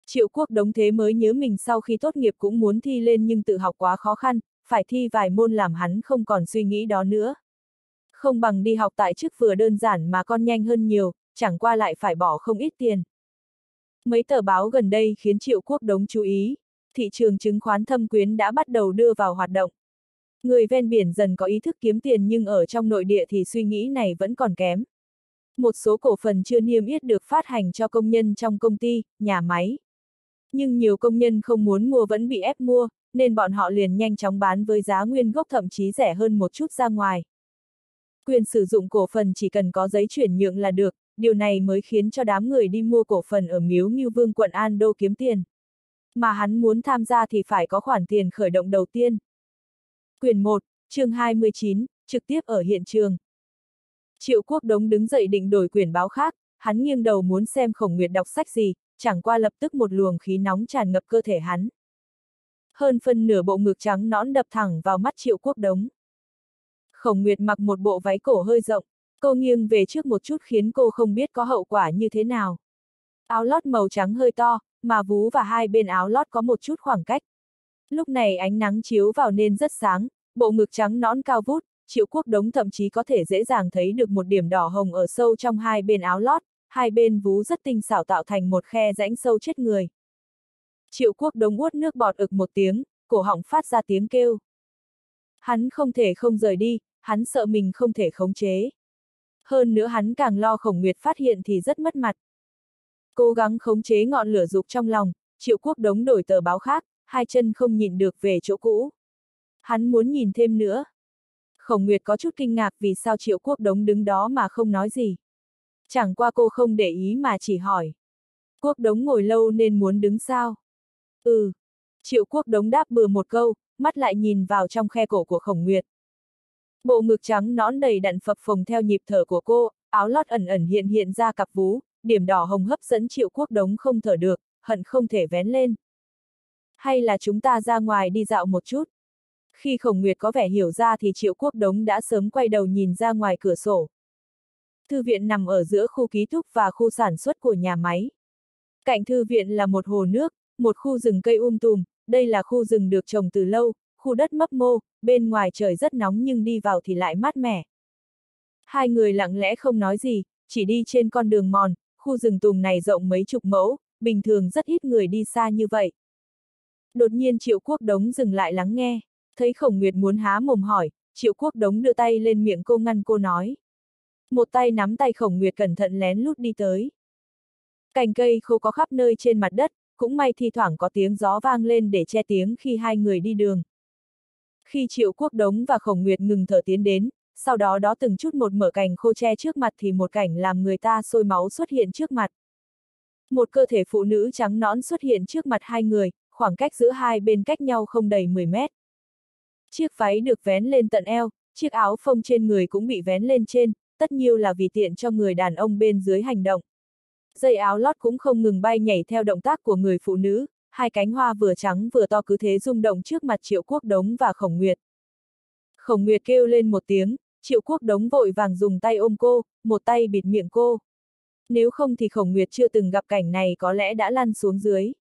Triệu Quốc Đống thế mới nhớ mình sau khi tốt nghiệp cũng muốn thi lên nhưng tự học quá khó khăn, phải thi vài môn làm hắn không còn suy nghĩ đó nữa. Không bằng đi học tại chức vừa đơn giản mà còn nhanh hơn nhiều, chẳng qua lại phải bỏ không ít tiền. Mấy tờ báo gần đây khiến Triệu Quốc Đống chú ý, thị trường chứng khoán Thâm Quyến đã bắt đầu đưa vào hoạt động. Người ven biển dần có ý thức kiếm tiền nhưng ở trong nội địa thì suy nghĩ này vẫn còn kém. Một số cổ phần chưa niêm yết được phát hành cho công nhân trong công ty, nhà máy. Nhưng nhiều công nhân không muốn mua vẫn bị ép mua, nên bọn họ liền nhanh chóng bán với giá nguyên gốc thậm chí rẻ hơn một chút ra ngoài. Quyền sử dụng cổ phần chỉ cần có giấy chuyển nhượng là được, điều này mới khiến cho đám người đi mua cổ phần ở Miếu Ngưu Vương quận An Đô kiếm tiền. Mà hắn muốn tham gia thì phải có khoản tiền khởi động đầu tiên. Quyển 1, chương 29, trực tiếp ở hiện trường. Triệu Quốc Đống đứng dậy định đổi quyển báo khác, hắn nghiêng đầu muốn xem Khổng Nguyệt đọc sách gì, chẳng qua lập tức một luồng khí nóng tràn ngập cơ thể hắn. Hơn phân nửa bộ ngực trắng nõn đập thẳng vào mắt Triệu Quốc Đống. Khổng Nguyệt mặc một bộ váy cổ hơi rộng, cô nghiêng về trước một chút khiến cô không biết có hậu quả như thế nào. Áo lót màu trắng hơi to, mà vú và hai bên áo lót có một chút khoảng cách. Lúc này ánh nắng chiếu vào nên rất sáng, bộ ngực trắng nõn cao vút, Triệu Quốc Đống thậm chí có thể dễ dàng thấy được một điểm đỏ hồng ở sâu trong hai bên áo lót, hai bên vú rất tinh xảo tạo thành một khe rãnh sâu chết người. Triệu Quốc Đống uốt nước bọt ực một tiếng, cổ họng phát ra tiếng kêu. Hắn không thể không rời đi, hắn sợ mình không thể khống chế. Hơn nữa hắn càng lo Khổng Nguyệt phát hiện thì rất mất mặt. Cố gắng khống chế ngọn lửa dục trong lòng, Triệu Quốc Đống đổi tờ báo khác, hai chân không nhìn được về chỗ cũ. Hắn muốn nhìn thêm nữa. Khổng Nguyệt có chút kinh ngạc vì sao Triệu Quốc Đống đứng đó mà không nói gì. Chẳng qua cô không để ý mà chỉ hỏi. Quốc Đống ngồi lâu nên muốn đứng sao? Ừ. Triệu Quốc Đống đáp bừa một câu, mắt lại nhìn vào trong khe cổ của Khổng Nguyệt. Bộ ngực trắng nõn đầy đặn phập phồng theo nhịp thở của cô, áo lót ẩn ẩn hiện hiện ra cặp vú, điểm đỏ hồng hấp dẫn Triệu Quốc Đống không thở được, hận không thể vén lên. Hay là chúng ta ra ngoài đi dạo một chút? Khi Khổng Nguyệt có vẻ hiểu ra thì Triệu Quốc Đống đã sớm quay đầu nhìn ra ngoài cửa sổ. Thư viện nằm ở giữa khu ký túc và khu sản xuất của nhà máy. Cạnh thư viện là một hồ nước, một khu rừng cây tùm, đây là khu rừng được trồng từ lâu, khu đất mấp mô, bên ngoài trời rất nóng nhưng đi vào thì lại mát mẻ. Hai người lặng lẽ không nói gì, chỉ đi trên con đường mòn, khu rừng tùm này rộng mấy chục mẫu, bình thường rất ít người đi xa như vậy. Đột nhiên Triệu Quốc Đống dừng lại lắng nghe, thấy Khổng Nguyệt muốn há mồm hỏi, Triệu Quốc Đống đưa tay lên miệng cô ngăn cô nói. Một tay nắm tay Khổng Nguyệt cẩn thận lén lút đi tới. Cành cây khô có khắp nơi trên mặt đất, cũng may thi thoảng có tiếng gió vang lên để che tiếng khi hai người đi đường. Khi Triệu Quốc Đống và Khổng Nguyệt ngừng thở tiến đến, sau đó từng chút một mở cành khô che trước mặt thì một cảnh làm người ta sôi máu xuất hiện trước mặt. Một cơ thể phụ nữ trắng nõn xuất hiện trước mặt hai người, khoảng cách giữa hai bên cách nhau không đầy 10 mét. Chiếc váy được vén lên tận eo, chiếc áo phông trên người cũng bị vén lên trên, tất nhiêu là vì tiện cho người đàn ông bên dưới hành động. Dây áo lót cũng không ngừng bay nhảy theo động tác của người phụ nữ, hai cánh hoa vừa trắng vừa to cứ thế rung động trước mặt Triệu Quốc Đống và Khổng Nguyệt. Khổng Nguyệt kêu lên một tiếng, Triệu Quốc Đống vội vàng dùng tay ôm cô, một tay bịt miệng cô. Nếu không thì Khổng Nguyệt chưa từng gặp cảnh này có lẽ đã lăn xuống dưới.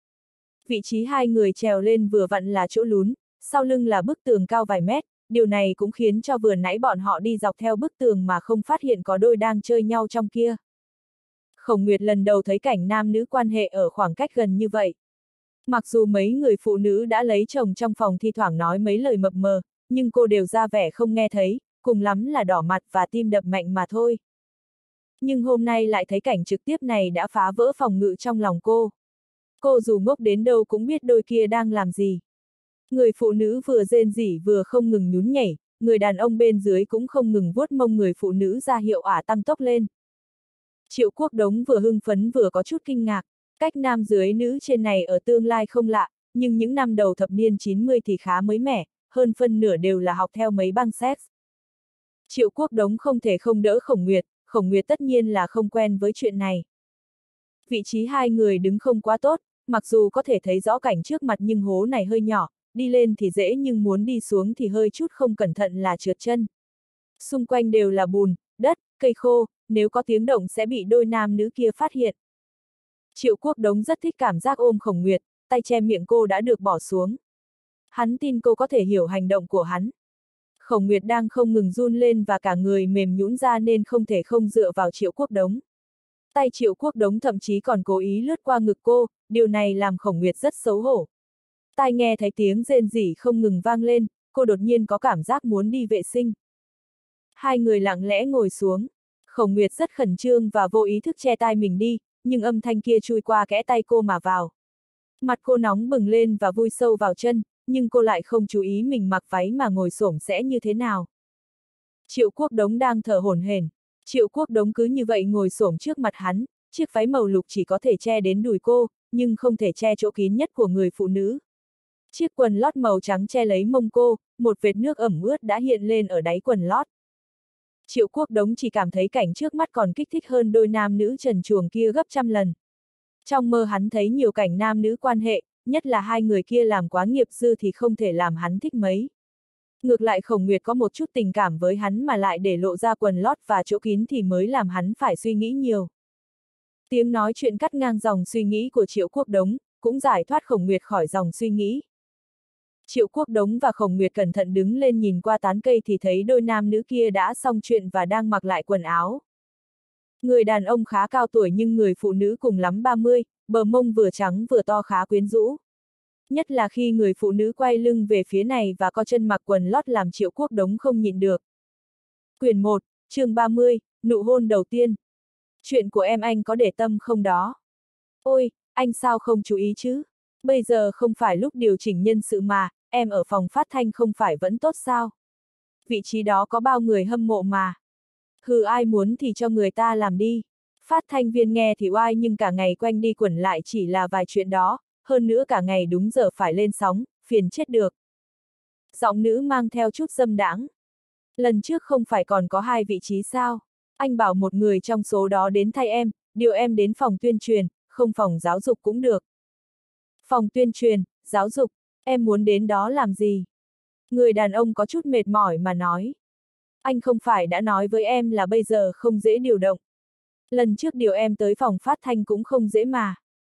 Vị trí hai người trèo lên vừa vặn là chỗ lún, sau lưng là bức tường cao vài mét, điều này cũng khiến cho vừa nãy bọn họ đi dọc theo bức tường mà không phát hiện có đôi đang chơi nhau trong kia. Khổng Nguyệt lần đầu thấy cảnh nam nữ quan hệ ở khoảng cách gần như vậy. Mặc dù mấy người phụ nữ đã lấy chồng trong phòng thi thoảng nói mấy lời mập mờ, nhưng cô đều ra vẻ không nghe thấy, cùng lắm là đỏ mặt và tim đập mạnh mà thôi. Nhưng hôm nay lại thấy cảnh trực tiếp này đã phá vỡ phòng ngự trong lòng cô. Cô dù ngốc đến đâu cũng biết đôi kia đang làm gì. Người phụ nữ vừa rên rỉ vừa không ngừng nhún nhảy, người đàn ông bên dưới cũng không ngừng vuốt mông người phụ nữ ra hiệu tăng tốc lên. Triệu Quốc Đống vừa hưng phấn vừa có chút kinh ngạc, cách nam dưới nữ trên này ở tương lai không lạ, nhưng những năm đầu thập niên 90 thì khá mới mẻ, hơn phân nửa đều là học theo mấy băng sex. Triệu Quốc Đống không thể không đỡ Khổng Nguyệt tất nhiên là không quen với chuyện này. Vị trí hai người đứng không quá tốt, mặc dù có thể thấy rõ cảnh trước mặt nhưng hố này hơi nhỏ, đi lên thì dễ nhưng muốn đi xuống thì hơi chút không cẩn thận là trượt chân. Xung quanh đều là bùn, đất, cây khô, nếu có tiếng động sẽ bị đôi nam nữ kia phát hiện. Triệu Quốc Đống rất thích cảm giác ôm Khổng Nguyệt, tay che miệng cô đã được bỏ xuống. Hắn tin cô có thể hiểu hành động của hắn. Khổng Nguyệt đang không ngừng run lên và cả người mềm nhũn ra nên không thể không dựa vào Triệu Quốc Đống. Tay Triệu Quốc Đống thậm chí còn cố ý lướt qua ngực cô, điều này làm Khổng Nguyệt rất xấu hổ. Tai nghe thấy tiếng rên rỉ không ngừng vang lên, cô đột nhiên có cảm giác muốn đi vệ sinh. Hai người lặng lẽ ngồi xuống. Khổng Nguyệt rất khẩn trương và vô ý thức che tai mình đi, nhưng âm thanh kia chui qua kẽ tay cô mà vào. Mặt cô nóng bừng lên và vui sâu vào chân, nhưng cô lại không chú ý mình mặc váy mà ngồi xổm sẽ như thế nào. Triệu Quốc Đống đang thở hổn hển. Triệu Quốc Đống cứ như vậy ngồi xổm trước mặt hắn, chiếc váy màu lục chỉ có thể che đến đùi cô, nhưng không thể che chỗ kín nhất của người phụ nữ. Chiếc quần lót màu trắng che lấy mông cô, một vệt nước ẩm ướt đã hiện lên ở đáy quần lót. Triệu Quốc Đống chỉ cảm thấy cảnh trước mắt còn kích thích hơn đôi nam nữ trần truồng kia gấp trăm lần. Trong mơ hắn thấy nhiều cảnh nam nữ quan hệ, nhất là hai người kia làm quá nghiệp dư thì không thể làm hắn thích mấy. Ngược lại Khổng Nguyệt có một chút tình cảm với hắn mà lại để lộ ra quần lót và chỗ kín thì mới làm hắn phải suy nghĩ nhiều. Tiếng nói chuyện cắt ngang dòng suy nghĩ của Triệu Quốc Đống, cũng giải thoát Khổng Nguyệt khỏi dòng suy nghĩ. Triệu Quốc Đống và Khổng Nguyệt cẩn thận đứng lên nhìn qua tán cây thì thấy đôi nam nữ kia đã xong chuyện và đang mặc lại quần áo. Người đàn ông khá cao tuổi nhưng người phụ nữ cùng lắm 30, bờ mông vừa trắng vừa to khá quyến rũ. Nhất là khi người phụ nữ quay lưng về phía này và co chân mặc quần lót làm Triệu Quốc Đống không nhịn được. Quyển 1, chương 30, nụ hôn đầu tiên. Chuyện của em anh có để tâm không đó? Ôi, anh sao không chú ý chứ? Bây giờ không phải lúc điều chỉnh nhân sự mà, em ở phòng phát thanh không phải vẫn tốt sao? Vị trí đó có bao người hâm mộ mà. Hừ, ai muốn thì cho người ta làm đi. Phát thanh viên nghe thì oai nhưng cả ngày quanh đi quẩn lại chỉ là vài chuyện đó, hơn nữa cả ngày đúng giờ phải lên sóng, phiền chết được. Giọng nữ mang theo chút dâm đãng. Lần trước không phải còn có 2 vị trí sao? Anh bảo một người trong số đó đến thay em, điều em đến phòng tuyên truyền, không phòng giáo dục cũng được. Phòng tuyên truyền, giáo dục, em muốn đến đó làm gì? Người đàn ông có chút mệt mỏi mà nói. Anh không phải đã nói với em là bây giờ không dễ điều động. Lần trước điều em tới phòng phát thanh cũng không dễ mà.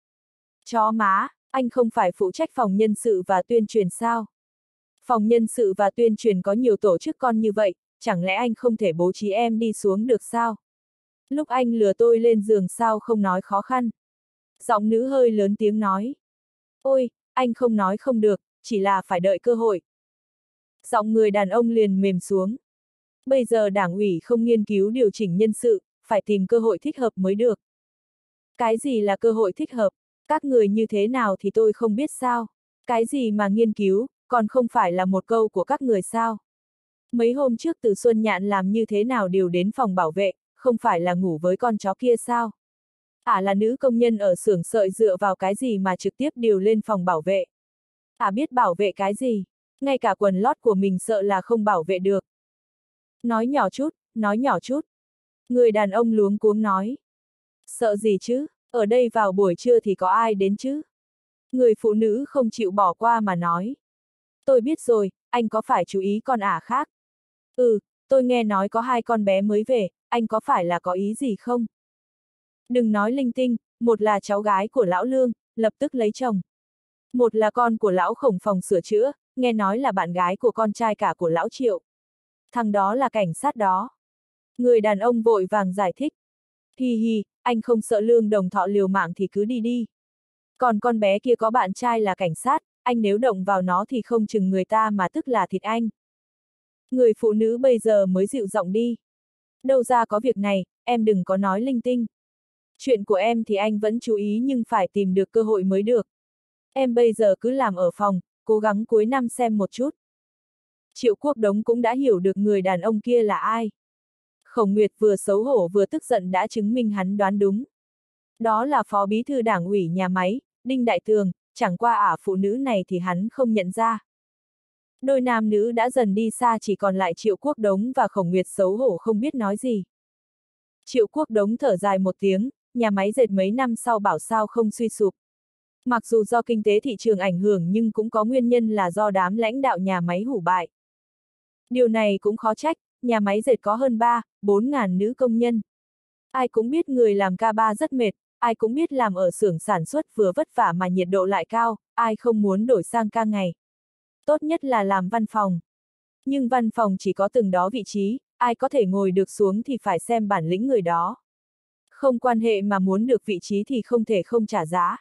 Chó má, anh không phải phụ trách phòng nhân sự và tuyên truyền sao? Phòng nhân sự và tuyên truyền có nhiều tổ chức con như vậy, chẳng lẽ anh không thể bố trí em đi xuống được sao? Lúc anh lừa tôi lên giường sao không nói khó khăn? Giọng nữ hơi lớn tiếng nói. Ôi, anh không nói không được, chỉ là phải đợi cơ hội. Giọng người đàn ông liền mềm xuống. Bây giờ đảng ủy không nghiên cứu điều chỉnh nhân sự, phải tìm cơ hội thích hợp mới được. Cái gì là cơ hội thích hợp? Các người như thế nào thì tôi không biết sao? Cái gì mà nghiên cứu, còn không phải là một câu của các người sao? Mấy hôm trước Từ Xuân Nhạn làm như thế nào điều đến phòng bảo vệ, không phải là ngủ với con chó kia sao? Là nữ công nhân ở xưởng sợi dựa vào cái gì mà trực tiếp điều lên phòng bảo vệ? Biết bảo vệ cái gì? Ngay cả quần lót của mình sợ là không bảo vệ được. Nói nhỏ chút, nói nhỏ chút. Người đàn ông luống cuống nói. Sợ gì chứ, ở đây vào buổi trưa thì có ai đến chứ? Người phụ nữ không chịu bỏ qua mà nói. Tôi biết rồi, anh có phải chú ý con ả khác? Tôi nghe nói có 2 con bé mới về, anh có phải là có ý gì không? Đừng nói linh tinh, một là cháu gái của lão Lương, lập tức lấy chồng. Một là con của lão Khổng phòng sửa chữa, nghe nói là bạn gái của con trai cả của lão Triệu. Thằng đó là cảnh sát đó. Người đàn ông vội vàng giải thích. Hi hi, anh không sợ Lương đồng thọ liều mạng thì cứ đi đi. Còn con bé kia có bạn trai là cảnh sát, anh nếu động vào nó thì không chừng người ta mà tức là thịt anh. Người phụ nữ bây giờ mới dịu giọng đi. Đâu ra có việc này, em đừng có nói linh tinh. Chuyện của em thì anh vẫn chú ý nhưng phải tìm được cơ hội mới được. Em bây giờ cứ làm ở phòng, cố gắng cuối năm xem một chút. Triệu Quốc Đống cũng đã hiểu được người đàn ông kia là ai. Khổng Nguyệt vừa xấu hổ vừa tức giận đã chứng minh hắn đoán đúng. Đó là phó bí thư đảng ủy nhà máy, Đinh Đại Tường, chẳng qua phụ nữ này thì hắn không nhận ra. Đôi nam nữ đã dần đi xa chỉ còn lại Triệu Quốc Đống và Khổng Nguyệt xấu hổ không biết nói gì. Triệu Quốc Đống thở dài một tiếng, nhà máy dệt mấy năm sau bảo sao không suy sụp. Mặc dù do kinh tế thị trường ảnh hưởng nhưng cũng có nguyên nhân là do đám lãnh đạo nhà máy hủ bại. Điều này cũng khó trách, nhà máy dệt có hơn 3-4 ngàn nữ công nhân. Ai cũng biết người làm ca ba rất mệt, ai cũng biết làm ở xưởng sản xuất vừa vất vả mà nhiệt độ lại cao, ai không muốn đổi sang ca ngày. Tốt nhất là làm văn phòng. Nhưng văn phòng chỉ có từng đó vị trí, ai có thể ngồi được xuống thì phải xem bản lĩnh người đó. Không quan hệ mà muốn được vị trí thì không thể không trả giá.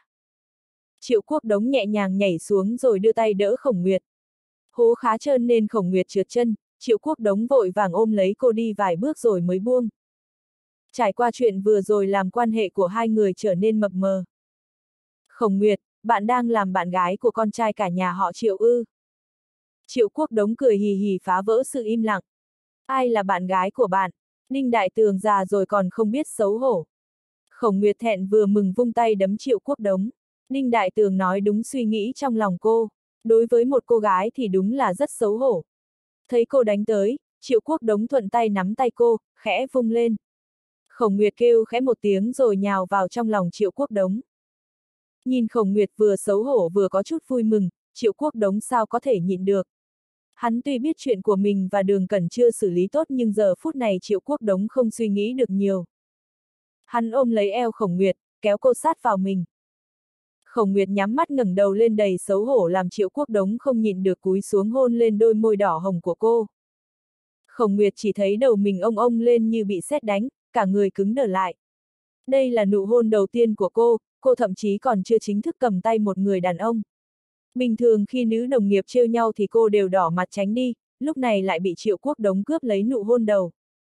Triệu Quốc Đống nhẹ nhàng nhảy xuống rồi đưa tay đỡ Khổng Nguyệt. Hố khá trơn nên Khổng Nguyệt trượt chân, Triệu Quốc Đống vội vàng ôm lấy cô đi vài bước rồi mới buông. Trải qua chuyện vừa rồi làm quan hệ của hai người trở nên mập mờ. Khổng Nguyệt, bạn đang làm bạn gái của con trai cả nhà họ Triệu ư? Triệu Quốc Đống cười hì hì phá vỡ sự im lặng. Ai là bạn gái của bạn? Ninh Đại Tường già rồi còn không biết xấu hổ. Khổng Nguyệt thẹn vừa mừng vung tay đấm Triệu Quốc Đống. Ninh Đại Tường nói đúng suy nghĩ trong lòng cô. Đối với một cô gái thì đúng là rất xấu hổ. Thấy cô đánh tới, Triệu Quốc Đống thuận tay nắm tay cô, khẽ vung lên. Khổng Nguyệt kêu khẽ một tiếng rồi nhào vào trong lòng Triệu Quốc Đống. Nhìn Khổng Nguyệt vừa xấu hổ vừa có chút vui mừng, Triệu Quốc Đống sao có thể nhịn được. Hắn tuy biết chuyện của mình và Đường Cẩn chưa xử lý tốt nhưng giờ phút này Triệu Quốc Đống không suy nghĩ được nhiều. Hắn ôm lấy eo Khổng Nguyệt, kéo cô sát vào mình. Khổng Nguyệt nhắm mắt ngẩng đầu lên đầy xấu hổ làm Triệu Quốc Đống không nhịn được cúi xuống hôn lên đôi môi đỏ hồng của cô. Khổng Nguyệt chỉ thấy đầu mình ông lên như bị sét đánh, cả người cứng đờ lại. Đây là nụ hôn đầu tiên của cô thậm chí còn chưa chính thức cầm tay một người đàn ông. Bình thường khi nữ đồng nghiệp trêu nhau thì cô đều đỏ mặt tránh đi, lúc này lại bị Triệu Quốc Đống cướp lấy nụ hôn đầu.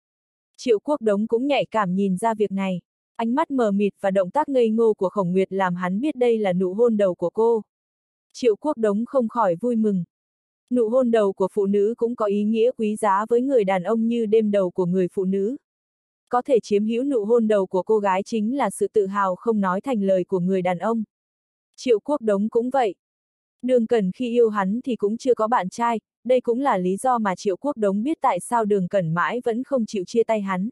Triệu Quốc Đống cũng nhạy cảm nhìn ra việc này. Ánh mắt mờ mịt và động tác ngây ngô của Khổng Nguyệt làm hắn biết đây là nụ hôn đầu của cô. Triệu Quốc Đống không khỏi vui mừng. Nụ hôn đầu của phụ nữ cũng có ý nghĩa quý giá với người đàn ông như đêm đầu của người phụ nữ. Có thể chiếm hữu nụ hôn đầu của cô gái chính là sự tự hào không nói thành lời của người đàn ông. Triệu Quốc Đống cũng vậy. Đường Cẩn khi yêu hắn thì cũng chưa có bạn trai, đây cũng là lý do mà Triệu Quốc Đống biết tại sao Đường Cẩn mãi vẫn không chịu chia tay hắn.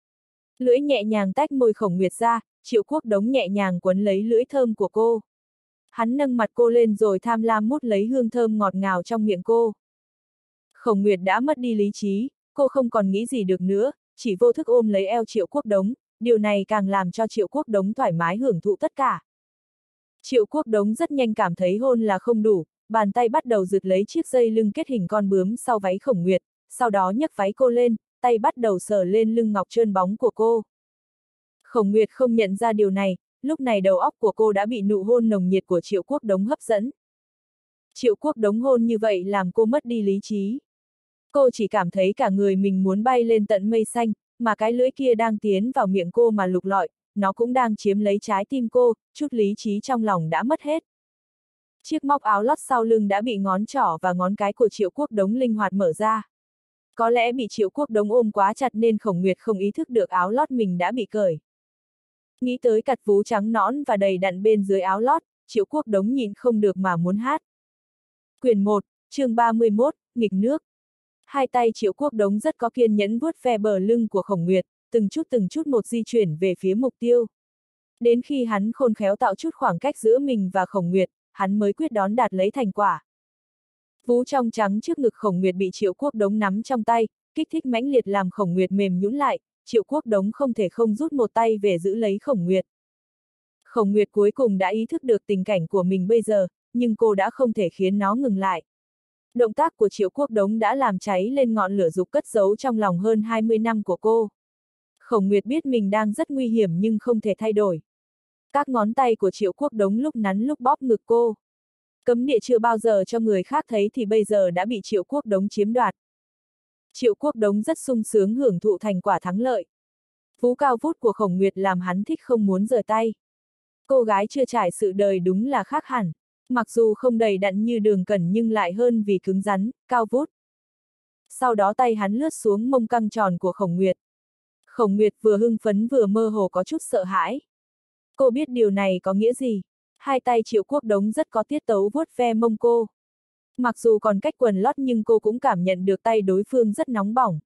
Lưỡi nhẹ nhàng tách môi Khổng Nguyệt ra, Triệu Quốc Đống nhẹ nhàng quấn lấy lưỡi thơm của cô. Hắn nâng mặt cô lên rồi tham lam mút lấy hương thơm ngọt ngào trong miệng cô. Khổng Nguyệt đã mất đi lý trí, cô không còn nghĩ gì được nữa, chỉ vô thức ôm lấy eo Triệu Quốc Đống, điều này càng làm cho Triệu Quốc Đống thoải mái hưởng thụ tất cả. Triệu Quốc Đống rất nhanh cảm thấy hôn là không đủ, bàn tay bắt đầu giật lấy chiếc dây lưng kết hình con bướm sau váy Khổng Nguyệt, sau đó nhấc váy cô lên, tay bắt đầu sờ lên lưng ngọc trơn bóng của cô. Khổng Nguyệt không nhận ra điều này, lúc này đầu óc của cô đã bị nụ hôn nồng nhiệt của Triệu Quốc Đống hấp dẫn. Triệu Quốc Đống hôn như vậy làm cô mất đi lý trí. Cô chỉ cảm thấy cả người mình muốn bay lên tận mây xanh, mà cái lưỡi kia đang tiến vào miệng cô mà lục lọi, nó cũng đang chiếm lấy trái tim cô, chút lý trí trong lòng đã mất hết. Chiếc móc áo lót sau lưng đã bị ngón trỏ và ngón cái của Triệu Quốc Đống linh hoạt mở ra. Có lẽ bị Triệu Quốc Đống ôm quá chặt nên Khổng Nguyệt không ý thức được áo lót mình đã bị cởi. Nghĩ tới cặt vú trắng nõn và đầy đặn bên dưới áo lót, Triệu Quốc Đống nhịn không được mà muốn hát. Quyển 1, chương 31, nghịch nước. Hai tay Triệu Quốc Đống rất có kiên nhẫn vuốt ve bờ lưng của Khổng Nguyệt, từng chút một di chuyển về phía mục tiêu. Đến khi hắn khôn khéo tạo chút khoảng cách giữa mình và Khổng Nguyệt, hắn mới quyết đón đạt lấy thành quả. Vú trong trắng trước ngực Khổng Nguyệt bị Triệu Quốc Đống nắm trong tay, kích thích mãnh liệt làm Khổng Nguyệt mềm nhũn lại, Triệu Quốc Đống không thể không rút một tay về giữ lấy Khổng Nguyệt. Khổng Nguyệt cuối cùng đã ý thức được tình cảnh của mình bây giờ, nhưng cô đã không thể khiến nó ngừng lại. Động tác của Triệu Quốc Đống đã làm cháy lên ngọn lửa dục cất giấu trong lòng hơn 20 năm của cô. Khổng Nguyệt biết mình đang rất nguy hiểm nhưng không thể thay đổi. Các ngón tay của Triệu Quốc Đống lúc nắn lúc bóp ngực cô. Cấm địa chưa bao giờ cho người khác thấy thì bây giờ đã bị Triệu Quốc Đống chiếm đoạt. Triệu Quốc Đống rất sung sướng hưởng thụ thành quả thắng lợi. Vú cao vút của Khổng Nguyệt làm hắn thích không muốn rời tay. Cô gái chưa trải sự đời đúng là khác hẳn. Mặc dù không đầy đặn như Đường Cẩn nhưng lại hơn vì cứng rắn, cao vút. Sau đó tay hắn lướt xuống mông căng tròn của Khổng Nguyệt. Khổng Nguyệt vừa hưng phấn vừa mơ hồ có chút sợ hãi. Cô biết điều này có nghĩa gì. Hai tay Triệu Quốc Đống rất có tiết tấu vuốt ve mông cô. Mặc dù còn cách quần lót nhưng cô cũng cảm nhận được tay đối phương rất nóng bỏng.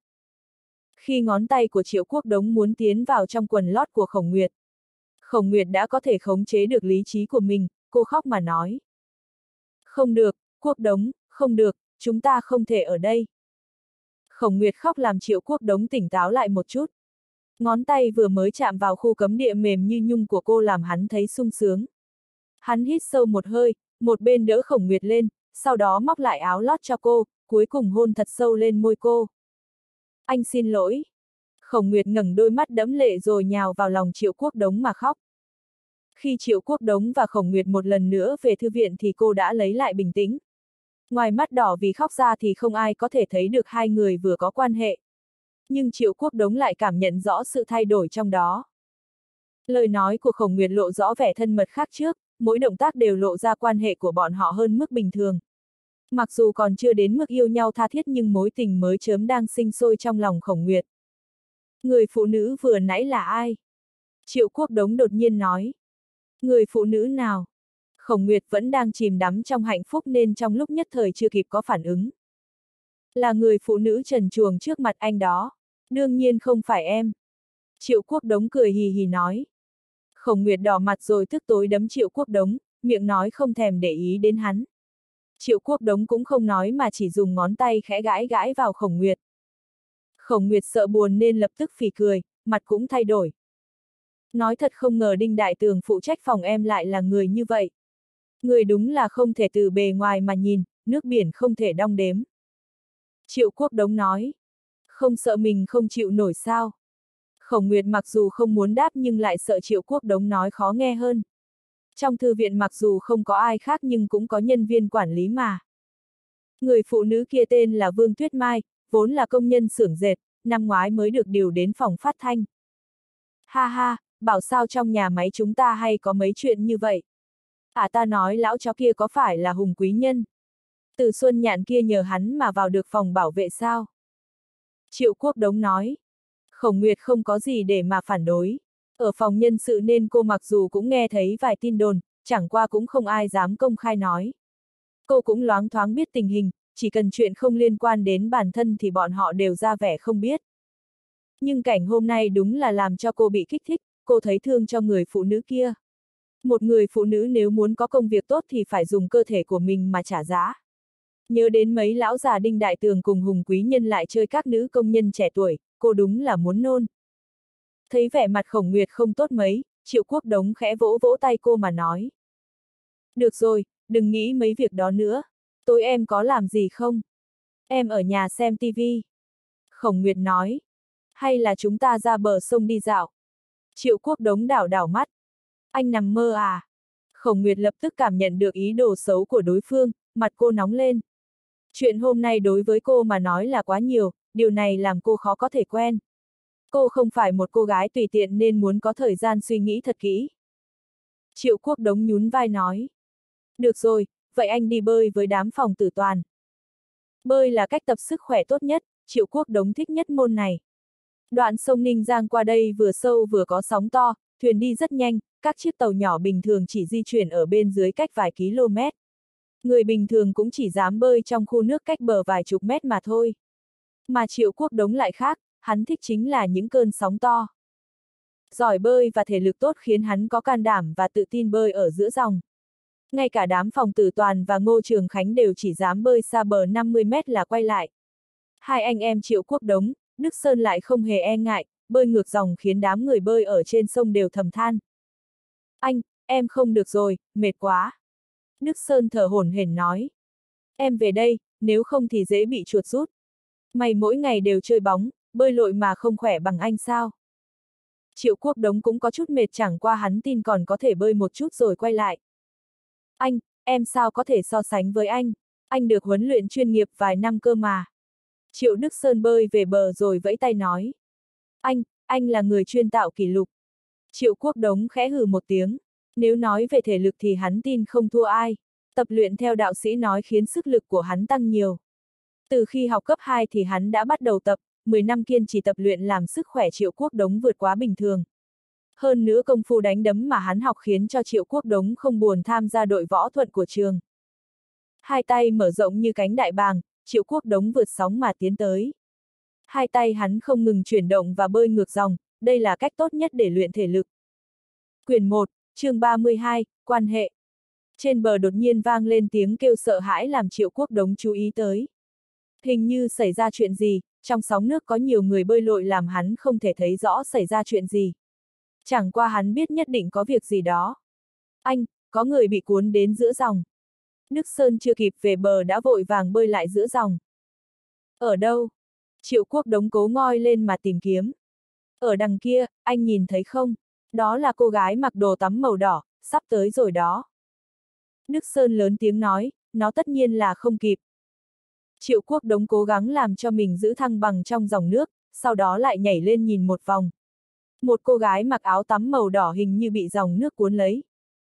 Khi ngón tay của Triệu Quốc Đống muốn tiến vào trong quần lót của Khổng Nguyệt, Khổng Nguyệt đã có thể khống chế được lý trí của mình, cô khóc mà nói. Không được, Quốc Đống, không được, chúng ta không thể ở đây. Khổng Nguyệt khóc làm Triệu Quốc Đống tỉnh táo lại một chút. Ngón tay vừa mới chạm vào khu cấm địa mềm như nhung của cô làm hắn thấy sung sướng. Hắn hít sâu một hơi, một bên đỡ Khổng Nguyệt lên, sau đó móc lại áo lót cho cô, cuối cùng hôn thật sâu lên môi cô. Anh xin lỗi. Khổng Nguyệt ngẩng đôi mắt đẫm lệ rồi nhào vào lòng Triệu Quốc Đống mà khóc. Khi Triệu Quốc Đống và Khổng Nguyệt một lần nữa về thư viện thì cô đã lấy lại bình tĩnh. Ngoài mắt đỏ vì khóc ra thì không ai có thể thấy được hai người vừa có quan hệ. Nhưng Triệu Quốc Đống lại cảm nhận rõ sự thay đổi trong đó. Lời nói của Khổng Nguyệt lộ rõ vẻ thân mật khác trước, mỗi động tác đều lộ ra quan hệ của bọn họ hơn mức bình thường. Mặc dù còn chưa đến mức yêu nhau tha thiết nhưng mối tình mới chớm đang sinh sôi trong lòng Khổng Nguyệt. Người phụ nữ vừa nãy là ai? Triệu Quốc Đống đột nhiên nói. Người phụ nữ nào? Khổng Nguyệt vẫn đang chìm đắm trong hạnh phúc nên trong lúc nhất thời chưa kịp có phản ứng. Là người phụ nữ trần truồng trước mặt anh đó. Đương nhiên không phải em. Triệu Quốc Đống cười hì hì nói. Khổng Nguyệt đỏ mặt rồi tức tối đấm Triệu Quốc Đống, miệng nói không thèm để ý đến hắn. Triệu Quốc Đống cũng không nói mà chỉ dùng ngón tay khẽ gãi gãi vào Khổng Nguyệt. Khổng Nguyệt sợ buồn nên lập tức phì cười, mặt cũng thay đổi. Nói thật không ngờ Đinh Đại Tường phụ trách phòng em lại là người như vậy. Người đúng là không thể từ bề ngoài mà nhìn, nước biển không thể đong đếm. Triệu Quốc Đống nói. Không sợ mình không chịu nổi sao? Khổng Nguyệt mặc dù không muốn đáp nhưng lại sợ Triệu Quốc Đống nói khó nghe hơn. Trong thư viện mặc dù không có ai khác nhưng cũng có nhân viên quản lý mà. Người phụ nữ kia tên là Vương Tuyết Mai, vốn là công nhân xưởng dệt, năm ngoái mới được điều đến phòng phát thanh. Ha ha, bảo sao trong nhà máy chúng ta hay có mấy chuyện như vậy. Ta nói lão chó kia có phải là Hùng Quý Nhân? Từ Xuân Nhạn kia nhờ hắn mà vào được phòng bảo vệ sao? Triệu Quốc Đống nói. Khổng Nguyệt không có gì để mà phản đối. Ở phòng nhân sự nên cô mặc dù cũng nghe thấy vài tin đồn, chẳng qua cũng không ai dám công khai nói. Cô cũng loáng thoáng biết tình hình, chỉ cần chuyện không liên quan đến bản thân thì bọn họ đều ra vẻ không biết. Nhưng cảnh hôm nay đúng là làm cho cô bị kích thích, cô thấy thương cho người phụ nữ kia. Một người phụ nữ nếu muốn có công việc tốt thì phải dùng cơ thể của mình mà trả giá. Nhớ đến mấy lão già Đinh Đại Tường cùng Hùng Quý Nhân lại chơi các nữ công nhân trẻ tuổi, cô đúng là muốn nôn. Thấy vẻ mặt Khổng Nguyệt không tốt mấy, Triệu Quốc Đống khẽ vỗ vỗ tay cô mà nói. Được rồi, đừng nghĩ mấy việc đó nữa. Tối em có làm gì không? Em ở nhà xem tivi. Khổng Nguyệt nói. Hay là chúng ta ra bờ sông đi dạo? Triệu Quốc Đống đảo đảo mắt. Anh nằm mơ à? Khổng Nguyệt lập tức cảm nhận được ý đồ xấu của đối phương, mặt cô nóng lên. Chuyện hôm nay đối với cô mà nói là quá nhiều, điều này làm cô khó có thể quen. Cô không phải một cô gái tùy tiện nên muốn có thời gian suy nghĩ thật kỹ. Triệu Quốc Đống nhún vai nói. Được rồi, vậy anh đi bơi với đám phòng tử toàn. Bơi là cách tập sức khỏe tốt nhất, Triệu Quốc Đống thích nhất môn này. Đoạn sông Ninh Giang qua đây vừa sâu vừa có sóng to, thuyền đi rất nhanh, các chiếc tàu nhỏ bình thường chỉ di chuyển ở bên dưới cách vài km. Người bình thường cũng chỉ dám bơi trong khu nước cách bờ vài chục mét mà thôi. Mà Triệu Quốc Đống lại khác, hắn thích chính là những cơn sóng to. Giỏi bơi và thể lực tốt khiến hắn có can đảm và tự tin bơi ở giữa dòng. Ngay cả đám phòng tử toàn và Ngô Trường Khánh đều chỉ dám bơi xa bờ 50 mét là quay lại. Hai anh em Triệu Quốc Đống, Đức Sơn lại không hề e ngại, bơi ngược dòng khiến đám người bơi ở trên sông đều thầm than. Anh, em không được rồi, mệt quá. Đức Sơn thở hổn hển nói. Em về đây, nếu không thì dễ bị chuột rút. Mày mỗi ngày đều chơi bóng, bơi lội mà không khỏe bằng anh sao? Triệu Quốc Đống cũng có chút mệt chẳng qua hắn tin còn có thể bơi một chút rồi quay lại. Anh, em sao có thể so sánh với anh được huấn luyện chuyên nghiệp vài năm cơ mà. Triệu Đức Sơn bơi về bờ rồi vẫy tay nói. Anh là người chuyên tạo kỷ lục. Triệu Quốc Đống khẽ hừ một tiếng. Nếu nói về thể lực thì hắn tin không thua ai. Tập luyện theo đạo sĩ nói khiến sức lực của hắn tăng nhiều. Từ khi học cấp 2 thì hắn đã bắt đầu tập, 10 năm kiên trì tập luyện làm sức khỏe Triệu Quốc Đống vượt quá bình thường. Hơn nữa công phu đánh đấm mà hắn học khiến cho Triệu Quốc Đống không buồn tham gia đội võ thuật của trường. Hai tay mở rộng như cánh đại bàng, Triệu Quốc Đống vượt sóng mà tiến tới. Hai tay hắn không ngừng chuyển động và bơi ngược dòng, đây là cách tốt nhất để luyện thể lực. Quyển 1, chương 32, quan hệ. Trên bờ đột nhiên vang lên tiếng kêu sợ hãi làm Triệu Quốc Đống chú ý tới. Hình như xảy ra chuyện gì, trong sóng nước có nhiều người bơi lội làm hắn không thể thấy rõ xảy ra chuyện gì. Chẳng qua hắn biết nhất định có việc gì đó. Anh, có người bị cuốn đến giữa dòng. Đức Sơn chưa kịp về bờ đã vội vàng bơi lại giữa dòng. Ở đâu? Triệu Quốc Đống cố ngoi lên mà tìm kiếm. Ở đằng kia, anh nhìn thấy không? Đó là cô gái mặc đồ tắm màu đỏ, sắp tới rồi đó. Đức Sơn lớn tiếng nói, nó tất nhiên là không kịp. Triệu Quốc Đống cố gắng làm cho mình giữ thăng bằng trong dòng nước, sau đó lại nhảy lên nhìn một vòng. Một cô gái mặc áo tắm màu đỏ hình như bị dòng nước cuốn lấy.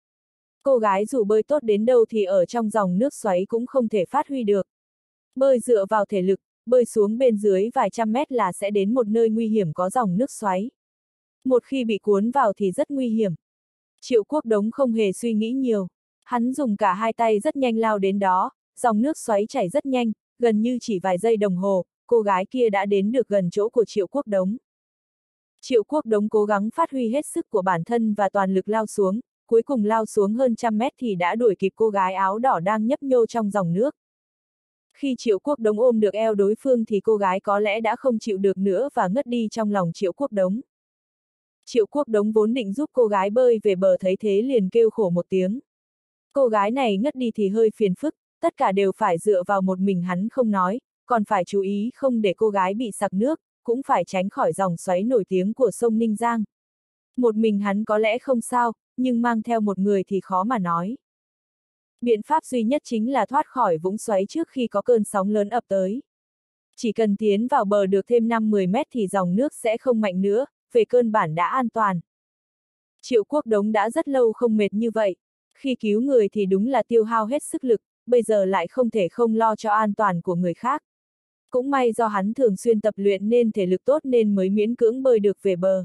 Cô gái dù bơi tốt đến đâu thì ở trong dòng nước xoáy cũng không thể phát huy được. Bơi dựa vào thể lực, bơi xuống bên dưới vài trăm mét là sẽ đến một nơi nguy hiểm có dòng nước xoáy. Một khi bị cuốn vào thì rất nguy hiểm. Triệu Quốc Đống không hề suy nghĩ nhiều. Hắn dùng cả hai tay rất nhanh lao đến đó, dòng nước xoáy chảy rất nhanh, gần như chỉ vài giây đồng hồ, cô gái kia đã đến được gần chỗ của Triệu Quốc Đống. Triệu Quốc Đống cố gắng phát huy hết sức của bản thân và toàn lực lao xuống, cuối cùng lao xuống hơn 100 mét thì đã đuổi kịp cô gái áo đỏ đang nhấp nhô trong dòng nước. Khi Triệu Quốc Đống ôm được eo đối phương thì cô gái có lẽ đã không chịu được nữa và ngất đi trong lòng Triệu Quốc Đống. Triệu Quốc Đống vốn định giúp cô gái bơi về bờ thấy thế liền kêu khổ một tiếng. Cô gái này ngất đi thì hơi phiền phức, tất cả đều phải dựa vào một mình hắn không nói, còn phải chú ý không để cô gái bị sặc nước, cũng phải tránh khỏi dòng xoáy nổi tiếng của sông Ninh Giang. Một mình hắn có lẽ không sao, nhưng mang theo một người thì khó mà nói. Biện pháp duy nhất chính là thoát khỏi vũng xoáy trước khi có cơn sóng lớn ập tới. Chỉ cần tiến vào bờ được thêm 5-10 mét thì dòng nước sẽ không mạnh nữa, về cơ bản đã an toàn. Triệu Quốc Đống đã rất lâu không mệt như vậy. Khi cứu người thì đúng là tiêu hao hết sức lực, bây giờ lại không thể không lo cho an toàn của người khác. Cũng may do hắn thường xuyên tập luyện nên thể lực tốt nên mới miễn cưỡng bơi được về bờ.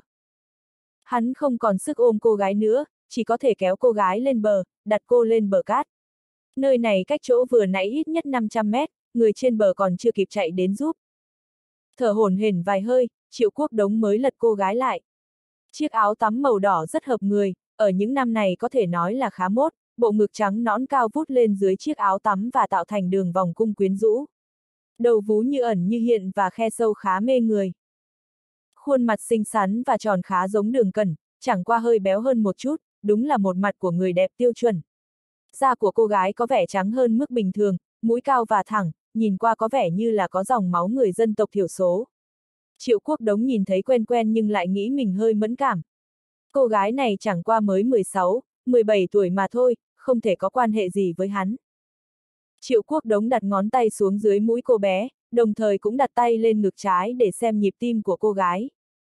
Hắn không còn sức ôm cô gái nữa, chỉ có thể kéo cô gái lên bờ, đặt cô lên bờ cát. Nơi này cách chỗ vừa nãy ít nhất 500 mét, người trên bờ còn chưa kịp chạy đến giúp. Thở hổn hển vài hơi, Triệu Quốc Đống mới lật cô gái lại. Chiếc áo tắm màu đỏ rất hợp người, ở những năm này có thể nói là khá mốt, bộ ngực trắng nõn cao vút lên dưới chiếc áo tắm và tạo thành đường vòng cung quyến rũ. Đầu vú như ẩn như hiện và khe sâu khá mê người. Khuôn mặt xinh xắn và tròn khá giống Đường Cẩn, chẳng qua hơi béo hơn một chút, đúng là một mặt của người đẹp tiêu chuẩn. Da của cô gái có vẻ trắng hơn mức bình thường, mũi cao và thẳng, nhìn qua có vẻ như là có dòng máu người dân tộc thiểu số. Triệu Quốc Đống nhìn thấy quen quen nhưng lại nghĩ mình hơi mẫn cảm. Cô gái này chẳng qua mới 16, 17 tuổi mà thôi, không thể có quan hệ gì với hắn. Triệu Quốc Đống đặt ngón tay xuống dưới mũi cô bé, đồng thời cũng đặt tay lên ngực trái để xem nhịp tim của cô gái.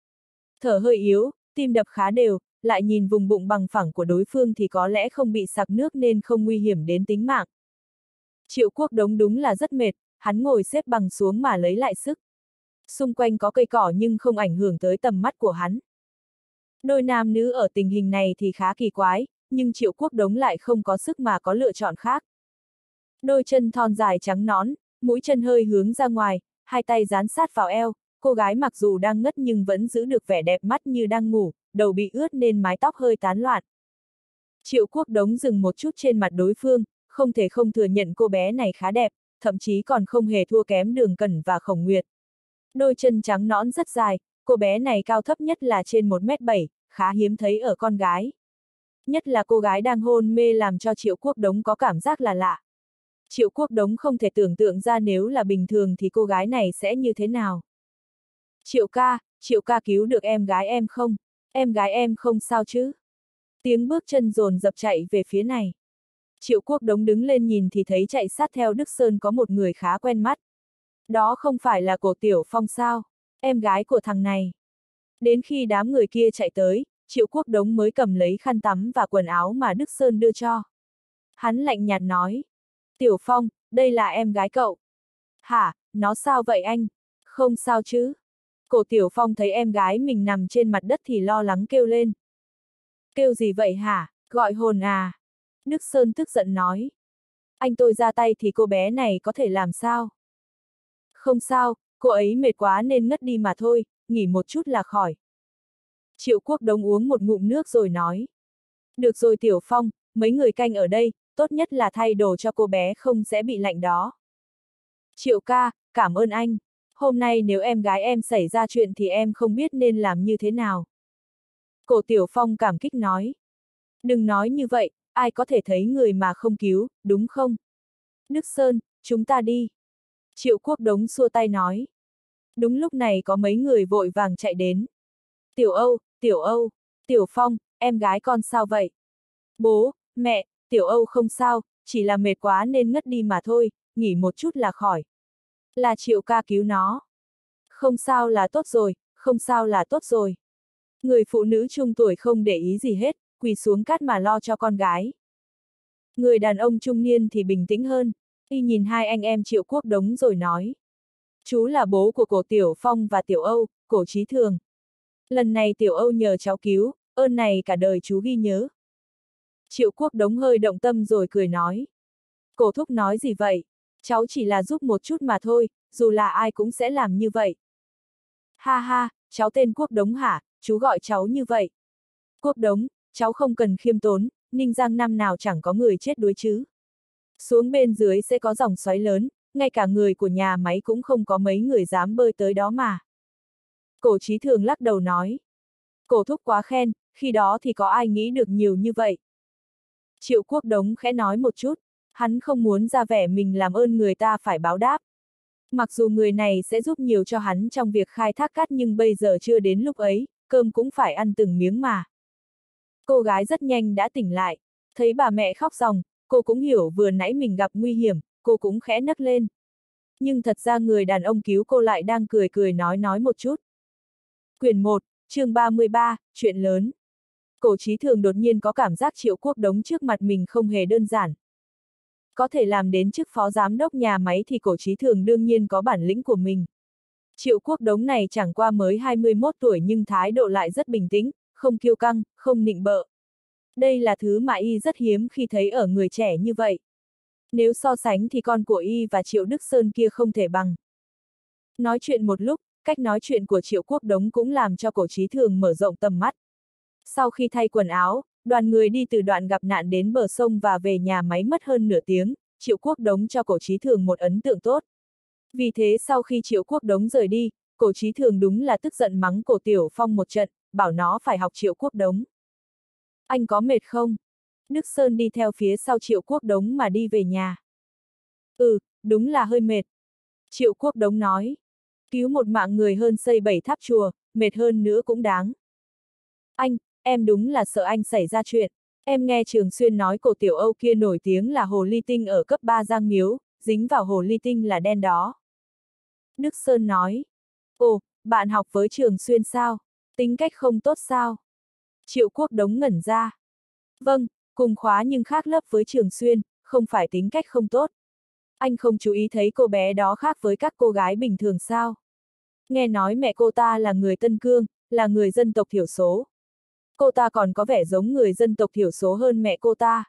Thở hơi yếu, tim đập khá đều, lại nhìn vùng bụng bằng phẳng của đối phương thì có lẽ không bị sặc nước nên không nguy hiểm đến tính mạng. Triệu Quốc Đống đúng là rất mệt, hắn ngồi xếp bằng xuống mà lấy lại sức. Xung quanh có cây cỏ nhưng không ảnh hưởng tới tầm mắt của hắn. Đôi nam nữ ở tình hình này thì khá kỳ quái, nhưng Triệu Quốc Đống lại không có sức mà có lựa chọn khác. Đôi chân thon dài trắng nõn, mũi chân hơi hướng ra ngoài, hai tay dán sát vào eo, cô gái mặc dù đang ngất nhưng vẫn giữ được vẻ đẹp mắt như đang ngủ, đầu bị ướt nên mái tóc hơi tán loạn. Triệu Quốc Đống dừng một chút trên mặt đối phương, không thể không thừa nhận cô bé này khá đẹp, thậm chí còn không hề thua kém Đường Cẩn và Khổng Nguyệt. Đôi chân trắng nõn rất dài, cô bé này cao thấp nhất là trên 1m7, khá hiếm thấy ở con gái. Nhất là cô gái đang hôn mê làm cho Triệu Quốc Đống có cảm giác là lạ. Triệu Quốc Đống không thể tưởng tượng ra nếu là bình thường thì cô gái này sẽ như thế nào. Triệu ca cứu được em gái em không? Em gái em không sao chứ? Tiếng bước chân dồn dập chạy về phía này. Triệu Quốc Đống đứng lên nhìn thì thấy chạy sát theo Đức Sơn có một người khá quen mắt. Đó không phải là Cổ Tiểu Phong sao? Em gái của thằng này. Đến khi đám người kia chạy tới, Triệu Quốc Đống mới cầm lấy khăn tắm và quần áo mà Đức Sơn đưa cho. Hắn lạnh nhạt nói. Tiểu Phong, đây là em gái cậu. Hả, nó sao vậy anh? Không sao chứ? Cổ Tiểu Phong thấy em gái mình nằm trên mặt đất thì lo lắng kêu lên. Kêu gì vậy hả? Gọi hồn à? Đức Sơn tức giận nói. Anh tôi ra tay thì cô bé này có thể làm sao? Không sao, cô ấy mệt quá nên ngất đi mà thôi, nghỉ một chút là khỏi. Triệu Quốc Đống uống một ngụm nước rồi nói. Được rồi Tiểu Phong, mấy người canh ở đây, tốt nhất là thay đồ cho cô bé không sẽ bị lạnh đó. Triệu ca, cảm ơn anh. Hôm nay nếu em gái em xảy ra chuyện thì em không biết nên làm như thế nào. Cổ Tiểu Phong cảm kích nói. Đừng nói như vậy, ai có thể thấy người mà không cứu, đúng không? Đức Sơn, chúng ta đi. Triệu Quốc Đống xua tay nói. Đúng lúc này có mấy người vội vàng chạy đến. Tiểu Âu, Tiểu Phong, em gái con sao vậy? Bố, mẹ, Tiểu Âu không sao, chỉ là mệt quá nên ngất đi mà thôi, nghỉ một chút là khỏi. Là Triệu ca cứu nó. Không sao là tốt rồi, không sao là tốt rồi. Người phụ nữ trung tuổi không để ý gì hết, quỳ xuống cát mà lo cho con gái. Người đàn ông trung niên thì bình tĩnh hơn, y nhìn hai anh em Triệu Quốc Đống rồi nói. Chú là bố của cổ Tiểu Phong và Tiểu Âu, cổ Chí Thường. Lần này Tiểu Âu nhờ cháu cứu, ơn này cả đời chú ghi nhớ. Triệu Quốc Đống hơi động tâm rồi cười nói. Cổ thúc nói gì vậy? Cháu chỉ là giúp một chút mà thôi, dù là ai cũng sẽ làm như vậy. Ha ha, cháu tên Quốc Đống hả, chú gọi cháu như vậy. Quốc Đống, cháu không cần khiêm tốn, Ninh Giang năm nào chẳng có người chết đuối chứ. Xuống bên dưới sẽ có dòng xoáy lớn, ngay cả người của nhà máy cũng không có mấy người dám bơi tới đó mà. Cổ Chí Thường lắc đầu nói. Cổ thúc quá khen, khi đó thì có ai nghĩ được nhiều như vậy. Triệu Quốc Đống khẽ nói một chút, hắn không muốn ra vẻ mình làm ơn người ta phải báo đáp. Mặc dù người này sẽ giúp nhiều cho hắn trong việc khai thác cát nhưng bây giờ chưa đến lúc ấy, cơm cũng phải ăn từng miếng mà. Cô gái rất nhanh đã tỉnh lại, thấy bà mẹ khóc ròng, cô cũng hiểu vừa nãy mình gặp nguy hiểm, cô cũng khẽ nấc lên. Nhưng thật ra người đàn ông cứu cô lại đang cười cười nói một chút. Quyển 1, chương 33, chuyện lớn. Cổ Chí Thường đột nhiên có cảm giác Triệu Quốc Đống trước mặt mình không hề đơn giản. Có thể làm đến chức phó giám đốc nhà máy thì Cổ Chí Thường đương nhiên có bản lĩnh của mình. Triệu Quốc Đống này chẳng qua mới 21 tuổi nhưng thái độ lại rất bình tĩnh, không kiêu căng, không nịnh bợ. Đây là thứ mà y rất hiếm khi thấy ở người trẻ như vậy. Nếu so sánh thì con của y và Triệu Đức Sơn kia không thể bằng. Nói chuyện một lúc, cách nói chuyện của Triệu Quốc Đống cũng làm cho Cổ Chí Thường mở rộng tầm mắt. Sau khi thay quần áo, đoàn người đi từ đoạn gặp nạn đến bờ sông và về nhà máy mất hơn nửa tiếng, Triệu Quốc Đống cho Cổ Chí Thường một ấn tượng tốt. Vì thế sau khi Triệu Quốc Đống rời đi, Cổ Chí Thường đúng là tức giận mắng Cổ Tiểu Phong một trận, bảo nó phải học Triệu Quốc Đống. Anh có mệt không? Đức Sơn đi theo phía sau Triệu Quốc Đống mà đi về nhà. Ừ, đúng là hơi mệt. Triệu Quốc Đống nói. Cứu một mạng người hơn xây 7 tháp chùa, mệt hơn nữa cũng đáng. Anh, em đúng là sợ anh xảy ra chuyện. Em nghe Trường Xuyên nói cổ Tiểu Âu kia nổi tiếng là hồ ly tinh ở cấp 3 Giang Miếu, dính vào hồ ly tinh là đen đó. Đức Sơn nói. Ồ, bạn học với Trường Xuyên sao? Tính cách không tốt sao? Triệu Quốc Đống ngẩn ra. Vâng, cùng khóa nhưng khác lớp với Trường Xuyên, không phải tính cách không tốt. Anh không chú ý thấy cô bé đó khác với các cô gái bình thường sao? Nghe nói mẹ cô ta là người Tân Cương, là người dân tộc thiểu số. Cô ta còn có vẻ giống người dân tộc thiểu số hơn mẹ cô ta.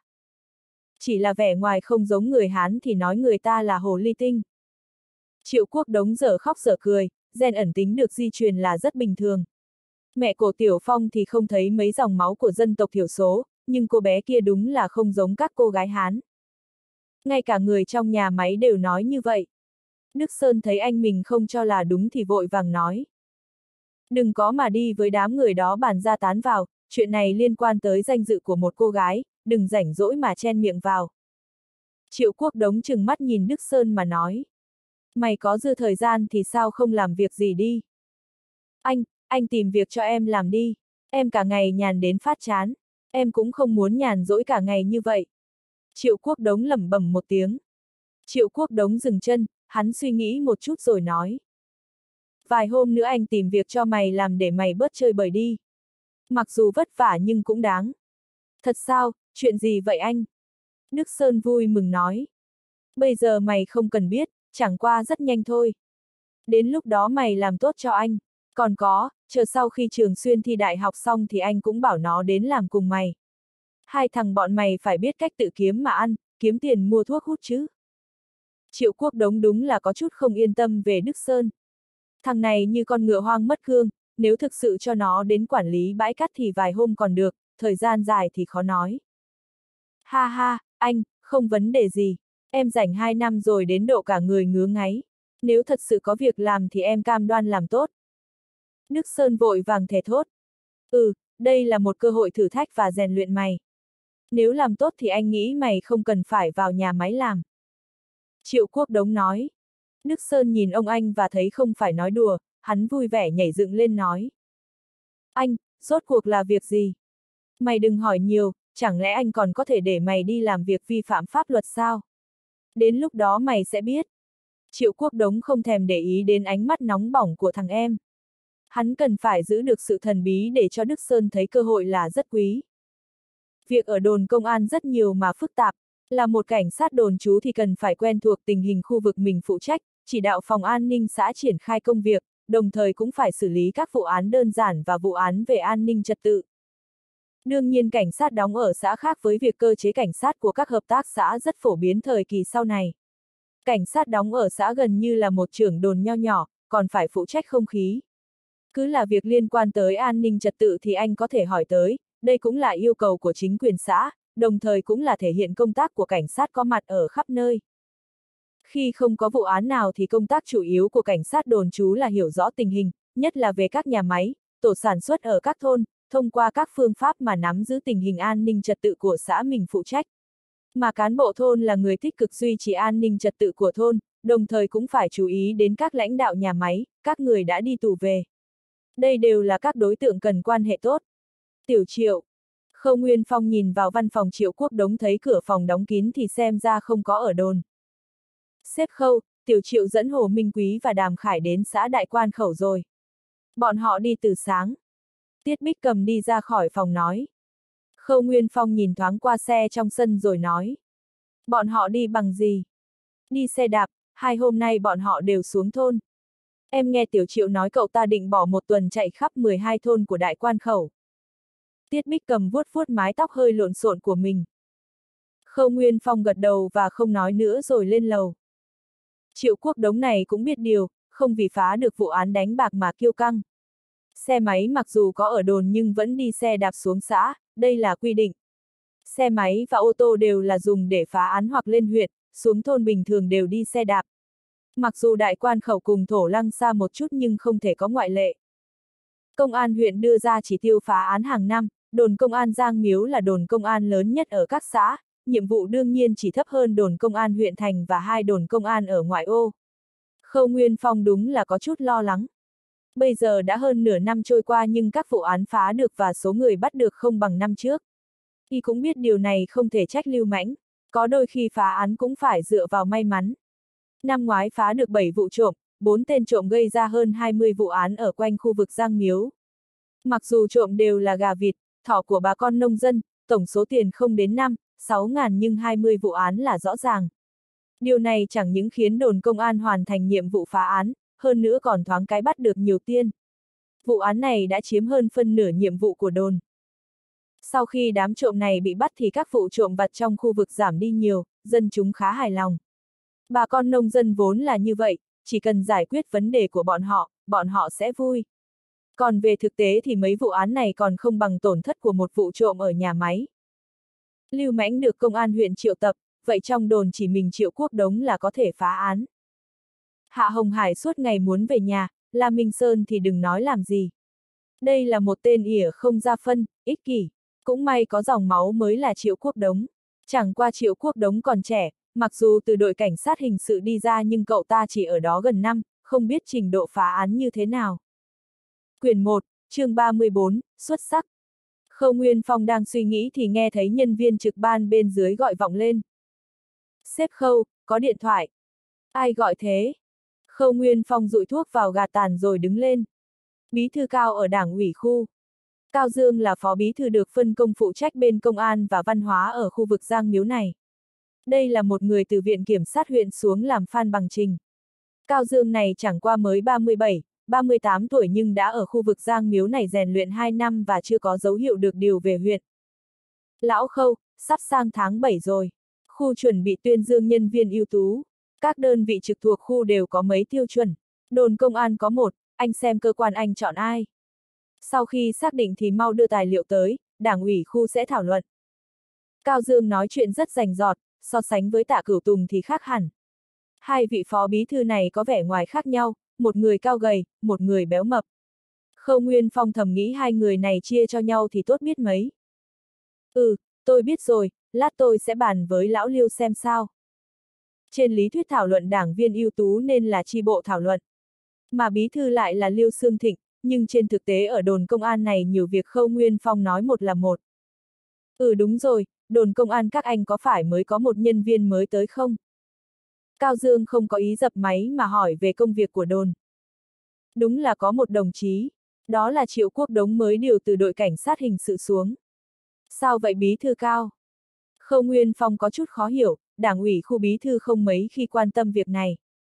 Chỉ là vẻ ngoài không giống người Hán thì nói người ta là hồ ly tinh. Triệu Quốc Đống dở khóc dở cười, gen ẩn tính được di truyền là rất bình thường. Mẹ của Tiểu Phong thì không thấy mấy dòng máu của dân tộc thiểu số, nhưng cô bé kia đúng là không giống các cô gái Hán. Ngay cả người trong nhà máy đều nói như vậy. Đức Sơn thấy anh mình không cho là đúng thì vội vàng nói. Đừng có mà đi với đám người đó bàn ra tán vào, chuyện này liên quan tới danh dự của một cô gái, đừng rảnh rỗi mà chen miệng vào. Triệu Quốc Đống trừng mắt nhìn Đức Sơn mà nói. Mày có dư thời gian thì sao không làm việc gì đi? Anh tìm việc cho em làm đi. Em cả ngày nhàn đến phát chán. Em cũng không muốn nhàn rỗi cả ngày như vậy. Triệu Quốc Đống lẩm bẩm một tiếng. Triệu Quốc Đống dừng chân, hắn suy nghĩ một chút rồi nói. Vài hôm nữa anh tìm việc cho mày làm để mày bớt chơi bời đi. Mặc dù vất vả nhưng cũng đáng. Thật sao, chuyện gì vậy anh? Đức Sơn vui mừng nói. Bây giờ mày không cần biết, chẳng qua rất nhanh thôi. Đến lúc đó mày làm tốt cho anh. Còn có, chờ sau khi Trường Xuyên thi đại học xong thì anh cũng bảo nó đến làm cùng mày. Hai thằng bọn mày phải biết cách tự kiếm mà ăn, kiếm tiền mua thuốc hút chứ. Triệu Quốc Đống đúng là có chút không yên tâm về Đức Sơn. Thằng này như con ngựa hoang mất cương, nếu thực sự cho nó đến quản lý bãi cát thì vài hôm còn được, thời gian dài thì khó nói. Ha ha, anh, không vấn đề gì. Em rảnh 2 năm rồi đến độ cả người ngứa ngáy. Nếu thật sự có việc làm thì em cam đoan làm tốt. Đức Sơn vội vàng thề thốt. Đây là một cơ hội thử thách và rèn luyện mày. Nếu làm tốt thì anh nghĩ mày không cần phải vào nhà máy làm. Triệu Quốc Đống nói. Đức Sơn nhìn ông anh và thấy không phải nói đùa, hắn vui vẻ nhảy dựng lên nói. Anh, rốt cuộc là việc gì? Mày đừng hỏi nhiều, chẳng lẽ anh còn có thể để mày đi làm việc vi phạm pháp luật sao? Đến lúc đó mày sẽ biết. Triệu Quốc Đống không thèm để ý đến ánh mắt nóng bỏng của thằng em. Hắn cần phải giữ được sự thần bí để cho Đức Sơn thấy cơ hội là rất quý. Việc ở đồn công an rất nhiều mà phức tạp, là một cảnh sát đồn trú thì cần phải quen thuộc tình hình khu vực mình phụ trách, chỉ đạo phòng an ninh xã triển khai công việc, đồng thời cũng phải xử lý các vụ án đơn giản và vụ án về an ninh trật tự. Đương nhiên cảnh sát đóng ở xã khác với việc cơ chế cảnh sát của các hợp tác xã rất phổ biến thời kỳ sau này. Cảnh sát đóng ở xã gần như là một trưởng đồn nho nhỏ, còn phải phụ trách không khí. Cứ là việc liên quan tới an ninh trật tự thì anh có thể hỏi tới, đây cũng là yêu cầu của chính quyền xã, đồng thời cũng là thể hiện công tác của cảnh sát có mặt ở khắp nơi. Khi không có vụ án nào thì công tác chủ yếu của cảnh sát đồn trú là hiểu rõ tình hình, nhất là về các nhà máy, tổ sản xuất ở các thôn, thông qua các phương pháp mà nắm giữ tình hình an ninh trật tự của xã mình phụ trách. Mà cán bộ thôn là người tích cực duy trì an ninh trật tự của thôn, đồng thời cũng phải chú ý đến các lãnh đạo nhà máy, các người đã đi tù về. Đây đều là các đối tượng cần quan hệ tốt. Tiểu Triệu. Khâu Nguyên Phong nhìn vào văn phòng Triệu Quốc Đống thấy cửa phòng đóng kín thì xem ra không có ở đồn. Sếp Khâu, Tiểu Triệu dẫn Hồ Minh Quý và Đàm Khải đến xã Đại Quan Khẩu rồi. Bọn họ đi từ sáng. Tiết Bích Cầm đi ra khỏi phòng nói. Khâu Nguyên Phong nhìn thoáng qua xe trong sân rồi nói. Bọn họ đi bằng gì? Đi xe đạp, 2 hôm nay bọn họ đều xuống thôn. Em nghe Tiểu Triệu nói cậu ta định bỏ 1 tuần chạy khắp 12 thôn của Đại Quan Khẩu. Tiết Bích Cầm vuốt vuốt mái tóc hơi lộn xộn của mình. Khâu Nguyên Phong gật đầu và không nói nữa rồi lên lầu. Triệu Quốc Đống này cũng biết điều, không vì phá được vụ án đánh bạc mà kiêu căng. Xe máy mặc dù có ở đồn nhưng vẫn đi xe đạp xuống xã, đây là quy định. Xe máy và ô tô đều là dùng để phá án hoặc lên huyện, xuống thôn bình thường đều đi xe đạp. Mặc dù Đại Quan Khẩu cùng Thổ Lăng xa một chút nhưng không thể có ngoại lệ. Công an huyện đưa ra chỉ tiêu phá án hàng năm, đồn công an Giang Miếu là đồn công an lớn nhất ở các xã, nhiệm vụ đương nhiên chỉ thấp hơn đồn công an huyện thành và 2 đồn công an ở ngoại ô. Khâu Nguyên Phong đúng là có chút lo lắng. Bây giờ đã hơn nửa năm trôi qua nhưng các vụ án phá được và số người bắt được không bằng năm trước. Y cũng biết điều này không thể trách Lưu Mãnh, có đôi khi phá án cũng phải dựa vào may mắn. Năm ngoái phá được 7 vụ trộm, 4 tên trộm gây ra hơn 20 vụ án ở quanh khu vực Giang Miếu. Mặc dù trộm đều là gà vịt, thỏ của bà con nông dân, tổng số tiền không đến 5-6 ngàn nhưng 20 vụ án là rõ ràng. Điều này chẳng những khiến đồn công an hoàn thành nhiệm vụ phá án, hơn nữa còn thoáng cái bắt được nhiều tiền. Vụ án này đã chiếm hơn phân nửa nhiệm vụ của đồn. Sau khi đám trộm này bị bắt thì các vụ trộm vặt trong khu vực giảm đi nhiều, dân chúng khá hài lòng. Bà con nông dân vốn là như vậy, chỉ cần giải quyết vấn đề của bọn họ sẽ vui. Còn về thực tế thì mấy vụ án này còn không bằng tổn thất của một vụ trộm ở nhà máy. Lưu Mãnh được công an huyện triệu tập, vậy trong đồn chỉ mình Triệu Quốc Đống là có thể phá án. Hạ Hồng Hải suốt ngày muốn về nhà, La Minh Sơn thì đừng nói làm gì. Đây là một tên ỉa không ra phân, ích kỷ. Cũng may có dòng máu mới là Triệu Quốc Đống. Chẳng qua Triệu Quốc Đống còn trẻ, mặc dù từ đội cảnh sát hình sự đi ra nhưng cậu ta chỉ ở đó gần năm, không biết trình độ phá án như thế nào. Quyển 1, chương 34, xuất sắc. Khâu Nguyên Phong đang suy nghĩ thì nghe thấy nhân viên trực ban bên dưới gọi vọng lên. Sếp Khâu, có điện thoại. Ai gọi thế? Khâu Nguyên Phong dụi thuốc vào gà tàn rồi đứng lên. Bí thư Cao ở đảng ủy khu. Cao Dương là phó bí thư được phân công phụ trách bên công an và văn hóa ở khu vực Giang Miếu này. Đây là một người từ viện kiểm sát huyện xuống làm phan bằng trình. Cao Dương này chẳng qua mới 37, 38 tuổi nhưng đã ở khu vực Giang Miếu này rèn luyện 2 năm và chưa có dấu hiệu được điều về huyện. Lão Khâu, sắp sang tháng 7 rồi. Khu chuẩn bị tuyên dương nhân viên ưu tú. Các đơn vị trực thuộc khu đều có mấy tiêu chuẩn. Đồn công an có 1, anh xem cơ quan anh chọn ai. Sau khi xác định thì mau đưa tài liệu tới, đảng ủy khu sẽ thảo luận. Cao Dương nói chuyện rất rành rọt, so sánh với Tạ Cửu Tùng thì khác hẳn. Hai vị phó bí thư này có vẻ ngoài khác nhau, một người cao gầy, một người béo mập. Khâu Nguyên Phong thầm nghĩ hai người này chia cho nhau thì tốt biết mấy. Tôi biết rồi, lát tôi sẽ bàn với lão Liêu xem sao. Trên lý thuyết thảo luận đảng viên ưu tú nên là chi bộ thảo luận. Mà bí thư lại là Liêu Xương Thịnh, nhưng trên thực tế ở đồn công an này nhiều việc Khâu Nguyên Phong nói một là một. Đúng rồi, đồn công an các anh có phải mới có một nhân viên mới tới không? Cao Dương không có ý dập máy mà hỏi về công việc của đồn. Đúng là có một đồng chí, đó là Triệu Quốc Đống mới điều từ đội cảnh sát hình sự xuống. Sao vậy bí thư Cao? Khâu Nguyên Phong có chút khó hiểu, đảng ủy khu bí thư không mấy khi quan tâm việc này.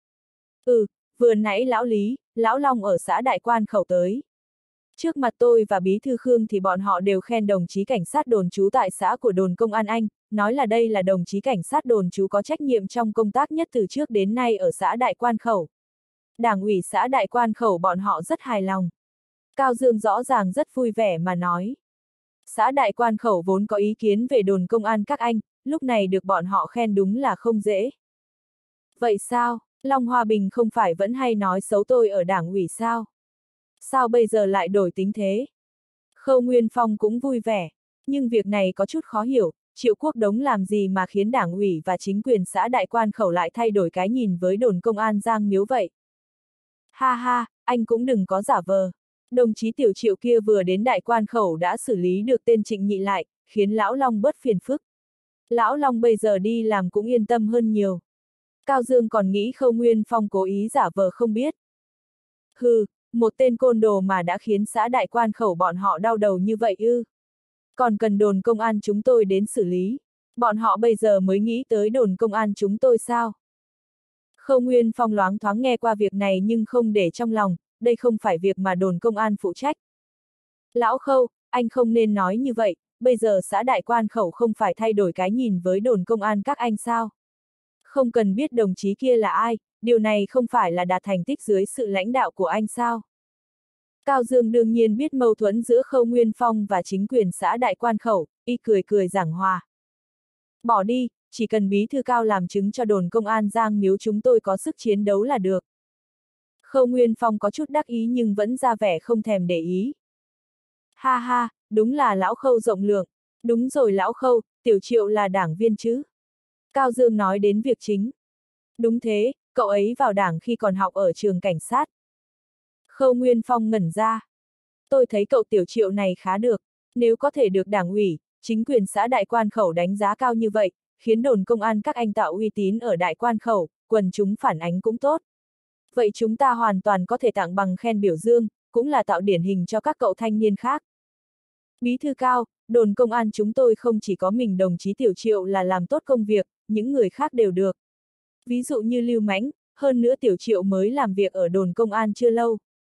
Vừa nãy lão Lý, lão Long ở xã Đại Quan Khẩu tới. Trước mặt tôi và bí thư Khương thì bọn họ đều khen đồng chí cảnh sát đồn trú tại xã của đồn công an anh, nói là đây là đồng chí cảnh sát đồn trú có trách nhiệm trong công tác nhất từ trước đến nay ở xã Đại Quan Khẩu. Đảng ủy xã Đại Quan Khẩu bọn họ rất hài lòng. Cao Dương rõ ràng rất vui vẻ mà nói. Xã Đại Quan Khẩu vốn có ý kiến về đồn công an các anh, lúc này được bọn họ khen đúng là không dễ. Vậy sao, Long Hoa Bình không phải vẫn hay nói xấu tôi ở đảng ủy sao? Sao bây giờ lại đổi tính thế? Khâu Nguyên Phong cũng vui vẻ, nhưng việc này có chút khó hiểu, Triệu Quốc Đống làm gì mà khiến đảng ủy và chính quyền xã Đại Quan Khẩu lại thay đổi cái nhìn với đồn công an Giang Miếu vậy? Ha ha, anh cũng đừng có giả vờ. Đồng chí Tiểu Triệu kia vừa đến Đại Quan Khẩu đã xử lý được tên Trịnh Nhị lại, khiến Lão Long bớt phiền phức. Lão Long bây giờ đi làm cũng yên tâm hơn nhiều. Cao Dương còn nghĩ Khâu Nguyên Phong cố ý giả vờ không biết. Một tên côn đồ mà đã khiến xã Đại Quan Khẩu bọn họ đau đầu như vậy ư? Còn cần đồn công an chúng tôi đến xử lý. Bọn họ bây giờ mới nghĩ tới đồn công an chúng tôi sao? Khâu Nguyên Phong loáng thoáng nghe qua việc này nhưng không để trong lòng, đây không phải việc mà đồn công an phụ trách. Lão Khâu, anh không nên nói như vậy, bây giờ xã Đại Quan Khẩu không phải thay đổi cái nhìn với đồn công an các anh sao? Không cần biết đồng chí kia là ai, điều này không phải là đạt thành tích dưới sự lãnh đạo của anh sao? Cao Dương đương nhiên biết mâu thuẫn giữa Khâu Nguyên Phong và chính quyền xã Đại Quan Khẩu, y cười cười giảng hòa. Bỏ đi, chỉ cần bí thư Cao làm chứng cho đồn công an Giang Miếu chúng tôi có sức chiến đấu là được. Khâu Nguyên Phong có chút đắc ý nhưng vẫn ra vẻ không thèm để ý. Ha ha, đúng là lão Khâu rộng lượng. Đúng rồi lão Khâu, Tiểu Triệu là đảng viên chứ? Cao Dương nói đến việc chính. Đúng thế, cậu ấy vào đảng khi còn học ở trường cảnh sát. Khâu Nguyên Phong ngẩn ra. Tôi thấy cậu Tiểu Triệu này khá được, nếu có thể được đảng ủy, chính quyền xã Đại Quan Khẩu đánh giá cao như vậy, khiến đồn công an các anh tạo uy tín ở Đại Quan Khẩu, quần chúng phản ánh cũng tốt. Vậy chúng ta hoàn toàn có thể tặng bằng khen biểu dương, cũng là tạo điển hình cho các cậu thanh niên khác. Bí thư Cao, đồn công an chúng tôi không chỉ có mình đồng chí Tiểu Triệu là làm tốt công việc, những người khác đều được. Ví dụ như Lưu Mãnh, hơn nữa Tiểu Triệu mới làm việc ở đồn công an chưa lâu.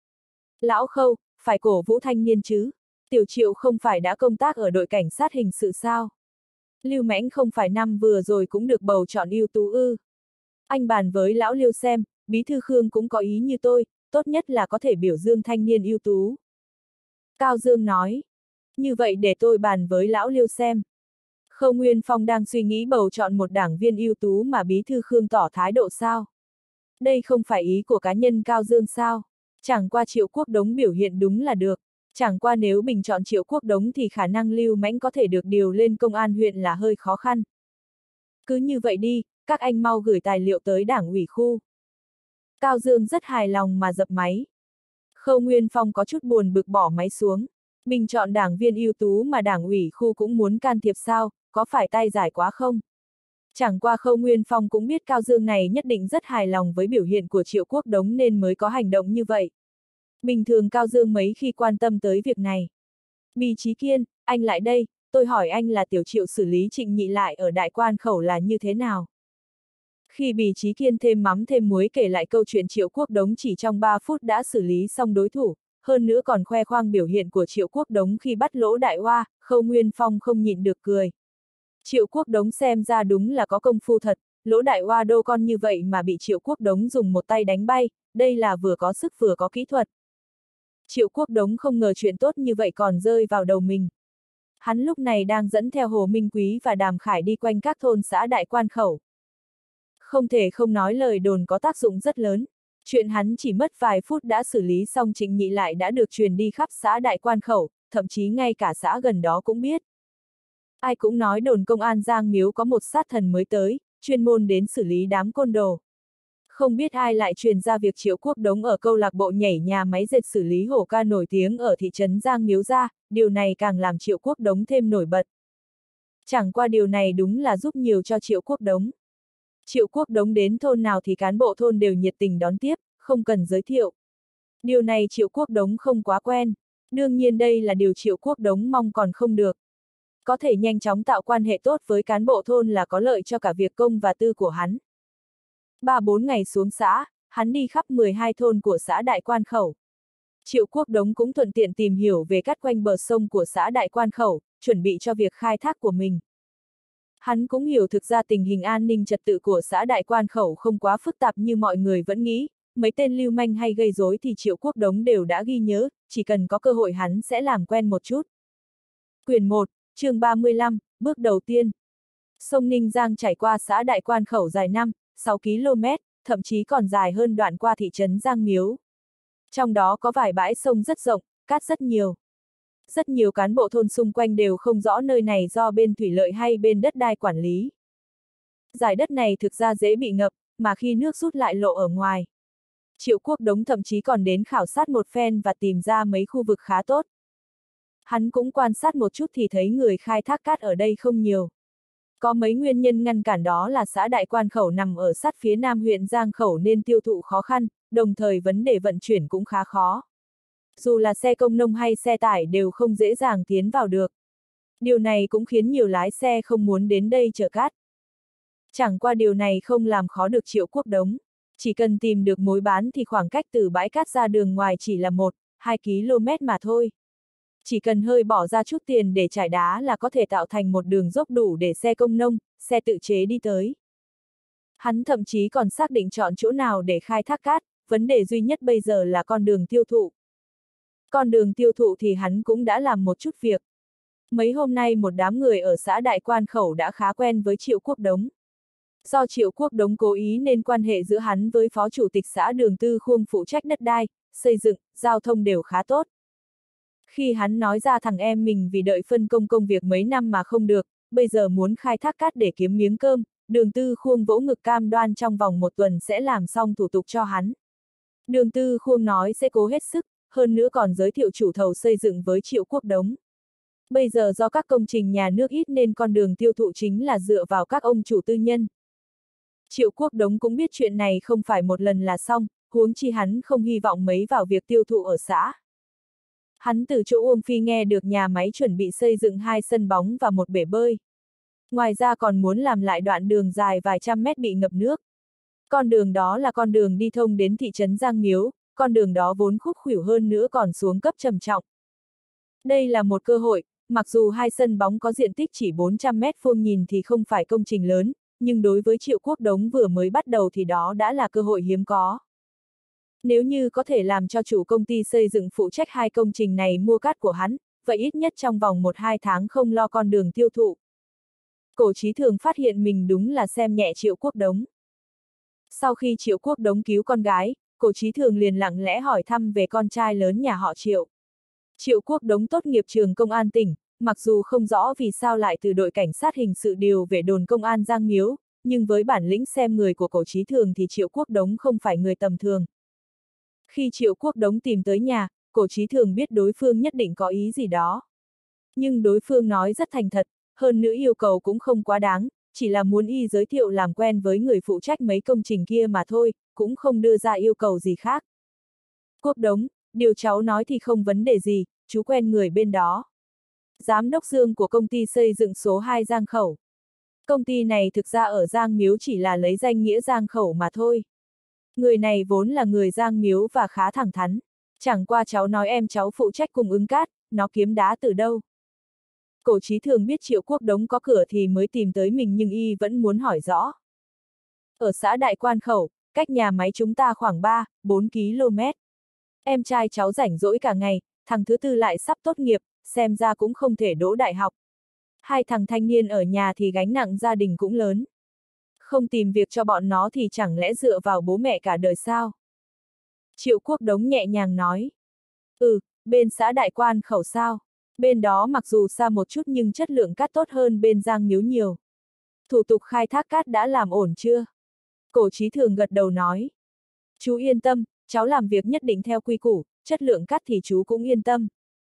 Lão Khâu, phải cổ vũ thanh niên chứ. Tiểu Triệu không phải đã công tác ở đội cảnh sát hình sự sao? Lưu Mãnh không phải năm vừa rồi cũng được bầu chọn ưu tú ư? Anh bàn với lão Liêu xem, bí thư Khương cũng có ý như tôi, tốt nhất là có thể biểu dương thanh niên ưu tú. Cao Dương nói. Như vậy để tôi bàn với lão Liêu xem. Khâu Nguyên Phong đang suy nghĩ bầu chọn một đảng viên ưu tú mà bí thư Khương tỏ thái độ sao? Đây không phải ý của cá nhân Cao Dương sao? Chẳng qua Triệu Quốc Đống biểu hiện đúng là được. Chẳng qua nếu bình chọn Triệu Quốc Đống thì khả năng Lưu Mãnh có thể được điều lên công an huyện là hơi khó khăn. Cứ như vậy đi, các anh mau gửi tài liệu tới đảng ủy khu. Cao Dương rất hài lòng mà dập máy. Khâu Nguyên Phong có chút buồn bực bỏ máy xuống. Bình chọn đảng viên ưu tú mà đảng ủy khu cũng muốn can thiệp sao, có phải tay giải quá không? Chẳng qua Khâu Nguyên Phong cũng biết Cao Dương này nhất định rất hài lòng với biểu hiện của Triệu Quốc Đống nên mới có hành động như vậy. Bình thường Cao Dương mấy khi quan tâm tới việc này. Bì Chí Kiên, anh lại đây, tôi hỏi anh là Tiểu Triệu xử lý Trịnh Nhị lại ở Đại Quan Khẩu là như thế nào? Khi Bì Chí Kiên thêm mắm thêm muối kể lại câu chuyện Triệu Quốc Đống chỉ trong 3 phút đã xử lý xong đối thủ, hơn nữa còn khoe khoang biểu hiện của Triệu Quốc Đống khi bắt Lỗ Đại Hoa, Khâu Nguyên Phong không nhịn được cười. Triệu Quốc Đống xem ra đúng là có công phu thật, Lỗ Đại Hoa đô con như vậy mà bị Triệu Quốc Đống dùng một tay đánh bay, đây là vừa có sức vừa có kỹ thuật. Triệu Quốc Đống không ngờ chuyện tốt như vậy còn rơi vào đầu mình. Hắn lúc này đang dẫn theo Hồ Minh Quý và Đàm Khải đi quanh các thôn xã Đại Quan Khẩu. Không thể không nói lời đồn có tác dụng rất lớn. Chuyện hắn chỉ mất vài phút đã xử lý xong Trịnh Nhị lại đã được truyền đi khắp xã Đại Quan Khẩu, thậm chí ngay cả xã gần đó cũng biết. Ai cũng nói đồn công an Giang Miếu có một sát thần mới tới, chuyên môn đến xử lý đám côn đồ. Không biết ai lại truyền ra việc Triệu Quốc Đống ở câu lạc bộ nhảy nhà máy dệt xử lý hổ ca nổi tiếng ở thị trấn Giang Miếu ra, điều này càng làm Triệu Quốc Đống thêm nổi bật. Chẳng qua điều này đúng là giúp nhiều cho Triệu Quốc Đống. Triệu Quốc Đống đến thôn nào thì cán bộ thôn đều nhiệt tình đón tiếp, không cần giới thiệu. Điều này Triệu Quốc Đống không quá quen. Đương nhiên đây là điều Triệu Quốc Đống mong còn không được. Có thể nhanh chóng tạo quan hệ tốt với cán bộ thôn là có lợi cho cả việc công và tư của hắn. 3-4 ngày xuống xã, hắn đi khắp 12 thôn của xã Đại Quan Khẩu. Triệu Quốc Đống cũng thuận tiện tìm hiểu về các quanh bờ sông của xã Đại Quan Khẩu, chuẩn bị cho việc khai thác của mình. Hắn cũng hiểu thực ra tình hình an ninh trật tự của xã Đại Quan Khẩu không quá phức tạp như mọi người vẫn nghĩ, mấy tên lưu manh hay gây rối thì Triệu Quốc Đống đều đã ghi nhớ, chỉ cần có cơ hội hắn sẽ làm quen một chút. Quyển 1, chương 35, bước đầu tiên. Sông Ninh Giang chảy qua xã Đại Quan Khẩu dài 5-6 km, thậm chí còn dài hơn đoạn qua thị trấn Giang Miếu. Trong đó có vài bãi sông rất rộng, cát rất nhiều. Rất nhiều cán bộ thôn xung quanh đều không rõ nơi này do bên thủy lợi hay bên đất đai quản lý. Giải đất này thực ra dễ bị ngập, mà khi nước rút lại lộ ở ngoài. Triệu Quốc Đống thậm chí còn đến khảo sát một phen và tìm ra mấy khu vực khá tốt. Hắn cũng quan sát một chút thì thấy người khai thác cát ở đây không nhiều. Có mấy nguyên nhân ngăn cản, đó là xã Đại Quan Khẩu nằm ở sát phía nam huyện Giang Khẩu nên tiêu thụ khó khăn, đồng thời vấn đề vận chuyển cũng khá khó. Dù là xe công nông hay xe tải đều không dễ dàng tiến vào được. Điều này cũng khiến nhiều lái xe không muốn đến đây chở cát. Chẳng qua điều này không làm khó được Triệu Quốc Đống. Chỉ cần tìm được mối bán thì khoảng cách từ bãi cát ra đường ngoài chỉ là 1-2 km mà thôi. Chỉ cần hơi bỏ ra chút tiền để trải đá là có thể tạo thành một đường dốc đủ để xe công nông, xe tự chế đi tới. Hắn thậm chí còn xác định chọn chỗ nào để khai thác cát, vấn đề duy nhất bây giờ là con đường tiêu thụ. Con đường tiêu thụ thì hắn cũng đã làm một chút việc. Mấy hôm nay một đám người ở xã Đại Quan Khẩu đã khá quen với Triệu Quốc Đống. Do Triệu Quốc Đống cố ý nên quan hệ giữa hắn với phó chủ tịch xã Đường Tư Khuông phụ trách đất đai, xây dựng, giao thông đều khá tốt. Khi hắn nói ra thằng em mình vì đợi phân công công việc mấy năm mà không được, bây giờ muốn khai thác cát để kiếm miếng cơm, Đường Tư Khuông vỗ ngực cam đoan trong vòng 1 tuần sẽ làm xong thủ tục cho hắn. Đường Tư Khuông nói sẽ cố hết sức, hơn nữa còn giới thiệu chủ thầu xây dựng với Triệu Quốc Đống. Bây giờ do các công trình nhà nước ít nên con đường tiêu thụ chính là dựa vào các ông chủ tư nhân. Triệu Quốc Đống cũng biết chuyện này không phải một lần là xong, huống chi hắn không hy vọng mấy vào việc tiêu thụ ở xã. Hắn từ chỗ Uông Phi nghe được nhà máy chuẩn bị xây dựng 2 sân bóng và một bể bơi. Ngoài ra còn muốn làm lại đoạn đường dài vài trăm mét bị ngập nước. Con đường đó là con đường đi thông đến thị trấn Giang Miếu, con đường đó vốn khúc khuỷu hơn nữa còn xuống cấp trầm trọng. Đây là một cơ hội, mặc dù 2 sân bóng có diện tích chỉ 400 mét vuông nhìn thì không phải công trình lớn, nhưng đối với Triệu Quốc Đống vừa mới bắt đầu thì đó đã là cơ hội hiếm có. Nếu như có thể làm cho chủ công ty xây dựng phụ trách 2 công trình này mua cát của hắn, vậy ít nhất trong vòng 1-2 tháng không lo con đường tiêu thụ. Cổ Chí Thường phát hiện mình đúng là xem nhẹ Triệu Quốc Đống. Sau khi Triệu Quốc Đống cứu con gái, Cổ Chí Thường liền lặng lẽ hỏi thăm về con trai lớn nhà họ Triệu. Triệu Quốc Đống tốt nghiệp trường công an tỉnh, mặc dù không rõ vì sao lại từ đội cảnh sát hình sự điều về đồn công an Giang Miếu, nhưng với bản lĩnh xem người của Cổ Chí Thường thì Triệu Quốc Đống không phải người tầm thường. Khi Triệu Quốc Đống tìm tới nhà, Cổ Chí Thường biết đối phương nhất định có ý gì đó. Nhưng đối phương nói rất thành thật, hơn nữa yêu cầu cũng không quá đáng, chỉ là muốn y giới thiệu làm quen với người phụ trách mấy công trình kia mà thôi, cũng không đưa ra yêu cầu gì khác. Quốc Đống, điều cháu nói thì không vấn đề gì, chú quen người bên đó. Giám đốc Dương của công ty xây dựng số 2 Giang Khẩu. Công ty này thực ra ở Giang Miếu chỉ là lấy danh nghĩa Giang Khẩu mà thôi. Người này vốn là người Giang Miếu và khá thẳng thắn. Chẳng qua cháu nói em cháu phụ trách cung ứng cát, nó kiếm đá từ đâu. Cổ Chí Thường biết Triệu Quốc Đống có cửa thì mới tìm tới mình nhưng y vẫn muốn hỏi rõ. Ở xã Đại Quan Khẩu, cách nhà máy chúng ta khoảng 3-4 km. Em trai cháu rảnh rỗi cả ngày, thằng thứ tư lại sắp tốt nghiệp, xem ra cũng không thể đỗ đại học. 2 thằng thanh niên ở nhà thì gánh nặng gia đình cũng lớn. Không tìm việc cho bọn nó thì chẳng lẽ dựa vào bố mẹ cả đời sao? Triệu Quốc Đống nhẹ nhàng nói. Bên xã Đại Quan Khẩu sao? Bên đó mặc dù xa một chút nhưng chất lượng cát tốt hơn bên Giang Miếu nhiều. Thủ tục khai thác cát đã làm ổn chưa? Cổ Chí Thường gật đầu nói. Chú yên tâm, cháu làm việc nhất định theo quy củ, chất lượng cát thì chú cũng yên tâm.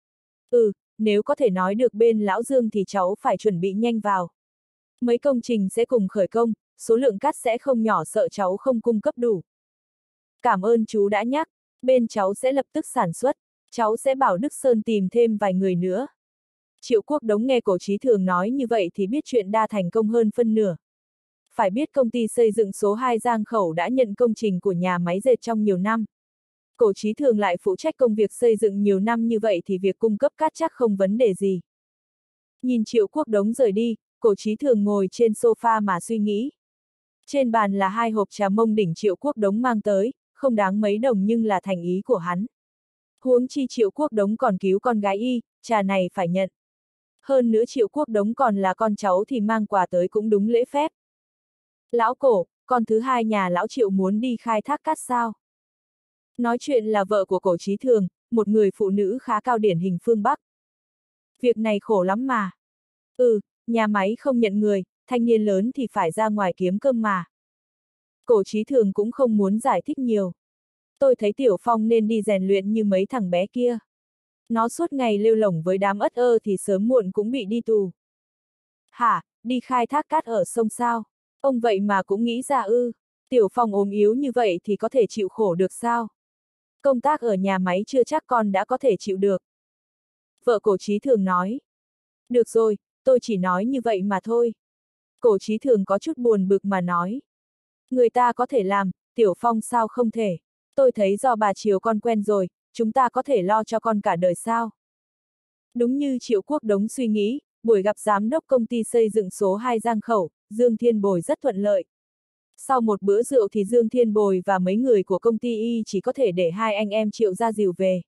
Nếu có thể nói được bên Lão Dương thì cháu phải chuẩn bị nhanh vào. Mấy công trình sẽ cùng khởi công, số lượng cát sẽ không nhỏ, sợ cháu không cung cấp đủ. Cảm ơn chú đã nhắc, bên cháu sẽ lập tức sản xuất, cháu sẽ bảo Đức Sơn tìm thêm vài người nữa. Triệu Quốc Đống nghe Cổ Chí Thường nói như vậy thì biết chuyện đã thành công hơn phân nửa. Phải biết công ty xây dựng số 2 Giang Khẩu đã nhận công trình của nhà máy dệt trong nhiều năm. Cổ Chí Thường lại phụ trách công việc xây dựng nhiều năm như vậy thì việc cung cấp cát chắc không vấn đề gì. Nhìn Triệu Quốc Đống rời đi, Cổ Chí Thường ngồi trên sofa mà suy nghĩ. Trên bàn là 2 hộp trà mông đỉnh Triệu Quốc Đống mang tới, không đáng mấy đồng nhưng là thành ý của hắn. Huống chi Triệu Quốc Đống còn cứu con gái y, trà này phải nhận. Hơn nữa Triệu Quốc Đống còn là con cháu thì mang quà tới cũng đúng lễ phép. Lão Cổ, con thứ hai nhà lão Triệu muốn đi khai thác cát sao? Nói chuyện là vợ của Cổ Chí Thường, một người phụ nữ khá cao điển hình phương Bắc. Việc này khổ lắm mà. Nhà máy không nhận người, thanh niên lớn thì phải ra ngoài kiếm cơm mà. Cổ Chí Thường cũng không muốn giải thích nhiều. Tôi thấy Tiểu Phong nên đi rèn luyện như mấy thằng bé kia. Nó suốt ngày lêu lổng với đám ất ơ thì sớm muộn cũng bị đi tù. Hả, đi khai thác cát ở sông sao? Ông vậy mà cũng nghĩ ra ư? Tiểu Phong ốm yếu như vậy thì có thể chịu khổ được sao? Công tác ở nhà máy chưa chắc con đã có thể chịu được. Vợ Cổ Chí Thường nói. Được rồi, tôi chỉ nói như vậy mà thôi. Cổ Chí Thường có chút buồn bực mà nói. Người ta có thể làm, Tiểu Phong sao không thể? Tôi thấy do bà chiều con quen rồi, chúng ta có thể lo cho con cả đời sao? Đúng như Triệu Quốc Đống suy nghĩ, buổi gặp giám đốc công ty xây dựng số 2 Giang Khẩu, Dương Thiên Bồi rất thuận lợi. Sau một bữa rượu thì Dương Thiên Bồi và mấy người của công ty y chỉ có thể để hai anh em Triệu ra dìu về.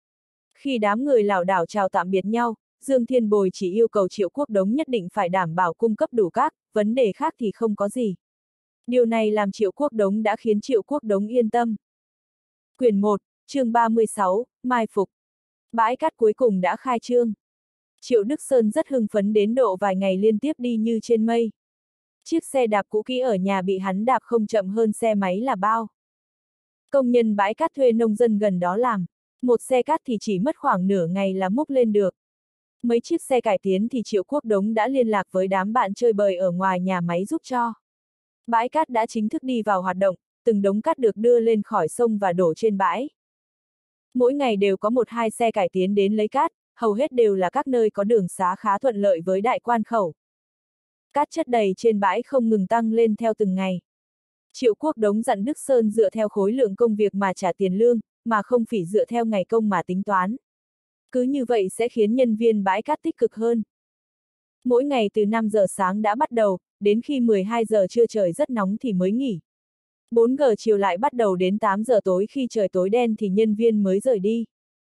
Khi đám người lảo đảo chào tạm biệt nhau, Dương Thiên Bồi chỉ yêu cầu Triệu Quốc Đống nhất định phải đảm bảo cung cấp đủ cát, vấn đề khác thì không có gì. Điều này làm Triệu Quốc Đống đã khiến Triệu Quốc Đống yên tâm. Quyển 1, chương 36, Mai Phục. Bãi cát cuối cùng đã khai trương. Triệu Đức Sơn rất hưng phấn đến độ vài ngày liên tiếp đi như trên mây. Chiếc xe đạp cũ kỹ ở nhà bị hắn đạp không chậm hơn xe máy là bao. Công nhân bãi cát thuê nông dân gần đó làm. Một xe cát thì chỉ mất khoảng nửa ngày là múc lên được. Mấy chiếc xe cải tiến thì Triệu Quốc Đống đã liên lạc với đám bạn chơi bời ở ngoài nhà máy giúp cho. Bãi cát đã chính thức đi vào hoạt động, từng đống cát được đưa lên khỏi sông và đổ trên bãi. Mỗi ngày đều có 1-2 xe cải tiến đến lấy cát, hầu hết đều là các nơi có đường xá khá thuận lợi với Đại Quan Khẩu. Cát chất đầy trên bãi không ngừng tăng lên theo từng ngày. Triệu Quốc Đống dặn Đức Sơn dựa theo khối lượng công việc mà trả tiền lương, mà không phải dựa theo ngày công mà tính toán. Cứ như vậy sẽ khiến nhân viên bãi cát tích cực hơn. Mỗi ngày từ 5 giờ sáng đã bắt đầu, đến khi 12 giờ trưa trời rất nóng thì mới nghỉ. 4 giờ chiều lại bắt đầu đến 8 giờ tối khi trời tối đen thì nhân viên mới rời đi.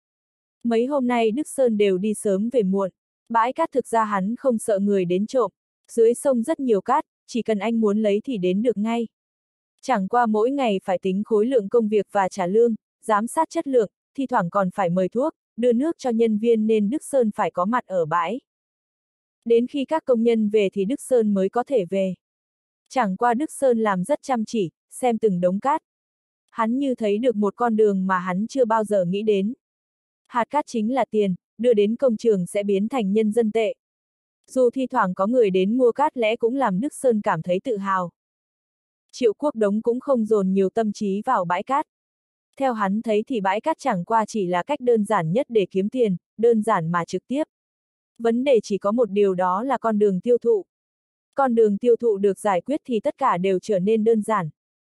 Mấy hôm nay Đức Sơn đều đi sớm về muộn. Bãi cát thực ra hắn không sợ người đến trộm. Dưới sông rất nhiều cát, chỉ cần anh muốn lấy thì đến được ngay. Chẳng qua mỗi ngày phải tính khối lượng công việc và trả lương, giám sát chất lượng, thi thoảng còn phải mời thuốc, đưa nước cho nhân viên nên Đức Sơn phải có mặt ở bãi. Đến khi các công nhân về thì Đức Sơn mới có thể về. Chẳng qua Đức Sơn làm rất chăm chỉ, xem từng đống cát. Hắn như thấy được một con đường mà hắn chưa bao giờ nghĩ đến. Hạt cát chính là tiền, đưa đến công trường sẽ biến thành nhân dân tệ. Dù thi thoảng có người đến mua cát lẽ cũng làm Đức Sơn cảm thấy tự hào. Triệu Quốc Đống cũng không dồn nhiều tâm trí vào bãi cát. Theo hắn thấy thì bãi cát chẳng qua chỉ là cách đơn giản nhất để kiếm tiền, đơn giản mà trực tiếp. Vấn đề chỉ có một điều, đó là con đường tiêu thụ. Con đường tiêu thụ được giải quyết thì tất cả đều trở nên đơn giản.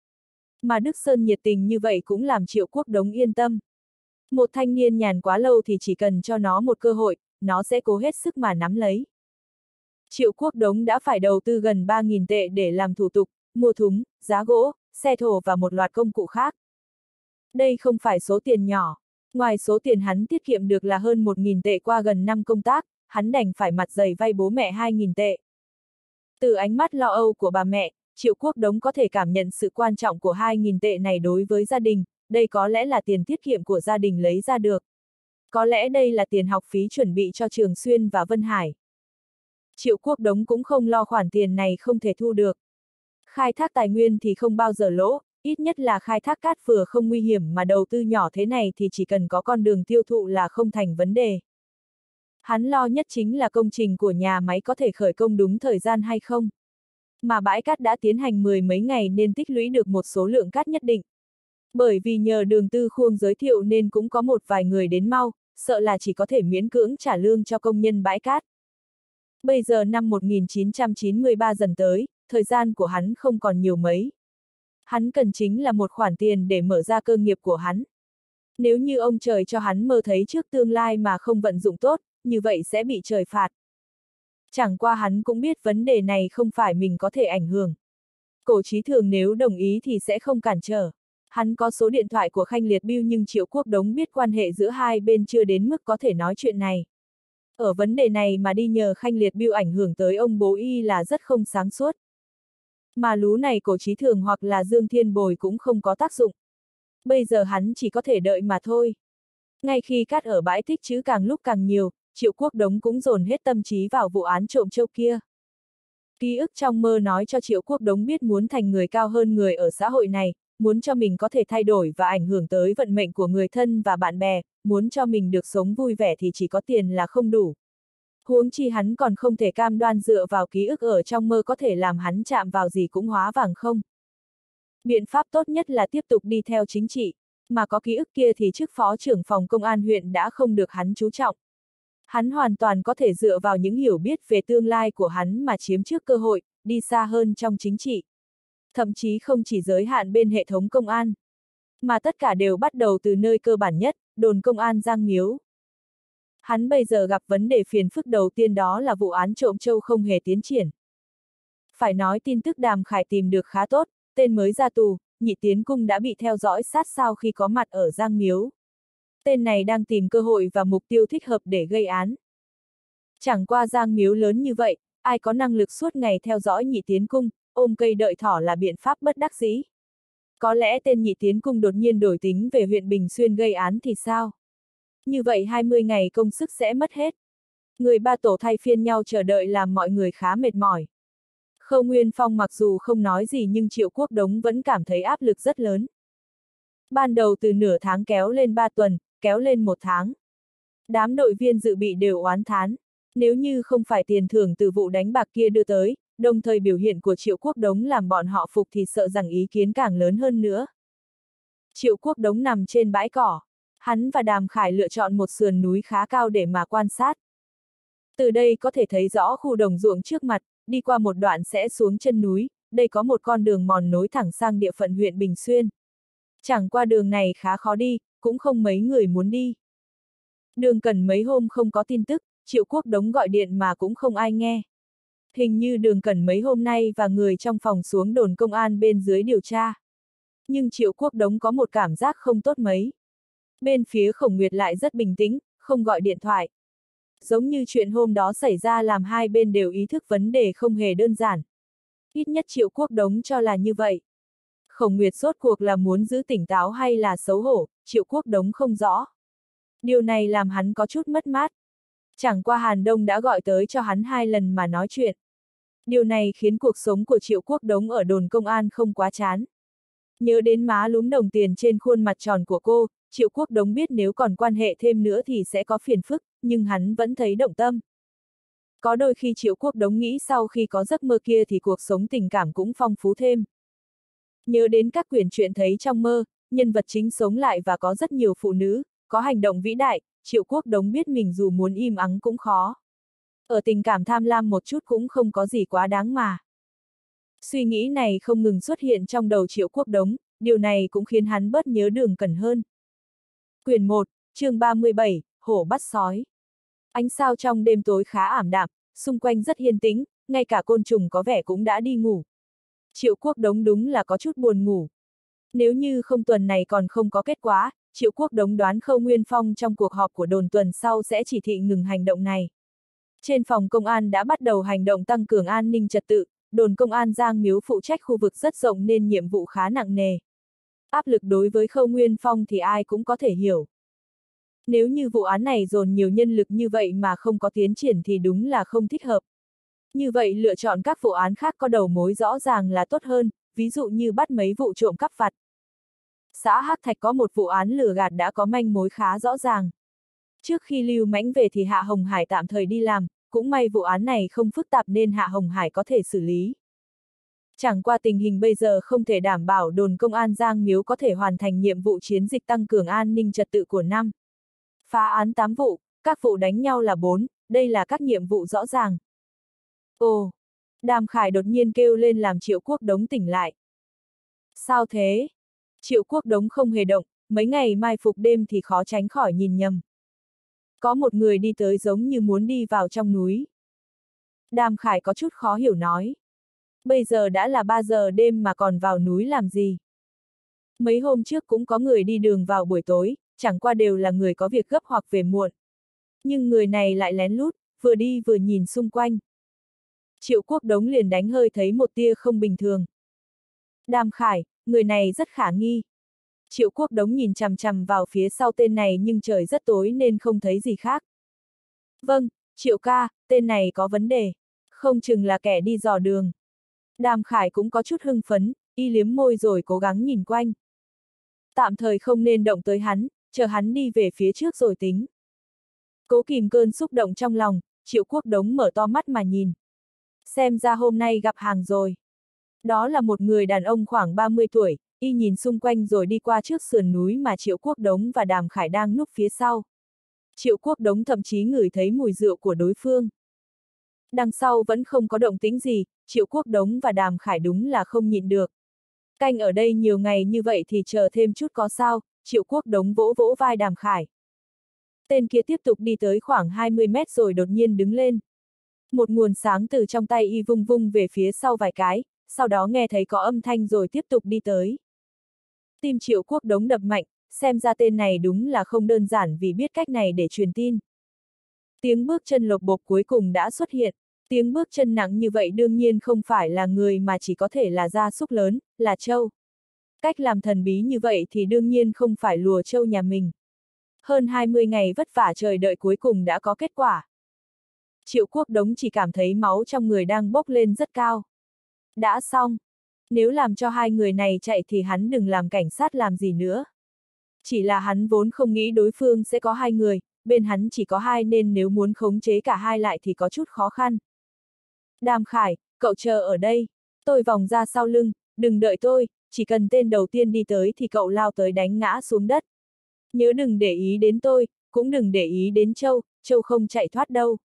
Mà Đức Sơn nhiệt tình như vậy cũng làm Triệu Quốc Đống yên tâm. Một thanh niên nhàn quá lâu thì chỉ cần cho nó một cơ hội, nó sẽ cố hết sức mà nắm lấy. Triệu Quốc Đống đã phải đầu tư gần 3.000 tệ để làm thủ tục, mua thúng, giá gỗ, xe thồ và một loạt công cụ khác. Đây không phải số tiền nhỏ. Ngoài số tiền hắn tiết kiệm được là hơn 1.000 tệ qua gần 5 công tác, hắn đành phải mặt dày vay bố mẹ 2.000 tệ. Từ ánh mắt lo âu của bà mẹ, Triệu Quốc Đống có thể cảm nhận sự quan trọng của 2.000 tệ này đối với gia đình, đây có lẽ là tiền tiết kiệm của gia đình lấy ra được. Có lẽ đây là tiền học phí chuẩn bị cho Trường Xuyên và Vân Hải. Triệu Quốc Đống cũng không lo khoản tiền này không thể thu được. Khai thác tài nguyên thì không bao giờ lỗ, ít nhất là khai thác cát vừa không nguy hiểm mà đầu tư nhỏ thế này thì chỉ cần có con đường tiêu thụ là không thành vấn đề. Hắn lo nhất chính là công trình của nhà máy có thể khởi công đúng thời gian hay không. Mà bãi cát đã tiến hành 10 mấy ngày nên tích lũy được một số lượng cát nhất định. Bởi vì nhờ Đường Tư Khuông giới thiệu nên cũng có một vài người đến mau, sợ là chỉ có thể miễn cưỡng trả lương cho công nhân bãi cát. Bây giờ năm 1993 dần tới, thời gian của hắn không còn nhiều mấy. Hắn cần chính là một khoản tiền để mở ra cơ nghiệp của hắn. Nếu như ông trời cho hắn mơ thấy trước tương lai mà không vận dụng tốt, như vậy sẽ bị trời phạt. Chẳng qua hắn cũng biết vấn đề này không phải mình có thể ảnh hưởng. Cổ Chí Thường nếu đồng ý thì sẽ không cản trở. Hắn có số điện thoại của Khanh Liệt Biêu nhưng Triệu Quốc Đống biết quan hệ giữa hai bên chưa đến mức có thể nói chuyện này. Ở vấn đề này mà đi nhờ Khanh Liệt Biêu ảnh hưởng tới ông bố y là rất không sáng suốt. Mà lú này Cổ Chí Thường hoặc là Dương Thiên Bồi cũng không có tác dụng. Bây giờ hắn chỉ có thể đợi mà thôi. Ngay khi cát ở bãi tích trữ càng lúc càng nhiều, Triệu Quốc Đống cũng dồn hết tâm trí vào vụ án trộm trâu kia. Ký ức trong mơ nói cho Triệu Quốc Đống biết muốn thành người cao hơn người ở xã hội này, muốn cho mình có thể thay đổi và ảnh hưởng tới vận mệnh của người thân và bạn bè, muốn cho mình được sống vui vẻ thì chỉ có tiền là không đủ. Huống chi hắn còn không thể cam đoan dựa vào ký ức ở trong mơ có thể làm hắn chạm vào gì cũng hóa vàng không. Biện pháp tốt nhất là tiếp tục đi theo chính trị, mà có ký ức kia thì chức phó trưởng phòng công an huyện đã không được hắn chú trọng. Hắn hoàn toàn có thể dựa vào những hiểu biết về tương lai của hắn mà chiếm trước cơ hội, đi xa hơn trong chính trị. Thậm chí không chỉ giới hạn bên hệ thống công an, mà tất cả đều bắt đầu từ nơi cơ bản nhất, đồn công an Giang Miếu. Hắn bây giờ gặp vấn đề phiền phức đầu tiên đó là vụ án trộm trâu không hề tiến triển. Phải nói tin tức Đàm Khải tìm được khá tốt, tên mới ra tù, Nhị Tiến Cung đã bị theo dõi sát sao khi có mặt ở Giang Miếu. Tên này đang tìm cơ hội và mục tiêu thích hợp để gây án. Chẳng qua Giang Miếu lớn như vậy, ai có năng lực suốt ngày theo dõi Nhị Tiến Cung, ôm cây đợi thỏ là biện pháp bất đắc dĩ. Có lẽ tên Nhị Tiến Cung đột nhiên đổi tính về huyện Bình Xuyên gây án thì sao? Như vậy 20 ngày công sức sẽ mất hết. Người ba tổ thay phiên nhau chờ đợi làm mọi người khá mệt mỏi. Khâu Nguyên Phong mặc dù không nói gì nhưng Triệu Quốc Đống vẫn cảm thấy áp lực rất lớn. Ban đầu từ nửa tháng kéo lên 3 tuần, kéo lên 1 tháng. Đám đội viên dự bị đều oán thán. Nếu như không phải tiền thưởng từ vụ đánh bạc kia đưa tới, đồng thời biểu hiện của Triệu Quốc Đống làm bọn họ phục thì sợ rằng ý kiến càng lớn hơn nữa. Triệu Quốc Đống nằm trên bãi cỏ. Hắn và Đàm Khải lựa chọn một sườn núi khá cao để mà quan sát. Từ đây có thể thấy rõ khu đồng ruộng trước mặt, đi qua một đoạn sẽ xuống chân núi, đây có một con đường mòn nối thẳng sang địa phận huyện Bình Xuyên. Chẳng qua đường này khá khó đi, cũng không mấy người muốn đi. Đường Cần mấy hôm không có tin tức, Triệu Quốc Đống gọi điện mà cũng không ai nghe. Hình như Đường Cần mấy hôm nay và người trong phòng xuống đồn công an bên dưới điều tra. Nhưng Triệu Quốc Đống có một cảm giác không tốt mấy. Bên phía Khổng Nguyệt lại rất bình tĩnh, không gọi điện thoại. Giống như chuyện hôm đó xảy ra làm hai bên đều ý thức vấn đề không hề đơn giản. Ít nhất Triệu Quốc Đống cho là như vậy. Khổng Nguyệt rốt cuộc là muốn giữ tỉnh táo hay là xấu hổ, Triệu Quốc Đống không rõ. Điều này làm hắn có chút mất mát. Chẳng qua Hàn Đông đã gọi tới cho hắn 2 lần mà nói chuyện. Điều này khiến cuộc sống của Triệu Quốc Đống ở đồn công an không quá chán. Nhớ đến má lúm đồng tiền trên khuôn mặt tròn của cô, Triệu Quốc Đống biết nếu còn quan hệ thêm nữa thì sẽ có phiền phức, nhưng hắn vẫn thấy động tâm. Có đôi khi Triệu Quốc Đống nghĩ sau khi có giấc mơ kia thì cuộc sống tình cảm cũng phong phú thêm. Nhớ đến các quyển truyện thấy trong mơ, nhân vật chính sống lại và có rất nhiều phụ nữ, có hành động vĩ đại, Triệu Quốc Đống biết mình dù muốn im ắng cũng khó. Ở tình cảm tham lam một chút cũng không có gì quá đáng mà. Suy nghĩ này không ngừng xuất hiện trong đầu Triệu Quốc Đống, điều này cũng khiến hắn bớt nhớ Đường Cần hơn. Quyển 1, chương 37, Hổ bắt sói. Ánh sao trong đêm tối khá ảm đạm, xung quanh rất yên tĩnh, ngay cả côn trùng có vẻ cũng đã đi ngủ. Triệu Quốc Đống đúng là có chút buồn ngủ. Nếu như không tuần này còn không có kết quả, Triệu Quốc Đống đoán Khâu Nguyên Phong trong cuộc họp của đồn tuần sau sẽ chỉ thị ngừng hành động này. Trên phòng công an đã bắt đầu hành động tăng cường an ninh trật tự, đồn công an Giang Miếu phụ trách khu vực rất rộng nên nhiệm vụ khá nặng nề. Áp lực đối với Khâu Nguyên Phong thì ai cũng có thể hiểu. Nếu như vụ án này dồn nhiều nhân lực như vậy mà không có tiến triển thì đúng là không thích hợp. Như vậy lựa chọn các vụ án khác có đầu mối rõ ràng là tốt hơn, ví dụ như bắt mấy vụ trộm cắp vặt. Xã Hắc Thạch có một vụ án lừa gạt đã có manh mối khá rõ ràng. Trước khi Lưu Mãnh về thì Hạ Hồng Hải tạm thời đi làm, cũng may vụ án này không phức tạp nên Hạ Hồng Hải có thể xử lý. Chẳng qua tình hình bây giờ không thể đảm bảo đồn công an Giang Miếu có thể hoàn thành nhiệm vụ chiến dịch tăng cường an ninh trật tự của năm. Phá án 8 vụ, các vụ đánh nhau là 4, đây là các nhiệm vụ rõ ràng. Ồ! Đàm Khải đột nhiên kêu lên làm Triệu Quốc Đống tỉnh lại. Sao thế? Triệu Quốc Đống không hề động, mấy ngày mai phục đêm thì khó tránh khỏi nhìn nhầm. Có một người đi tới giống như muốn đi vào trong núi. Đàm Khải có chút khó hiểu nói. Bây giờ đã là 3 giờ đêm mà còn vào núi làm gì? Mấy hôm trước cũng có người đi đường vào buổi tối, chẳng qua đều là người có việc gấp hoặc về muộn. Nhưng người này lại lén lút, vừa đi vừa nhìn xung quanh. Triệu Quốc Đống liền đánh hơi thấy một tia không bình thường. Đàm Khải, người này rất khả nghi. Triệu Quốc Đống nhìn chằm chằm vào phía sau tên này nhưng trời rất tối nên không thấy gì khác. Vâng, Triệu ca, tên này có vấn đề. Không chừng là kẻ đi dò đường. Đàm Khải cũng có chút hưng phấn, y liếm môi rồi cố gắng nhìn quanh. Tạm thời không nên động tới hắn, chờ hắn đi về phía trước rồi tính. Cố kìm cơn xúc động trong lòng, Triệu Quốc Đống mở to mắt mà nhìn. Xem ra hôm nay gặp hàng rồi. Đó là một người đàn ông khoảng 30 tuổi, y nhìn xung quanh rồi đi qua trước sườn núi mà Triệu Quốc Đống và Đàm Khải đang núp phía sau. Triệu Quốc Đống thậm chí ngửi thấy mùi rượu của đối phương. Đằng sau vẫn không có động tĩnh gì, Triệu Quốc Đống và Đàm Khải đúng là không nhịn được. Canh ở đây nhiều ngày như vậy thì chờ thêm chút có sao, Triệu Quốc Đống vỗ vỗ vai Đàm Khải. Tên kia tiếp tục đi tới khoảng 20 mét rồi đột nhiên đứng lên. Một nguồn sáng từ trong tay y vung vung về phía sau vài cái, sau đó nghe thấy có âm thanh rồi tiếp tục đi tới. Tim Triệu Quốc Đống đập mạnh, xem ra tên này đúng là không đơn giản vì biết cách này để truyền tin. Tiếng bước chân lộc bộp cuối cùng đã xuất hiện. Tiếng bước chân nặng như vậy đương nhiên không phải là người mà chỉ có thể là gia súc lớn, là trâu. Cách làm thần bí như vậy thì đương nhiên không phải lùa trâu nhà mình. Hơn 20 ngày vất vả chờ đợi cuối cùng đã có kết quả. Triệu Quốc Đống chỉ cảm thấy máu trong người đang bốc lên rất cao. Đã xong. Nếu làm cho hai người này chạy thì hắn đừng làm cảnh sát làm gì nữa. Chỉ là hắn vốn không nghĩ đối phương sẽ có hai người, bên hắn chỉ có hai nên nếu muốn khống chế cả hai lại thì có chút khó khăn. Đàm Khải, cậu chờ ở đây. Tôi vòng ra sau lưng, đừng đợi tôi, chỉ cần tên đầu tiên đi tới thì cậu lao tới đánh ngã xuống đất. Nhớ đừng để ý đến tôi, cũng đừng để ý đến Châu, Châu không chạy thoát đâu.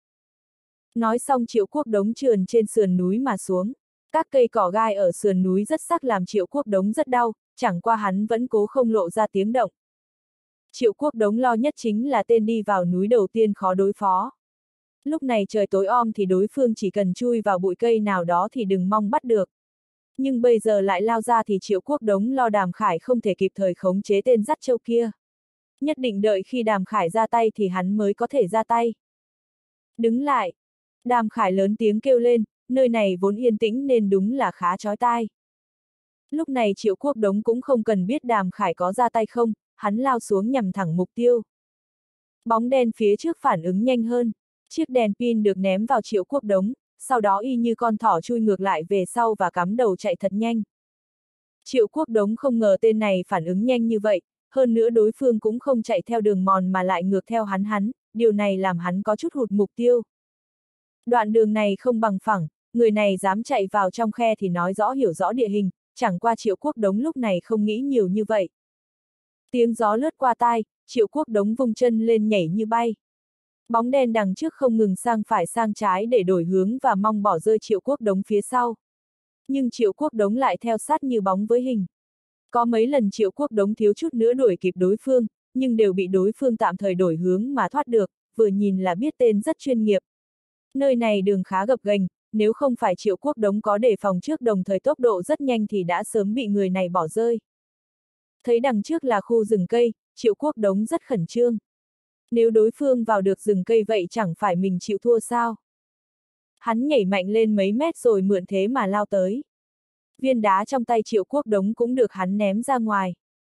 Nói xong Triệu Quốc Đống trườn trên sườn núi mà xuống. Các cây cỏ gai ở sườn núi rất sắc làm Triệu Quốc Đống rất đau, chẳng qua hắn vẫn cố không lộ ra tiếng động. Triệu Quốc Đống lo nhất chính là tên đi vào núi đầu tiên khó đối phó. Lúc này trời tối om thì đối phương chỉ cần chui vào bụi cây nào đó thì đừng mong bắt được. Nhưng bây giờ lại lao ra thì Triệu Quốc Đống lo Đàm Khải không thể kịp thời khống chế tên dắt trâu kia. Nhất định đợi khi Đàm Khải ra tay thì hắn mới có thể ra tay. Đứng lại! Đàm Khải lớn tiếng kêu lên, nơi này vốn yên tĩnh nên đúng là khá chói tai. Lúc này Triệu Quốc Đống cũng không cần biết Đàm Khải có ra tay không, hắn lao xuống nhằm thẳng mục tiêu. Bóng đen phía trước phản ứng nhanh hơn, chiếc đèn pin được ném vào Triệu Quốc Đống, sau đó y như con thỏ chui ngược lại về sau và cắm đầu chạy thật nhanh. Triệu Quốc Đống không ngờ tên này phản ứng nhanh như vậy, hơn nữa đối phương cũng không chạy theo đường mòn mà lại ngược theo hắn, điều này làm hắn có chút hụt mục tiêu. Đoạn đường này không bằng phẳng, người này dám chạy vào trong khe thì nói rõ hiểu rõ địa hình, chẳng qua Triệu Quốc Đống lúc này không nghĩ nhiều như vậy. Tiếng gió lướt qua tai, Triệu Quốc Đống vung chân lên nhảy như bay. Bóng đen đằng trước không ngừng sang phải sang trái để đổi hướng và mong bỏ rơi Triệu Quốc Đống phía sau. Nhưng Triệu Quốc Đống lại theo sát như bóng với hình. Có mấy lần Triệu Quốc Đống thiếu chút nữa đuổi kịp đối phương, nhưng đều bị đối phương tạm thời đổi hướng mà thoát được, vừa nhìn là biết tên rất chuyên nghiệp. Nơi này đường khá gập ghềnh, nếu không phải Triệu Quốc Đống có đề phòng trước đồng thời tốc độ rất nhanh thì đã sớm bị người này bỏ rơi. Thấy đằng trước là khu rừng cây, Triệu Quốc Đống rất khẩn trương. Nếu đối phương vào được rừng cây vậy chẳng phải mình chịu thua sao? Hắn nhảy mạnh lên mấy mét rồi mượn thế mà lao tới. Viên đá trong tay Triệu Quốc Đống cũng được hắn ném ra ngoài.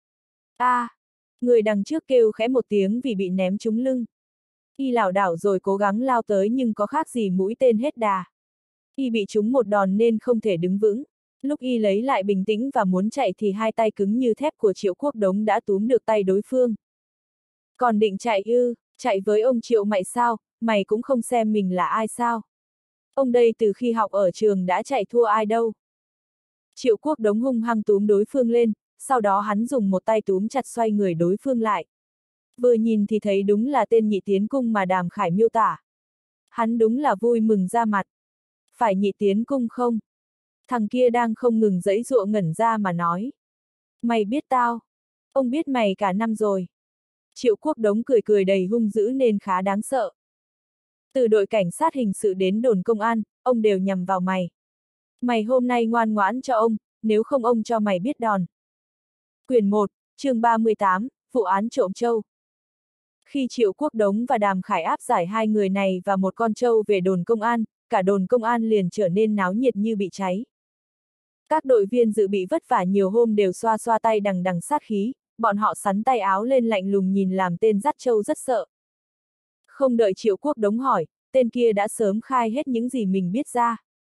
Người đằng trước kêu khẽ một tiếng vì bị ném trúng lưng. Y lảo đảo rồi cố gắng lao tới nhưng có khác gì mũi tên hết đà. Y bị trúng một đòn nên không thể đứng vững. Lúc Y lấy lại bình tĩnh và muốn chạy thì hai tay cứng như thép của Triệu Quốc Đống đã túm được tay đối phương. Còn định chạy ư, chạy với ông Triệu mày sao, mày cũng không xem mình là ai sao? Ông đây từ khi học ở trường đã chạy thua ai đâu. Triệu Quốc Đống hung hăng túm đối phương lên, sau đó hắn dùng một tay túm chặt xoay người đối phương lại. Vừa nhìn thì thấy đúng là tên Nhị Tiến Cung mà Đàm Khải miêu tả. Hắn đúng là vui mừng ra mặt. Phải Nhị Tiến Cung không? Thằng kia đang không ngừng giãy giụa ngẩn ra mà nói. Mày biết tao? Ông biết mày cả năm rồi. Triệu Quốc Đống cười cười đầy hung dữ nên khá đáng sợ. Từ đội cảnh sát hình sự đến đồn công an, ông đều nhằm vào mày. Mày hôm nay ngoan ngoãn cho ông, nếu không ông cho mày biết đòn. Quyển 1, chương 38, vụ án trộm trâu. Khi Triệu Quốc Đống và Đàm Khải áp giải hai người này và một con trâu về đồn công an, cả đồn công an liền trở nên náo nhiệt như bị cháy. Các đội viên dự bị vất vả nhiều hôm đều xoa xoa tay đằng đằng sát khí, bọn họ xắn tay áo lên lạnh lùng nhìn làm tên dắt trâu rất sợ. Không đợi Triệu Quốc Đống hỏi, tên kia đã sớm khai hết những gì mình biết ra.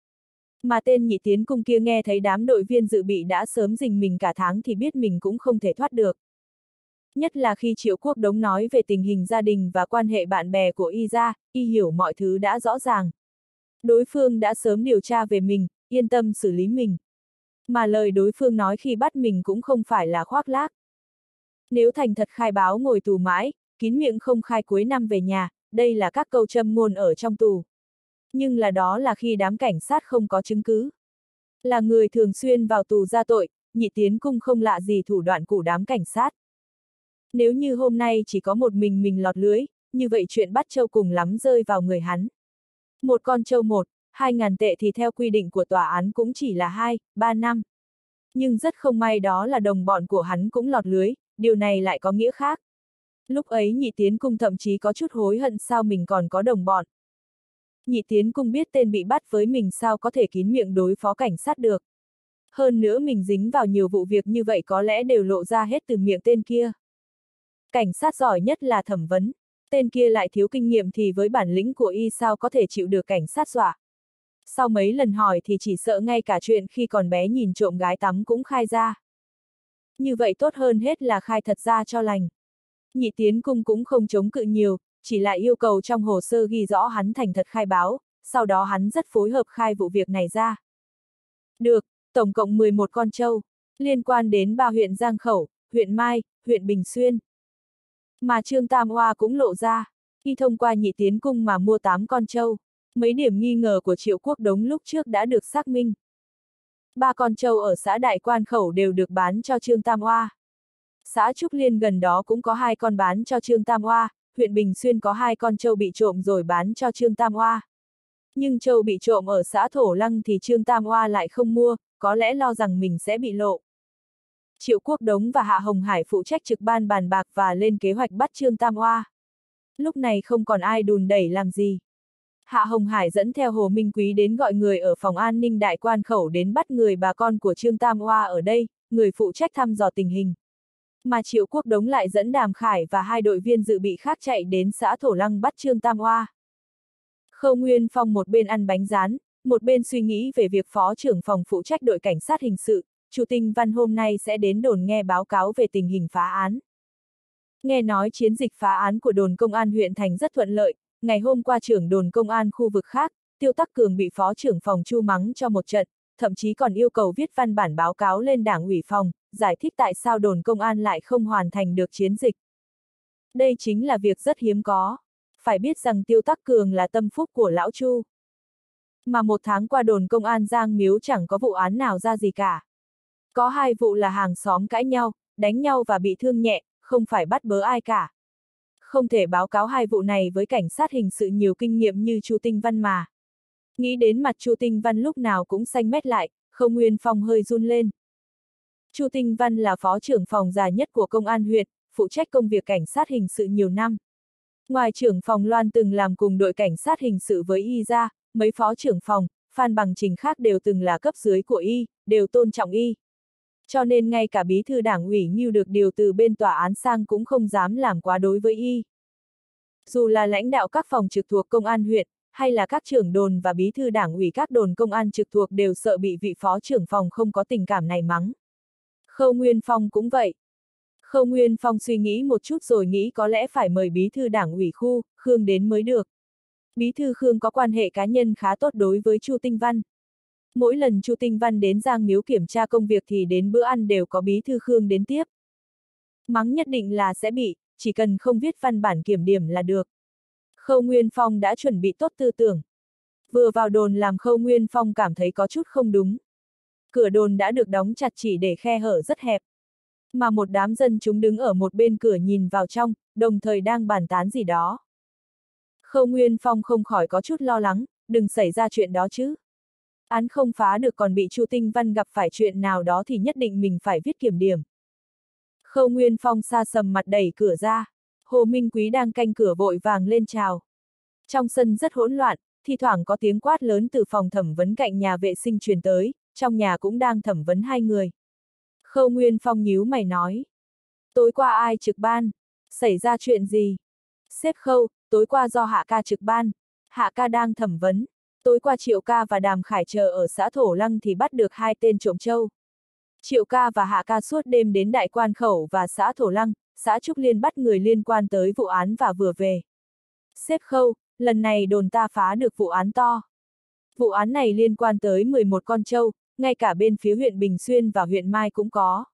Mà tên Nhị Tiến Cung kia nghe thấy đám đội viên dự bị đã sớm rình mình cả tháng thì biết mình cũng không thể thoát được. Nhất là khi Triệu Quốc Đống nói về tình hình gia đình và quan hệ bạn bè của Y ra, Y hiểu mọi thứ đã rõ ràng. Đối phương đã sớm điều tra về mình, yên tâm xử lý mình. Mà lời đối phương nói khi bắt mình cũng không phải là khoác lác. Nếu thành thật khai báo ngồi tù mãi, kín miệng không khai cuối năm về nhà, đây là các câu châm ngôn ở trong tù. Nhưng đó là khi đám cảnh sát không có chứng cứ. Là người thường xuyên vào tù ra tội, Nhị Tiến Cung không lạ gì thủ đoạn của đám cảnh sát. Nếu như hôm nay chỉ có một mình lọt lưới, như vậy chuyện bắt trâu cùng lắm rơi vào người hắn. Một con trâu 1-2 ngàn tệ thì theo quy định của tòa án cũng chỉ là 2-3 năm. Nhưng rất không may đó là đồng bọn của hắn cũng lọt lưới, điều này lại có nghĩa khác. Lúc ấy Nhị Tiến Cung thậm chí có chút hối hận sao mình còn có đồng bọn. Nhị Tiến Cung biết tên bị bắt với mình sao có thể kín miệng đối phó cảnh sát được. Hơn nữa mình dính vào nhiều vụ việc như vậy có lẽ đều lộ ra hết từ miệng tên kia. Cảnh sát giỏi nhất là thẩm vấn, tên kia lại thiếu kinh nghiệm thì với bản lĩnh của Y sao có thể chịu được cảnh sát dọa. Sau mấy lần hỏi thì chỉ sợ ngay cả chuyện khi còn bé nhìn trộm gái tắm cũng khai ra. Như vậy tốt hơn hết là khai thật ra cho lành. Nhị Tiến Cung cũng không chống cự nhiều, chỉ lại yêu cầu trong hồ sơ ghi rõ hắn thành thật khai báo, sau đó hắn rất phối hợp khai vụ việc này ra. Được, tổng cộng 11 con trâu, liên quan đến 3 huyện Giang Khẩu, huyện Mai, huyện Bình Xuyên. Mà Trương Tam Hoa cũng lộ ra, y thông qua Nhị Tiến Cung mà mua 8 con trâu. Mấy điểm nghi ngờ của Triệu Quốc Đống lúc trước đã được xác minh. 3 con trâu ở xã Đại Quan Khẩu đều được bán cho Trương Tam Hoa. Xã Trúc Liên gần đó cũng có 2 con bán cho Trương Tam Hoa, huyện Bình Xuyên có 2 con trâu bị trộm rồi bán cho Trương Tam Hoa. Nhưng trâu bị trộm ở xã Thổ Lăng thì Trương Tam Hoa lại không mua, có lẽ lo rằng mình sẽ bị lộ. Triệu Quốc Đống và Hạ Hồng Hải phụ trách trực ban bàn bạc và lên kế hoạch bắt Trương Tam Hoa. Lúc này không còn ai đùn đẩy làm gì. Hạ Hồng Hải dẫn theo Hồ Minh Quý đến gọi người ở phòng an ninh Đại Quan Khẩu đến bắt người bà con của Trương Tam Hoa ở đây, người phụ trách thăm dò tình hình. Mà Triệu Quốc Đống lại dẫn Đàm Khải và 2 đội viên dự bị khác chạy đến xã Thổ Lăng bắt Trương Tam Hoa. Khâu Nguyên Phong một bên ăn bánh rán, một bên suy nghĩ về việc phó trưởng phòng phụ trách đội cảnh sát hình sự, Chu Tinh Văn hôm nay sẽ đến đồn nghe báo cáo về tình hình phá án. Nghe nói chiến dịch phá án của đồn công an huyện thành rất thuận lợi, ngày hôm qua trưởng đồn công an khu vực khác, Tiêu Tắc Cường bị phó trưởng phòng Chu mắng cho một trận, thậm chí còn yêu cầu viết văn bản báo cáo lên đảng ủy phòng, giải thích tại sao đồn công an lại không hoàn thành được chiến dịch. Đây chính là việc rất hiếm có. Phải biết rằng Tiêu Tắc Cường là tâm phúc của lão Chu. Mà 1 tháng qua đồn công an Giang Miếu chẳng có vụ án nào ra gì cả. Có 2 vụ là hàng xóm cãi nhau, đánh nhau và bị thương nhẹ, không phải bắt bớ ai cả. Không thể báo cáo 2 vụ này với cảnh sát hình sự nhiều kinh nghiệm như Chu Tinh Văn mà. Nghĩ đến mặt Chu Tinh Văn lúc nào cũng xanh mét lại, Khâu Nguyên Phong hơi run lên. Chu Tinh Văn là phó trưởng phòng già nhất của công an huyện, phụ trách công việc cảnh sát hình sự nhiều năm. Ngoài trưởng phòng Loan từng làm cùng đội cảnh sát hình sự với Y ra, mấy phó trưởng phòng, Phan Bằng Trình khác đều từng là cấp dưới của y, đều tôn trọng y. Cho nên ngay cả bí thư đảng ủy Ngưu được điều từ bên tòa án sang cũng không dám làm quá đối với y. Dù là lãnh đạo các phòng trực thuộc công an huyện, hay là các trưởng đồn và bí thư đảng ủy các đồn công an trực thuộc đều sợ bị vị phó trưởng phòng không có tình cảm này mắng. Khâu Nguyên Phong cũng vậy. Khâu Nguyên Phong suy nghĩ một chút rồi nghĩ có lẽ phải mời bí thư đảng ủy khu, Khương đến mới được. Bí thư Khương có quan hệ cá nhân khá tốt đối với Chu Tinh Văn. Mỗi lần Chu Tinh Văn đến Giang Miếu kiểm tra công việc thì đến bữa ăn đều có bí thư Khương đến tiếp. Mắng nhất định là sẽ bị, chỉ cần không viết văn bản kiểm điểm là được. Khâu Nguyên Phong đã chuẩn bị tốt tư tưởng. Vừa vào đồn làm Khâu Nguyên Phong cảm thấy có chút không đúng. Cửa đồn đã được đóng chặt chỉ để khe hở rất hẹp. Mà một đám dân chúng đứng ở một bên cửa nhìn vào trong, đồng thời đang bàn tán gì đó. Khâu Nguyên Phong không khỏi có chút lo lắng, đừng xảy ra chuyện đó chứ. Án không phá được còn bị Chu Tinh Văn gặp phải chuyện nào đó thì nhất định mình phải viết kiểm điểm. Khâu Nguyên Phong xa sầm mặt đẩy cửa ra. Hồ Minh Quý đang canh cửa vội vàng lên chào. Trong sân rất hỗn loạn, thi thoảng có tiếng quát lớn từ phòng thẩm vấn cạnh nhà vệ sinh truyền tới, trong nhà cũng đang thẩm vấn hai người. Khâu Nguyên Phong nhíu mày nói. Tối qua ai trực ban? Xảy ra chuyện gì? Sếp Khâu, tối qua do Hạ ca trực ban. Hạ ca đang thẩm vấn. Tối qua Triệu ca và Đàm Khải chờ ở xã Thổ Lăng thì bắt được hai tên trộm trâu. Triệu ca và Hạ ca suốt đêm đến Đại Quan Khẩu và xã Thổ Lăng, xã Trúc Liên bắt người liên quan tới vụ án và vừa về. Sếp Khâu, lần này đồn ta phá được vụ án to. Vụ án này liên quan tới 11 con trâu, ngay cả bên phía huyện Bình Xuyên và huyện Mai cũng có.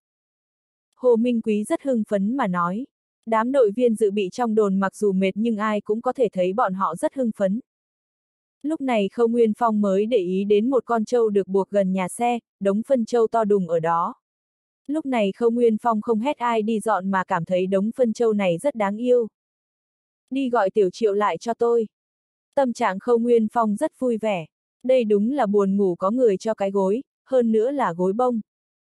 Hồ Minh Quý rất hưng phấn mà nói. Đám đội viên dự bị trong đồn mặc dù mệt nhưng ai cũng có thể thấy bọn họ rất hưng phấn. Lúc này Khâu Nguyên Phong mới để ý đến một con trâu được buộc gần nhà xe, đống phân trâu to đùng ở đó. Lúc này Khâu Nguyên Phong không hét ai đi dọn mà cảm thấy đống phân trâu này rất đáng yêu. Đi gọi Tiểu Triệu lại cho tôi. Tâm trạng Khâu Nguyên Phong rất vui vẻ. Đây đúng là buồn ngủ có người cho cái gối, hơn nữa là gối bông.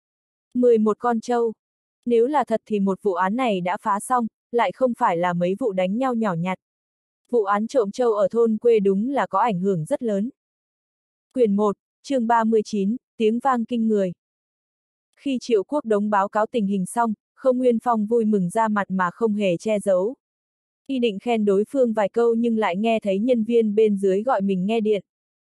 11 con trâu. Nếu là thật thì một vụ án này đã phá xong, lại không phải là mấy vụ đánh nhau nhỏ nhặt. Vụ án trộm trâu ở thôn quê đúng là có ảnh hưởng rất lớn. Quyển 1, chương 39, tiếng vang kinh người. Khi Triệu Quốc Đống báo cáo tình hình xong, Khâu Nguyên Phong vui mừng ra mặt mà không hề che giấu. Y định khen đối phương vài câu nhưng lại nghe thấy nhân viên bên dưới gọi mình nghe điện.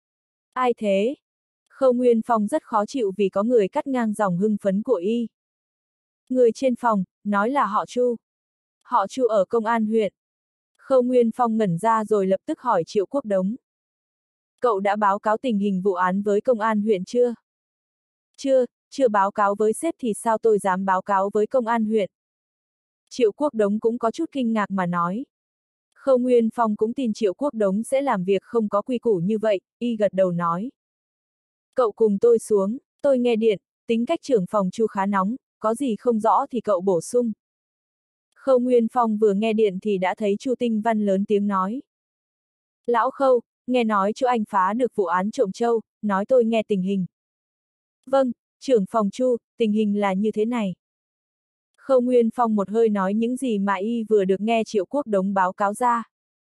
Ai thế? Khâu Nguyên Phong rất khó chịu vì có người cắt ngang dòng hưng phấn của y. Người trên phòng, nói là họ Chu. Họ Chu ở công an huyện. Khâu Nguyên Phong ngẩn ra rồi lập tức hỏi Triệu Quốc Đống. Cậu đã báo cáo tình hình vụ án với công an huyện chưa? Chưa báo cáo với sếp thì sao tôi dám báo cáo với công an huyện? Triệu Quốc Đống cũng có chút kinh ngạc mà nói. Khâu Nguyên Phong cũng tin Triệu Quốc Đống sẽ làm việc không có quy củ như vậy, y gật đầu nói. Cậu cùng tôi xuống, tôi nghe điện, tính cách trưởng phòng Chu khá nóng, có gì không rõ thì cậu bổ sung. Khâu Nguyên Phong vừa nghe điện thì đã thấy Chu Tinh Văn lớn tiếng nói. Lão Khâu, nghe nói chú anh phá được vụ án trộm trâu, nói tôi nghe tình hình. Vâng, trưởng phòng Chu, tình hình là như thế này. Khâu Nguyên Phong một hơi nói những gì mà y vừa được nghe Triệu Quốc Đống báo cáo ra.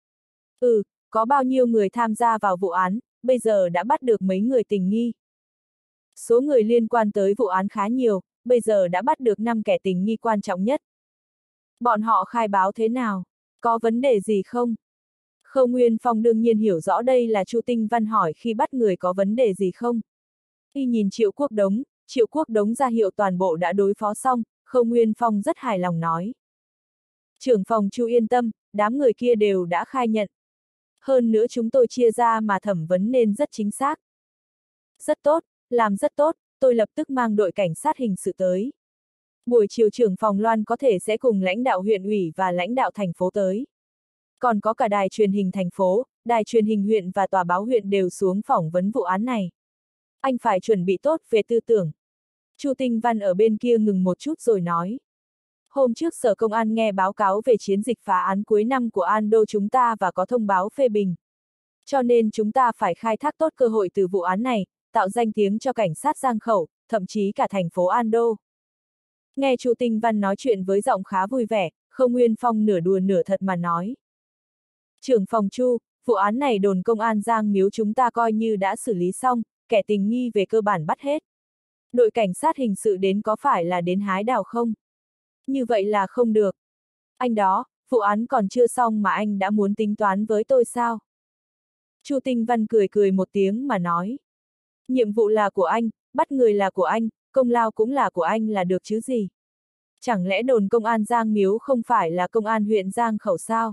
Có bao nhiêu người tham gia vào vụ án, bây giờ đã bắt được mấy người tình nghi. Số người liên quan tới vụ án khá nhiều, bây giờ đã bắt được 5 kẻ tình nghi quan trọng nhất. Bọn họ khai báo thế nào? Có vấn đề gì không? Khâu Nguyên Phong đương nhiên hiểu rõ đây là Chu Tinh Văn hỏi khi bắt người có vấn đề gì không. Y nhìn Triệu Quốc Đống ra hiệu toàn bộ đã đối phó xong, Khâu Nguyên Phong rất hài lòng nói. Trưởng phòng Chu yên tâm, đám người kia đều đã khai nhận. Hơn nữa chúng tôi chia ra mà thẩm vấn nên rất chính xác. Rất tốt, làm rất tốt, tôi lập tức mang đội cảnh sát hình sự tới. Buổi chiều trưởng phòng Loan có thể sẽ cùng lãnh đạo huyện ủy và lãnh đạo thành phố tới. Còn có cả đài truyền hình thành phố, đài truyền hình huyện và tòa báo huyện đều xuống phỏng vấn vụ án này. Anh phải chuẩn bị tốt về tư tưởng. Chu Tinh Văn ở bên kia ngừng một chút rồi nói. Hôm trước Sở Công an nghe báo cáo về chiến dịch phá án cuối năm của An Đô chúng ta và có thông báo phê bình. Cho nên chúng ta phải khai thác tốt cơ hội từ vụ án này, tạo danh tiếng cho cảnh sát Giang Khẩu, thậm chí cả thành phố An Đô. Nghe Chu Tinh Văn nói chuyện với giọng khá vui vẻ, Khâu Nguyên Phong nửa đùa nửa thật mà nói. Trưởng phòng Chu, vụ án này đồn công an Giang Miếu chúng ta coi như đã xử lý xong, kẻ tình nghi về cơ bản bắt hết. Đội cảnh sát hình sự đến có phải là đến hái đào không? Như vậy là không được. Anh đó, vụ án còn chưa xong mà anh đã muốn tính toán với tôi sao? Chu Tinh Văn cười cười một tiếng mà nói. Nhiệm vụ là của anh, bắt người là của anh, công lao cũng là của anh là được chứ gì? Chẳng lẽ đồn công an Giang Miếu không phải là công an huyện Giang Khẩu sao?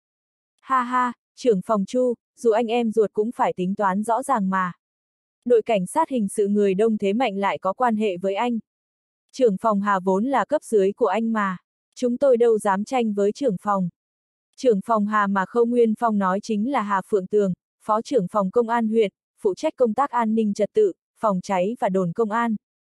Ha ha, trưởng phòng Chu, dù anh em ruột cũng phải tính toán rõ ràng mà. Đội cảnh sát hình sự người đông thế mạnh lại có quan hệ với anh. Trưởng phòng Hà vốn là cấp dưới của anh mà. Chúng tôi đâu dám tranh với trưởng phòng. Trưởng phòng Hà mà Khâu Nguyên Phong nói chính là Hà Phượng Tường, phó trưởng phòng công an huyện, phụ trách công tác an ninh trật tự, phòng cháy và đồn công an.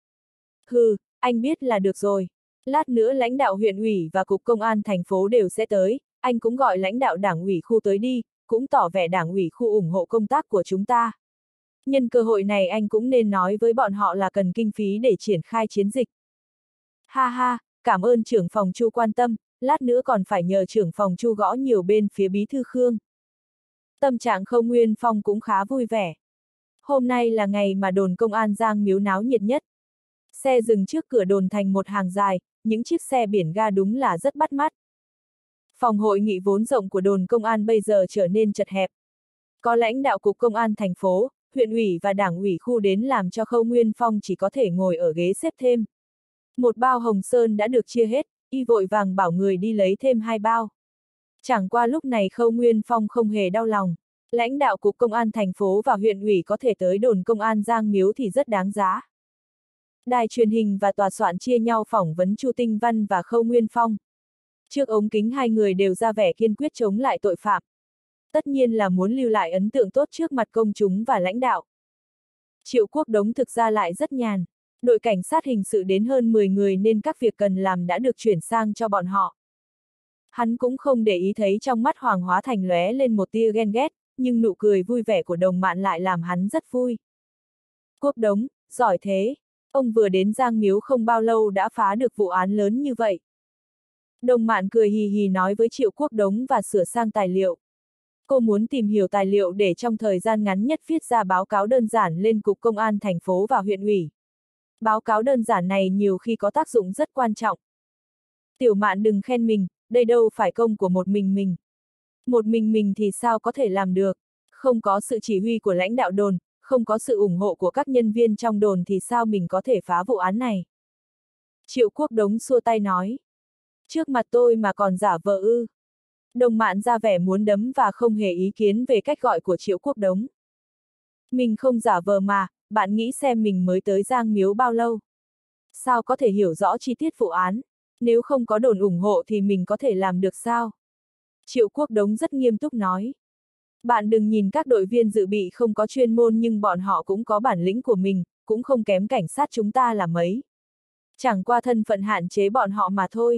Hừ, anh biết là được rồi. Lát nữa lãnh đạo huyện ủy và cục công an thành phố đều sẽ tới, anh cũng gọi lãnh đạo đảng ủy khu tới đi, cũng tỏ vẻ đảng ủy khu ủng hộ công tác của chúng ta. Nhân cơ hội này anh cũng nên nói với bọn họ là cần kinh phí để triển khai chiến dịch. Ha ha, cảm ơn trưởng phòng Chu quan tâm, lát nữa còn phải nhờ trưởng phòng Chu gõ nhiều bên phía bí thư Khương. Tâm trạng Khâu Nguyên Phong cũng khá vui vẻ. Hôm nay là ngày mà đồn công an Giang Miếu náo nhiệt nhất. Xe dừng trước cửa đồn thành một hàng dài, những chiếc xe biển ga đúng là rất bắt mắt. Phòng hội nghị vốn rộng của đồn công an bây giờ trở nên chật hẹp. Có lãnh đạo cục công an thành phố, huyện ủy và đảng ủy khu đến làm cho Khâu Nguyên Phong chỉ có thể ngồi ở ghế xếp thêm. Một bao hồng sơn đã được chia hết, y vội vàng bảo người đi lấy thêm 2 bao. Chẳng qua lúc này Khâu Nguyên Phong không hề đau lòng. Lãnh đạo cục công an thành phố và huyện ủy có thể tới đồn công an Giang Miếu thì rất đáng giá. Đài truyền hình và tòa soạn chia nhau phỏng vấn Chu Tinh Văn và Khâu Nguyên Phong. Trước ống kính hai người đều ra vẻ kiên quyết chống lại tội phạm. Tất nhiên là muốn lưu lại ấn tượng tốt trước mặt công chúng và lãnh đạo. Triệu Quốc Đống thực ra lại rất nhàn. Đội cảnh sát hình sự đến hơn 10 người nên các việc cần làm đã được chuyển sang cho bọn họ. Hắn cũng không để ý thấy trong mắt Hoàng Hóa Thành lóe lên một tia ghen ghét, nhưng nụ cười vui vẻ của Đồng Mạn lại làm hắn rất vui. Quốc Đống, giỏi thế. Ông vừa đến Giang Miếu không bao lâu đã phá được vụ án lớn như vậy. Đồng Mạn cười hì hì nói với Triệu Quốc Đống và sửa sang tài liệu. Cô muốn tìm hiểu tài liệu để trong thời gian ngắn nhất viết ra báo cáo đơn giản lên Cục Công an thành phố và huyện ủy. Báo cáo đơn giản này nhiều khi có tác dụng rất quan trọng. Tiểu Mạn đừng khen mình, đây đâu phải công của một mình mình. Một mình thì sao có thể làm được, không có sự chỉ huy của lãnh đạo đồn, không có sự ủng hộ của các nhân viên trong đồn thì sao mình có thể phá vụ án này. Triệu Quốc Đống xua tay nói. Trước mặt tôi mà còn giả vờ ư. Đồng Mạn ra vẻ muốn đấm và không hề ý kiến về cách gọi của Triệu Quốc Đống. Mình không giả vờ mà, bạn nghĩ xem mình mới tới Giang Miếu bao lâu. Sao có thể hiểu rõ chi tiết vụ án, nếu không có đồn ủng hộ thì mình có thể làm được sao? Triệu Quốc Đống rất nghiêm túc nói. Bạn đừng nhìn các đội viên dự bị không có chuyên môn nhưng bọn họ cũng có bản lĩnh của mình, cũng không kém cảnh sát chúng ta là mấy. Chẳng qua thân phận hạn chế bọn họ mà thôi.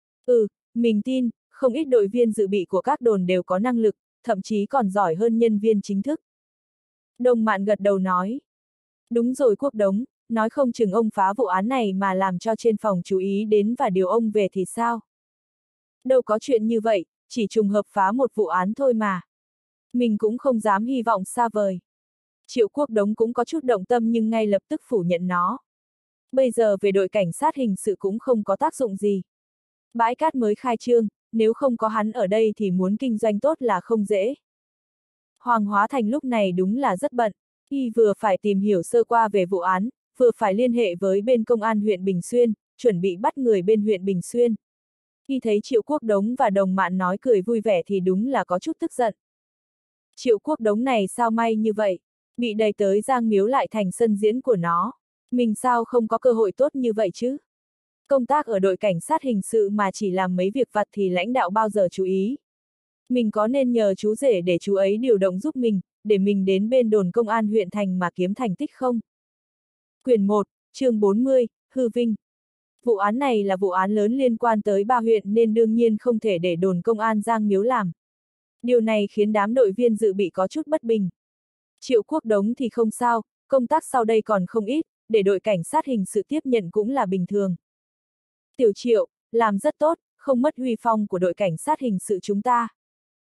Mình tin, không ít đội viên dự bị của các đồn đều có năng lực, thậm chí còn giỏi hơn nhân viên chính thức. Đồng Mạn gật đầu nói. Đúng rồi Quốc Đống, nói không chừng ông phá vụ án này mà làm cho trên phòng chú ý đến và điều ông về thì sao? Đâu có chuyện như vậy, chỉ trùng hợp phá một vụ án thôi mà. Mình cũng không dám hy vọng xa vời. Triệu Quốc Đống cũng có chút động tâm nhưng ngay lập tức phủ nhận nó. Bây giờ về đội cảnh sát hình sự cũng không có tác dụng gì. Bãi cát mới khai trương, nếu không có hắn ở đây thì muốn kinh doanh tốt là không dễ. Hoàng Hóa Thành lúc này đúng là rất bận, y vừa phải tìm hiểu sơ qua về vụ án, vừa phải liên hệ với bên công an huyện Bình Xuyên, chuẩn bị bắt người bên huyện Bình Xuyên. Khi thấy Triệu Quốc Đống và Đồng Mạn nói cười vui vẻ thì đúng là có chút tức giận. Triệu Quốc Đống này sao may như vậy, bị đẩy tới Giang Miếu lại thành sân diễn của nó. Mình sao không có cơ hội tốt như vậy chứ? Công tác ở đội cảnh sát hình sự mà chỉ làm mấy việc vặt thì lãnh đạo bao giờ chú ý. Mình có nên nhờ chú rể để chú ấy điều động giúp mình, để mình đến bên đồn công an huyện thành mà kiếm thành tích không? Quyển 1, chương 40, Hư Vinh. Vụ án này là vụ án lớn liên quan tới 3 huyện nên đương nhiên không thể để đồn công an Giang Miếu làm. Điều này khiến đám đội viên dự bị có chút bất bình. Triệu Quốc Đống thì không sao, công tác sau đây còn không ít, để đội cảnh sát hình sự tiếp nhận cũng là bình thường. Tiểu Triệu, làm rất tốt, không mất uy phong của đội cảnh sát hình sự chúng ta.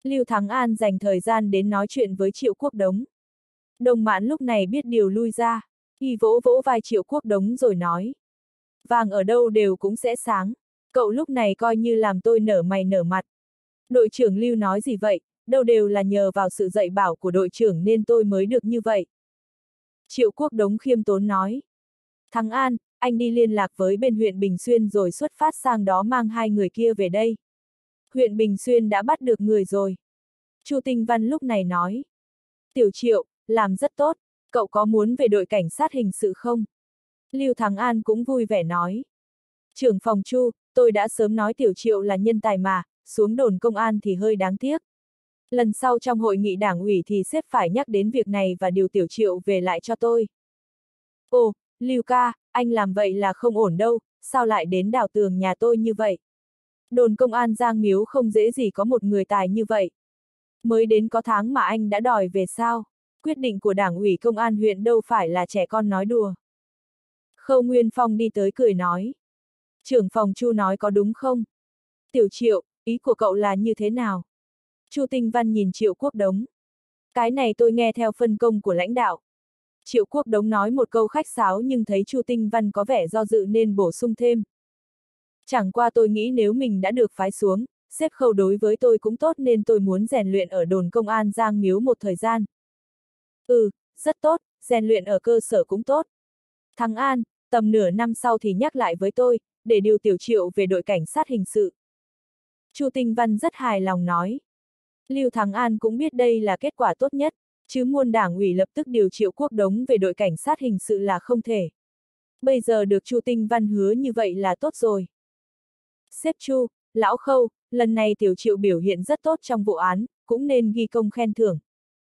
Lưu Thắng An dành thời gian đến nói chuyện với Triệu Quốc Đống. Đồng Mãn lúc này biết điều lui ra, y vỗ vỗ vai Triệu Quốc Đống rồi nói. Vàng ở đâu đều cũng sẽ sáng, cậu lúc này coi như làm tôi nở mày nở mặt. Đội trưởng Lưu nói gì vậy, đâu đều là nhờ vào sự dạy bảo của đội trưởng nên tôi mới được như vậy. Triệu Quốc Đống khiêm tốn nói. Thắng An, anh đi liên lạc với bên huyện Bình Xuyên rồi xuất phát sang đó mang hai người kia về đây. Huyện Bình Xuyên đã bắt được người rồi. Chu Tinh Văn lúc này nói. Tiểu Triệu, làm rất tốt, cậu có muốn về đội cảnh sát hình sự không? Lưu Thắng An cũng vui vẻ nói. Trưởng phòng Chu, tôi đã sớm nói Tiểu Triệu là nhân tài mà, xuống đồn công an thì hơi đáng tiếc. Lần sau trong hội nghị đảng ủy thì sếp phải nhắc đến việc này và điều Tiểu Triệu về lại cho tôi. Ồ, Lưu ca, anh làm vậy là không ổn đâu, sao lại đến đào tường nhà tôi như vậy? Đồn công an Giang Miếu không dễ gì có một người tài như vậy. Mới đến có tháng mà anh đã đòi về sao? Quyết định của đảng ủy công an huyện đâu phải là trẻ con nói đùa. Khâu Nguyên Phong đi tới cười nói. Trưởng phòng Chu nói có đúng không? Tiểu Triệu, ý của cậu là như thế nào? Chu Tinh Văn nhìn Triệu Quốc Đống. Cái này tôi nghe theo phân công của lãnh đạo. Triệu Quốc Đống nói một câu khách sáo nhưng thấy Chu Tinh Văn có vẻ do dự nên bổ sung thêm. Chẳng qua tôi nghĩ nếu mình đã được phái xuống, sếp Khâu đối với tôi cũng tốt nên tôi muốn rèn luyện ở đồn công an Giang Miếu một thời gian. Ừ, rất tốt, rèn luyện ở cơ sở cũng tốt. Thắng An, tầm nửa năm sau thì nhắc lại với tôi, để điều Tiểu Triệu về đội cảnh sát hình sự. Chu Tinh Văn rất hài lòng nói. Lưu Thắng An cũng biết đây là kết quả tốt nhất, chứ muôn đảng ủy lập tức điều Triệu Quốc Đống về đội cảnh sát hình sự là không thể. Bây giờ được Chu Tinh Văn hứa như vậy là tốt rồi. Sếp Chu, lão Khâu, lần này Tiểu Triệu biểu hiện rất tốt trong vụ án, cũng nên ghi công khen thưởng.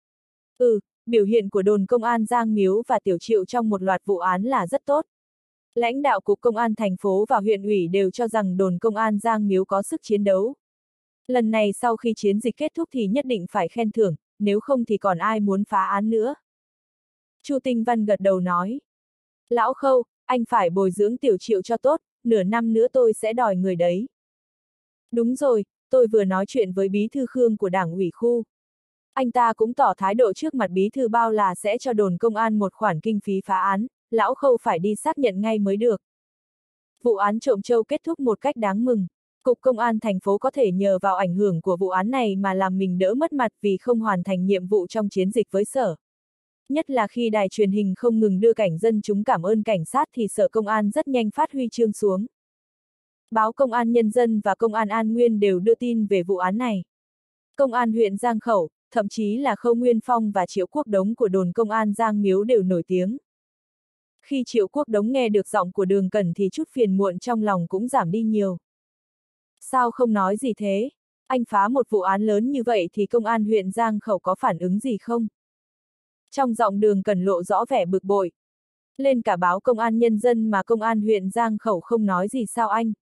Ừ, biểu hiện của đồn công an Giang Miếu và Tiểu Triệu trong một loạt vụ án là rất tốt. Lãnh đạo cục công an thành phố và huyện ủy đều cho rằng đồn công an Giang Miếu có sức chiến đấu. Lần này sau khi chiến dịch kết thúc thì nhất định phải khen thưởng, nếu không thì còn ai muốn phá án nữa. Chu Tinh Văn gật đầu nói. Lão Khâu, anh phải bồi dưỡng Tiểu Triệu cho tốt, nửa năm nữa tôi sẽ đòi người đấy. Đúng rồi, tôi vừa nói chuyện với bí thư Khương của đảng ủy khu. Anh ta cũng tỏ thái độ trước mặt bí thư bao là sẽ cho đồn công an một khoản kinh phí phá án, lão Khâu phải đi xác nhận ngay mới được. Vụ án trộm trâu kết thúc một cách đáng mừng. Cục công an thành phố có thể nhờ vào ảnh hưởng của vụ án này mà làm mình đỡ mất mặt vì không hoàn thành nhiệm vụ trong chiến dịch với sở. Nhất là khi đài truyền hình không ngừng đưa cảnh dân chúng cảm ơn cảnh sát thì sở công an rất nhanh phát huy chương xuống. Báo Công an Nhân dân và Công an An Nguyên đều đưa tin về vụ án này. Công an huyện Giang Khẩu, thậm chí là Khâu Nguyên Phong và Triệu Quốc Đống của đồn công an Giang Miếu đều nổi tiếng. Khi Triệu Quốc Đống nghe được giọng của Đường Cẩn thì chút phiền muộn trong lòng cũng giảm đi nhiều. Sao không nói gì thế? Anh phá một vụ án lớn như vậy thì công an huyện Giang Khẩu có phản ứng gì không? Trong giọng Đường Cẩn lộ rõ vẻ bực bội. Lên cả báo Công an Nhân dân mà công an huyện Giang Khẩu không nói gì sao anh?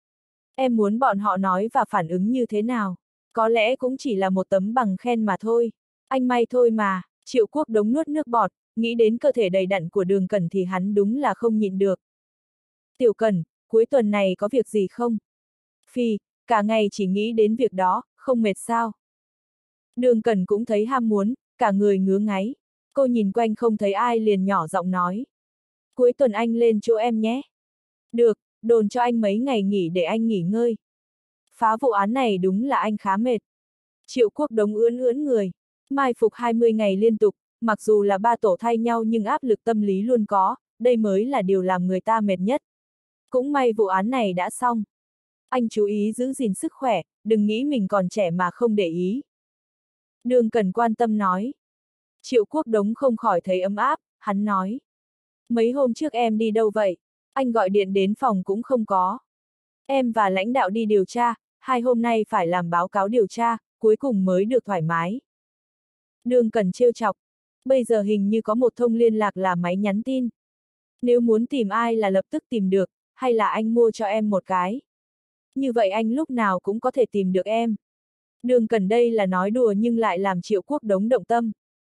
Em muốn bọn họ nói và phản ứng như thế nào? Có lẽ cũng chỉ là một tấm bằng khen mà thôi. Anh may thôi mà. Triệu Quốc Đống nuốt nước bọt, nghĩ đến cơ thể đầy đặn của Đường Cẩn thì hắn đúng là không nhịn được. Tiểu Cẩn, cuối tuần này có việc gì không? Phi, cả ngày chỉ nghĩ đến việc đó, không mệt sao? Đường Cẩn cũng thấy ham muốn, cả người ngứa ngáy. Cô nhìn quanh không thấy ai liền nhỏ giọng nói. Cuối tuần anh lên chỗ em nhé. Được, đồn cho anh mấy ngày nghỉ để anh nghỉ ngơi. Phá vụ án này đúng là anh khá mệt. Triệu Quốc Đống ưỡn ưỡn người. Mai phục 20 ngày liên tục, mặc dù là ba tổ thay nhau nhưng áp lực tâm lý luôn có, đây mới là điều làm người ta mệt nhất. Cũng may vụ án này đã xong. Anh chú ý giữ gìn sức khỏe, đừng nghĩ mình còn trẻ mà không để ý. Đường Cẩn quan tâm nói. Triệu Quốc Đống không khỏi thấy ấm áp, hắn nói. Mấy hôm trước em đi đâu vậy? Anh gọi điện đến phòng cũng không có. Em và lãnh đạo đi điều tra, 2 hôm nay phải làm báo cáo điều tra, cuối cùng mới được thoải mái. Đường Cẩn trêu chọc. Bây giờ hình như có một thông liên lạc là máy nhắn tin. Nếu muốn tìm ai là lập tức tìm được, hay là anh mua cho em một cái. Như vậy anh lúc nào cũng có thể tìm được em. Đường Cẩn đây là nói đùa nhưng lại làm Triệu Quốc Đống động tâm.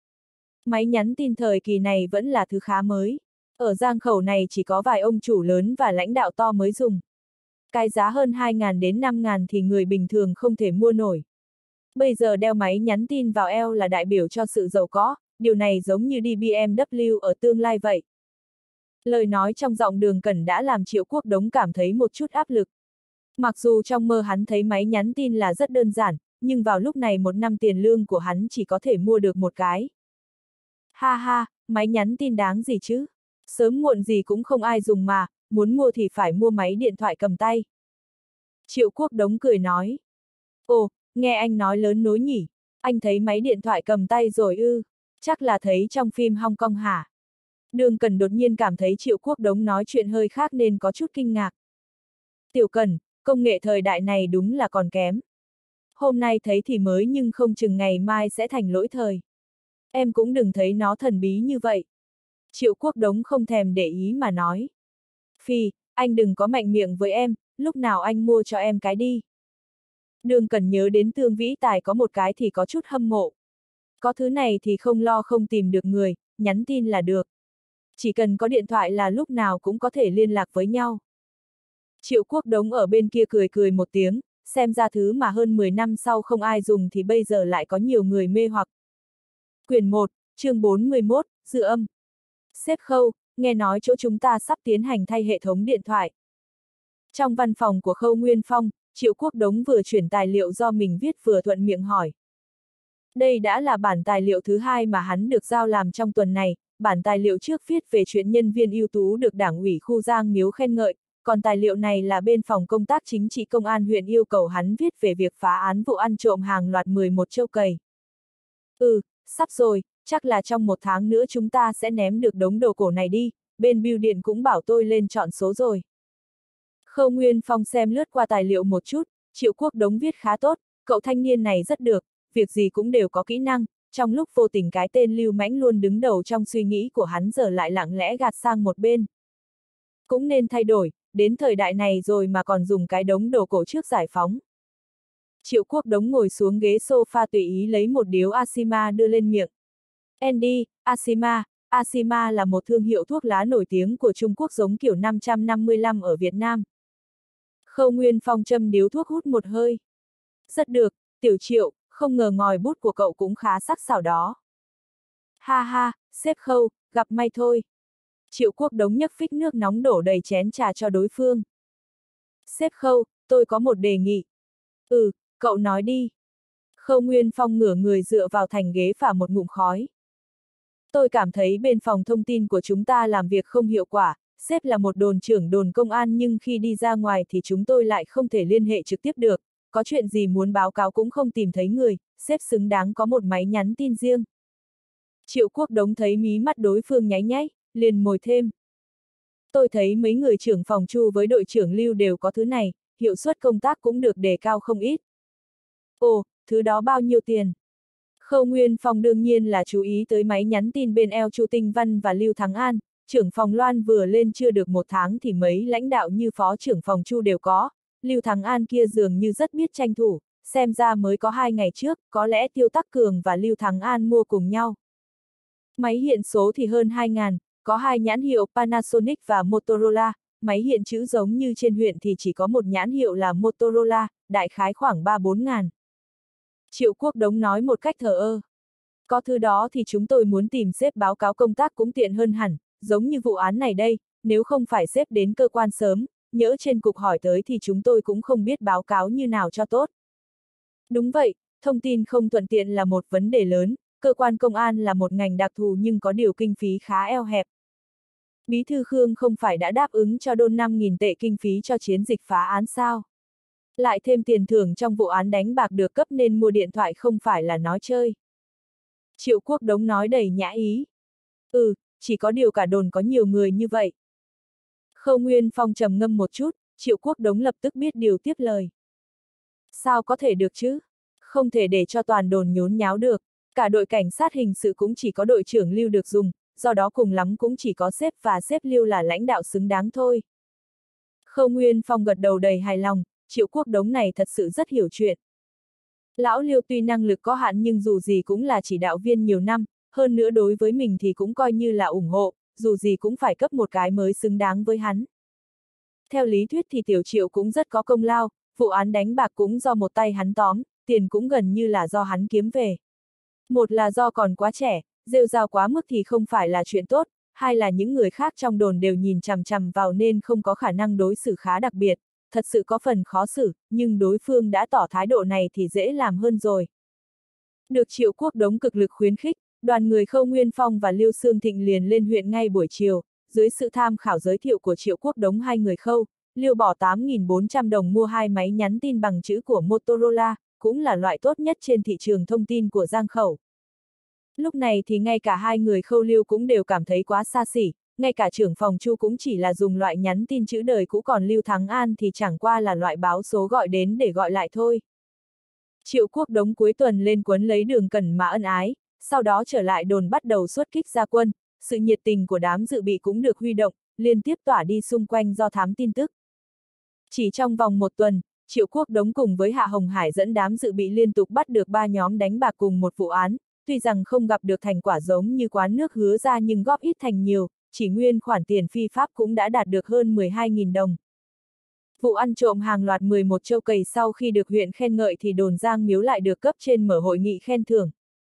Máy nhắn tin thời kỳ này vẫn là thứ khá mới. Ở Giang Khẩu này chỉ có vài ông chủ lớn và lãnh đạo to mới dùng. Cái giá hơn 2.000 đến 5.000 thì người bình thường không thể mua nổi. Bây giờ đeo máy nhắn tin vào eo là đại biểu cho sự giàu có, điều này giống như đi BMW ở tương lai vậy. Lời nói trong giọng Đường Cẩn đã làm Triệu Quốc Đống cảm thấy một chút áp lực. Mặc dù trong mơ hắn thấy máy nhắn tin là rất đơn giản, nhưng vào lúc này 1 năm tiền lương của hắn chỉ có thể mua được một cái. Ha ha, máy nhắn tin đáng gì chứ? Sớm muộn gì cũng không ai dùng mà, muốn mua thì phải mua máy điện thoại cầm tay. Triệu Quốc Đống cười nói. Ồ, nghe anh nói lớn nối nhỉ, anh thấy máy điện thoại cầm tay rồi ư, chắc là thấy trong phim Hong Kong hả? Đường Cẩn đột nhiên cảm thấy Triệu Quốc Đống nói chuyện hơi khác nên có chút kinh ngạc. Tiểu Cẩn, công nghệ thời đại này đúng là còn kém. Hôm nay thấy thì mới nhưng không chừng ngày mai sẽ thành lỗi thời. Em cũng đừng thấy nó thần bí như vậy. Triệu Quốc Đống không thèm để ý mà nói. Phi, anh đừng có mạnh miệng với em, lúc nào anh mua cho em cái đi. Đường Cẩn nhớ đến Tương Vĩ Tài có một cái thì có chút hâm mộ. Có thứ này thì không lo không tìm được người, nhắn tin là được. Chỉ cần có điện thoại là lúc nào cũng có thể liên lạc với nhau. Triệu Quốc Đống ở bên kia cười cười một tiếng, xem ra thứ mà hơn 10 năm sau không ai dùng thì bây giờ lại có nhiều người mê hoặc. Quyển 1, chương 41, dự âm. Sếp Khâu, nghe nói chỗ chúng ta sắp tiến hành thay hệ thống điện thoại. Trong văn phòng của Khâu Nguyên Phong, Triệu Quốc Đống vừa chuyển tài liệu do mình viết vừa thuận miệng hỏi. Đây đã là bản tài liệu thứ hai mà hắn được giao làm trong tuần này, bản tài liệu trước viết về chuyện nhân viên ưu tú được Đảng ủy khu Giang Miếu khen ngợi, còn tài liệu này là bên phòng công tác chính trị công an huyện yêu cầu hắn viết về việc phá án vụ ăn trộm hàng loạt 11 trâu cầy. Sắp rồi, chắc là trong 1 tháng nữa chúng ta sẽ ném được đống đồ cổ này đi, bên bưu điện cũng bảo tôi lên chọn số rồi. Khâu Nguyên Phong xem lướt qua tài liệu một chút, Triệu Quốc Đống viết khá tốt, cậu thanh niên này rất được, việc gì cũng đều có kỹ năng, trong lúc vô tình cái tên Lưu Mãnh luôn đứng đầu trong suy nghĩ của hắn giờ lại lặng lẽ gạt sang một bên. Cũng nên thay đổi, đến thời đại này rồi mà còn dùng cái đống đồ cổ trước giải phóng. Triệu Quốc Đống ngồi xuống ghế sofa tùy ý lấy một điếu Asima đưa lên miệng. Andy, Asima là một thương hiệu thuốc lá nổi tiếng của Trung Quốc giống kiểu 555 ở Việt Nam. Khâu Nguyên Phong châm điếu thuốc hút một hơi. Rất được, Tiểu Triệu, không ngờ ngòi bút của cậu cũng khá sắc sảo đó. Ha ha, sếp Khâu, gặp may thôi. Triệu Quốc Đống nhấc phích nước nóng đổ đầy chén trà cho đối phương. Sếp Khâu, tôi có một đề nghị. Cậu nói đi. Khâu Nguyên Phong ngửa người dựa vào thành ghế phả một ngụm khói. Tôi cảm thấy bên phòng thông tin của chúng ta làm việc không hiệu quả, sếp là một đồn trưởng đồn công an nhưng khi đi ra ngoài thì chúng tôi lại không thể liên hệ trực tiếp được, có chuyện gì muốn báo cáo cũng không tìm thấy người, sếp xứng đáng có một máy nhắn tin riêng. Triệu Quốc Đống thấy mí mắt đối phương nháy nháy, liền mồi thêm. Tôi thấy mấy người trưởng phòng Chu với đội trưởng Lưu đều có thứ này, hiệu suất công tác cũng được đề cao không ít. Ồ, thứ đó bao nhiêu tiền? Khâu Nguyên Phong đương nhiên là chú ý tới máy nhắn tin bên eo Chu Tinh Văn và Lưu Thắng An, trưởng phòng Loan vừa lên chưa được 1 tháng thì mấy lãnh đạo như phó trưởng phòng Chu đều có, Lưu Thắng An kia dường như rất biết tranh thủ, xem ra mới có 2 ngày trước, có lẽ Tiêu Tắc Cường và Lưu Thắng An mua cùng nhau. Máy hiện số thì hơn 2.000, có 2 nhãn hiệu Panasonic và Motorola, máy hiện chữ giống như trên huyện thì chỉ có một nhãn hiệu là Motorola, đại khái khoảng 3-4 ngàn. Triệu Quốc Đống nói một cách thờ ơ. Có thứ đó thì chúng tôi muốn tìm sếp báo cáo công tác cũng tiện hơn hẳn, giống như vụ án này đây, nếu không phải sếp đến cơ quan sớm, nhỡ trên cục hỏi tới thì chúng tôi cũng không biết báo cáo như nào cho tốt. Đúng vậy, thông tin không thuận tiện là một vấn đề lớn, cơ quan công an là một ngành đặc thù nhưng có điều kinh phí khá eo hẹp. Bí thư Khương không phải đã đáp ứng cho đôn 5.000 tệ kinh phí cho chiến dịch phá án sao? Lại thêm tiền thưởng trong vụ án đánh bạc được cấp nên mua điện thoại không phải là nói chơi. Triệu Quốc Đống nói đầy nhã ý. Chỉ có điều cả đồn có nhiều người như vậy. Khâu Nguyên Phong trầm ngâm một chút, Triệu Quốc Đống lập tức biết điều tiếp lời. Sao có thể được chứ? Không thể để cho toàn đồn nhốn nháo được. Cả đội cảnh sát hình sự cũng chỉ có đội trưởng Lưu được dùng, do đó cùng lắm cũng chỉ có sếp và sếp Lưu là lãnh đạo xứng đáng thôi. Khâu Nguyên Phong gật đầu đầy hài lòng, Triệu Quốc Đống này thật sự rất hiểu chuyện. Lão Lưu tuy năng lực có hạn nhưng dù gì cũng là chỉ đạo viên nhiều năm, hơn nữa đối với mình thì cũng coi như là ủng hộ, dù gì cũng phải cấp một cái mới xứng đáng với hắn. Theo lý thuyết thì Tiểu Triệu cũng rất có công lao, vụ án đánh bạc cũng do một tay hắn tóm, tiền cũng gần như là do hắn kiếm về. Một là do còn quá trẻ, rêu rao quá mức thì không phải là chuyện tốt, hai là những người khác trong đồn đều nhìn chằm chằm vào nên không có khả năng đối xử khá đặc biệt, thật sự có phần khó xử, nhưng đối phương đã tỏ thái độ này thì dễ làm hơn rồi. Được Triệu Quốc Đống cực lực khuyến khích, đoàn người Khâu Nguyên Phong và Lưu Xương Thịnh liền lên huyện ngay buổi chiều, dưới sự tham khảo giới thiệu của Triệu Quốc Đống hai người Khâu, Lưu bỏ 8.400 đồng mua hai máy nhắn tin bằng chữ của Motorola, cũng là loại tốt nhất trên thị trường thông tin của Giang Khẩu. Lúc này thì ngay cả hai người Khâu Lưu cũng đều cảm thấy quá xa xỉ, ngay cả trưởng phòng Chu cũng chỉ là dùng loại nhắn tin chữ đời cũ, còn Lưu Thắng An thì chẳng qua là loại báo số gọi đến để gọi lại thôi. Triệu Quốc Đống cuối tuần lên quấn lấy Đường Cẩn mà ân ái, sau đó trở lại đồn bắt đầu xuất kích ra quân, sự nhiệt tình của đám dự bị cũng được huy động, liên tiếp tỏa đi xung quanh do thám tin tức. Chỉ trong vòng một tuần, Triệu Quốc Đống cùng với Hạ Hồng Hải dẫn đám dự bị liên tục bắt được 3 nhóm đánh bạc cùng một vụ án, tuy rằng không gặp được thành quả giống như quán nước hứa ra nhưng góp ít thành nhiều, chỉ nguyên khoản tiền phi pháp cũng đã đạt được hơn 12.000 đồng. Vụ ăn trộm hàng loạt 11 trâu cày sau khi được huyện khen ngợi thì đồn Giang Miếu lại được cấp trên mở hội nghị khen thưởng.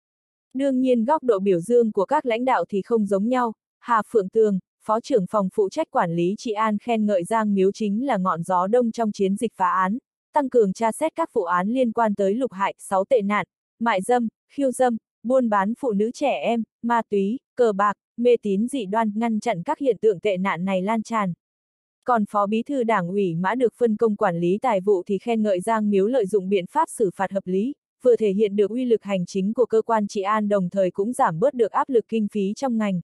Đương nhiên góc độ biểu dương của các lãnh đạo thì không giống nhau, Hà Phượng Tường, Phó trưởng phòng phụ trách quản lý trị an khen ngợi Giang Miếu chính là ngọn gió đông trong chiến dịch phá án, tăng cường tra xét các vụ án liên quan tới lục hại, 6 tệ nạn, mại dâm, khiêu dâm, buôn bán phụ nữ trẻ em, ma túy, cờ bạc, mê tín dị đoan, ngăn chặn các hiện tượng tệ nạn này lan tràn. Còn Phó Bí thư Đảng ủy Mã được phân công quản lý tài vụ thì khen ngợi Giang Miếu lợi dụng biện pháp xử phạt hợp lý, vừa thể hiện được uy lực hành chính của cơ quan trị an đồng thời cũng giảm bớt được áp lực kinh phí trong ngành.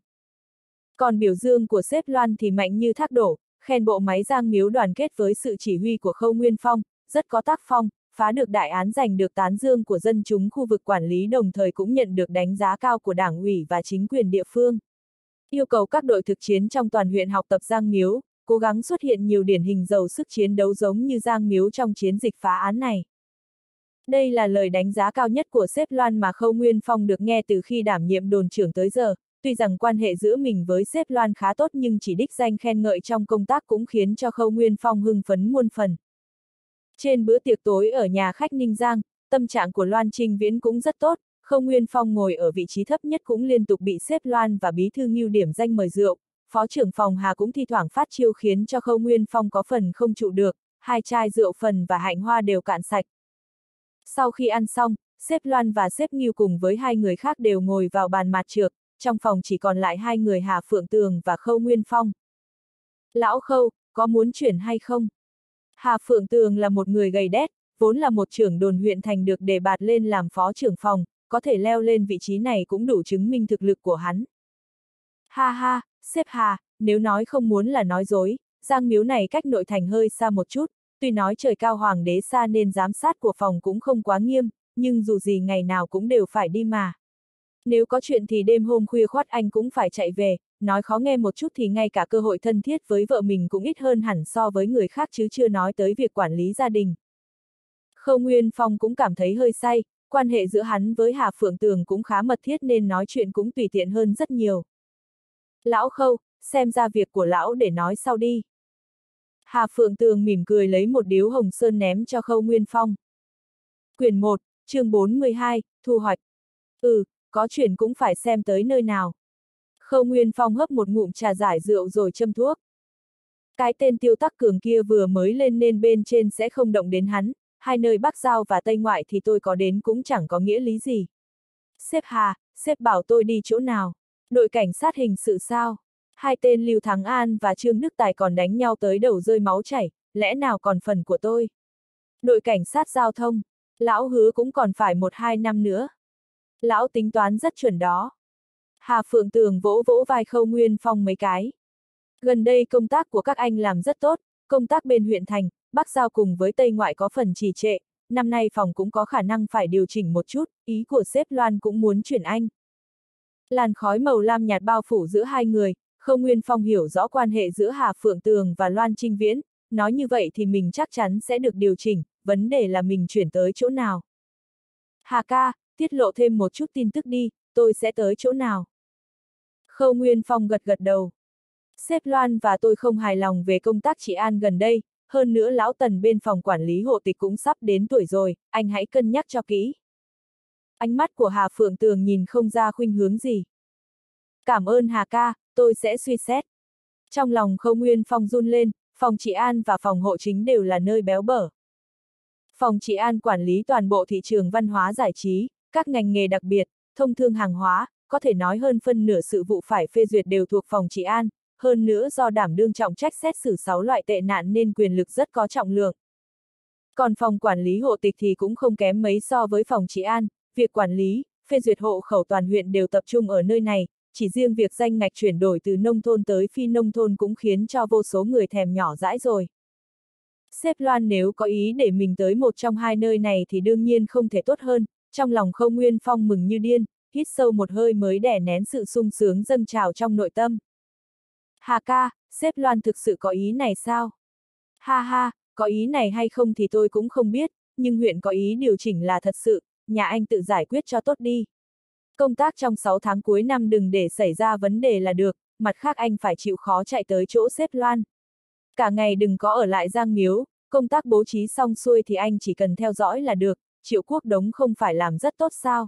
Còn biểu dương của sếp Loan thì mạnh như thác đổ, khen bộ máy Giang Miếu đoàn kết với sự chỉ huy của Khâu Nguyên Phong, rất có tác phong, phá được đại án, giành được tán dương của dân chúng khu vực quản lý, đồng thời cũng nhận được đánh giá cao của Đảng ủy và chính quyền địa phương. Yêu cầu các đội thực chiến trong toàn huyện học tập Giang Miếu, cố gắng xuất hiện nhiều điển hình giàu sức chiến đấu giống như Giang Miếu trong chiến dịch phá án này. Đây là lời đánh giá cao nhất của sếp Loan mà Khâu Nguyên Phong được nghe từ khi đảm nhiệm đồn trưởng tới giờ, tuy rằng quan hệ giữa mình với sếp Loan khá tốt nhưng chỉ đích danh khen ngợi trong công tác cũng khiến cho Khâu Nguyên Phong hưng phấn muôn phần. Trên bữa tiệc tối ở nhà khách Ninh Giang, tâm trạng của Loan Trinh Viễn cũng rất tốt, Khâu Nguyên Phong ngồi ở vị trí thấp nhất cũng liên tục bị sếp Loan và bí thư Ngưu điểm danh mời rượu, phó trưởng phòng Hà cũng thi thoảng phát chiêu khiến cho Khâu Nguyên Phong có phần không trụ được, 2 chai rượu phần và hạnh hoa đều cạn sạch. Sau khi ăn xong, sếp Loan và sếp Ngưu cùng với 2 người khác đều ngồi vào bàn mạt trược, trong phòng chỉ còn lại 2 người Hà Phượng Tường và Khâu Nguyên Phong. Lão Khâu, có muốn chuyển hay không? Hà Phượng Tường là một người gầy đét, vốn là một trưởng đồn huyện thành được đề bạt lên làm phó trưởng phòng, có thể leo lên vị trí này cũng đủ chứng minh thực lực của hắn. Ha ha, sếp Hà, nếu nói không muốn là nói dối, Giang Miếu này cách nội thành hơi xa một chút, tuy nói trời cao hoàng đế xa nên giám sát của phòng cũng không quá nghiêm, nhưng dù gì ngày nào cũng đều phải đi mà. Nếu có chuyện thì đêm hôm khuya khoắt anh cũng phải chạy về, nói khó nghe một chút thì ngay cả cơ hội thân thiết với vợ mình cũng ít hơn hẳn so với người khác, chứ chưa nói tới việc quản lý gia đình. Khâu Nguyên Phong cũng cảm thấy hơi say, quan hệ giữa hắn với Hà Phượng Tường cũng khá mật thiết nên nói chuyện cũng tùy tiện hơn rất nhiều. Lão Khâu, xem ra việc của lão để nói sau đi. Hà Phượng Tường mỉm cười lấy một điếu hồng sơn ném cho Khâu Nguyên Phong. Quyển 1, chương 42, thu hoạch. Có chuyện cũng phải xem tới nơi nào. Khâu Nguyên Phong hấp một ngụm trà giải rượu rồi châm thuốc. Cái tên Tiêu Tắc Cường kia vừa mới lên nên bên trên sẽ không động đến hắn, 2 nơi Bắc Giao và Tây Ngoại thì tôi có đến cũng chẳng có nghĩa lý gì. Sếp Hà, sếp bảo tôi đi chỗ nào? Đội cảnh sát hình sự sao? 2 tên Lưu Thắng An và Trương Đức Tài còn đánh nhau tới đầu rơi máu chảy, lẽ nào còn phần của tôi? Đội cảnh sát giao thông, lão hứa cũng còn phải 1-2 năm nữa. Lão tính toán rất chuẩn đó. Hà Phượng Tường vỗ vỗ vai Khâu Nguyên Phong mấy cái. Gần đây công tác của các anh làm rất tốt, công tác bên huyện thành, Bắc Giao cùng với Tây Ngoại có phần trì trệ, năm nay phòng cũng có khả năng phải điều chỉnh một chút, ý của sếp Loan cũng muốn chuyển anh. Làn khói màu lam nhạt bao phủ giữa 2 người, Khâu Nguyên Phong hiểu rõ quan hệ giữa Hà Phượng Tường và Loan Trinh Viễn, nói như vậy thì mình chắc chắn sẽ được điều chỉnh, vấn đề là mình chuyển tới chỗ nào. Hà ca, tiết lộ thêm một chút tin tức đi, tôi sẽ tới chỗ nào? Khâu Nguyên Phong gật gật đầu. Sếp Loan và tôi không hài lòng về công tác trị an gần đây, hơn nữa lão Tần bên phòng quản lý hộ tịch cũng sắp đến tuổi rồi, anh hãy cân nhắc cho kỹ. Ánh mắt của Hà Phượng Tường nhìn không ra khuynh hướng gì. Cảm ơn Hà ca, tôi sẽ suy xét. Trong lòng Khâu Nguyên Phong run lên, phòng trị an và phòng hộ chính đều là nơi béo bở. Phòng trị an quản lý toàn bộ thị trường văn hóa giải trí, các ngành nghề đặc biệt, thông thương hàng hóa, có thể nói hơn phân nửa sự vụ phải phê duyệt đều thuộc phòng trị an, hơn nữa do đảm đương trọng trách xét xử 6 loại tệ nạn nên quyền lực rất có trọng lượng. Còn phòng quản lý hộ tịch thì cũng không kém mấy so với phòng trị an, việc quản lý, phê duyệt hộ khẩu toàn huyện đều tập trung ở nơi này, chỉ riêng việc danh ngạch chuyển đổi từ nông thôn tới phi nông thôn cũng khiến cho vô số người thèm nhỏ dãi rồi. Sếp Loan nếu có ý để mình tới một trong hai nơi này thì đương nhiên không thể tốt hơn, trong lòng Khâu Nguyên Phong mừng như điên, hít sâu một hơi mới đè nén sự sung sướng dâng trào trong nội tâm. Hà ca, sếp Loan thực sự có ý này sao? Ha ha, có ý này hay không thì tôi cũng không biết, nhưng huyện có ý điều chỉnh là thật sự, nhà anh tự giải quyết cho tốt đi. Công tác trong 6 tháng cuối năm đừng để xảy ra vấn đề là được, mặt khác anh phải chịu khó chạy tới chỗ sếp Loan. Cả ngày đừng có ở lại Giang Miếu, công tác bố trí xong xuôi thì anh chỉ cần theo dõi là được, Triệu Quốc Đống không phải làm rất tốt sao?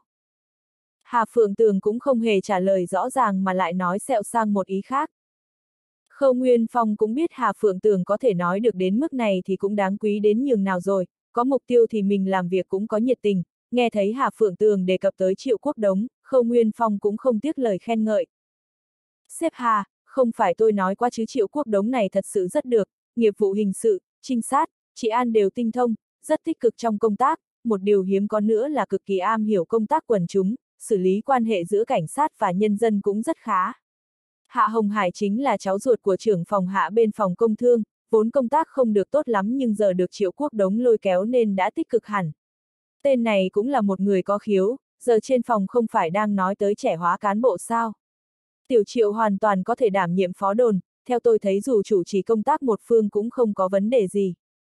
Hà Phượng Tường cũng không hề trả lời rõ ràng mà lại nói xẹo sang một ý khác. Khâu Nguyên Phong cũng biết Hà Phượng Tường có thể nói được đến mức này thì cũng đáng quý đến nhường nào rồi, có mục tiêu thì mình làm việc cũng có nhiệt tình, nghe thấy Hà Phượng Tường đề cập tới Triệu Quốc Đống, Khâu Nguyên Phong cũng không tiếc lời khen ngợi. Sếp Hà, không phải tôi nói qua chứ Triệu Quốc Đống này thật sự rất được, nghiệp vụ hình sự, trinh sát, trị an đều tinh thông, rất tích cực trong công tác, một điều hiếm có nữa là cực kỳ am hiểu công tác quần chúng, xử lý quan hệ giữa cảnh sát và nhân dân cũng rất khá. Hạ Hồng Hải chính là cháu ruột của trưởng phòng Hạ bên phòng công thương, vốn công tác không được tốt lắm nhưng giờ được Triệu Quốc Đống lôi kéo nên đã tích cực hẳn. Tên này cũng là một người có khiếu, giờ trên phòng không phải đang nói tới trẻ hóa cán bộ sao. Tiểu Triệu hoàn toàn có thể đảm nhiệm phó đồn, theo tôi thấy dù chủ trì công tác một phương cũng không có vấn đề gì.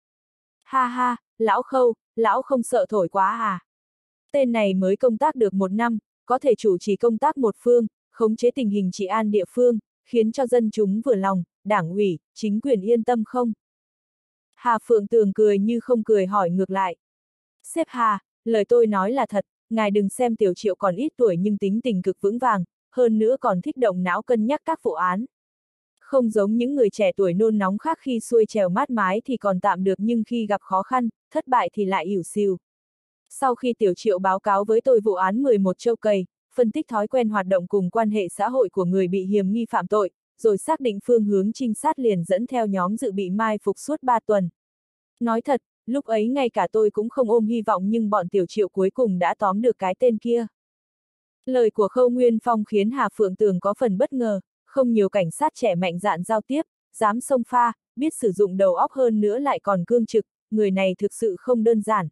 Ha ha, lão Khâu, lão không sợ thổi quá à? Tên này mới công tác được 1 năm, có thể chủ trì công tác một phương, khống chế tình hình trị an địa phương, khiến cho dân chúng vừa lòng, đảng ủy, chính quyền yên tâm không? Hà Phượng Tường cười như không cười hỏi ngược lại. Sếp Hà, lời tôi nói là thật, ngài đừng xem Tiểu Triệu còn ít tuổi nhưng tính tình cực vững vàng, hơn nữa còn thích động não cân nhắc các vụ án. Không giống những người trẻ tuổi nôn nóng khác khi xuôi trèo mát mái thì còn tạm được nhưng khi gặp khó khăn, thất bại thì lại ỉu xìu. Sau khi Tiểu Triệu báo cáo với tôi vụ án 11 châu cầy, phân tích thói quen hoạt động cùng quan hệ xã hội của người bị hiềm nghi phạm tội, rồi xác định phương hướng trinh sát liền dẫn theo nhóm dự bị mai phục suốt 3 tuần. Nói thật, lúc ấy ngay cả tôi cũng không ôm hy vọng nhưng bọn Tiểu Triệu cuối cùng đã tóm được cái tên kia. Lời của Khâu Nguyên Phong khiến Hà Phượng Tường có phần bất ngờ, không nhiều cảnh sát trẻ mạnh dạn giao tiếp, dám xông pha, biết sử dụng đầu óc hơn nữa lại còn cương trực, người này thực sự không đơn giản.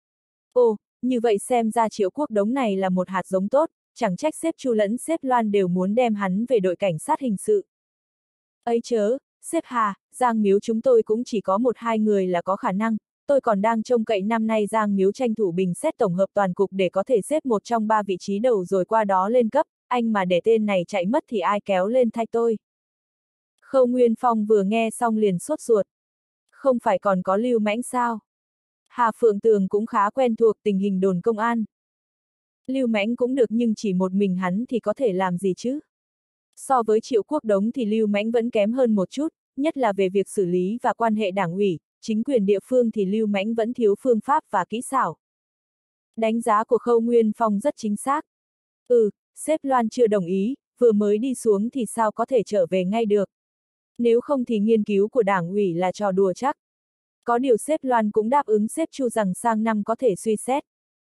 Ồ, như vậy xem ra Triệu Quốc Đống này là một hạt giống tốt, chẳng trách sếp Chu lẫn sếp Loan đều muốn đem hắn về đội cảnh sát hình sự. Ấy chớ, sếp Hà, Giang Miếu chúng tôi cũng chỉ có 1-2 người là có khả năng, tôi còn đang trông cậy năm nay Giang Miếu tranh thủ bình xét tổng hợp toàn cục để có thể xếp một trong 3 vị trí đầu rồi qua đó lên cấp, anh mà để tên này chạy mất thì ai kéo lên thay tôi. Khâu Nguyên Phong vừa nghe xong liền sốt ruột. Không phải còn có Lưu Mãnh sao? Hà Phượng Tường cũng khá quen thuộc tình hình đồn công an. Lưu Mãnh cũng được nhưng chỉ một mình hắn thì có thể làm gì chứ? So với Triệu Quốc Đống thì Lưu Mãnh vẫn kém hơn một chút, nhất là về việc xử lý và quan hệ đảng ủy, chính quyền địa phương thì Lưu Mãnh vẫn thiếu phương pháp và kỹ xảo. Đánh giá của Khâu Nguyên Phong rất chính xác. Sếp Loan chưa đồng ý, vừa mới đi xuống thì sao có thể trở về ngay được. Nếu không thì nghiên cứu của đảng ủy là trò đùa chắc. Có điều sếp Loan cũng đáp ứng sếp Chu rằng sang năm có thể suy xét.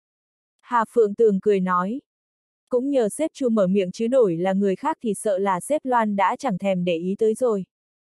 Hà Phượng Tường cười nói. Cũng nhờ sếp Chu mở miệng chứ đổi là người khác thì sợ là sếp Loan đã chẳng thèm để ý tới rồi.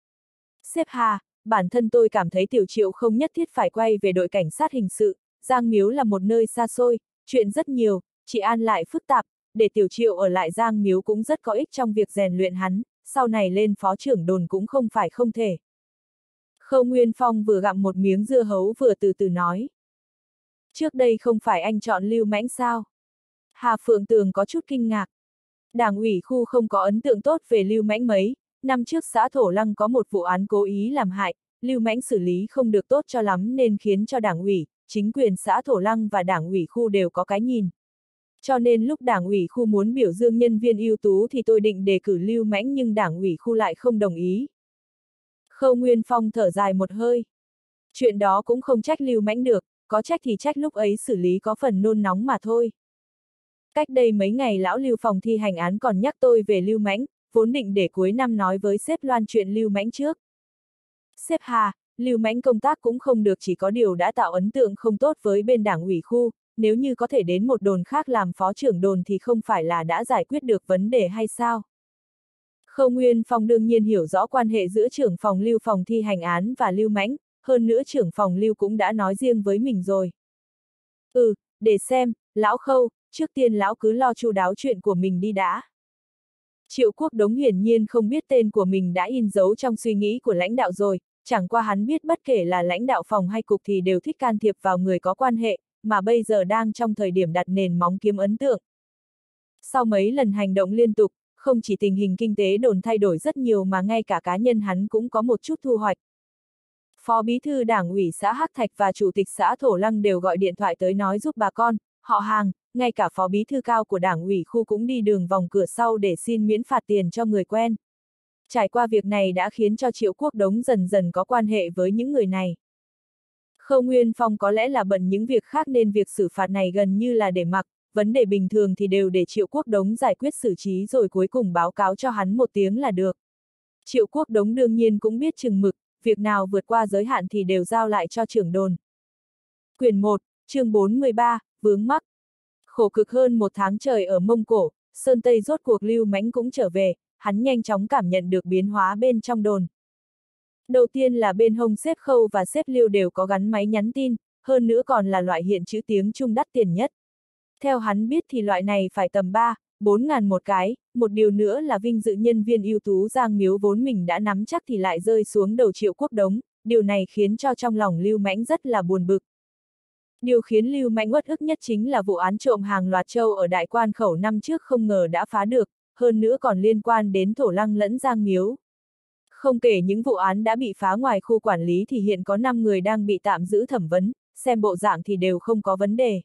Sếp Hà, bản thân tôi cảm thấy Tiểu Triệu không nhất thiết phải quay về đội cảnh sát hình sự, Giang Miếu là một nơi xa xôi, chuyện rất nhiều, trị an lại phức tạp, để Tiểu Triệu ở lại Giang Miếu cũng rất có ích trong việc rèn luyện hắn, sau này lên phó trưởng đồn cũng không phải không thể. Khâu Nguyên Phong vừa gặm một miếng dưa hấu vừa từ từ nói. Trước đây không phải anh chọn Lưu Mãnh sao? Hà Phượng Tường có chút kinh ngạc. Đảng ủy khu không có ấn tượng tốt về Lưu Mãnh mấy, năm trước xã Thổ Lăng có một vụ án cố ý làm hại, Lưu Mãnh xử lý không được tốt cho lắm nên khiến cho đảng ủy, chính quyền xã Thổ Lăng và đảng ủy khu đều có cái nhìn. Cho nên lúc đảng ủy khu muốn biểu dương nhân viên ưu tú thì tôi định đề cử Lưu Mãnh nhưng đảng ủy khu lại không đồng ý. Khâu Nguyên Phong thở dài một hơi. Chuyện đó cũng không trách Lưu Mãnh được, có trách thì trách lúc ấy xử lý có phần nôn nóng mà thôi. Cách đây mấy ngày lão Lưu phòng thi hành án còn nhắc tôi về Lưu Mãnh, vốn định để cuối năm nói với sếp Loan chuyện Lưu Mãnh trước. Sếp Hà, Lưu Mãnh công tác cũng không được, chỉ có điều đã tạo ấn tượng không tốt với bên đảng ủy khu, nếu như có thể đến một đồn khác làm phó trưởng đồn thì không phải là đã giải quyết được vấn đề hay sao? Khâu Nguyên Phong đương nhiên hiểu rõ quan hệ giữa trưởng phòng Lưu phòng thi hành án và Lưu Mãnh, hơn nữa trưởng phòng Lưu cũng đã nói riêng với mình rồi. Để xem, lão Khâu, trước tiên lão cứ lo chu đáo chuyện của mình đi đã. Triệu Quốc Đống hiển nhiên không biết tên của mình đã in dấu trong suy nghĩ của lãnh đạo rồi, chẳng qua hắn biết bất kể là lãnh đạo phòng hay cục thì đều thích can thiệp vào người có quan hệ, mà bây giờ đang trong thời điểm đặt nền móng kiếm ấn tượng. Sau mấy lần hành động liên tục, không chỉ tình hình kinh tế đồn thay đổi rất nhiều mà ngay cả cá nhân hắn cũng có một chút thu hoạch. Phó bí thư đảng ủy xã Hắc Thạch và chủ tịch xã Thổ Lăng đều gọi điện thoại tới nói giúp bà con, họ hàng, ngay cả phó bí thư cao của đảng ủy khu cũng đi đường vòng cửa sau để xin miễn phạt tiền cho người quen. Trải qua việc này đã khiến cho Triệu Quốc Đống dần dần có quan hệ với những người này. Khâu Nguyên Phong có lẽ là bận những việc khác nên việc xử phạt này gần như là để mặc, vấn đề bình thường thì đều để Triệu Quốc Đống giải quyết xử trí rồi cuối cùng báo cáo cho hắn một tiếng là được. Triệu Quốc Đống đương nhiên cũng biết chừng mực, việc nào vượt qua giới hạn thì đều giao lại cho trưởng đồn. Quyển 1, chương 413, vướng mắc. Khổ cực hơn một tháng trời ở Mông Cổ, Sơn Tây rốt cuộc Lưu Mãnh cũng trở về, hắn nhanh chóng cảm nhận được biến hóa bên trong đồn. Đầu tiên là bên hông sếp Khâu và sếp Lưu đều có gắn máy nhắn tin, hơn nữa còn là loại hiện chữ tiếng Trung đắt tiền nhất. Theo hắn biết thì loại này phải tầm 3-4 ngàn một cái, một điều nữa là vinh dự nhân viên ưu tú Giang Miếu vốn mình đã nắm chắc thì lại rơi xuống đầu Triệu Quốc Đống, điều này khiến cho trong lòng Lưu Mãnh rất là buồn bực. Điều khiến Lưu Mãnh uất ức nhất chính là vụ án trộm hàng loạt trâu ở Đại Quan Khẩu năm trước không ngờ đã phá được, hơn nữa còn liên quan đến Thổ Lăng lẫn Giang Miếu. Không kể những vụ án đã bị phá ngoài khu quản lý thì hiện có 5 người đang bị tạm giữ thẩm vấn, xem bộ dạng thì đều không có vấn đề.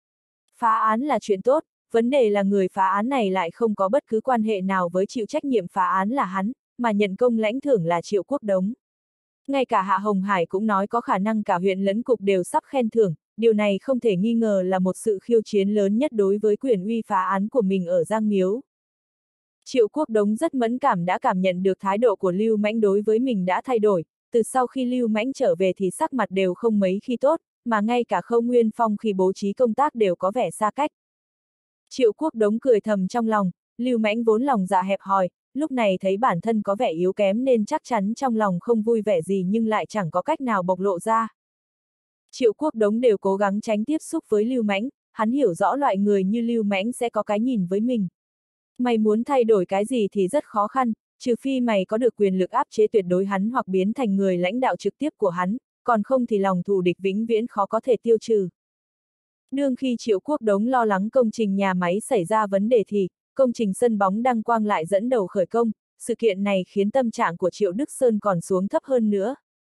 Phá án là chuyện tốt, vấn đề là người phá án này lại không có bất cứ quan hệ nào với chịu trách nhiệm phá án là hắn, mà nhận công lãnh thưởng là Triệu Quốc Đống. Ngay cả Hạ Hồng Hải cũng nói có khả năng cả huyện lẫn cục đều sắp khen thưởng, điều này không thể nghi ngờ là một sự khiêu chiến lớn nhất đối với quyền uy phá án của mình ở Giang Miếu. Triệu Quốc Đống rất mẫn cảm đã cảm nhận được thái độ của Lưu Mãnh đối với mình đã thay đổi, từ sau khi Lưu Mãnh trở về thì sắc mặt đều không mấy khi tốt, mà ngay cả Khâu Nguyên Phong khi bố trí công tác đều có vẻ xa cách. Triệu Quốc Đống cười thầm trong lòng, Lưu Mãnh vốn lòng dạ hẹp hòi, lúc này thấy bản thân có vẻ yếu kém nên chắc chắn trong lòng không vui vẻ gì nhưng lại chẳng có cách nào bộc lộ ra. Triệu Quốc Đống đều cố gắng tránh tiếp xúc với Lưu Mãnh, hắn hiểu rõ loại người như Lưu Mãnh sẽ có cái nhìn với mình. Mày muốn thay đổi cái gì thì rất khó khăn, trừ phi mày có được quyền lực áp chế tuyệt đối hắn hoặc biến thành người lãnh đạo trực tiếp của hắn, còn không thì lòng thù địch vĩnh viễn khó có thể tiêu trừ. Đương khi Triệu Quốc Đống lo lắng công trình nhà máy xảy ra vấn đề thì, công trình sân bóng Đăng Quang lại dẫn đầu khởi công, sự kiện này khiến tâm trạng của Triệu Đức Sơn còn xuống thấp hơn nữa.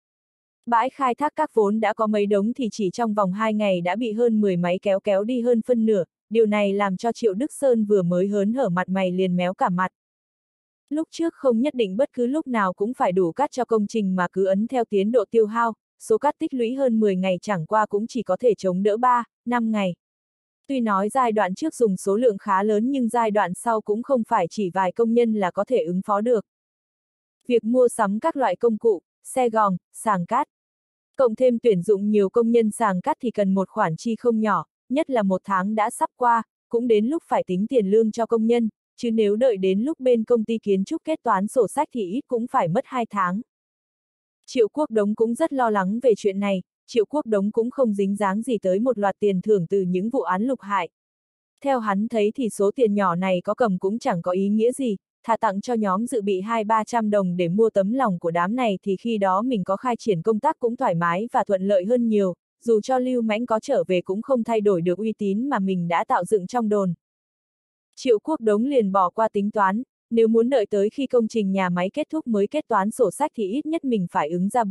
Bãi khai thác các vốn đã có mấy đống thì chỉ trong vòng 2 ngày đã bị hơn 10 máy kéo đi hơn phân nửa, điều này làm cho Triệu Đức Sơn vừa mới hớn hở mặt mày liền méo cả mặt. Lúc trước không nhất định bất cứ lúc nào cũng phải đủ cát cho công trình mà cứ ấn theo tiến độ tiêu hao, số cát tích lũy hơn 10 ngày chẳng qua cũng chỉ có thể chống đỡ 3-5 ngày. Tuy nói giai đoạn trước dùng số lượng khá lớn nhưng giai đoạn sau cũng không phải chỉ vài công nhân là có thể ứng phó được. Việc mua sắm các loại công cụ, xe gòn, sàng cát. Cộng thêm tuyển dụng nhiều công nhân sàng cát thì cần một khoản chi không nhỏ, nhất là một tháng đã sắp qua, cũng đến lúc phải tính tiền lương cho công nhân, chứ nếu đợi đến lúc bên công ty kiến trúc kết toán sổ sách thì ít cũng phải mất 2 tháng. Triệu Quốc Đống cũng rất lo lắng về chuyện này, Triệu Quốc Đống cũng không dính dáng gì tới một loạt tiền thưởng từ những vụ án lục hại. Theo hắn thấy thì số tiền nhỏ này có cầm cũng chẳng có ý nghĩa gì, thà tặng cho nhóm dự bị 200-300 đồng để mua tấm lòng của đám này thì khi đó mình có khai triển công tác cũng thoải mái và thuận lợi hơn nhiều, dù cho Lưu Mãnh có trở về cũng không thay đổi được uy tín mà mình đã tạo dựng trong đồn. Triệu Quốc Đống liền bỏ qua tính toán, nếu muốn đợi tới khi công trình nhà máy kết thúc mới kết toán sổ sách thì ít nhất mình phải ứng ra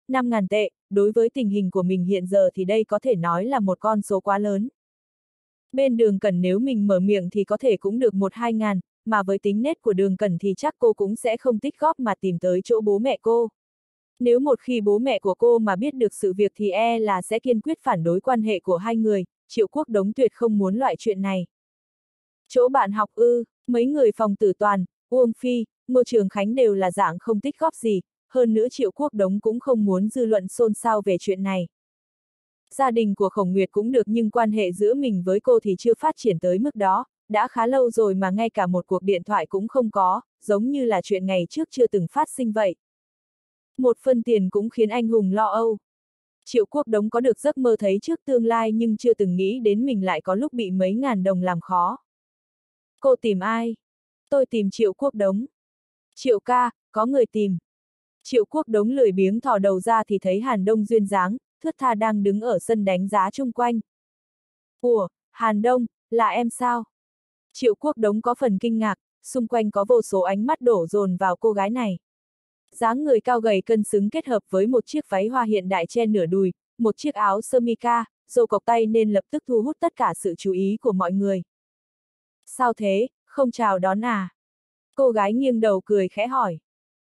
5.000 tệ, đối với tình hình của mình hiện giờ thì đây có thể nói là một con số quá lớn. Bên Đường Cẩn nếu mình mở miệng thì có thể cũng được 1-2 ngàn, mà với tính nết của Đường Cẩn thì chắc cô cũng sẽ không tích góp mà tìm tới chỗ bố mẹ cô. Nếu một khi bố mẹ của cô mà biết được sự việc thì e là sẽ kiên quyết phản đối quan hệ của hai người, Triệu Quốc Đống tuyệt không muốn loại chuyện này. Chỗ bạn học ư, mấy người Phòng Tử Toàn, Uông Phi, Ngô Trường Khánh đều là dạng không tích góp gì, hơn nữa Triệu Quốc Đống cũng không muốn dư luận xôn xao về chuyện này. Gia đình của Khổng Nguyệt cũng được nhưng quan hệ giữa mình với cô thì chưa phát triển tới mức đó, đã khá lâu rồi mà ngay cả một cuộc điện thoại cũng không có, giống như là chuyện ngày trước chưa từng phát sinh vậy. Một phân tiền cũng khiến anh hùng lo âu. Triệu Quốc Đống có được giấc mơ thấy trước tương lai nhưng chưa từng nghĩ đến mình lại có lúc bị mấy ngàn đồng làm khó. Cô tìm ai? Tôi tìm Triệu Quốc Đống. Triệu ca, có người tìm. Triệu Quốc Đống lười biếng thò đầu ra thì thấy Hàn Đông duyên dáng, thướt tha đang đứng ở sân đánh giá chung quanh. Ủa, Hàn Đông, là em sao? Triệu Quốc Đống có phần kinh ngạc, xung quanh có vô số ánh mắt đổ dồn vào cô gái này. Dáng người cao gầy cân xứng kết hợp với một chiếc váy hoa hiện đại che nửa đùi, một chiếc áo sơ mi ca, râu cộc tay nên lập tức thu hút tất cả sự chú ý của mọi người. Sao thế, không chào đón à? Cô gái nghiêng đầu cười khẽ hỏi.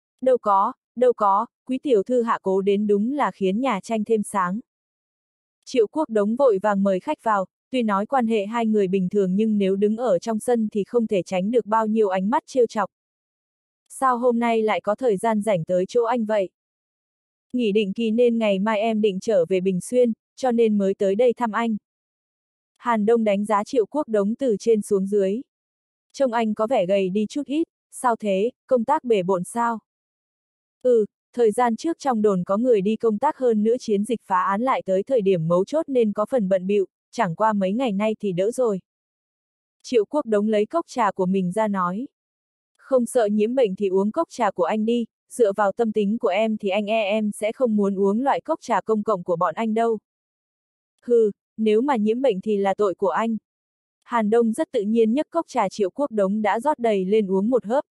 Đâu có, quý tiểu thư hạ cố đến đúng là khiến nhà tranh thêm sáng. Triệu Quốc Đống vội vàng mời khách vào, tuy nói quan hệ hai người bình thường nhưng nếu đứng ở trong sân thì không thể tránh được bao nhiêu ánh mắt trêu chọc. Sao hôm nay lại có thời gian rảnh tới chỗ anh vậy? Nghỉ định kỳ nên ngày mai em định trở về Bình Xuyên, cho nên mới tới đây thăm anh. Hàn Đông đánh giá Triệu Quốc Đống từ trên xuống dưới. Trông anh có vẻ gầy đi chút ít, sao thế, công tác bể bộn sao? Thời gian trước trong đồn có người đi công tác hơn nữa chiến dịch phá án lại tới thời điểm mấu chốt nên có phần bận bịu, chẳng qua mấy ngày nay thì đỡ rồi. Triệu Quốc Đống lấy cốc trà của mình ra nói. Không sợ nhiễm bệnh thì uống cốc trà của anh đi, dựa vào tâm tính của em thì anh em sẽ không muốn uống loại cốc trà công cộng của bọn anh đâu. Nếu mà nhiễm bệnh thì là tội của anh. Hàn Đông rất tự nhiên nhấc cốc trà Triệu Quốc Đống đã rót đầy lên uống một hớp.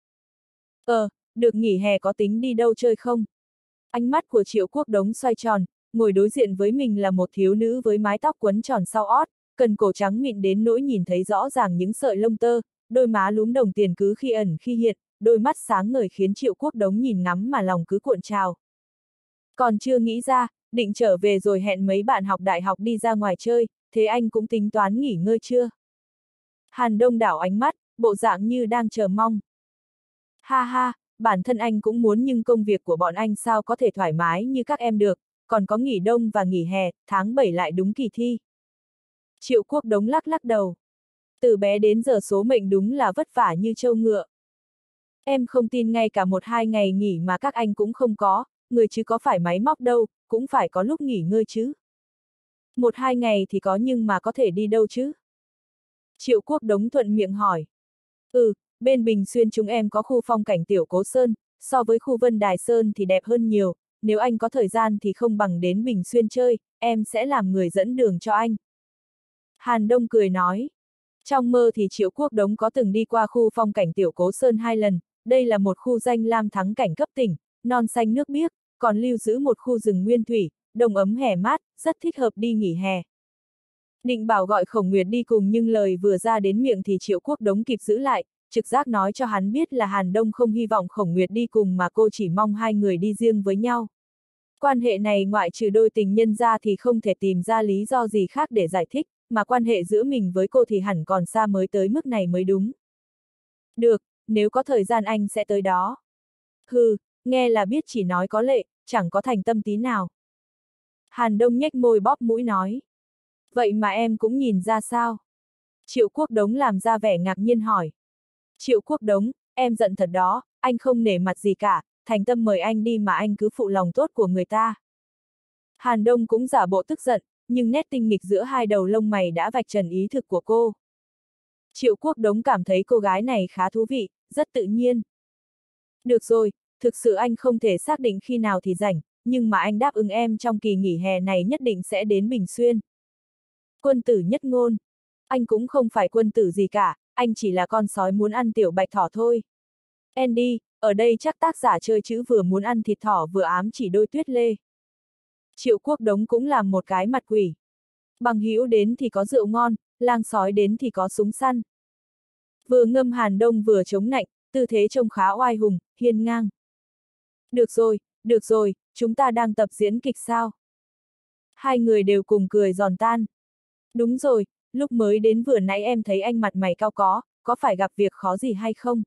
Được nghỉ hè có tính đi đâu chơi không? Ánh mắt của Triệu Quốc Đống xoay tròn, ngồi đối diện với mình là một thiếu nữ với mái tóc quấn tròn sau ót, cần cổ trắng mịn đến nỗi nhìn thấy rõ ràng những sợi lông tơ, đôi má lúm đồng tiền cứ khi ẩn khi hiện, đôi mắt sáng ngời khiến Triệu Quốc Đống nhìn ngắm mà lòng cứ cuộn trào. Còn chưa nghĩ ra, định trở về rồi hẹn mấy bạn học đại học đi ra ngoài chơi, thế anh cũng tính toán nghỉ ngơi chưa? Hàn Đông đảo ánh mắt, bộ dạng như đang chờ mong. Ha ha, bản thân anh cũng muốn nhưng công việc của bọn anh sao có thể thoải mái như các em được, còn có nghỉ đông và nghỉ hè, tháng 7 lại đúng kỳ thi. Triệu Quốc Đống lắc lắc đầu. Từ bé đến giờ số mệnh đúng là vất vả như trâu ngựa. Em không tin ngay cả 1-2 ngày nghỉ mà các anh cũng không có, người chứ có phải máy móc đâu, cũng phải có lúc nghỉ ngơi chứ. 1-2 ngày thì có nhưng mà có thể đi đâu chứ? Triệu Quốc Đống thuận miệng hỏi. Bên Bình Xuyên chúng em có khu phong cảnh Tiểu Cố Sơn, so với khu Vân Đài Sơn thì đẹp hơn nhiều, nếu anh có thời gian thì không bằng đến Bình Xuyên chơi, em sẽ làm người dẫn đường cho anh. Hàn Đông cười nói. Trong mơ thì Triệu Quốc Đống có từng đi qua khu phong cảnh Tiểu Cố Sơn 2 lần, đây là một khu danh lam thắng cảnh cấp tỉnh, non xanh nước biếc, còn lưu giữ một khu rừng nguyên thủy, đồng ấm hè mát, rất thích hợp đi nghỉ hè. Định bảo gọi Khổng Nguyệt đi cùng nhưng lời vừa ra đến miệng thì Triệu Quốc Đống kịp giữ lại, trực giác nói cho hắn biết là Hàn Đông không hy vọng Khổng Nguyệt đi cùng mà cô chỉ mong hai người đi riêng với nhau. Quan hệ này ngoại trừ đôi tình nhân ra thì không thể tìm ra lý do gì khác để giải thích, mà quan hệ giữa mình với cô thì hẳn còn xa mới tới mức này mới đúng. Được, nếu có thời gian anh sẽ tới đó. Nghe là biết chỉ nói có lệ, chẳng có thành tâm tí nào. Hàn Đông nhếch môi bóp mũi nói. Vậy mà em cũng nhìn ra sao? Triệu Quốc Đống làm ra vẻ ngạc nhiên hỏi. Triệu Quốc Đống, em giận thật đó, anh không nể mặt gì cả, thành tâm mời anh đi mà anh cứ phụ lòng tốt của người ta. Hàn Đông cũng giả bộ tức giận, nhưng nét tinh nghịch giữa hai đầu lông mày đã vạch trần ý thực của cô. Triệu Quốc Đống cảm thấy cô gái này khá thú vị, rất tự nhiên. Được rồi, thực sự anh không thể xác định khi nào thì rảnh, nhưng mà anh đáp ứng em trong kỳ nghỉ hè này nhất định sẽ đến Bình Xuyên. Quân tử nhất ngôn. Anh cũng không phải quân tử gì cả, anh chỉ là con sói muốn ăn tiểu bạch thỏ thôi. Andy, ở đây chắc tác giả chơi chữ vừa muốn ăn thịt thỏ vừa ám chỉ đôi tuyết lê. Triệu Quốc Đống cũng làm một cái mặt quỷ. Bằng hữu đến thì có rượu ngon, lang sói đến thì có súng săn. Vừa ngâm Hàn Đông vừa chống nạnh, tư thế trông khá oai hùng, hiên ngang. Được rồi, chúng ta đang tập diễn kịch sao? Hai người đều cùng cười giòn tan. Đúng rồi, lúc mới đến vừa nãy em thấy anh mặt mày cao có phải gặp việc khó gì hay không?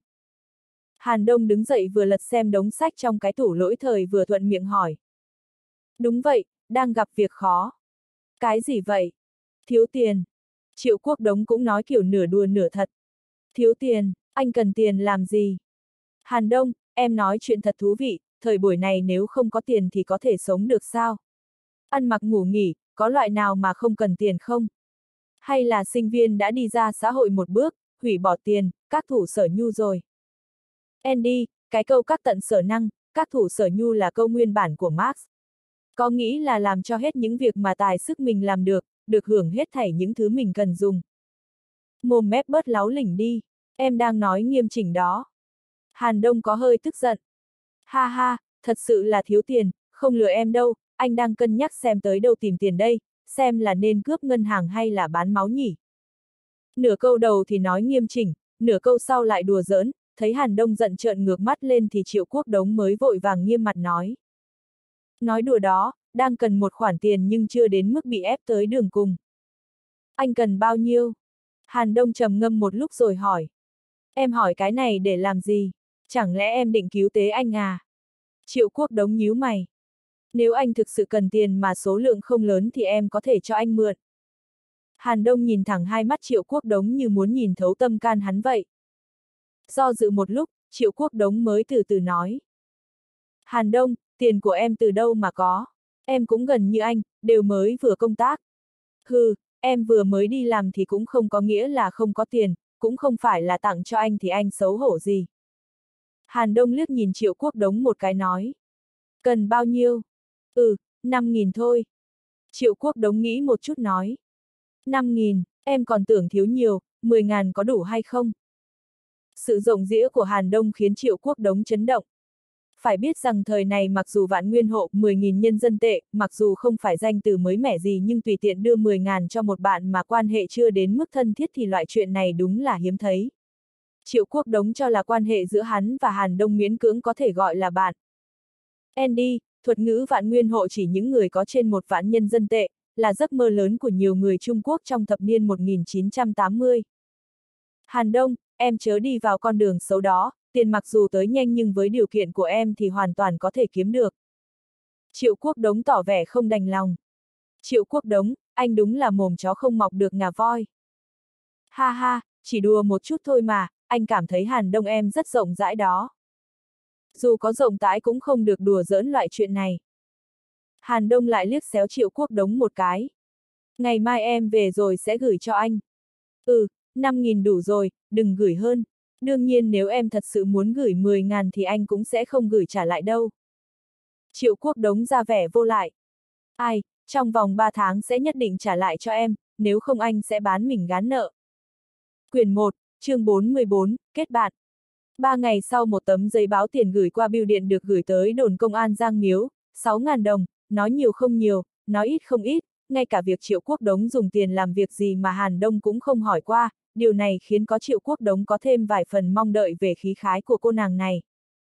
Hàn Đông đứng dậy vừa lật xem đống sách trong cái tủ lỗi thời vừa thuận miệng hỏi. Đúng vậy, đang gặp việc khó. Cái gì vậy? Thiếu tiền. Triệu Quốc Đống cũng nói kiểu nửa đùa nửa thật. Thiếu tiền, anh cần tiền làm gì? Hàn Đông, em nói chuyện thật thú vị, thời buổi này nếu không có tiền thì có thể sống được sao? Ăn mặc ngủ nghỉ, có loại nào mà không cần tiền không? Hay là sinh viên đã đi ra xã hội một bước, hủy bỏ tiền, các thủ sở nhu rồi? Andy, cái câu các tận sở năng, các thủ sở nhu là câu nguyên bản của Marx. Có nghĩ là làm cho hết những việc mà tài sức mình làm được hưởng hết thảy những thứ mình cần dùng. Mồm mép bớt láo lỉnh đi, em đang nói nghiêm chỉnh đó. Hàn Đông có hơi tức giận. Ha ha, thật sự là thiếu tiền, không lừa em đâu, anh đang cân nhắc xem tới đâu tìm tiền đây, xem là nên cướp ngân hàng hay là bán máu nhỉ. Nửa câu đầu thì nói nghiêm chỉnh, nửa câu sau lại đùa giỡn, thấy Hàn Đông giận trợn ngược mắt lên thì Triệu Quốc Đống mới vội vàng nghiêm mặt nói. Nói đùa đó, đang cần một khoản tiền nhưng chưa đến mức bị ép tới đường cùng. Anh cần bao nhiêu? Hàn Đông trầm ngâm một lúc rồi hỏi. Em hỏi cái này để làm gì? Chẳng lẽ em định cứu tế anh à? Triệu Quốc Đống nhíu mày. Nếu anh thực sự cần tiền mà số lượng không lớn thì em có thể cho anh mượn. Hàn Đông nhìn thẳng hai mắt Triệu Quốc Đống như muốn nhìn thấu tâm can hắn vậy. Do dự một lúc, Triệu Quốc Đống mới từ từ nói. Hàn Đông, tiền của em từ đâu mà có? Em cũng gần như anh, đều mới vừa công tác. Hừ, em vừa mới đi làm thì cũng không có nghĩa là không có tiền, cũng không phải là tặng cho anh thì anh xấu hổ gì. Hàn Đông liếc nhìn Triệu Quốc Đống một cái nói. Cần bao nhiêu? 5.000 thôi. Triệu Quốc Đống nghĩ một chút nói. 5.000, em còn tưởng thiếu nhiều, 10.000 có đủ hay không? Sự rộng rĩa của Hàn Đông khiến Triệu Quốc Đống chấn động. Phải biết rằng thời này mặc dù vạn nguyên hộ 10.000 nhân dân tệ, mặc dù không phải danh từ mới mẻ gì nhưng tùy tiện đưa 10.000 cho một bạn mà quan hệ chưa đến mức thân thiết thì loại chuyện này đúng là hiếm thấy. Triệu Quốc Đống cho là quan hệ giữa hắn và Hàn Đông miễn cưỡng có thể gọi là bạn. Andy, thuật ngữ vạn nguyên hộ chỉ những người có trên 1 vạn nhân dân tệ, là giấc mơ lớn của nhiều người Trung Quốc trong thập niên 1980. Hàn Đông, em chớ đi vào con đường xấu đó, tiền mặc dù tới nhanh nhưng với điều kiện của em thì hoàn toàn có thể kiếm được. Triệu Quốc Đống tỏ vẻ không đành lòng. Triệu Quốc Đống, anh đúng là mồm chó không mọc được ngà voi. Ha ha, chỉ đùa một chút thôi mà, anh cảm thấy Hàn Đông em rất rộng rãi đó. Dù có rộng rãi cũng không được đùa giỡn loại chuyện này. Hàn Đông lại liếc xéo Triệu Quốc Đống một cái. Ngày mai em về rồi sẽ gửi cho anh. 5.000 đủ rồi, đừng gửi hơn. Đương nhiên nếu em thật sự muốn gửi 10.000 thì anh cũng sẽ không gửi trả lại đâu. Triệu Quốc Đống ra vẻ vô lại. Ai, trong vòng 3 tháng sẽ nhất định trả lại cho em, nếu không anh sẽ bán mình gán nợ. Quyển 1, chương 414, kết bạn. 3 ngày sau một tấm giấy báo tiền gửi qua bưu điện được gửi tới đồn công an Giang Miếu, 6.000 đồng, nói nhiều không nhiều, nói ít không ít, ngay cả việc Triệu Quốc Đống dùng tiền làm việc gì mà Hàn Đông cũng không hỏi qua, điều này khiến có Triệu Quốc Đống có thêm vài phần mong đợi về khí khái của cô nàng này.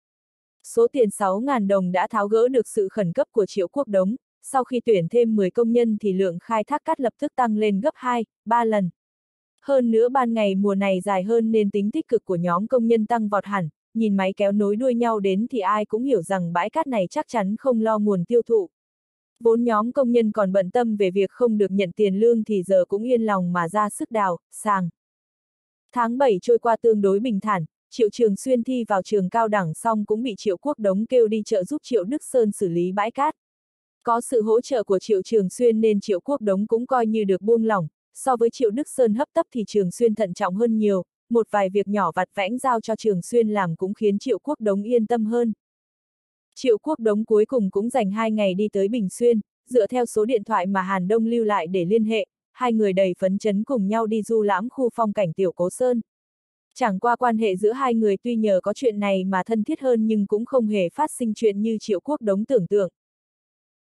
Số tiền 6.000 đồng đã tháo gỡ được sự khẩn cấp của Triệu Quốc Đống, sau khi tuyển thêm 10 công nhân thì lượng khai thác cát lập tức tăng lên gấp 2, 3 lần. Hơn nữa ban ngày mùa này dài hơn nên tính tích cực của nhóm công nhân tăng vọt hẳn, nhìn máy kéo nối đuôi nhau đến thì ai cũng hiểu rằng bãi cát này chắc chắn không lo nguồn tiêu thụ. Vốn nhóm công nhân còn bận tâm về việc không được nhận tiền lương thì giờ cũng yên lòng mà ra sức đào, sàng. Tháng 7 trôi qua tương đối bình thản, Triệu Trường Xuyên thi vào trường cao đẳng xong cũng bị Triệu Quốc Đống kêu đi trợ giúp Triệu Đức Sơn xử lý bãi cát. Có sự hỗ trợ của Triệu Trường Xuyên nên Triệu Quốc Đống cũng coi như được buông lỏng, so với Triệu Đức Sơn hấp tấp thì Trường Xuyên thận trọng hơn nhiều, một vài việc nhỏ vặt vãnh giao cho Trường Xuyên làm cũng khiến Triệu Quốc Đống yên tâm hơn. Triệu Quốc Đống cuối cùng cũng dành 2 ngày đi tới Bình Xuyên, dựa theo số điện thoại mà Hàn Đông lưu lại để liên hệ, hai người đầy phấn chấn cùng nhau đi du lãm khu phong cảnh Tiểu Cố Sơn. Chẳng qua quan hệ giữa hai người tuy nhờ có chuyện này mà thân thiết hơn nhưng cũng không hề phát sinh chuyện như Triệu Quốc Đống tưởng tượng.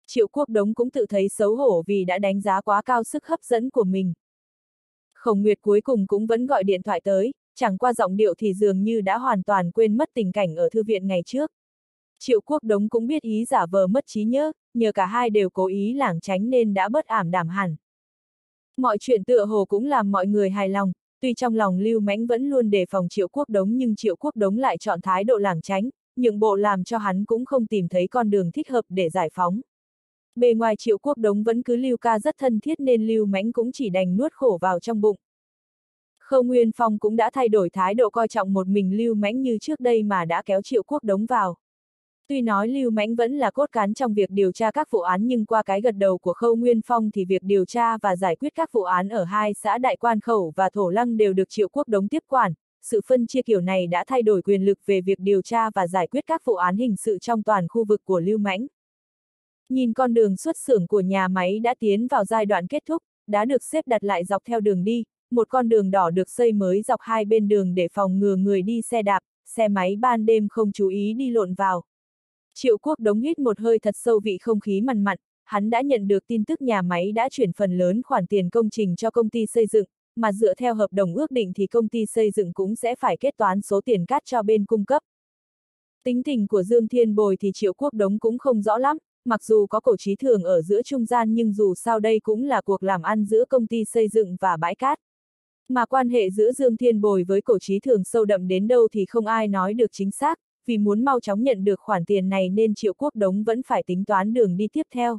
Triệu Quốc Đống cũng tự thấy xấu hổ vì đã đánh giá quá cao sức hấp dẫn của mình. Khổng Nguyệt cuối cùng cũng vẫn gọi điện thoại tới, chẳng qua giọng điệu thì dường như đã hoàn toàn quên mất tình cảnh ở thư viện ngày trước. Triệu Quốc Đống cũng biết ý giả vờ mất trí nhớ, nhờ cả hai đều cố ý lảng tránh nên đã bớt ảm đạm hẳn. Mọi chuyện tựa hồ cũng làm mọi người hài lòng, tuy trong lòng Lưu Mãnh vẫn luôn đề phòng Triệu Quốc Đống nhưng Triệu Quốc Đống lại chọn thái độ lảng tránh, nhượng bộ làm cho hắn cũng không tìm thấy con đường thích hợp để giải phóng. Bề ngoài Triệu Quốc Đống vẫn cứ Lưu ca rất thân thiết nên Lưu Mãnh cũng chỉ đành nuốt khổ vào trong bụng. Khâu Nguyên Phong cũng đã thay đổi thái độ coi trọng một mình Lưu Mãnh như trước đây mà đã kéo Triệu Quốc Đống vào. Tuy nói Lưu Mãnh vẫn là cốt cán trong việc điều tra các vụ án nhưng qua cái gật đầu của Khâu Nguyên Phong thì việc điều tra và giải quyết các vụ án ở hai xã Đại Quan Khẩu và Thổ Lăng đều được Triệu Quốc Đống tiếp quản. Sự phân chia kiểu này đã thay đổi quyền lực về việc điều tra và giải quyết các vụ án hình sự trong toàn khu vực của Lưu Mãnh. Nhìn con đường xuất xưởng của nhà máy đã tiến vào giai đoạn kết thúc, đã được xếp đặt lại dọc theo đường đi, một con đường đỏ được xây mới dọc hai bên đường để phòng ngừa người đi xe đạp, xe máy ban đêm không chú ý đi lộn vào. Triệu Quốc Đống hít một hơi thật sâu vị không khí mặn mặn, hắn đã nhận được tin tức nhà máy đã chuyển phần lớn khoản tiền công trình cho công ty xây dựng, mà dựa theo hợp đồng ước định thì công ty xây dựng cũng sẽ phải kết toán số tiền cát cho bên cung cấp. Tính tình của Dương Thiên Bồi thì Triệu Quốc Đống cũng không rõ lắm, mặc dù có Cổ Chí Thường ở giữa trung gian nhưng dù sao đây cũng là cuộc làm ăn giữa công ty xây dựng và bãi cát. Mà quan hệ giữa Dương Thiên Bồi với Cổ Chí Thường sâu đậm đến đâu thì không ai nói được chính xác, vì muốn mau chóng nhận được khoản tiền này nên Triệu Quốc Đống vẫn phải tính toán đường đi tiếp theo.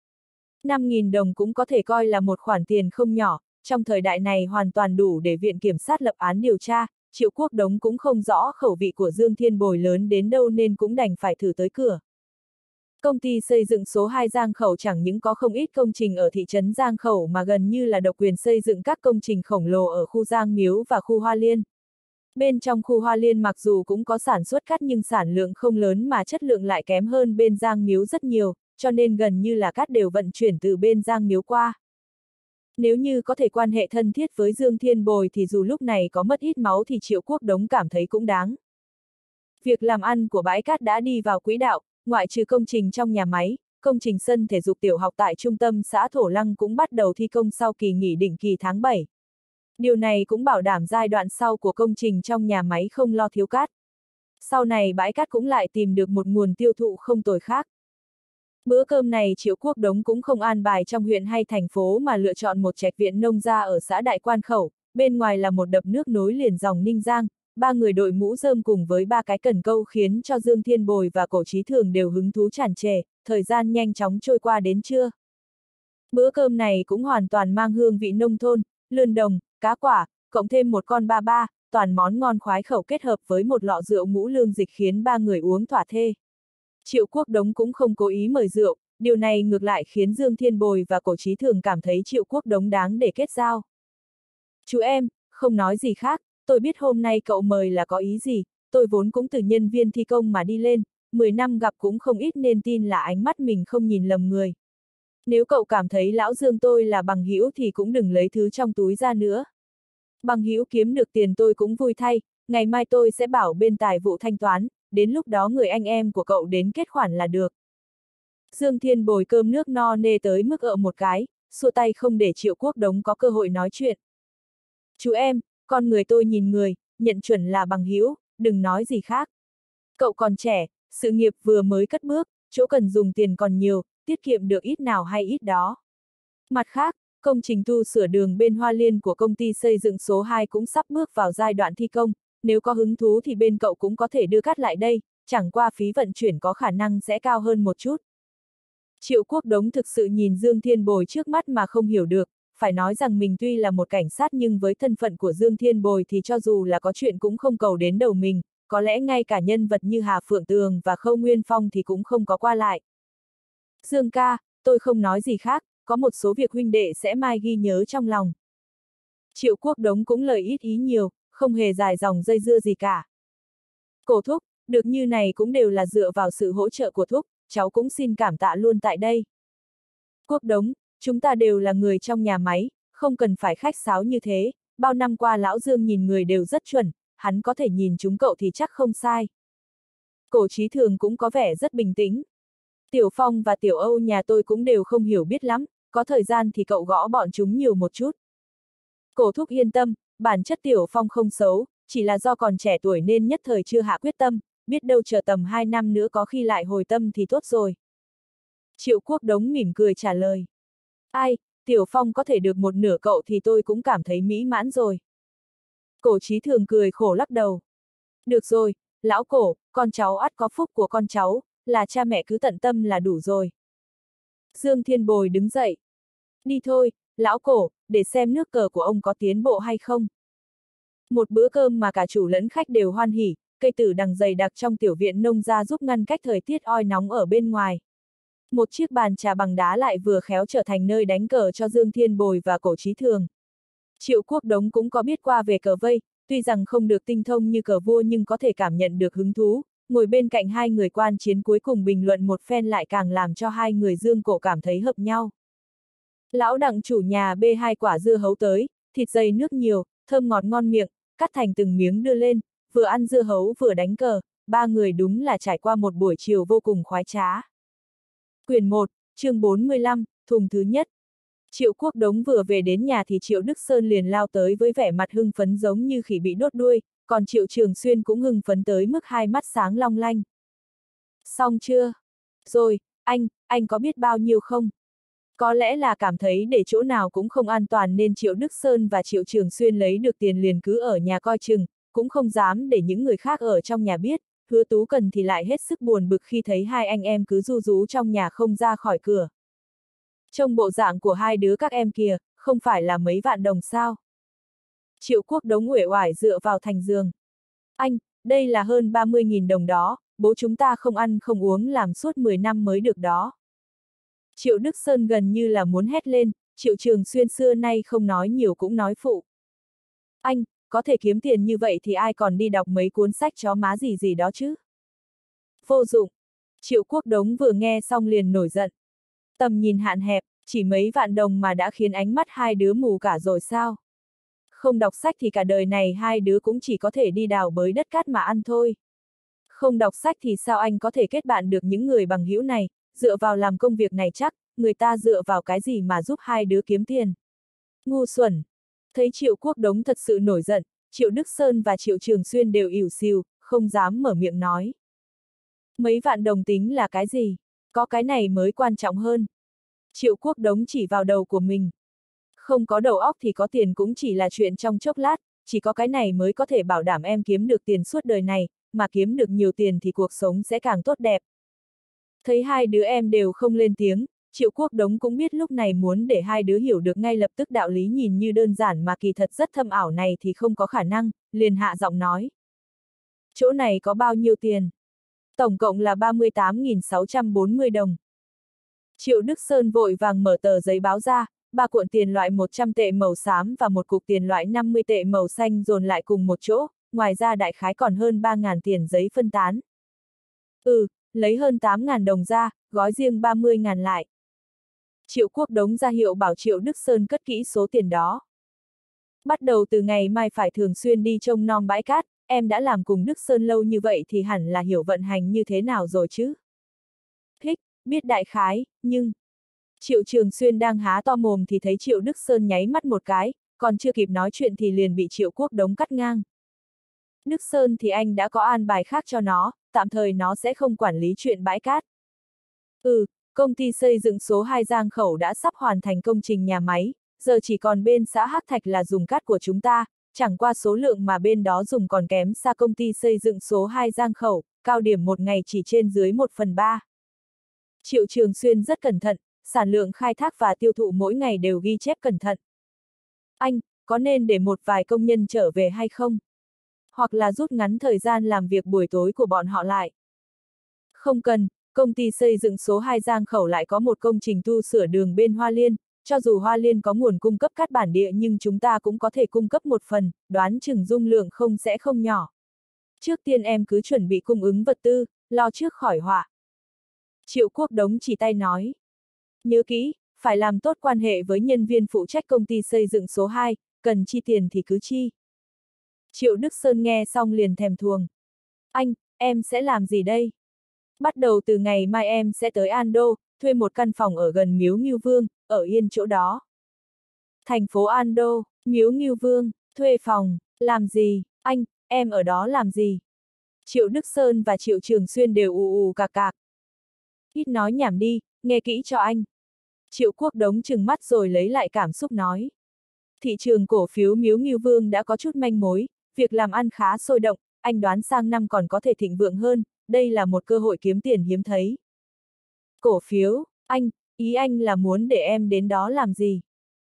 5.000 đồng cũng có thể coi là một khoản tiền không nhỏ, trong thời đại này hoàn toàn đủ để Viện Kiểm sát lập án điều tra, Triệu Quốc Đống cũng không rõ khẩu vị của Dương Thiên Bồi lớn đến đâu nên cũng đành phải thử tới cửa. Công ty xây dựng số 2 Giang Khẩu chẳng những có không ít công trình ở thị trấn Giang Khẩu mà gần như là độc quyền xây dựng các công trình khổng lồ ở khu Giang Miếu và khu Hoa Liên. Bên trong khu Hoa Liên mặc dù cũng có sản xuất cát nhưng sản lượng không lớn mà chất lượng lại kém hơn bên Giang Miếu rất nhiều, cho nên gần như là cát đều vận chuyển từ bên Giang Miếu qua. Nếu như có thể quan hệ thân thiết với Dương Thiên Bồi thì dù lúc này có mất ít máu thì Triệu Quốc Đống cảm thấy cũng đáng. Việc làm ăn của bãi cát đã đi vào quỹ đạo, ngoại trừ công trình trong nhà máy, công trình sân thể dục tiểu học tại trung tâm xã Thổ Lăng cũng bắt đầu thi công sau kỳ nghỉ định kỳ tháng 7. Điều này cũng bảo đảm giai đoạn sau của công trình trong nhà máy không lo thiếu cát. Sau này bãi cát cũng lại tìm được một nguồn tiêu thụ không tồi khác. Bữa cơm này Triệu Quốc Đống cũng không an bài trong huyện hay thành phố mà lựa chọn một trạch viện nông gia ở xã Đại Quan Khẩu, bên ngoài là một đập nước nối liền dòng Ninh Giang, ba người đội mũ rơm cùng với ba cái cần câu khiến cho Dương Thiên Bồi và Cổ Chí Thường đều hứng thú tràn trề, thời gian nhanh chóng trôi qua đến trưa. Bữa cơm này cũng hoàn toàn mang hương vị nông thôn, lươn đồng, cá quả, cộng thêm một con ba ba, toàn món ngon khoái khẩu kết hợp với một lọ rượu ngũ lương dịch khiến ba người uống thỏa thê. Triệu Quốc Đống cũng không cố ý mời rượu, điều này ngược lại khiến Dương Thiên Bồi và Cổ Chí Thường cảm thấy Triệu Quốc Đống đáng để kết giao. Chú em, không nói gì khác, tôi biết hôm nay cậu mời là có ý gì, tôi vốn cũng từ nhân viên thi công mà đi lên, 10 năm gặp cũng không ít nên tin là ánh mắt mình không nhìn lầm người. Nếu cậu cảm thấy lão Dương tôi là bằng hữu thì cũng đừng lấy thứ trong túi ra nữa. Bằng hữu kiếm được tiền tôi cũng vui thay, ngày mai tôi sẽ bảo bên tài vụ thanh toán, đến lúc đó người anh em của cậu đến kết khoản là được. Dương Thiên Bồi cơm nước no nê tới mức ợ một cái, xua tay không để Triệu Quốc Đống có cơ hội nói chuyện. Chú em, con người tôi nhìn người, nhận chuẩn là bằng hữu, đừng nói gì khác. Cậu còn trẻ, sự nghiệp vừa mới cất bước, chỗ cần dùng tiền còn nhiều, tiết kiệm được ít nào hay ít đó. Mặt khác, công trình tu sửa đường bên Hoa Liên của công ty xây dựng số 2 cũng sắp bước vào giai đoạn thi công, nếu có hứng thú thì bên cậu cũng có thể đưa cát lại đây, chẳng qua phí vận chuyển có khả năng sẽ cao hơn một chút. Triệu Quốc Đống thực sự nhìn Dương Thiên Bồi trước mắt mà không hiểu được, phải nói rằng mình tuy là một cảnh sát nhưng với thân phận của Dương Thiên Bồi thì cho dù là có chuyện cũng không cầu đến đầu mình, có lẽ ngay cả nhân vật như Hà Phượng Tường và Khâu Nguyên Phong thì cũng không có qua lại. Dương ca, tôi không nói gì khác, có một số việc huynh đệ sẽ mai ghi nhớ trong lòng. Triệu Quốc Đống cũng lời ít ý nhiều, không hề dài dòng dây dưa gì cả. Cổ thúc, được như này cũng đều là dựa vào sự hỗ trợ của thúc, cháu cũng xin cảm tạ luôn tại đây. Quốc Đống, chúng ta đều là người trong nhà máy, không cần phải khách sáo như thế, bao năm qua lão Dương nhìn người đều rất chuẩn, hắn có thể nhìn chúng cậu thì chắc không sai. Cổ Chí Thường cũng có vẻ rất bình tĩnh. Tiểu Phong và Tiểu Âu nhà tôi cũng đều không hiểu biết lắm, có thời gian thì cậu gõ bọn chúng nhiều một chút. Cổ thúc yên tâm, bản chất Tiểu Phong không xấu, chỉ là do còn trẻ tuổi nên nhất thời chưa hạ quyết tâm, biết đâu chờ tầm 2 năm nữa có khi lại hồi tâm thì tốt rồi. Triệu Quốc Đống mỉm cười trả lời. Ai, Tiểu Phong có thể được một nửa cậu thì tôi cũng cảm thấy mỹ mãn rồi. Cổ Chí Thường cười khổ lắc đầu. Được rồi, lão Cổ, con cháu ắt có phúc của con cháu, là cha mẹ cứ tận tâm là đủ rồi. Dương Thiên Bồi đứng dậy. Đi thôi, lão Cổ, để xem nước cờ của ông có tiến bộ hay không. Một bữa cơm mà cả chủ lẫn khách đều hoan hỉ, cây tử đằng dày đặc trong tiểu viện nông gia giúp ngăn cách thời tiết oi nóng ở bên ngoài. Một chiếc bàn trà bằng đá lại vừa khéo trở thành nơi đánh cờ cho Dương Thiên Bồi và Cổ Chí Thường. Triệu Quốc Đống cũng có biết qua về cờ vây, tuy rằng không được tinh thông như cờ vua nhưng có thể cảm nhận được hứng thú, ngồi bên cạnh hai người quan chiến cuối cùng bình luận một phen lại càng làm cho hai người Dương Cổ cảm thấy hợp nhau. Lão Đặng chủ nhà bê 2 quả dưa hấu tới, thịt dày nước nhiều, thơm ngọt ngon miệng, cắt thành từng miếng đưa lên, vừa ăn dưa hấu vừa đánh cờ, ba người đúng là trải qua một buổi chiều vô cùng khoái trá. Quyển 1, chương 45, thùng thứ nhất. Triệu Quốc Đống vừa về đến nhà thì Triệu Đức Sơn liền lao tới với vẻ mặt hưng phấn giống như khỉ bị đốt đuôi, còn Triệu Trường Xuyên cũng hưng phấn tới mức hai mắt sáng long lanh. Xong chưa? Rồi, anh có biết bao nhiêu không? Có lẽ là cảm thấy để chỗ nào cũng không an toàn nên Triệu Đức Sơn và Triệu Trường Xuyên lấy được tiền liền cứ ở nhà coi chừng, cũng không dám để những người khác ở trong nhà biết. Hứa Tú Cần thì lại hết sức buồn bực khi thấy hai anh em cứ ru rú trong nhà không ra khỏi cửa. Trông bộ dạng của hai đứa các em kìa, không phải là mấy vạn đồng sao? Triệu Quốc Đống uể oải dựa vào thành giường. Anh, đây là hơn 30.000 đồng đó, bố chúng ta không ăn không uống làm suốt 10 năm mới được đó. Triệu Đức Sơn gần như là muốn hét lên, Triệu Trường Xuyên xưa nay không nói nhiều cũng nói phụ. Anh, có thể kiếm tiền như vậy thì ai còn đi đọc mấy cuốn sách chó má gì gì đó chứ? Vô dụng. Triệu Quốc Đống vừa nghe xong liền nổi giận. Tầm nhìn hạn hẹp, chỉ mấy vạn đồng mà đã khiến ánh mắt hai đứa mù cả rồi sao? Không đọc sách thì cả đời này hai đứa cũng chỉ có thể đi đào bới đất cát mà ăn thôi. Không đọc sách thì sao anh có thể kết bạn được những người bằng hữu này, dựa vào làm công việc này chắc, người ta dựa vào cái gì mà giúp hai đứa kiếm tiền? Ngu xuẩn! Thấy Triệu Quốc Đống thật sự nổi giận, Triệu Đức Sơn và Triệu Trường Xuyên đều ỉu xìu, không dám mở miệng nói. Mấy vạn đồng tính là cái gì? Có cái này mới quan trọng hơn. Triệu Quốc Đống chỉ vào đầu của mình. Không có đầu óc thì có tiền cũng chỉ là chuyện trong chốc lát, chỉ có cái này mới có thể bảo đảm em kiếm được tiền suốt đời này, mà kiếm được nhiều tiền thì cuộc sống sẽ càng tốt đẹp. Thấy hai đứa em đều không lên tiếng, Triệu Quốc Đống cũng biết lúc này muốn để hai đứa hiểu được ngay lập tức đạo lý nhìn như đơn giản mà kỳ thật rất thâm ảo này thì không có khả năng, liền hạ giọng nói. Chỗ này có bao nhiêu tiền? Tổng cộng là 38.640 đồng. Triệu Đức Sơn vội vàng mở tờ giấy báo ra, 3 cuộn tiền loại 100 tệ màu xám và một cục tiền loại 50 tệ màu xanh dồn lại cùng một chỗ, ngoài ra đại khái còn hơn 3.000 tiền giấy phân tán. Lấy hơn 8.000 đồng ra, gói riêng 30.000 lại. Triệu Quốc Đống ra hiệu bảo Triệu Đức Sơn cất kỹ số tiền đó. Bắt đầu từ ngày mai phải thường xuyên đi trông nom bãi cát, em đã làm cùng Đức Sơn lâu như vậy thì hẳn là hiểu vận hành như thế nào rồi chứ? Hích, biết đại khái, nhưng... Triệu Trường Xuyên đang há to mồm thì thấy Triệu Đức Sơn nháy mắt một cái, còn chưa kịp nói chuyện thì liền bị Triệu Quốc Đống cắt ngang. Đức Sơn thì anh đã có an bài khác cho nó, tạm thời nó sẽ không quản lý chuyện bãi cát. Công ty xây dựng số 2 Giang Khẩu đã sắp hoàn thành công trình nhà máy, giờ chỉ còn bên xã Hắc Thạch là dùng cát của chúng ta, chẳng qua số lượng mà bên đó dùng còn kém xa công ty xây dựng số 2 Giang Khẩu, cao điểm một ngày chỉ trên dưới 1/3. Triệu Trường Xuyên rất cẩn thận, sản lượng khai thác và tiêu thụ mỗi ngày đều ghi chép cẩn thận. Anh, có nên để một vài công nhân trở về hay không? Hoặc là rút ngắn thời gian làm việc buổi tối của bọn họ lại? Không cần, công ty xây dựng số 2 Giang Khẩu lại có một công trình tu sửa đường bên Hoa Liên, cho dù Hoa Liên có nguồn cung cấp cát bản địa nhưng chúng ta cũng có thể cung cấp một phần, đoán chừng dung lượng sẽ không nhỏ. Trước tiên em cứ chuẩn bị cung ứng vật tư, lo trước khỏi họa. Triệu Quốc Đống chỉ tay nói. Nhớ kỹ, phải làm tốt quan hệ với nhân viên phụ trách công ty xây dựng số 2, cần chi tiền thì cứ chi. Triệu Đức Sơn nghe xong liền thèm thuồng. Anh, em sẽ làm gì đây? Bắt đầu từ ngày mai em sẽ tới Ando, thuê một căn phòng ở gần Miếu Ngưu Vương, ở yên chỗ đó. Thành phố Ando, Miếu Ngưu Vương, thuê phòng, làm gì, anh, em ở đó làm gì? Triệu Đức Sơn và Triệu Trường Xuyên đều ù cạc cạc. Ít nói nhảm đi, nghe kỹ cho anh. Triệu Quốc Đống trừng mắt rồi lấy lại cảm xúc nói. Thị trường cổ phiếu Miếu Ngưu Vương đã có chút manh mối, việc làm ăn khá sôi động, anh đoán sang năm còn có thể thịnh vượng hơn, đây là một cơ hội kiếm tiền hiếm thấy. Cổ phiếu, ý anh là muốn để em đến đó làm gì?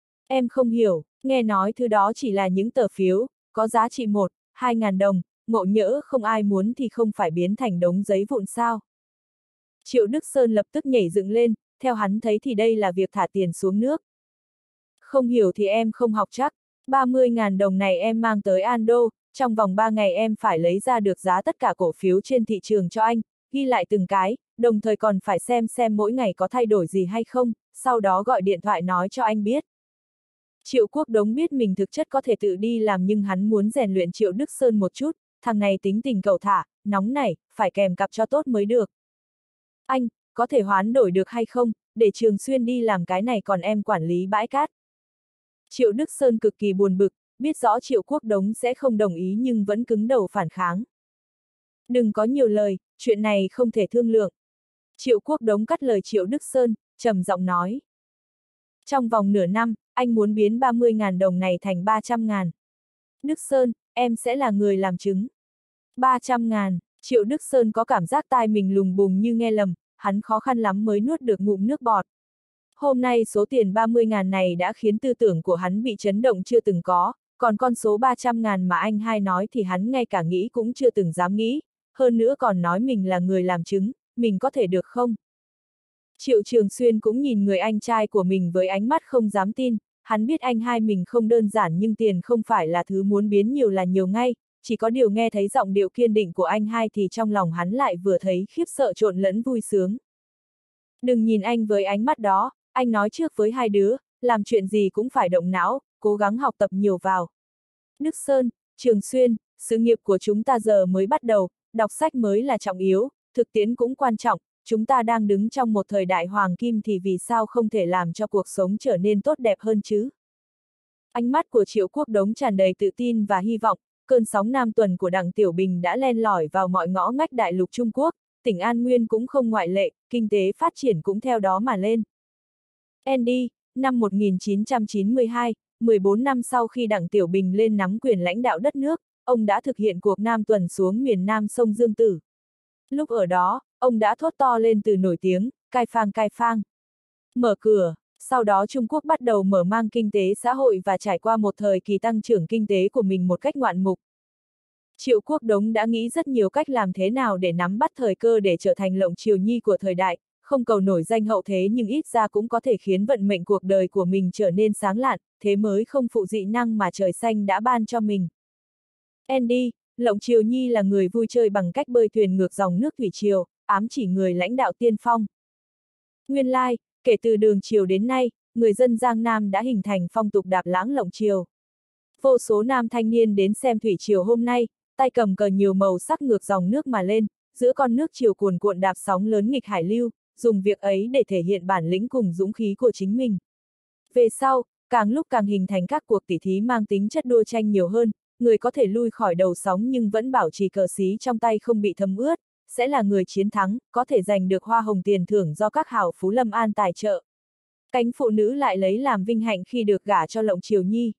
Em không hiểu, nghe nói thứ đó chỉ là những tờ phiếu, có giá trị 1-2 ngàn đồng, ngộ nhỡ không ai muốn thì không phải biến thành đống giấy vụn sao? Triệu Đức Sơn lập tức nhảy dựng lên, theo hắn thấy thì đây là việc thả tiền xuống nước. Không hiểu thì em không học chắc, 30.000 đồng này em mang tới Ando, trong vòng 3 ngày em phải lấy ra được giá tất cả cổ phiếu trên thị trường cho anh, ghi lại từng cái, đồng thời còn phải xem mỗi ngày có thay đổi gì hay không, sau đó gọi điện thoại nói cho anh biết. Triệu Quốc Đống biết mình thực chất có thể tự đi làm nhưng hắn muốn rèn luyện Triệu Đức Sơn một chút, thằng này tính tình cẩu thả, nóng nảy, phải kèm cặp cho tốt mới được. Anh, có thể hoán đổi được hay không, để Trường Xuyên đi làm cái này còn em quản lý bãi cát. Triệu Đức Sơn cực kỳ buồn bực, biết rõ Triệu Quốc Đống sẽ không đồng ý nhưng vẫn cứng đầu phản kháng. Đừng có nhiều lời, chuyện này không thể thương lượng. Triệu Quốc Đống cắt lời Triệu Đức Sơn, trầm giọng nói. Trong vòng nửa năm, anh muốn biến 30.000 đồng này thành 300.000. Đức Sơn, em sẽ là người làm chứng. 300.000, Triệu Đức Sơn có cảm giác tai mình lùng bùng như nghe lầm, hắn khó khăn lắm mới nuốt được ngụm nước bọt. Hôm nay số tiền 30.000 này đã khiến tư tưởng của hắn bị chấn động chưa từng có, còn con số 300.000 mà anh hai nói thì hắn ngay cả nghĩ cũng chưa từng dám nghĩ, hơn nữa còn nói mình là người làm chứng, mình có thể được không? Triệu Trường Xuyên cũng nhìn người anh trai của mình với ánh mắt không dám tin, hắn biết anh hai mình không đơn giản nhưng tiền không phải là thứ muốn biến nhiều là nhiều ngay, chỉ có điều nghe thấy giọng điệu kiên định của anh hai thì trong lòng hắn lại vừa thấy khiếp sợ trộn lẫn vui sướng. Đừng nhìn anh với ánh mắt đó, anh nói trước với hai đứa, làm chuyện gì cũng phải động não, cố gắng học tập nhiều vào. Đức Sơn, Trường Xuyên, sự nghiệp của chúng ta giờ mới bắt đầu, đọc sách mới là trọng yếu, thực tiễn cũng quan trọng, chúng ta đang đứng trong một thời đại hoàng kim thì vì sao không thể làm cho cuộc sống trở nên tốt đẹp hơn chứ? Ánh mắt của Triệu Quốc Đống tràn đầy tự tin và hy vọng, cơn sóng nam tuần của Đặng Tiểu Bình đã len lỏi vào mọi ngõ ngách đại lục Trung Quốc, tỉnh An Nguyên cũng không ngoại lệ, kinh tế phát triển cũng theo đó mà lên. Andy, năm 1992, 14 năm sau khi Đặng Tiểu Bình lên nắm quyền lãnh đạo đất nước, ông đã thực hiện cuộc Nam tuần xuống miền Nam sông Dương Tử. Lúc ở đó, ông đã thốt to lên từ nổi tiếng, cai phang. Mở cửa, sau đó Trung Quốc bắt đầu mở mang kinh tế xã hội và trải qua một thời kỳ tăng trưởng kinh tế của mình một cách ngoạn mục. Triệu Quốc Đống đã nghĩ rất nhiều cách làm thế nào để nắm bắt thời cơ để trở thành lộng triều nhi của thời đại, không cầu nổi danh hậu thế nhưng ít ra cũng có thể khiến vận mệnh cuộc đời của mình trở nên sáng lạn, thế mới không phụ dị năng mà trời xanh đã ban cho mình. Andy, lộng triều nhi là người vui chơi bằng cách bơi thuyền ngược dòng nước thủy triều, ám chỉ người lãnh đạo tiên phong. Nguyên lai, kể từ Đường triều đến nay, người dân Giang Nam đã hình thành phong tục đạp lãng lộng triều. Vô số nam thanh niên đến xem thủy triều hôm nay, tay cầm cờ nhiều màu sắc ngược dòng nước mà lên, giữa con nước triều cuồn cuộn đạp sóng lớn nghịch hải lưu, dùng việc ấy để thể hiện bản lĩnh cùng dũng khí của chính mình. Về sau, càng lúc càng hình thành các cuộc tỉ thí mang tính chất đua tranh nhiều hơn, người có thể lui khỏi đầu sóng nhưng vẫn bảo trì cờ xí trong tay không bị thấm ướt, sẽ là người chiến thắng, có thể giành được hoa hồng tiền thưởng do các hào phú lâm an tài trợ. Cánh phụ nữ lại lấy làm vinh hạnh khi được gả cho lộng triều nhi.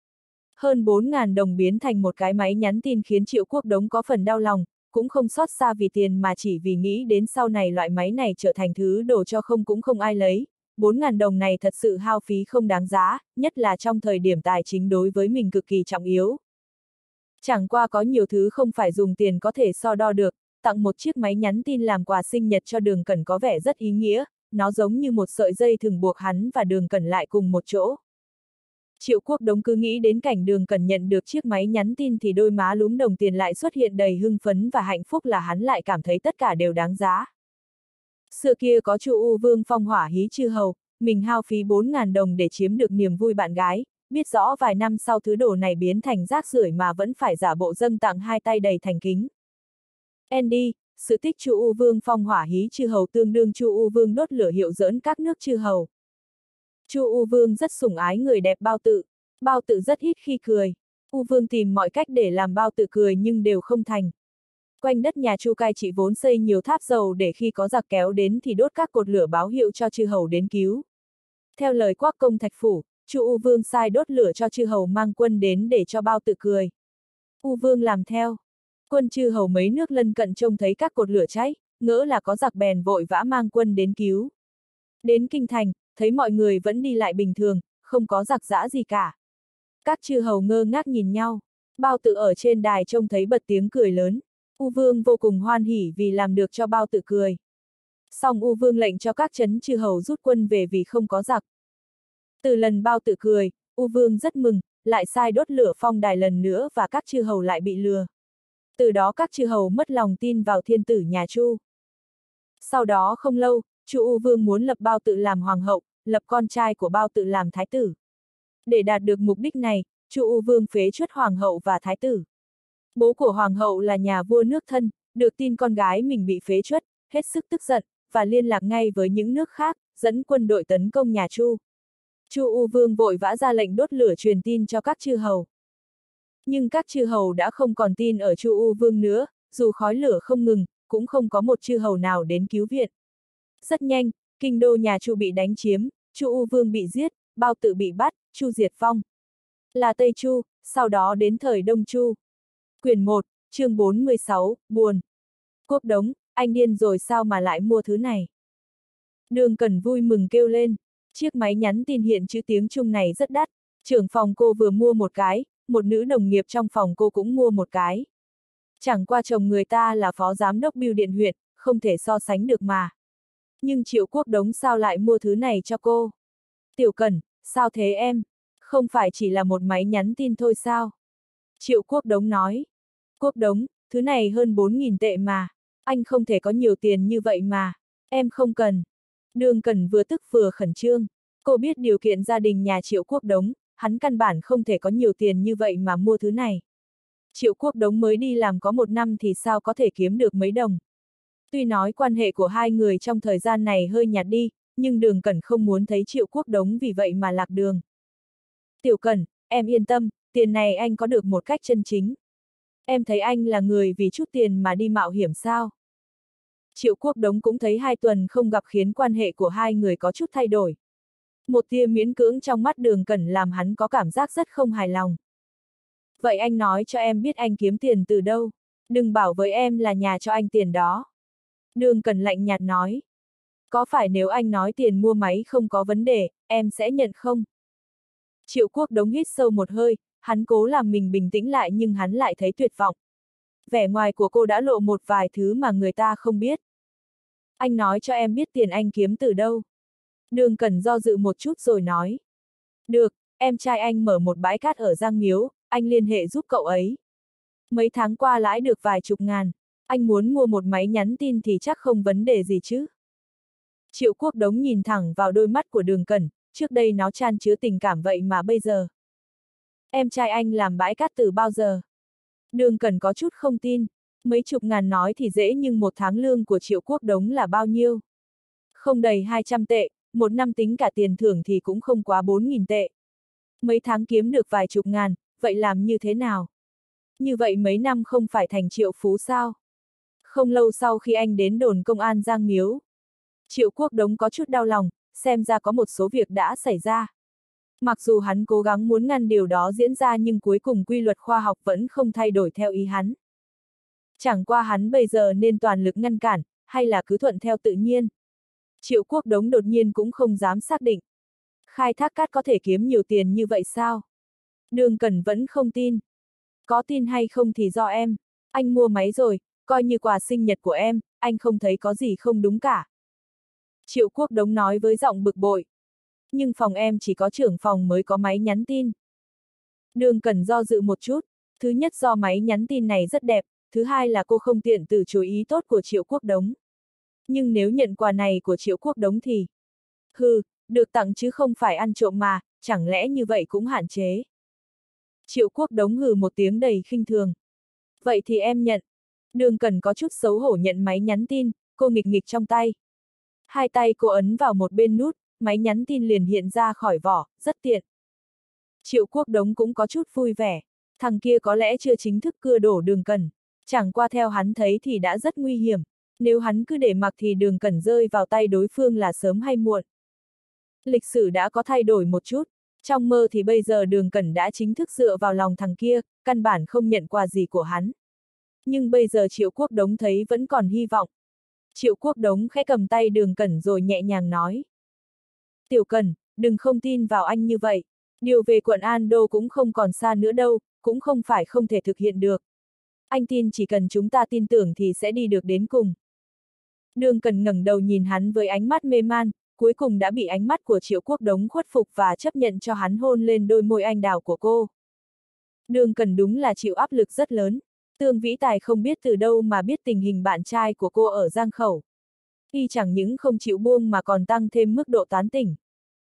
Hơn 4.000 đồng biến thành một cái máy nhắn tin khiến Triệu Quốc Đống có phần đau lòng, cũng không xót xa vì tiền mà chỉ vì nghĩ đến sau này loại máy này trở thành thứ đồ cho không cũng không ai lấy. 4.000 đồng này thật sự hao phí không đáng giá, nhất là trong thời điểm tài chính đối với mình cực kỳ trọng yếu. Chẳng qua có nhiều thứ không phải dùng tiền có thể so đo được, tặng một chiếc máy nhắn tin làm quà sinh nhật cho Đường Cẩn có vẻ rất ý nghĩa, nó giống như một sợi dây thừng buộc hắn và Đường Cẩn lại cùng một chỗ. Triệu Quốc Đống cứ nghĩ đến cảnh Đường Cẩn nhận được chiếc máy nhắn tin thì đôi má lúm đồng tiền lại xuất hiện đầy hưng phấn và hạnh phúc là hắn lại cảm thấy tất cả đều đáng giá. Xưa kia có Chu U Vương phong hỏa hí chư hầu, mình hao phí 4.000 đồng để chiếm được niềm vui bạn gái, biết rõ vài năm sau thứ đồ này biến thành rác rưởi mà vẫn phải giả bộ dâng tặng hai tay đầy thành kính. Andy, sự tích Chu U Vương phong hỏa hí chư hầu tương đương Chu U Vương đốt lửa hiệu giỡn các nước chư hầu. Chu U Vương rất sủng ái người đẹp Bao Tự rất ít khi cười. U Vương tìm mọi cách để làm Bao Tự cười nhưng đều không thành. Quanh đất nhà Chu cai trị vốn xây nhiều tháp dầu để khi có giặc kéo đến thì đốt các cột lửa báo hiệu cho chư hầu đến cứu. Theo lời Quác Công Thạch Phủ, Chu U Vương sai đốt lửa cho chư hầu mang quân đến để cho Bao Tự cười. U Vương làm theo. Quân chư hầu mấy nước lân cận trông thấy các cột lửa cháy, ngỡ là có giặc bèn vội vã mang quân đến cứu. Đến kinh thành, thấy mọi người vẫn đi lại bình thường, không có giặc giã gì cả. Các chư hầu ngơ ngác nhìn nhau. Bao Tự ở trên đài trông thấy bật tiếng cười lớn. U Vương vô cùng hoan hỉ vì làm được cho Bao Tự cười. Xong U Vương lệnh cho các trấn chư hầu rút quân về vì không có giặc. Từ lần Bao Tự cười, U Vương rất mừng, lại sai đốt lửa phong đài lần nữa và các chư hầu lại bị lừa. Từ đó các chư hầu mất lòng tin vào thiên tử nhà Chu. Sau đó không lâu, Chu U Vương muốn lập Bao Tự làm hoàng hậu, lập con trai của Bao Tự làm thái tử. Để đạt được mục đích này, Chu U Vương phế truất hoàng hậu và thái tử. Bố của hoàng hậu là nhà vua nước thân, được tin con gái mình bị phế truất, hết sức tức giận, và liên lạc ngay với những nước khác, dẫn quân đội tấn công nhà Chu. Chu U Vương vội vã ra lệnh đốt lửa truyền tin cho các chư hầu. Nhưng các chư hầu đã không còn tin ở Chu U Vương nữa, dù khói lửa không ngừng, cũng không có một chư hầu nào đến cứu viện. Rất nhanh, kinh đô nhà Chu bị đánh chiếm, Chu U Vương bị giết, Bao Tự bị bắt, Chu diệt vong. Là Tây Chu, sau đó đến thời Đông Chu. Quyển 1, chương 46, buồn. Quốc Đống, anh điên rồi sao mà lại mua thứ này? Đường Cẩn vui mừng kêu lên. Chiếc máy nhắn tin hiện chữ tiếng Trung này rất đắt. Trưởng phòng cô vừa mua một cái, một nữ đồng nghiệp trong phòng cô cũng mua một cái. Chẳng qua chồng người ta là phó giám đốc bưu điện huyện, không thể so sánh được mà. Nhưng Triệu Quốc Đống sao lại mua thứ này cho cô? Tiểu Cẩn, sao thế em? Không phải chỉ là một máy nhắn tin thôi sao? Triệu Quốc Đống nói. Quốc Đống, thứ này hơn 4.000 tệ mà. Anh không thể có nhiều tiền như vậy mà. Em không cần. Đường Cẩn vừa tức vừa khẩn trương. Cô biết điều kiện gia đình nhà Triệu Quốc Đống, hắn căn bản không thể có nhiều tiền như vậy mà mua thứ này. Triệu Quốc Đống mới đi làm có 1 năm thì sao có thể kiếm được mấy đồng. Tuy nói quan hệ của hai người trong thời gian này hơi nhạt đi, nhưng Đường Cẩn không muốn thấy Triệu Quốc Đống vì vậy mà lạc đường. Tiểu Cẩn, em yên tâm, tiền này anh có được một cách chân chính. Em thấy anh là người vì chút tiền mà đi mạo hiểm sao? Triệu Quốc Đống cũng thấy 2 tuần không gặp khiến quan hệ của hai người có chút thay đổi. Một tia miễn cưỡng trong mắt Đường Cẩn làm hắn có cảm giác rất không hài lòng. Vậy anh nói cho em biết anh kiếm tiền từ đâu? Đừng bảo với em là nhà cho anh tiền đó. Đường Cẩn lạnh nhạt nói. Có phải nếu anh nói tiền mua máy không có vấn đề, em sẽ nhận không? Triệu Quốc Đống hít sâu một hơi, hắn cố làm mình bình tĩnh lại nhưng hắn lại thấy tuyệt vọng. Vẻ ngoài của cô đã lộ một vài thứ mà người ta không biết. Anh nói cho em biết tiền anh kiếm từ đâu. Đường Cẩn do dự một chút rồi nói. Được, em trai anh mở một bãi cát ở Giang Miếu, anh liên hệ giúp cậu ấy. Mấy tháng qua lãi được vài chục ngàn, anh muốn mua một máy nhắn tin thì chắc không vấn đề gì chứ. Triệu Quốc Đống nhìn thẳng vào đôi mắt của Đường Cẩn, trước đây nó chan chứa tình cảm vậy mà bây giờ. Em trai anh làm bãi cát từ bao giờ? Đường Cẩn có chút không tin, mấy chục ngàn nói thì dễ nhưng 1 tháng lương của Triệu Quốc Đống là bao nhiêu? Không đầy 200 tệ, 1 năm tính cả tiền thưởng thì cũng không quá 4.000 tệ. Mấy tháng kiếm được vài chục ngàn, vậy làm như thế nào? Như vậy mấy năm không phải thành triệu phú sao? Không lâu sau khi anh đến đồn công an Giang Miếu, Triệu Quốc Đống có chút đau lòng, xem ra có một số việc đã xảy ra. Mặc dù hắn cố gắng muốn ngăn điều đó diễn ra nhưng cuối cùng quy luật khoa học vẫn không thay đổi theo ý hắn. Chẳng qua hắn bây giờ nên toàn lực ngăn cản, hay là cứ thuận theo tự nhiên. Triệu Quốc Đống đột nhiên cũng không dám xác định. Khai thác cát có thể kiếm nhiều tiền như vậy sao? Đường Cẩn vẫn không tin. Có tin hay không thì do em. Anh mua máy rồi, coi như quà sinh nhật của em, anh không thấy có gì không đúng cả. Triệu Quốc Đống nói với giọng bực bội. Nhưng phòng em chỉ có trưởng phòng mới có máy nhắn tin. Đường Cẩn do dự một chút, thứ nhất do máy nhắn tin này rất đẹp, thứ hai là cô không tiện từ chối ý tốt của Triệu Quốc Đống. Nhưng nếu nhận quà này của Triệu Quốc Đống thì... Hừ, được tặng chứ không phải ăn trộm mà, chẳng lẽ như vậy cũng hạn chế. Triệu Quốc Đống hừ một tiếng đầy khinh thường. Vậy thì em nhận. Đường Cẩn có chút xấu hổ nhận máy nhắn tin, cô nghịch nghịch trong tay. Hai tay cô ấn vào một bên nút, máy nhắn tin liền hiện ra khỏi vỏ, rất tiện. Triệu Quốc Đống cũng có chút vui vẻ, thằng kia có lẽ chưa chính thức cưa đổ Đường Cẩn, chẳng qua theo hắn thấy thì đã rất nguy hiểm, nếu hắn cứ để mặc thì Đường Cẩn rơi vào tay đối phương là sớm hay muộn. Lịch sử đã có thay đổi một chút, trong mơ thì bây giờ Đường Cẩn đã chính thức dựa vào lòng thằng kia, căn bản không nhận quà gì của hắn. Nhưng bây giờ Triệu Quốc Đống thấy vẫn còn hy vọng. Triệu Quốc Đống khẽ cầm tay Đường Cẩn rồi nhẹ nhàng nói. Tiểu Cẩn, đừng không tin vào anh như vậy. Điều về quận An Đô cũng không còn xa nữa đâu, cũng không phải không thể thực hiện được. Anh tin chỉ cần chúng ta tin tưởng thì sẽ đi được đến cùng. Đường Cẩn ngẩng đầu nhìn hắn với ánh mắt mê man, cuối cùng đã bị ánh mắt của Triệu Quốc Đống khuất phục và chấp nhận cho hắn hôn lên đôi môi anh đào của cô. Đường Cẩn đúng là chịu áp lực rất lớn. Tương Vĩ Tài không biết từ đâu mà biết tình hình bạn trai của cô ở Giang Khẩu. Y chẳng những không chịu buông mà còn tăng thêm mức độ tán tỉnh.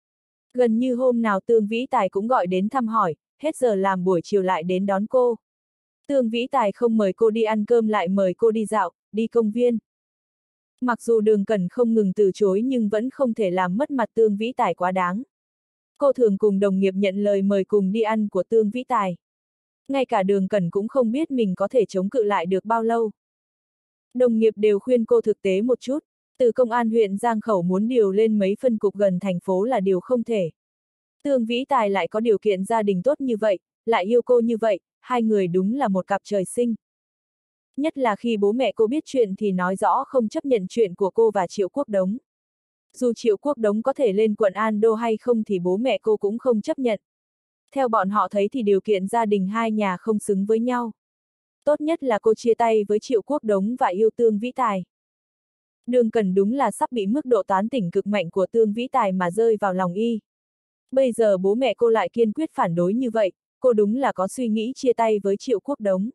Gần như hôm nào Tương Vĩ Tài cũng gọi đến thăm hỏi, hết giờ làm buổi chiều lại đến đón cô. Tương Vĩ Tài không mời cô đi ăn cơm lại mời cô đi dạo, đi công viên. Mặc dù Đường Cẩn không ngừng từ chối nhưng vẫn không thể làm mất mặt Tương Vĩ Tài quá đáng. Cô thường cùng đồng nghiệp nhận lời mời cùng đi ăn của Tương Vĩ Tài. Ngay cả Đường Cẩn cũng không biết mình có thể chống cự lại được bao lâu. Đồng nghiệp đều khuyên cô thực tế một chút, từ công an huyện Giang Khẩu muốn điều lên mấy phân cục gần thành phố là điều không thể. Tương Vĩ Tài lại có điều kiện gia đình tốt như vậy, lại yêu cô như vậy, hai người đúng là một cặp trời sinh. Nhất là khi bố mẹ cô biết chuyện thì nói rõ không chấp nhận chuyện của cô và Triệu Quốc Đống. Dù Triệu Quốc Đống có thể lên quận An Đô hay không thì bố mẹ cô cũng không chấp nhận. Theo bọn họ thấy thì điều kiện gia đình hai nhà không xứng với nhau. Tốt nhất là cô chia tay với Triệu Quốc Đống và yêu Tương Vĩ Tài. Đường Cẩn đúng là sắp bị mức độ tán tỉnh cực mạnh của Tương Vĩ Tài mà rơi vào lòng y. Bây giờ bố mẹ cô lại kiên quyết phản đối như vậy, cô đúng là có suy nghĩ chia tay với Triệu Quốc Đống.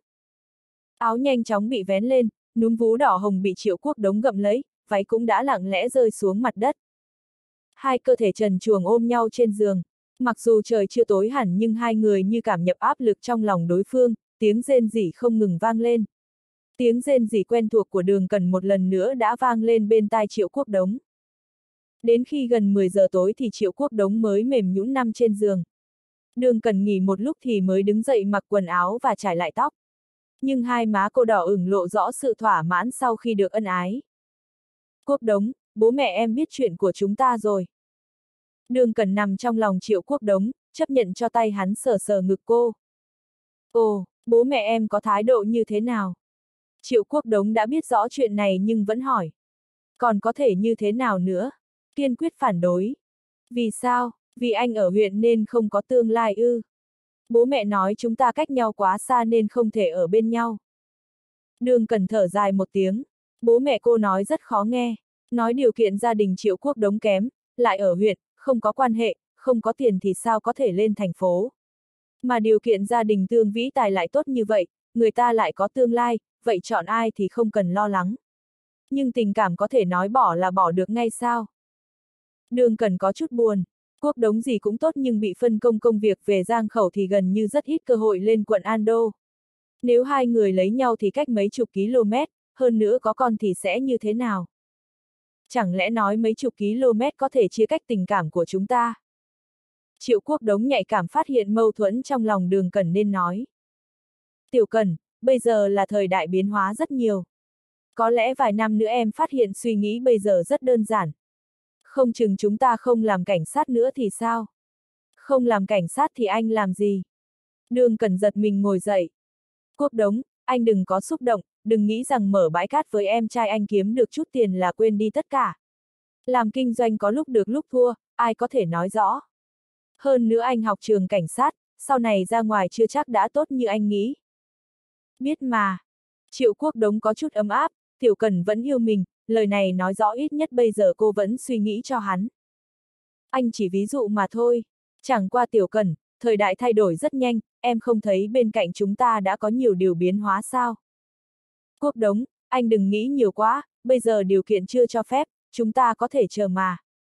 Áo nhanh chóng bị vén lên, núm vú đỏ hồng bị Triệu Quốc Đống gặm lấy, váy cũng đã lặng lẽ rơi xuống mặt đất. Hai cơ thể trần truồng ôm nhau trên giường. Mặc dù trời chưa tối hẳn nhưng hai người như cảm nhận áp lực trong lòng đối phương, tiếng rên rỉ không ngừng vang lên. Tiếng rên rỉ quen thuộc của Đường Cẩn một lần nữa đã vang lên bên tai Triệu Quốc Đống. Đến khi gần 10 giờ tối thì Triệu Quốc Đống mới mềm nhũn nằm trên giường. Đường Cẩn nghỉ một lúc thì mới đứng dậy mặc quần áo và trải lại tóc. Nhưng hai má cô đỏ ửng lộ rõ sự thỏa mãn sau khi được ân ái. Quốc Đống, bố mẹ em biết chuyện của chúng ta rồi. Đường Cẩn nằm trong lòng Triệu Quốc Đống, chấp nhận cho tay hắn sờ sờ ngực cô. Ồ, bố mẹ em có thái độ như thế nào? Triệu Quốc Đống đã biết rõ chuyện này nhưng vẫn hỏi. Còn có thể như thế nào nữa? Kiên quyết phản đối. Vì sao? Vì anh ở huyện nên không có tương lai ư? Bố mẹ nói chúng ta cách nhau quá xa nên không thể ở bên nhau. Đường Cẩn thở dài một tiếng. Bố mẹ cô nói rất khó nghe. Nói điều kiện gia đình Triệu Quốc Đống kém, lại ở huyện, không có quan hệ, không có tiền thì sao có thể lên thành phố. Mà điều kiện gia đình Tương Vĩ Tài lại tốt như vậy, người ta lại có tương lai, vậy chọn ai thì không cần lo lắng. Nhưng tình cảm có thể nói bỏ là bỏ được ngay sao? Đường Cẩn có chút buồn. Quốc Đống gì cũng tốt nhưng bị phân công công việc về Giang Khẩu thì gần như rất ít cơ hội lên quận An Đô. Nếu hai người lấy nhau thì cách mấy chục km, hơn nữa có con thì sẽ như thế nào? Chẳng lẽ nói mấy chục km có thể chia cách tình cảm của chúng ta? Triệu Quốc Đống nhạy cảm phát hiện mâu thuẫn trong lòng Đường Cẩn nên nói. Tiểu Cẩn, bây giờ là thời đại biến hóa rất nhiều. Có lẽ vài năm nữa em phát hiện suy nghĩ bây giờ rất đơn giản. Không chừng chúng ta không làm cảnh sát nữa thì sao? Không làm cảnh sát thì anh làm gì? Đường Cẩn giật mình ngồi dậy. Quốc Đống, anh đừng có xúc động, đừng nghĩ rằng mở bãi cát với em trai anh kiếm được chút tiền là quên đi tất cả. Làm kinh doanh có lúc được lúc thua, ai có thể nói rõ. Hơn nữa anh học trường cảnh sát, sau này ra ngoài chưa chắc đã tốt như anh nghĩ. Biết mà. Triệu Quốc Đống có chút ấm áp, Tiểu Cẩn vẫn yêu mình, lời này nói rõ ít nhất bây giờ cô vẫn suy nghĩ cho hắn. Anh chỉ ví dụ mà thôi. Chẳng qua Tiểu Cẩn, thời đại thay đổi rất nhanh, em không thấy bên cạnh chúng ta đã có nhiều điều biến hóa sao? Quốc Đống, anh đừng nghĩ nhiều quá, bây giờ điều kiện chưa cho phép, chúng ta có thể chờ mà.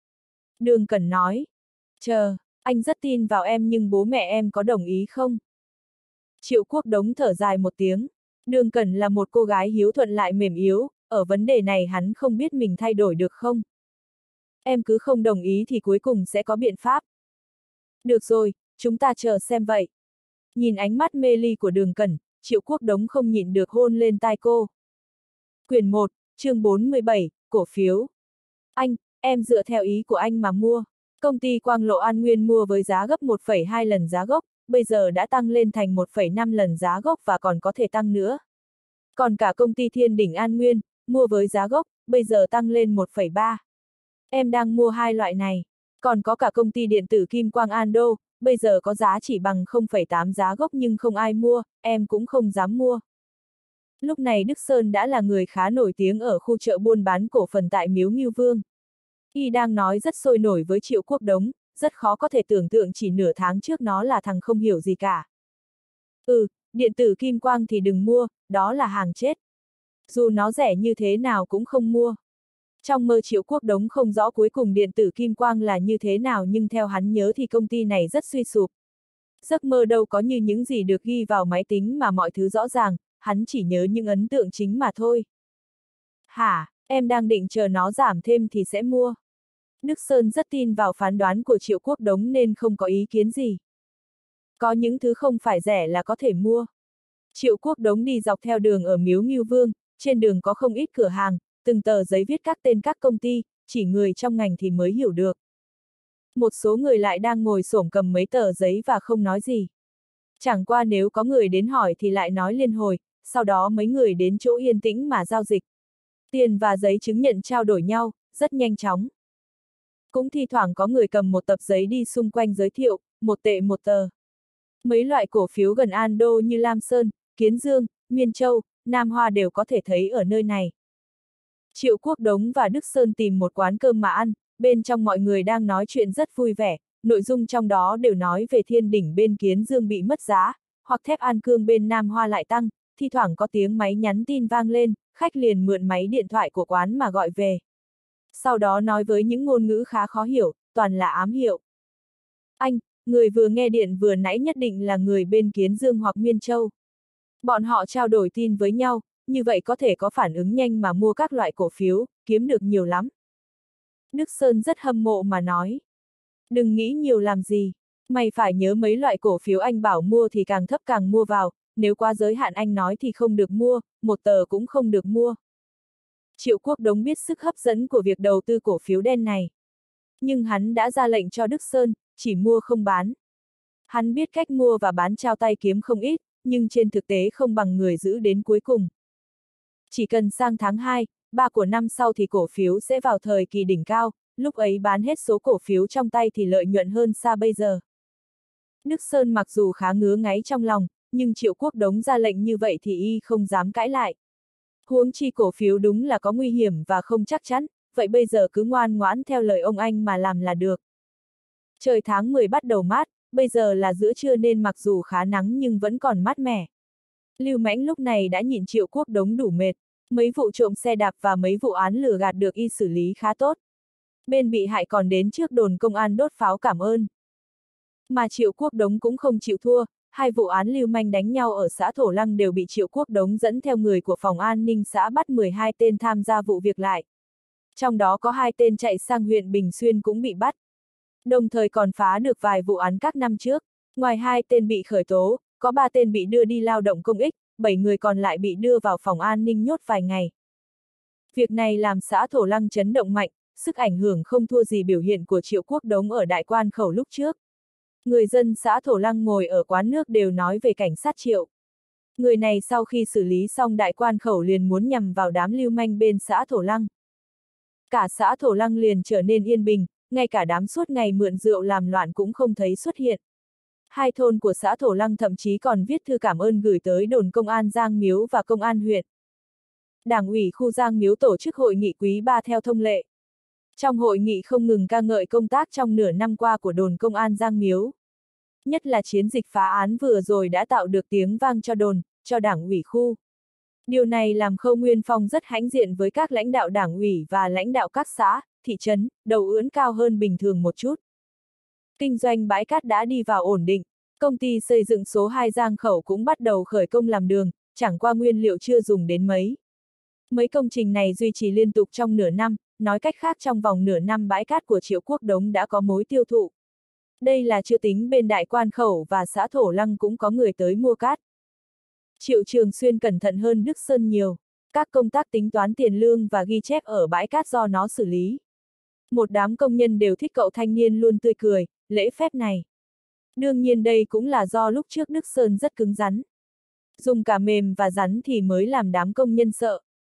Đường Cẩn nói. Chờ, anh rất tin vào em nhưng bố mẹ em có đồng ý không? Triệu Quốc Đống thở dài một tiếng. Đường Cẩn là một cô gái hiếu thuận lại mềm yếu, ở vấn đề này hắn không biết mình thay đổi được không. Em cứ không đồng ý thì cuối cùng sẽ có biện pháp. Được rồi, chúng ta chờ xem vậy. Nhìn ánh mắt mê ly của Đường Cẩn, Triệu Quốc Đống không nhịn được hôn lên tai cô. Quyển 1, chương 47, cổ phiếu. Anh, em dựa theo ý của anh mà mua. Công ty Quang Lộ An Nguyên mua với giá gấp 1,2 lần giá gốc, bây giờ đã tăng lên thành 1,5 lần giá gốc và còn có thể tăng nữa. Còn cả công ty Thiên Đỉnh An Nguyên, mua với giá gốc, bây giờ tăng lên 1,3. Em đang mua hai loại này. Còn có cả công ty điện tử Kim Quang An Đô, bây giờ có giá chỉ bằng 0,8 giá gốc nhưng không ai mua, em cũng không dám mua. Lúc này Đức Sơn đã là người khá nổi tiếng ở khu chợ buôn bán cổ phần tại Miếu Ngưu Vương. Y đang nói rất sôi nổi với Triệu Quốc Đống, rất khó có thể tưởng tượng chỉ nửa tháng trước nó là thằng không hiểu gì cả. Điện tử Kim Quang thì đừng mua, đó là hàng chết. Dù nó rẻ như thế nào cũng không mua. Trong mơ Triệu Quốc Đống không rõ cuối cùng điện tử Kim Quang là như thế nào nhưng theo hắn nhớ thì công ty này rất suy sụp. Giấc mơ đâu có như những gì được ghi vào máy tính mà mọi thứ rõ ràng, hắn chỉ nhớ những ấn tượng chính mà thôi. Hả, em đang định chờ nó giảm thêm thì sẽ mua. Đức Sơn rất tin vào phán đoán của Triệu Quốc Đống nên không có ý kiến gì. Có những thứ không phải rẻ là có thể mua. Triệu Quốc Đống đi dọc theo đường ở Miếu Ngưu Vương, trên đường có không ít cửa hàng, từng tờ giấy viết các tên các công ty, chỉ người trong ngành thì mới hiểu được. Một số người lại đang ngồi xổm cầm mấy tờ giấy và không nói gì. Chẳng qua nếu có người đến hỏi thì lại nói liên hồi, sau đó mấy người đến chỗ yên tĩnh mà giao dịch. Tiền và giấy chứng nhận trao đổi nhau, rất nhanh chóng. Cũng thi thoảng có người cầm một tập giấy đi xung quanh giới thiệu, 1 tệ 1 tờ. Mấy loại cổ phiếu gần An Đô như Lam Sơn, Kiến Dương, Miên Châu, Nam Hoa đều có thể thấy ở nơi này. Triệu Quốc Đống và Đức Sơn tìm một quán cơm mà ăn, bên trong mọi người đang nói chuyện rất vui vẻ, nội dung trong đó đều nói về Thiên Đỉnh bên Kiến Dương bị mất giá, hoặc thép An Cương bên Nam Hoa lại tăng, thi thoảng có tiếng máy nhắn tin vang lên, khách liền mượn máy điện thoại của quán mà gọi về. Sau đó nói với những ngôn ngữ khá khó hiểu, toàn là ám hiệu. Anh, người vừa nghe điện vừa nãy nhất định là người bên Kiến Dương hoặc Miên Châu. Bọn họ trao đổi tin với nhau, như vậy có thể có phản ứng nhanh mà mua các loại cổ phiếu, kiếm được nhiều lắm. Đức Sơn rất hâm mộ mà nói. Đừng nghĩ nhiều làm gì, mày phải nhớ mấy loại cổ phiếu anh bảo mua thì càng thấp càng mua vào, nếu quá giới hạn anh nói thì không được mua, 1 tờ cũng không được mua. Triệu Quốc Đống biết sức hấp dẫn của việc đầu tư cổ phiếu đen này. Nhưng hắn đã ra lệnh cho Đức Sơn, chỉ mua không bán. Hắn biết cách mua và bán trao tay kiếm không ít, nhưng trên thực tế không bằng người giữ đến cuối cùng. Chỉ cần sang tháng 2, 3 của năm sau thì cổ phiếu sẽ vào thời kỳ đỉnh cao, lúc ấy bán hết số cổ phiếu trong tay thì lợi nhuận hơn xa bây giờ. Đức Sơn mặc dù khá ngứa ngáy trong lòng, nhưng Triệu Quốc Đống ra lệnh như vậy thì y không dám cãi lại. Huống chi cổ phiếu đúng là có nguy hiểm và không chắc chắn, vậy bây giờ cứ ngoan ngoãn theo lời ông anh mà làm là được. Trời tháng 10 bắt đầu mát, bây giờ là giữa trưa nên mặc dù khá nắng nhưng vẫn còn mát mẻ. Lưu Mãnh lúc này đã nhìn Triệu Quốc Đống đủ mệt, mấy vụ trộm xe đạp và mấy vụ án lừa gạt được y xử lý khá tốt. Bên bị hại còn đến trước đồn công an đốt pháo cảm ơn. Mà Triệu Quốc Đống cũng không chịu thua, 2 vụ án lưu manh đánh nhau ở xã Thổ Lăng đều bị Triệu Quốc Đống dẫn theo người của phòng an ninh xã bắt 12 tên tham gia vụ việc lại. Trong đó có 2 tên chạy sang huyện Bình Xuyên cũng bị bắt. Đồng thời còn phá được vài vụ án các năm trước. Ngoài 2 tên bị khởi tố, có 3 tên bị đưa đi lao động công ích, 7 người còn lại bị đưa vào phòng an ninh nhốt vài ngày. Việc này làm xã Thổ Lăng chấn động mạnh, sức ảnh hưởng không thua gì biểu hiện của Triệu Quốc Đống ở Đại Quan Khẩu lúc trước. Người dân xã Thổ Lăng ngồi ở quán nước đều nói về cảnh sát Triệu. Người này sau khi xử lý xong Đại Quan Khẩu liền muốn nhằm vào đám lưu manh bên xã Thổ Lăng. Cả xã Thổ Lăng liền trở nên yên bình, ngay cả đám suốt ngày mượn rượu làm loạn cũng không thấy xuất hiện. 2 thôn của xã Thổ Lăng thậm chí còn viết thư cảm ơn gửi tới đồn công an Giang Miếu và công an huyện. Đảng ủy khu Giang Miếu tổ chức hội nghị quý 3 theo thông lệ. Trong hội nghị không ngừng ca ngợi công tác trong nửa năm qua của đồn công an Giang Miếu. Nhất là chiến dịch phá án vừa rồi đã tạo được tiếng vang cho đồn, cho đảng ủy khu. Điều này làm Khâu Nguyên Phong rất hãnh diện với các lãnh đạo đảng ủy và lãnh đạo các xã, thị trấn, đầu ưỡn cao hơn bình thường một chút. Kinh doanh bãi cát đã đi vào ổn định, công ty xây dựng số 2 Giang Khẩu cũng bắt đầu khởi công làm đường, chẳng qua nguyên liệu chưa dùng đến mấy. Mấy công trình này duy trì liên tục trong nửa năm, nói cách khác trong vòng nửa năm bãi cát của Triệu Quốc Đống đã có mối tiêu thụ. Đây là chưa tính bên Đại Quan Khẩu và xã Thổ Lăng cũng có người tới mua cát. Triệu Trường Xuyên cẩn thận hơn Đức Sơn nhiều. Các công tác tính toán tiền lương và ghi chép ở bãi cát do nó xử lý. Một đám công nhân đều thích cậu thanh niên luôn tươi cười, lễ phép này. Đương nhiên đây cũng là do lúc trước Đức Sơn rất cứng rắn. Dùng cả mềm và rắn thì mới làm đám công nhân sợ.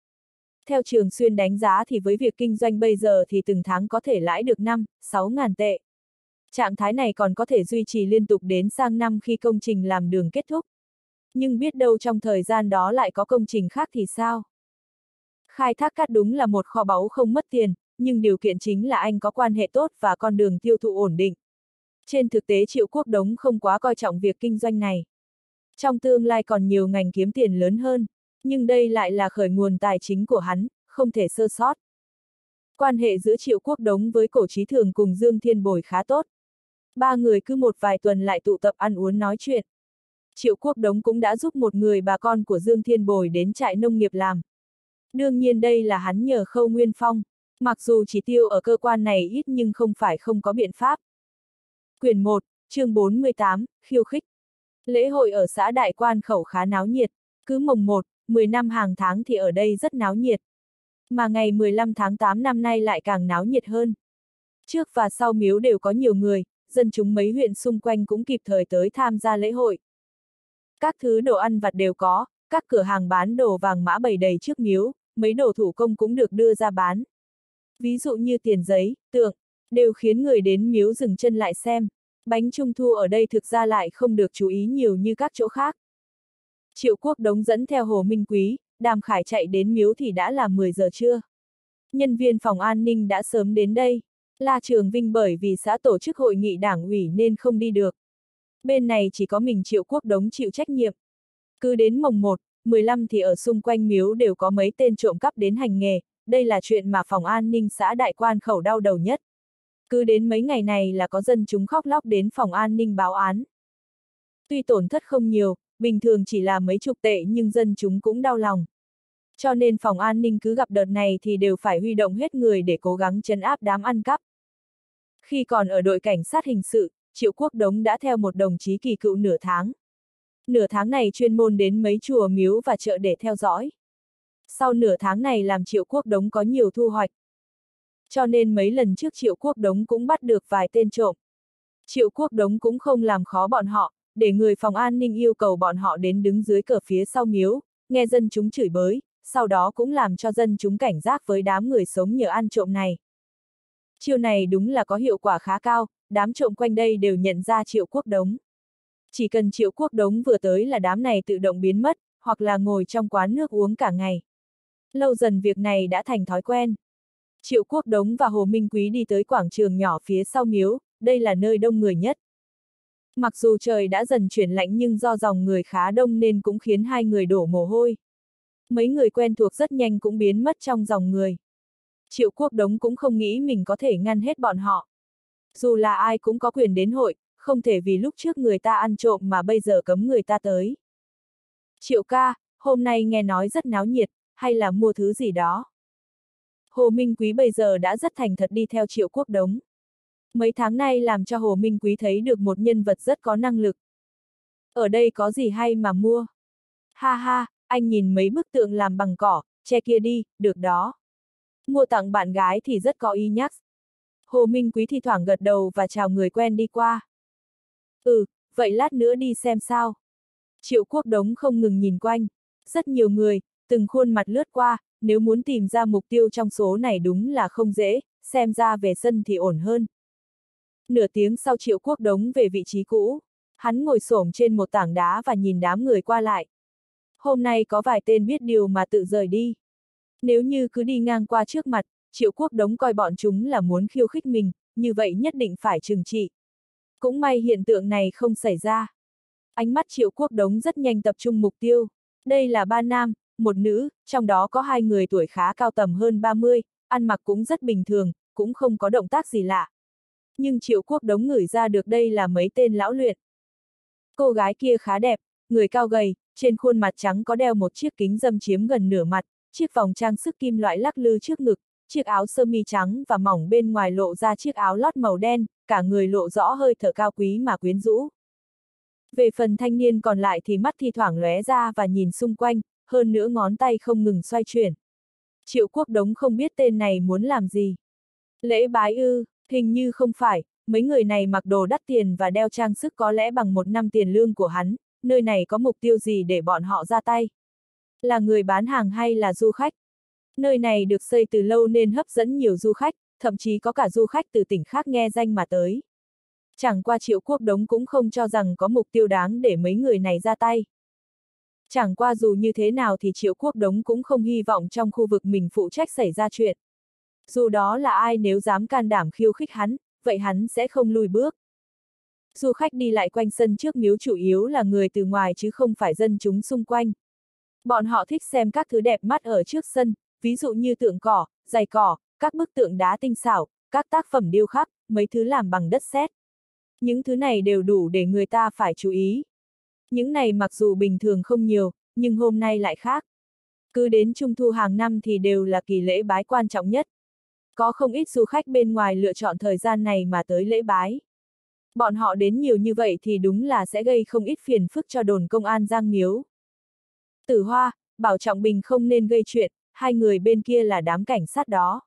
Theo Trường Xuyên đánh giá thì với việc kinh doanh bây giờ thì từng tháng có thể lãi được 5-6 ngàn tệ. Trạng thái này còn có thể duy trì liên tục đến sang năm khi công trình làm đường kết thúc. Nhưng biết đâu trong thời gian đó lại có công trình khác thì sao? Khai thác cát đúng là một kho báu không mất tiền, nhưng điều kiện chính là anh có quan hệ tốt và con đường tiêu thụ ổn định. Trên thực tế Triệu Quốc Đống không quá coi trọng việc kinh doanh này. Trong tương lai còn nhiều ngành kiếm tiền lớn hơn, nhưng đây lại là khởi nguồn tài chính của hắn, không thể sơ sót. Quan hệ giữa Triệu Quốc Đống với Cổ Chí Thường cùng Dương Thiên Bồi khá tốt. Ba người cứ một vài tuần lại tụ tập ăn uống nói chuyện. Triệu Quốc Đống cũng đã giúp một người bà con của Dương Thiên Bồi đến trại nông nghiệp làm. Đương nhiên đây là hắn nhờ Khâu Nguyên Phong, mặc dù chỉ tiêu ở cơ quan này ít nhưng không phải không có biện pháp. Quyển 1, chương 48, khiêu khích. Lễ hội ở xã Đại Quan Khẩu khá náo nhiệt, cứ mồng 1, 10 năm hàng tháng thì ở đây rất náo nhiệt. Mà ngày 15 tháng 8 năm nay lại càng náo nhiệt hơn. Trước và sau miếu đều có nhiều người, dân chúng mấy huyện xung quanh cũng kịp thời tới tham gia lễ hội. Các thứ đồ ăn vặt đều có, các cửa hàng bán đồ vàng mã bày đầy trước miếu, mấy đồ thủ công cũng được đưa ra bán. Ví dụ như tiền giấy, tượng, đều khiến người đến miếu dừng chân lại xem. Bánh trung thu ở đây thực ra lại không được chú ý nhiều như các chỗ khác. Triệu Quốc Đống dẫn theo Hồ Minh Quý, Đàm Khải chạy đến miếu thì đã là 10 giờ trưa. Nhân viên phòng an ninh đã sớm đến đây. La Trường Vinh bởi vì xã tổ chức hội nghị đảng ủy nên không đi được. Bên này chỉ có mình Triệu Quốc Đống chịu trách nhiệm. Cứ đến mồng 1, 15 thì ở xung quanh miếu đều có mấy tên trộm cắp đến hành nghề, đây là chuyện mà phòng an ninh xã Đại Quan Khẩu đau đầu nhất. Cứ đến mấy ngày này là có dân chúng khóc lóc đến phòng an ninh báo án. Tuy tổn thất không nhiều, bình thường chỉ là mấy chục tệ nhưng dân chúng cũng đau lòng. Cho nên phòng an ninh cứ gặp đợt này thì đều phải huy động hết người để cố gắng trấn áp đám ăn cắp. Khi còn ở đội cảnh sát hình sự, Triệu Quốc Đống đã theo một đồng chí kỳ cựu nửa tháng. Nửa tháng này chuyên môn đến mấy chùa miếu và chợ để theo dõi. Sau nửa tháng này làm Triệu Quốc Đống có nhiều thu hoạch. Cho nên mấy lần trước Triệu Quốc Đống cũng bắt được vài tên trộm. Triệu Quốc Đống cũng không làm khó bọn họ, để người phòng an ninh yêu cầu bọn họ đến đứng dưới cờ phía sau miếu, nghe dân chúng chửi bới, sau đó cũng làm cho dân chúng cảnh giác với đám người sống nhờ ăn trộm này. Chiêu này đúng là có hiệu quả khá cao, đám trộm quanh đây đều nhận ra Triệu Quốc Đống. Chỉ cần Triệu Quốc Đống vừa tới là đám này tự động biến mất, hoặc là ngồi trong quán nước uống cả ngày. Lâu dần việc này đã thành thói quen. Triệu Quốc Đống và Hồ Minh Quý đi tới quảng trường nhỏ phía sau miếu, đây là nơi đông người nhất. Mặc dù trời đã dần chuyển lạnh nhưng do dòng người khá đông nên cũng khiến hai người đổ mồ hôi. Mấy người quen thuộc rất nhanh cũng biến mất trong dòng người. Triệu Quốc Đống cũng không nghĩ mình có thể ngăn hết bọn họ. Dù là ai cũng có quyền đến hội, không thể vì lúc trước người ta ăn trộm mà bây giờ cấm người ta tới. Triệu ca, hôm nay nghe nói rất náo nhiệt, hay là mua thứ gì đó. Hồ Minh Quý bây giờ đã rất thành thật đi theo Triệu Quốc Đống. Mấy tháng nay làm cho Hồ Minh Quý thấy được một nhân vật rất có năng lực. Ở đây có gì hay mà mua? Ha ha, anh nhìn mấy bức tượng làm bằng cỏ, tre kia đi, được đó. Mua tặng bạn gái thì rất có ý nhắc. Hồ Minh Quý thi thoảng gật đầu và chào người quen đi qua. Vậy lát nữa đi xem sao. Triệu Quốc Đống không ngừng nhìn quanh. Rất nhiều người, từng khuôn mặt lướt qua, nếu muốn tìm ra mục tiêu trong số này đúng là không dễ, xem ra về sân thì ổn hơn. Nửa tiếng sau Triệu Quốc Đống về vị trí cũ, hắn ngồi xổm trên một tảng đá và nhìn đám người qua lại. Hôm nay có vài tên biết điều mà tự rời đi. Nếu như cứ đi ngang qua trước mặt, Triệu Quốc Đống coi bọn chúng là muốn khiêu khích mình, như vậy nhất định phải trừng trị. Cũng may hiện tượng này không xảy ra. Ánh mắt Triệu Quốc Đống rất nhanh tập trung mục tiêu. Đây là ba nam, một nữ, trong đó có hai người tuổi khá cao tầm hơn 30, ăn mặc cũng rất bình thường, cũng không có động tác gì lạ. Nhưng Triệu Quốc Đống ngửi ra được đây là mấy tên lão luyện. Cô gái kia khá đẹp, người cao gầy, Trên khuôn mặt trắng có đeo một chiếc kính râm chiếm gần nửa mặt, chiếc vòng trang sức kim loại lắc lư trước ngực, chiếc áo sơ mi trắng và mỏng bên ngoài lộ ra chiếc áo lót màu đen, cả người lộ rõ hơi thở cao quý mà quyến rũ. Về phần thanh niên còn lại thì mắt thi thoảng lóe ra và nhìn xung quanh, hơn nữa ngón tay không ngừng xoay chuyển. Triệu Quốc Đống không biết tên này muốn làm gì. Lễ bái ư, hình như không phải, mấy người này mặc đồ đắt tiền và đeo trang sức có lẽ bằng 1 năm tiền lương của hắn, nơi này có mục tiêu gì để bọn họ ra tay? Là người bán hàng hay là du khách? Nơi này được xây từ lâu nên hấp dẫn nhiều du khách, thậm chí có cả du khách từ tỉnh khác nghe danh mà tới. Chẳng qua Triệu Quốc Đống cũng không cho rằng có mục tiêu đáng để mấy người này ra tay. Chẳng qua dù như thế nào thì Triệu Quốc Đống cũng không hy vọng trong khu vực mình phụ trách xảy ra chuyện. Dù đó là ai nếu dám can đảm khiêu khích hắn, vậy hắn sẽ không lùi bước. Du khách đi lại quanh sân trước miếu chủ yếu là người từ ngoài chứ không phải dân chúng xung quanh. Bọn họ thích xem các thứ đẹp mắt ở trước sân, ví dụ như tượng cỏ, giày cỏ, các bức tượng đá tinh xảo, các tác phẩm điêu khắc, mấy thứ làm bằng đất sét. Những thứ này đều đủ để người ta phải chú ý. Những này mặc dù bình thường không nhiều, nhưng hôm nay lại khác. Cứ đến Trung thu hàng năm thì đều là kỳ lễ bái quan trọng nhất. Có không ít du khách bên ngoài lựa chọn thời gian này mà tới lễ bái. Bọn họ đến nhiều như vậy thì đúng là sẽ gây không ít phiền phức cho đồn công an Giang Miếu. Tử Hoa, bảo Trọng Bình không nên gây chuyện, hai người bên kia là đám cảnh sát đó.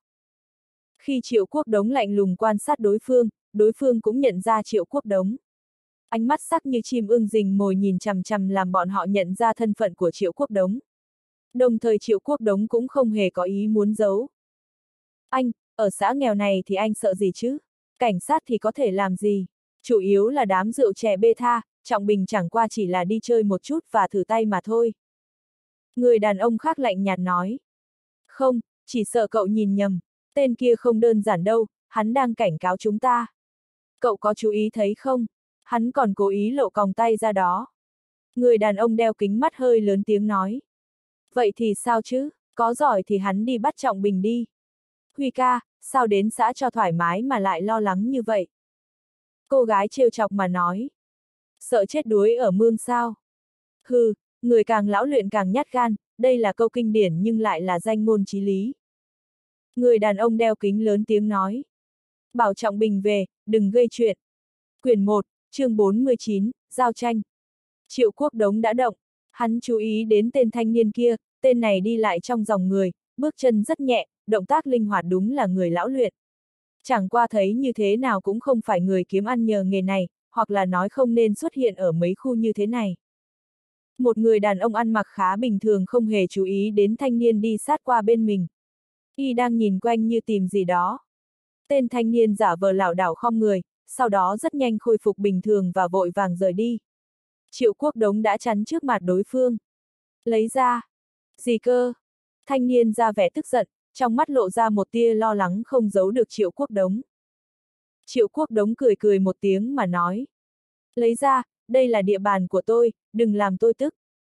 Khi Triệu Quốc Đống lạnh lùng quan sát đối phương cũng nhận ra Triệu Quốc Đống. Ánh mắt sắc như chim ưng rình mồi nhìn chằm chằm làm bọn họ nhận ra thân phận của Triệu Quốc Đống. Đồng thời Triệu Quốc Đống cũng không hề có ý muốn giấu. Anh, ở xã nghèo này thì anh sợ gì chứ? Cảnh sát thì có thể làm gì? Chủ yếu là đám rượu chè bê tha, Trọng Bình chẳng qua chỉ là đi chơi một chút và thử tay mà thôi. Người đàn ông khác lạnh nhạt nói. Không, chỉ sợ cậu nhìn nhầm, tên kia không đơn giản đâu, hắn đang cảnh cáo chúng ta. Cậu có chú ý thấy không? Hắn còn cố ý lộ còng tay ra đó. Người đàn ông đeo kính mắt hơi lớn tiếng nói. Vậy thì sao chứ, có giỏi thì hắn đi bắt Trọng Bình đi. Huy ca, sao đến xã cho thoải mái mà lại lo lắng như vậy? Cô gái trêu chọc mà nói. Sợ chết đuối ở mương sao? Hừ, người càng lão luyện càng nhát gan, đây là câu kinh điển nhưng lại là danh ngôn chí lý. Người đàn ông đeo kính lớn tiếng nói. Bảo Trọng Bình về, đừng gây chuyện. Quyển 1, chương 49, giao tranh. Triệu Quốc Đống đã động, hắn chú ý đến tên thanh niên kia, tên này đi lại trong dòng người, bước chân rất nhẹ, động tác linh hoạt đúng là người lão luyện. Chẳng qua thấy như thế nào cũng không phải người kiếm ăn nhờ nghề này, hoặc là nói không nên xuất hiện ở mấy khu như thế này. Một người đàn ông ăn mặc khá bình thường không hề chú ý đến thanh niên đi sát qua bên mình. Y đang nhìn quanh như tìm gì đó. Tên thanh niên giả vờ lảo đảo khom người, sau đó rất nhanh khôi phục bình thường và vội vàng rời đi. Triệu Quốc Đống đã chắn trước mặt đối phương. Lấy ra. Gì cơ? Thanh niên ra vẻ tức giận, trong mắt lộ ra một tia lo lắng không giấu được Triệu Quốc Đống. Triệu Quốc Đống cười cười một tiếng mà nói. Lấy ra, đây là địa bàn của tôi, đừng làm tôi tức.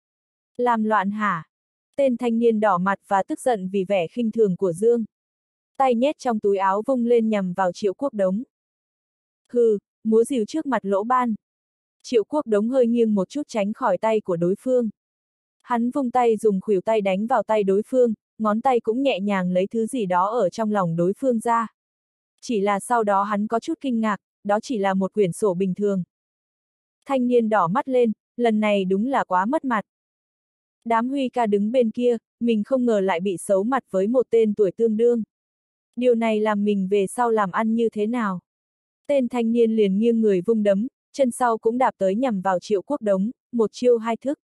Làm loạn hả? Tên thanh niên đỏ mặt và tức giận vì vẻ khinh thường của Dương. Tay nhét trong túi áo vung lên nhằm vào Triệu Quốc Đống. Hừ, múa rìu trước mặt lỗ ban. Triệu Quốc Đống hơi nghiêng một chút tránh khỏi tay của đối phương. Hắn vung tay dùng khuỷu tay đánh vào tay đối phương, ngón tay cũng nhẹ nhàng lấy thứ gì đó ở trong lòng đối phương ra. Chỉ là sau đó hắn có chút kinh ngạc, đó chỉ là một quyển sổ bình thường. Thanh niên đỏ mắt lên, lần này đúng là quá mất mặt. Đám Huy ca đứng bên kia, mình không ngờ lại bị xấu mặt với một tên tuổi tương đương. Điều này làm mình về sau làm ăn như thế nào? Tên thanh niên liền nghiêng người vung đấm, chân sau cũng đạp tới nhằm vào Triệu Quốc Đống, một chiêu hai thức.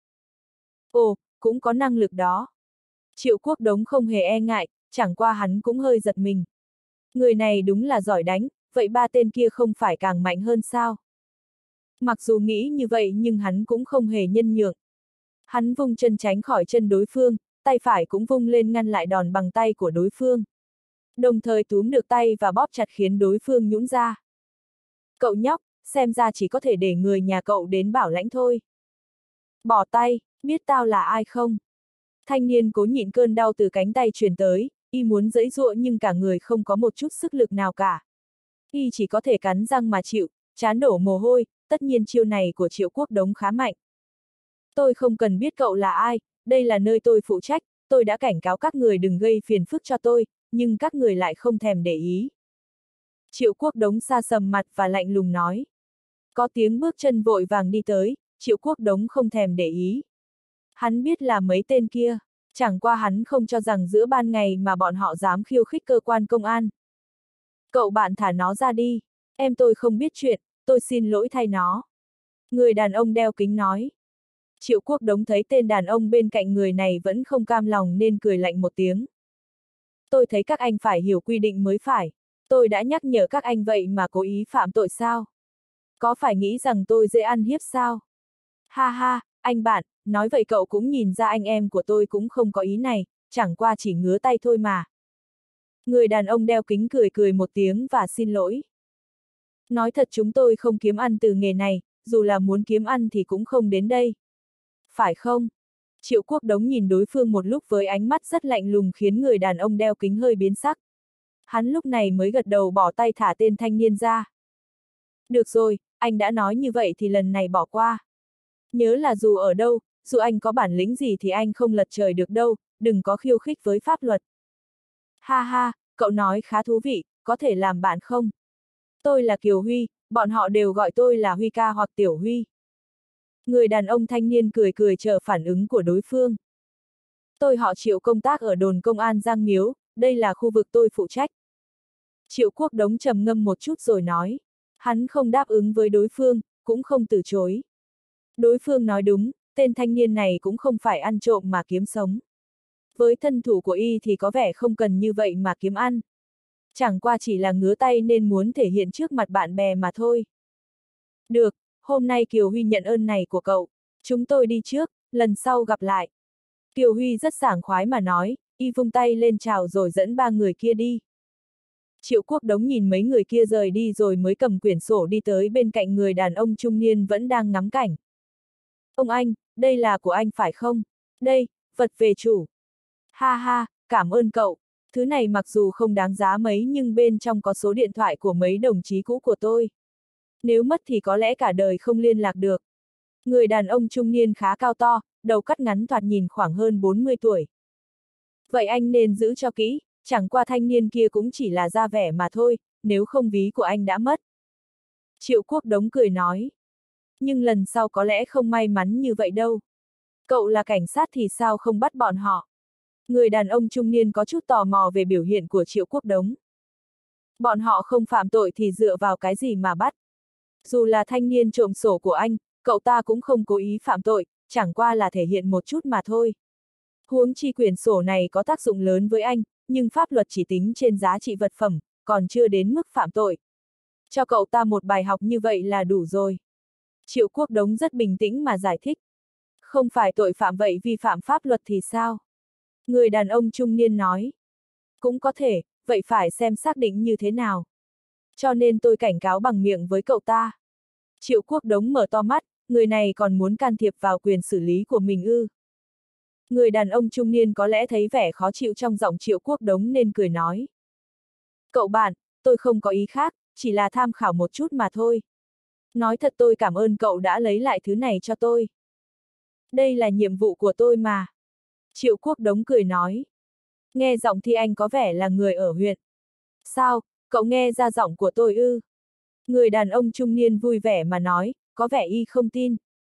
Ồ, cũng có năng lực đó. Triệu Quốc Đống không hề e ngại, chẳng qua hắn cũng hơi giật mình. Người này đúng là giỏi đánh, vậy ba tên kia không phải càng mạnh hơn sao? Mặc dù nghĩ như vậy nhưng hắn cũng không hề nhân nhượng. Hắn vung chân tránh khỏi chân đối phương, tay phải cũng vung lên ngăn lại đòn bằng tay của đối phương. Đồng thời túm được tay và bóp chặt khiến đối phương nhũn ra. Cậu nhóc, xem ra chỉ có thể để người nhà cậu đến bảo lãnh thôi. Bỏ tay, biết tao là ai không? Thanh niên cố nhịn cơn đau từ cánh tay truyền tới, y muốn giãy giụa nhưng cả người không có một chút sức lực nào cả. Y chỉ có thể cắn răng mà chịu, trán đổ mồ hôi, tất nhiên chiêu này của Triệu Quốc Đống khá mạnh. Tôi không cần biết cậu là ai, đây là nơi tôi phụ trách, tôi đã cảnh cáo các người đừng gây phiền phức cho tôi, nhưng các người lại không thèm để ý. Triệu Quốc Đống sa sầm mặt và lạnh lùng nói. Có tiếng bước chân vội vàng đi tới, Triệu Quốc Đống không thèm để ý. Hắn biết là mấy tên kia, chẳng qua hắn không cho rằng giữa ban ngày mà bọn họ dám khiêu khích cơ quan công an. Cậu bạn thả nó ra đi, em tôi không biết chuyện, tôi xin lỗi thay nó. Người đàn ông đeo kính nói. Triệu Quốc Đống thấy tên đàn ông bên cạnh người này vẫn không cam lòng nên cười lạnh một tiếng. Tôi thấy các anh phải hiểu quy định mới phải. Tôi đã nhắc nhở các anh vậy mà cố ý phạm tội sao? Có phải nghĩ rằng tôi dễ ăn hiếp sao? Ha ha, anh bạn, nói vậy cậu cũng nhìn ra anh em của tôi cũng không có ý này, chẳng qua chỉ ngứa tay thôi mà. Người đàn ông đeo kính cười cười một tiếng và xin lỗi. Nói thật chúng tôi không kiếm ăn từ nghề này, dù là muốn kiếm ăn thì cũng không đến đây. Phải không? Triệu Quốc Đống nhìn đối phương một lúc với ánh mắt rất lạnh lùng khiến người đàn ông đeo kính hơi biến sắc. Hắn lúc này mới gật đầu bỏ tay thả tên thanh niên ra. Được rồi, anh đã nói như vậy thì lần này bỏ qua. Nhớ là dù ở đâu, dù anh có bản lĩnh gì thì anh không lật trời được đâu, đừng có khiêu khích với pháp luật. Ha ha, cậu nói khá thú vị, có thể làm bạn không? Tôi là Kiều Huy, bọn họ đều gọi tôi là Huy ca hoặc Tiểu Huy. Người đàn ông thanh niên cười cười chờ phản ứng của đối phương. Tôi họ Triệu công tác ở đồn công an Giang Miếu, đây là khu vực tôi phụ trách. Triệu Quốc Đống trầm ngâm một chút rồi nói. Hắn không đáp ứng với đối phương, cũng không từ chối. Đối phương nói đúng, tên thanh niên này cũng không phải ăn trộm mà kiếm sống. Với thân thủ của y thì có vẻ không cần như vậy mà kiếm ăn. Chẳng qua chỉ là ngứa tay nên muốn thể hiện trước mặt bạn bè mà thôi. Được, hôm nay Kiều Huy nhận ơn này của cậu. Chúng tôi đi trước, lần sau gặp lại. Kiều Huy rất sảng khoái mà nói, y vung tay lên chào rồi dẫn ba người kia đi. Triệu Quốc Đống nhìn mấy người kia rời đi rồi mới cầm quyển sổ đi tới bên cạnh người đàn ông trung niên vẫn đang ngắm cảnh. Ông anh, đây là của anh phải không? Đây, vật về chủ. Ha ha, cảm ơn cậu. Thứ này mặc dù không đáng giá mấy nhưng bên trong có số điện thoại của mấy đồng chí cũ của tôi. Nếu mất thì có lẽ cả đời không liên lạc được. Người đàn ông trung niên khá cao to, đầu cắt ngắn thoạt nhìn khoảng hơn 40 tuổi. Vậy anh nên giữ cho kỹ, chẳng qua thanh niên kia cũng chỉ là ra vẻ mà thôi, nếu không ví của anh đã mất. Triệu Quốc Đống cười nói. Nhưng lần sau có lẽ không may mắn như vậy đâu. Cậu là cảnh sát thì sao không bắt bọn họ? Người đàn ông trung niên có chút tò mò về biểu hiện của Triệu Quốc Đống. Bọn họ không phạm tội thì dựa vào cái gì mà bắt? Dù là thanh niên trộm sổ của anh, cậu ta cũng không cố ý phạm tội, chẳng qua là thể hiện một chút mà thôi. Huống chi quyển sổ này có tác dụng lớn với anh, nhưng pháp luật chỉ tính trên giá trị vật phẩm, còn chưa đến mức phạm tội. Cho cậu ta một bài học như vậy là đủ rồi. Triệu Quốc Đống rất bình tĩnh mà giải thích. Không phải tội phạm vậy vi phạm pháp luật thì sao? Người đàn ông trung niên nói. Cũng có thể, vậy phải xem xác định như thế nào. Cho nên tôi cảnh cáo bằng miệng với cậu ta. Triệu Quốc Đống mở to mắt, người này còn muốn can thiệp vào quyền xử lý của mình ư. Người đàn ông trung niên có lẽ thấy vẻ khó chịu trong giọng Triệu Quốc Đống nên cười nói. Cậu bạn, tôi không có ý khác, chỉ là tham khảo một chút mà thôi. Nói thật tôi cảm ơn cậu đã lấy lại thứ này cho tôi. Đây là nhiệm vụ của tôi mà. Triệu Quốc Đống cười nói. Nghe giọng thì anh có vẻ là người ở huyện. Sao, cậu nghe ra giọng của tôi ư? Người đàn ông trung niên vui vẻ mà nói, có vẻ y không tin.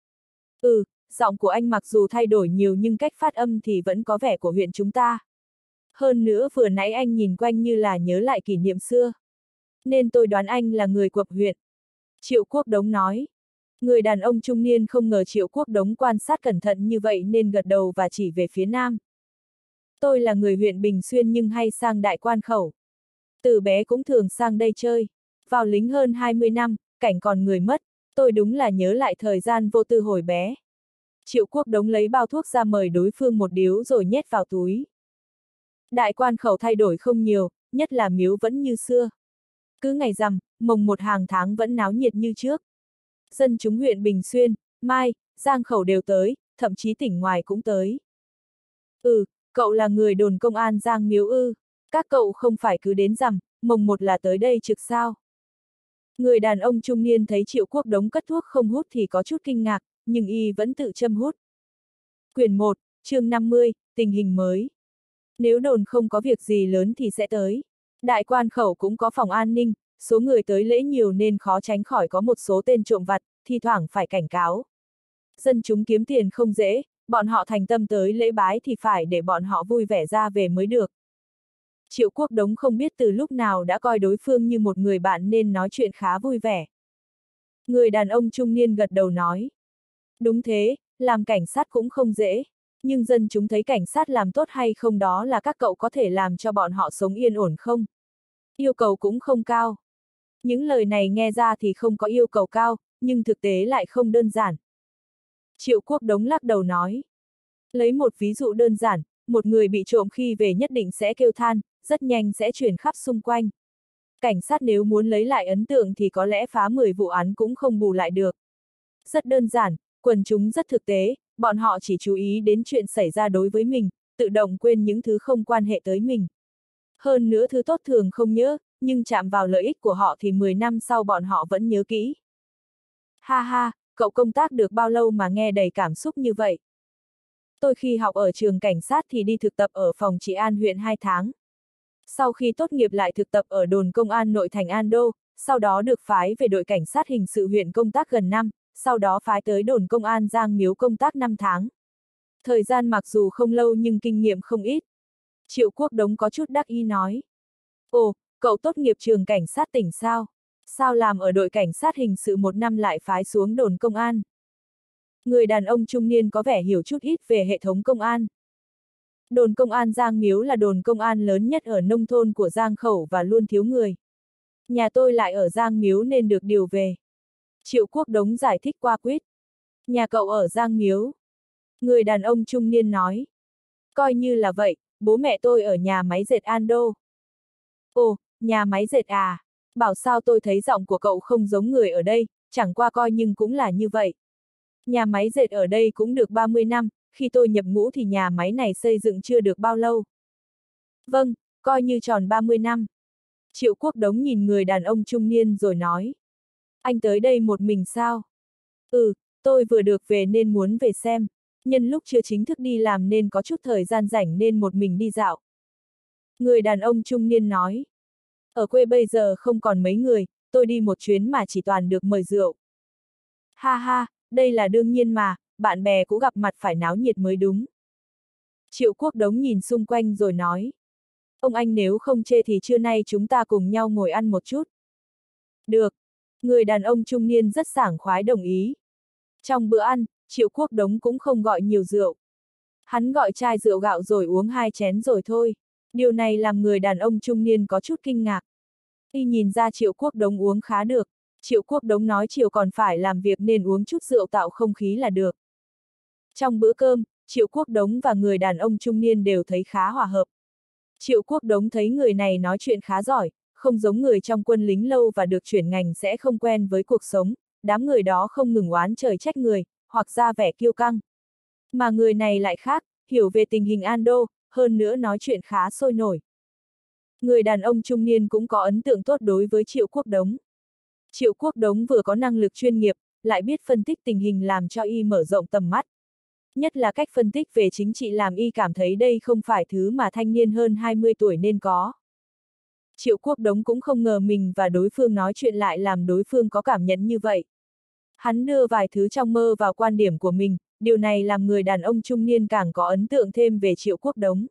Ừ, giọng của anh mặc dù thay đổi nhiều nhưng cách phát âm thì vẫn có vẻ của huyện chúng ta. Hơn nữa vừa nãy anh nhìn quanh như là nhớ lại kỷ niệm xưa. Nên tôi đoán anh là người của huyện. Triệu Quốc Đống nói. Người đàn ông trung niên không ngờ Triệu Quốc Đống quan sát cẩn thận như vậy nên gật đầu và chỉ về phía nam. Tôi là người huyện Bình Xuyên nhưng hay sang Đại Quan Khẩu. Từ bé cũng thường sang đây chơi. Vào lính hơn 20 năm, cảnh còn người mất, tôi đúng là nhớ lại thời gian vô tư hồi bé. Triệu Quốc Đống lấy bao thuốc ra mời đối phương một điếu rồi nhét vào túi. Đại Quan Khẩu thay đổi không nhiều, nhất là miếu vẫn như xưa. Cứ ngày rằm, mồng một hàng tháng vẫn náo nhiệt như trước. Dân chúng huyện Bình Xuyên, Mai, Giang Khẩu đều tới, thậm chí tỉnh ngoài cũng tới. Ừ, cậu là người đồn công an Giang Miếu ư, các cậu không phải cứ đến rằm, mồng một là tới đây trực sao. Người đàn ông trung niên thấy Triệu Quốc Đống cất thuốc không hút thì có chút kinh ngạc, nhưng y vẫn tự châm hút. Quyển 1, chương 50, tình hình mới. Nếu đồn không có việc gì lớn thì sẽ tới. Đại quan khẩu cũng có phòng an ninh, số người tới lễ nhiều nên khó tránh khỏi có một số tên trộm vặt, thi thoảng phải cảnh cáo. Dân chúng kiếm tiền không dễ, bọn họ thành tâm tới lễ bái thì phải để bọn họ vui vẻ ra về mới được. Triệu Quốc Đống không biết từ lúc nào đã coi đối phương như một người bạn nên nói chuyện khá vui vẻ. Người đàn ông trung niên gật đầu nói. Đúng thế, làm cảnh sát cũng không dễ. Nhưng dân chúng thấy cảnh sát làm tốt hay không đó là các cậu có thể làm cho bọn họ sống yên ổn không? Yêu cầu cũng không cao. Những lời này nghe ra thì không có yêu cầu cao, nhưng thực tế lại không đơn giản. Triệu Quốc Đống lắc đầu nói. Lấy một ví dụ đơn giản, một người bị trộm khi về nhất định sẽ kêu than, rất nhanh sẽ truyền khắp xung quanh. Cảnh sát nếu muốn lấy lại ấn tượng thì có lẽ phá 10 vụ án cũng không bù lại được. Rất đơn giản, quần chúng rất thực tế, bọn họ chỉ chú ý đến chuyện xảy ra đối với mình, tự động quên những thứ không quan hệ tới mình. Hơn nữa thứ tốt thường không nhớ, nhưng chạm vào lợi ích của họ thì 10 năm sau bọn họ vẫn nhớ kỹ. Ha ha, cậu công tác được bao lâu mà nghe đầy cảm xúc như vậy? Tôi khi học ở trường cảnh sát thì đi thực tập ở phòng trị an huyện 2 tháng. Sau khi tốt nghiệp lại thực tập ở đồn công an nội thành An Đô, sau đó được phái về đội cảnh sát hình sự huyện công tác gần năm, sau đó phái tới đồn công an Giang Miếu công tác 5 tháng. Thời gian mặc dù không lâu nhưng kinh nghiệm không ít. Triệu Quốc Đống có chút đắc ý nói. Ồ, cậu tốt nghiệp trường cảnh sát tỉnh sao? Sao làm ở đội cảnh sát hình sự 1 năm lại phái xuống đồn công an? Người đàn ông trung niên có vẻ hiểu chút ít về hệ thống công an. Đồn công an Giang Miếu là đồn công an lớn nhất ở nông thôn của Giang Khẩu và luôn thiếu người. Nhà tôi lại ở Giang Miếu nên được điều về. Triệu Quốc Đống giải thích qua quýt. Nhà cậu ở Giang Miếu. Người đàn ông trung niên nói. Coi như là vậy, bố mẹ tôi ở nhà máy dệt An Đô. Ồ, nhà máy dệt à? Bảo sao tôi thấy giọng của cậu không giống người ở đây, chẳng qua coi nhưng cũng là như vậy. Nhà máy dệt ở đây cũng được 30 năm, khi tôi nhập ngũ thì nhà máy này xây dựng chưa được bao lâu. Vâng, coi như tròn 30 năm. Triệu Quốc Đống nhìn người đàn ông trung niên rồi nói. Anh tới đây một mình sao? Ừ, tôi vừa được về nên muốn về xem. Nhân lúc chưa chính thức đi làm nên có chút thời gian rảnh nên một mình đi dạo. Người đàn ông trung niên nói. Ở quê bây giờ không còn mấy người, tôi đi một chuyến mà chỉ toàn được mời rượu. Ha ha, đây là đương nhiên mà, bạn bè cũng gặp mặt phải náo nhiệt mới đúng. Triệu Quốc Đống nhìn xung quanh rồi nói. Ông anh nếu không chê thì trưa nay chúng ta cùng nhau ngồi ăn một chút. Được. Người đàn ông trung niên rất sảng khoái đồng ý. Trong bữa ăn, Triệu Quốc Đống cũng không gọi nhiều rượu. Hắn gọi chai rượu gạo rồi uống 2 chén rồi thôi. Điều này làm người đàn ông trung niên có chút kinh ngạc. Y nhìn ra Triệu Quốc Đống uống khá được. Triệu Quốc Đống nói chiều còn phải làm việc nên uống chút rượu tạo không khí là được. Trong bữa cơm, Triệu Quốc Đống và người đàn ông trung niên đều thấy khá hòa hợp. Triệu Quốc Đống thấy người này nói chuyện khá giỏi, không giống người trong quân lính lâu và được chuyển ngành sẽ không quen với cuộc sống, đám người đó không ngừng oán trời trách người, hoặc ra vẻ kiêu căng. Mà người này lại khác, hiểu về tình hình An Đô, hơn nữa nói chuyện khá sôi nổi. Người đàn ông trung niên cũng có ấn tượng tốt đối với Triệu Quốc Đống. Triệu Quốc Đống vừa có năng lực chuyên nghiệp, lại biết phân tích tình hình làm cho y mở rộng tầm mắt. Nhất là cách phân tích về chính trị làm y cảm thấy đây không phải thứ mà thanh niên hơn 20 tuổi nên có. Triệu Quốc Đống cũng không ngờ mình và đối phương nói chuyện lại làm đối phương có cảm nhận như vậy. Hắn đưa vài thứ trong mơ vào quan điểm của mình, điều này làm người đàn ông trung niên càng có ấn tượng thêm về Triệu Quốc Đống.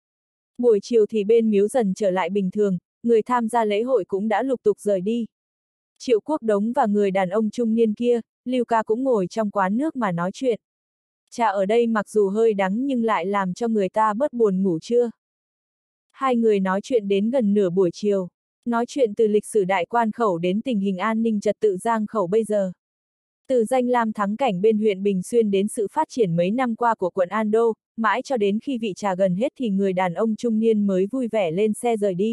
Buổi chiều thì bên miếu dần trở lại bình thường, người tham gia lễ hội cũng đã lục tục rời đi. Triệu Quốc Đống và người đàn ông trung niên kia, Lưu Ca cũng ngồi trong quán nước mà nói chuyện. Trà ở đây mặc dù hơi đắng nhưng lại làm cho người ta bớt buồn ngủ trưa. Hai người nói chuyện đến gần nửa buổi chiều, nói chuyện từ lịch sử Đại Quan Khẩu đến tình hình an ninh trật tự Giang Khẩu bây giờ. Từ danh lam thắng cảnh bên huyện Bình Xuyên đến sự phát triển mấy năm qua của quận An Đô, mãi cho đến khi vị trà gần hết thì người đàn ông trung niên mới vui vẻ lên xe rời đi.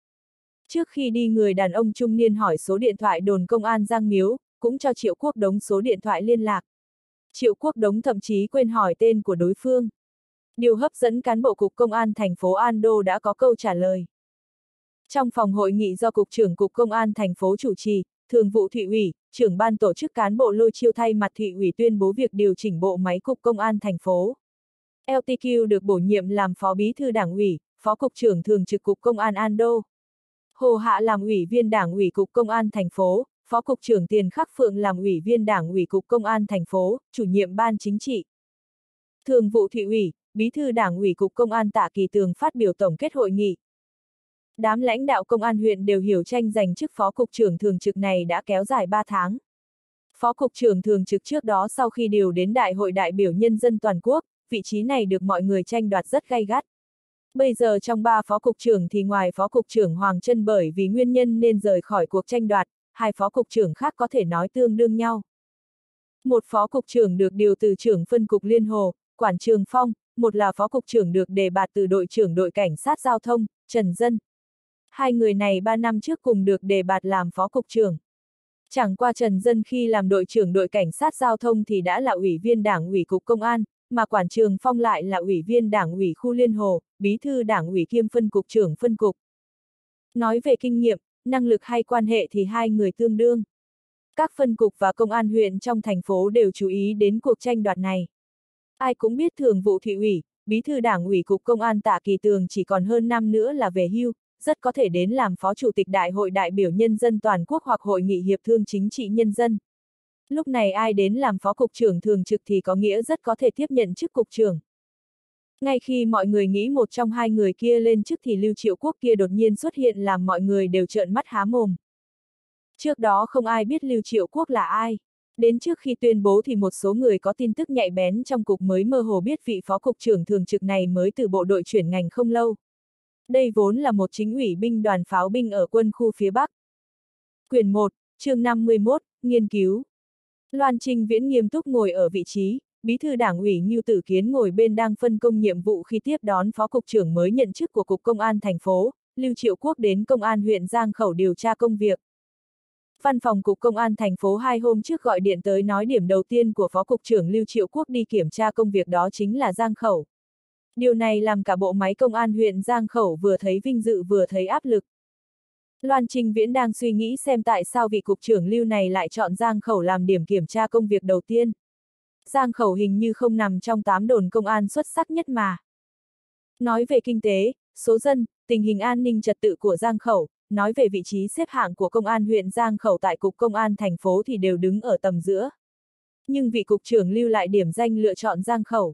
Trước khi đi người đàn ông trung niên hỏi số điện thoại đồn công an Giang Miếu, cũng cho Triệu Quốc Đống số điện thoại liên lạc. Triệu Quốc Đống thậm chí quên hỏi tên của đối phương. Điều hấp dẫn cán bộ cục công an thành phố An Đô đã có câu trả lời. Trong phòng hội nghị do Cục trưởng Cục Công an thành phố chủ trì, Thường vụ Thị ủy, trưởng ban tổ chức cán bộ Lôi Chiêu thay mặt Thị ủy tuyên bố việc điều chỉnh bộ máy Cục Công an thành phố. LTQ được bổ nhiệm làm Phó Bí thư Đảng ủy, Phó Cục trưởng Thường trực Cục Công an An Đô. Hồ Hạ làm Ủy viên Đảng ủy Cục Công an thành phố, Phó Cục trưởng Tiền Khắc Phượng làm Ủy viên Đảng ủy Cục Công an thành phố, Chủ nhiệm Ban Chính trị. Thường vụ Thị ủy, Bí thư Đảng ủy Cục Công an Tạ Kỳ Tường phát biểu tổng kết hội nghị. Đám lãnh đạo công an huyện đều hiểu tranh giành chức Phó Cục trưởng Thường trực này đã kéo dài 3 tháng. Phó Cục trưởng Thường trực trước đó sau khi điều đến Đại hội đại biểu nhân dân toàn quốc, vị trí này được mọi người tranh đoạt rất gay gắt. Bây giờ trong 3 phó cục trưởng thì ngoài phó cục trưởng Hoàng Trân bởi vì nguyên nhân nên rời khỏi cuộc tranh đoạt, 2 phó cục trưởng khác có thể nói tương đương nhau. Một phó cục trưởng được điều từ trưởng phân cục Liên Hồ, Quản Trường Phong, một là phó cục trưởng được đề bạt từ đội trưởng đội cảnh sát giao thông, Trần Dân. 2 người này 3 năm trước cùng được đề bạt làm phó cục trưởng. Chẳng qua Trần Dân khi làm đội trưởng đội cảnh sát giao thông thì đã là ủy viên Đảng ủy Cục Công an, mà Quản Trường Phong lại là ủy viên Đảng ủy khu Liên Hồ, bí thư Đảng ủy kiêm phân cục trưởng phân cục. Nói về kinh nghiệm, năng lực hay quan hệ thì 2 người tương đương. Các phân cục và công an huyện trong thành phố đều chú ý đến cuộc tranh đoạt này. Ai cũng biết Thường vụ Thị ủy, Bí thư Đảng ủy Cục Công an Tạ Kỳ Tường chỉ còn hơn năm nữa là về hưu, rất có thể đến làm Phó Chủ tịch Đại hội đại biểu nhân dân toàn quốc hoặc Hội nghị hiệp thương chính trị nhân dân. Lúc này ai đến làm Phó Cục trưởng Thường trực thì có nghĩa rất có thể tiếp nhận chức Cục trưởng. Ngay khi mọi người nghĩ một trong 2 người kia lên chức thì Lưu Triệu Quốc kia đột nhiên xuất hiện làm mọi người đều trợn mắt há mồm. Trước đó không ai biết Lưu Triệu Quốc là ai. Đến trước khi tuyên bố thì một số người có tin tức nhạy bén trong cục mới mơ hồ biết vị Phó Cục trưởng Thường trực này mới từ bộ đội chuyển ngành không lâu. Đây vốn là một chính ủy binh đoàn pháo binh ở quân khu phía Bắc. Quyển 1, chương 51, nghiên cứu. Loan Trinh Viễn nghiêm túc ngồi ở vị trí, Bí thư Đảng ủy Ngưu Tử Kiến ngồi bên đang phân công nhiệm vụ khi tiếp đón Phó Cục trưởng mới nhận chức của Cục Công an thành phố, Lưu Triệu Quốc đến Công an huyện Giang Khẩu điều tra công việc. Văn phòng Cục Công an thành phố 2 hôm trước gọi điện tới nói điểm đầu tiên của Phó Cục trưởng Lưu Triệu Quốc đi kiểm tra công việc đó chính là Giang Khẩu. Điều này làm cả bộ máy công an huyện Giang Khẩu vừa thấy vinh dự vừa thấy áp lực. Loan Trinh Viễn đang suy nghĩ xem tại sao vị cục trưởng Lưu này lại chọn Giang Khẩu làm điểm kiểm tra công việc đầu tiên. Giang Khẩu hình như không nằm trong 8 đồn công an xuất sắc nhất mà. Nói về kinh tế, số dân, tình hình an ninh trật tự của Giang Khẩu, nói về vị trí xếp hạng của công an huyện Giang Khẩu tại Cục Công an thành phố thì đều đứng ở tầm giữa. Nhưng vị cục trưởng Lưu lại điểm danh lựa chọn Giang Khẩu.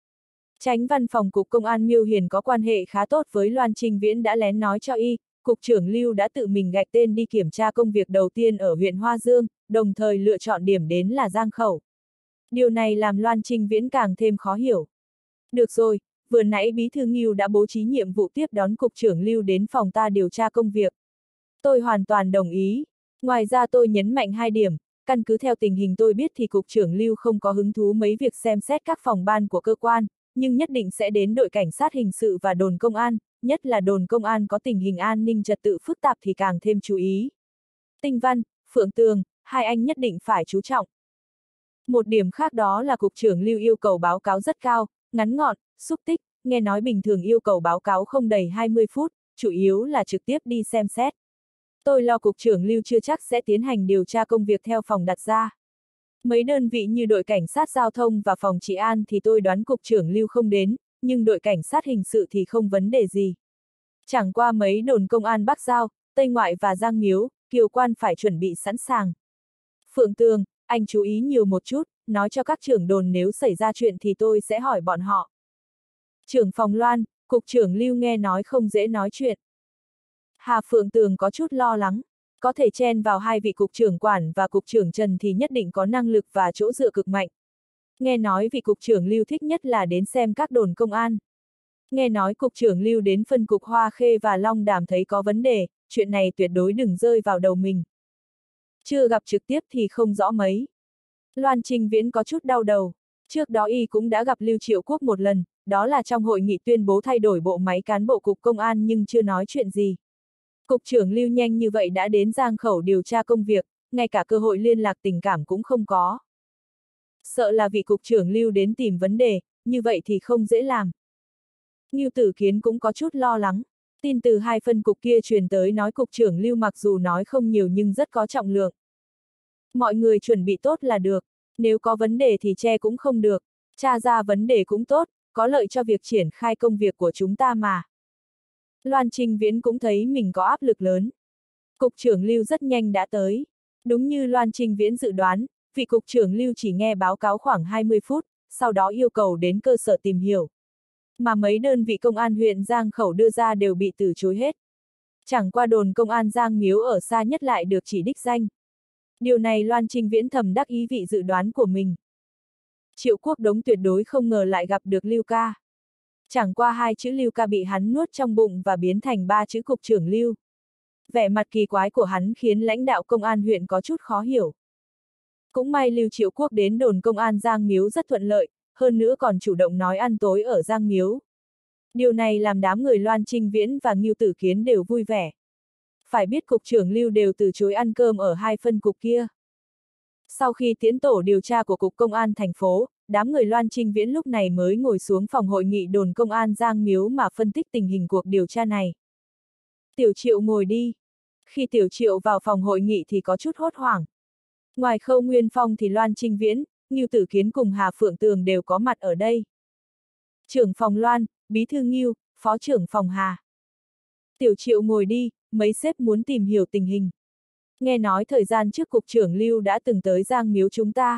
Chánh văn phòng Cục Công an Miêu Hiền có quan hệ khá tốt với Loan Trinh Viễn đã lén nói cho y, Cục trưởng Lưu đã tự mình gạch tên đi kiểm tra công việc đầu tiên ở huyện Hoa Dương, đồng thời lựa chọn điểm đến là Giang Khẩu. Điều này làm Loan Trinh Viễn càng thêm khó hiểu. Được rồi, vừa nãy Bí thư Ngưu đã bố trí nhiệm vụ tiếp đón Cục trưởng Lưu đến phòng ta điều tra công việc. Tôi hoàn toàn đồng ý. Ngoài ra tôi nhấn mạnh 2 điểm, căn cứ theo tình hình tôi biết thì Cục trưởng Lưu không có hứng thú mấy việc xem xét các phòng ban của cơ quan, nhưng nhất định sẽ đến đội cảnh sát hình sự và đồn công an, nhất là đồn công an có tình hình an ninh trật tự phức tạp thì càng thêm chú ý. Tinh Văn, Phượng Tường, 2 anh nhất định phải chú trọng. Một điểm khác đó là Cục trưởng Lưu yêu cầu báo cáo rất cao, ngắn gọn, xúc tích, nghe nói bình thường yêu cầu báo cáo không đầy 20 phút, chủ yếu là trực tiếp đi xem xét. Tôi lo Cục trưởng Lưu chưa chắc sẽ tiến hành điều tra công việc theo phòng đặt ra. Mấy đơn vị như đội cảnh sát giao thông và phòng trị an thì tôi đoán Cục trưởng Lưu không đến, nhưng đội cảnh sát hình sự thì không vấn đề gì. Chẳng qua mấy đồn công an Bắc Giao, Tây Ngoại và Giang Miếu, Kiều Quan phải chuẩn bị sẵn sàng. Phượng Tường, anh chú ý nhiều một chút, nói cho các trưởng đồn nếu xảy ra chuyện thì tôi sẽ hỏi bọn họ. Trưởng phòng Loan, Cục trưởng Lưu nghe nói không dễ nói chuyện. Hà Phượng Tường có chút lo lắng. Có thể chen vào 2 vị cục trưởng Quản và cục trưởng Trần thì nhất định có năng lực và chỗ dựa cực mạnh. Nghe nói vị cục trưởng Lưu thích nhất là đến xem các đồn công an. Nghe nói cục trưởng Lưu đến phân cục Hoa Khê và Long Đàm thấy có vấn đề, chuyện này tuyệt đối đừng rơi vào đầu mình. Chưa gặp trực tiếp thì không rõ mấy. Loan Trinh Viễn có chút đau đầu. Trước đó y cũng đã gặp Lưu Triệu Quốc một lần, đó là trong hội nghị tuyên bố thay đổi bộ máy cán bộ cục công an nhưng chưa nói chuyện gì. Cục trưởng Lưu nhanh như vậy đã đến Giang Khẩu điều tra công việc, ngay cả cơ hội liên lạc tình cảm cũng không có. Sợ là vị cục trưởng Lưu đến tìm vấn đề, như vậy thì không dễ làm. Ngưu Tử Kiến cũng có chút lo lắng. Tin từ 2 phân cục kia truyền tới nói cục trưởng Lưu mặc dù nói không nhiều nhưng rất có trọng lượng. Mọi người chuẩn bị tốt là được, nếu có vấn đề thì che cũng không được, tra ra vấn đề cũng tốt, có lợi cho việc triển khai công việc của chúng ta mà. Loan Trinh Viễn cũng thấy mình có áp lực lớn. Cục trưởng Lưu rất nhanh đã tới. Đúng như Loan Trinh Viễn dự đoán, vị cục trưởng Lưu chỉ nghe báo cáo khoảng 20 phút, sau đó yêu cầu đến cơ sở tìm hiểu. Mà mấy đơn vị công an huyện Giang Khẩu đưa ra đều bị từ chối hết. Chẳng qua đồn công an Giang Miếu ở xa nhất lại được chỉ đích danh. Điều này Loan Trinh Viễn thầm đắc ý vị dự đoán của mình. Triệu Quốc Đống tuyệt đối không ngờ lại gặp được Lưu ca. Chẳng qua hai chữ Lưu ca bị hắn nuốt trong bụng và biến thành ba chữ cục trưởng Lưu. Vẻ mặt kỳ quái của hắn khiến lãnh đạo công an huyện có chút khó hiểu. Cũng may Lưu Triệu Quốc đến đồn công an Giang Miếu rất thuận lợi, hơn nữa còn chủ động nói ăn tối ở Giang Miếu. Điều này làm đám người Loan Trinh Viễn và Ngưu Tử Kiến đều vui vẻ. Phải biết cục trưởng Lưu đều từ chối ăn cơm ở hai phân cục kia. Sau khi tiến tổ điều tra của cục công an thành phố, đám người Loan Trinh Viễn lúc này mới ngồi xuống phòng hội nghị đồn công an Giang Miếu mà phân tích tình hình cuộc điều tra này. Tiểu Triệu ngồi đi. Khi Tiểu Triệu vào phòng hội nghị thì có chút hốt hoảng. Ngoài Khâu Nguyên Phong thì Loan Trinh Viễn, Ngưu Tử Kiến cùng Hà Phượng Tường đều có mặt ở đây. Trưởng phòng Loan, Bí thư Ngưu, Phó trưởng phòng Hà. Tiểu Triệu ngồi đi, mấy sếp muốn tìm hiểu tình hình. Nghe nói thời gian trước cục trưởng Lưu đã từng tới Giang Miếu chúng ta.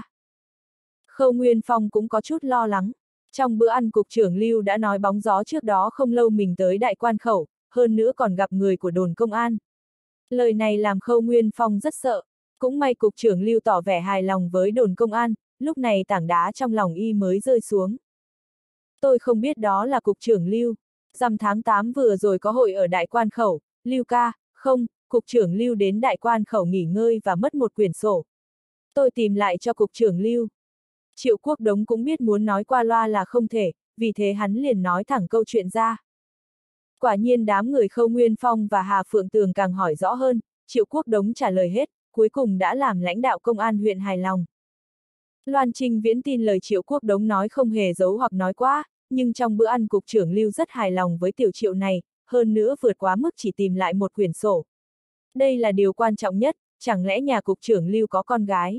Khâu Nguyên Phong cũng có chút lo lắng. Trong bữa ăn cục trưởng Lưu đã nói bóng gió trước đó không lâu mình tới Đại Quan Khẩu, hơn nữa còn gặp người của đồn công an. Lời này làm Khâu Nguyên Phong rất sợ. Cũng may cục trưởng Lưu tỏ vẻ hài lòng với đồn công an, lúc này tảng đá trong lòng y mới rơi xuống. Tôi không biết đó là cục trưởng Lưu. Rằm tháng 8 vừa rồi có hội ở Đại Quan Khẩu, Lưu ca, không, cục trưởng Lưu đến Đại Quan Khẩu nghỉ ngơi và mất một quyển sổ. Tôi tìm lại cho cục trưởng Lưu. Triệu Quốc Đống cũng biết muốn nói qua loa là không thể, vì thế hắn liền nói thẳng câu chuyện ra. Quả nhiên đám người Khâu Nguyên Phong và Hà Phượng Tường càng hỏi rõ hơn, Triệu Quốc Đống trả lời hết, cuối cùng đã làm lãnh đạo công an huyện hài lòng. Loan Trinh Viễn tin lời Triệu Quốc Đống nói không hề giấu hoặc nói quá, nhưng trong bữa ăn cục trưởng Lưu rất hài lòng với Tiểu Triệu này, hơn nữa vượt quá mức chỉ tìm lại một quyển sổ. Đây là điều quan trọng nhất, chẳng lẽ nhà cục trưởng Lưu có con gái?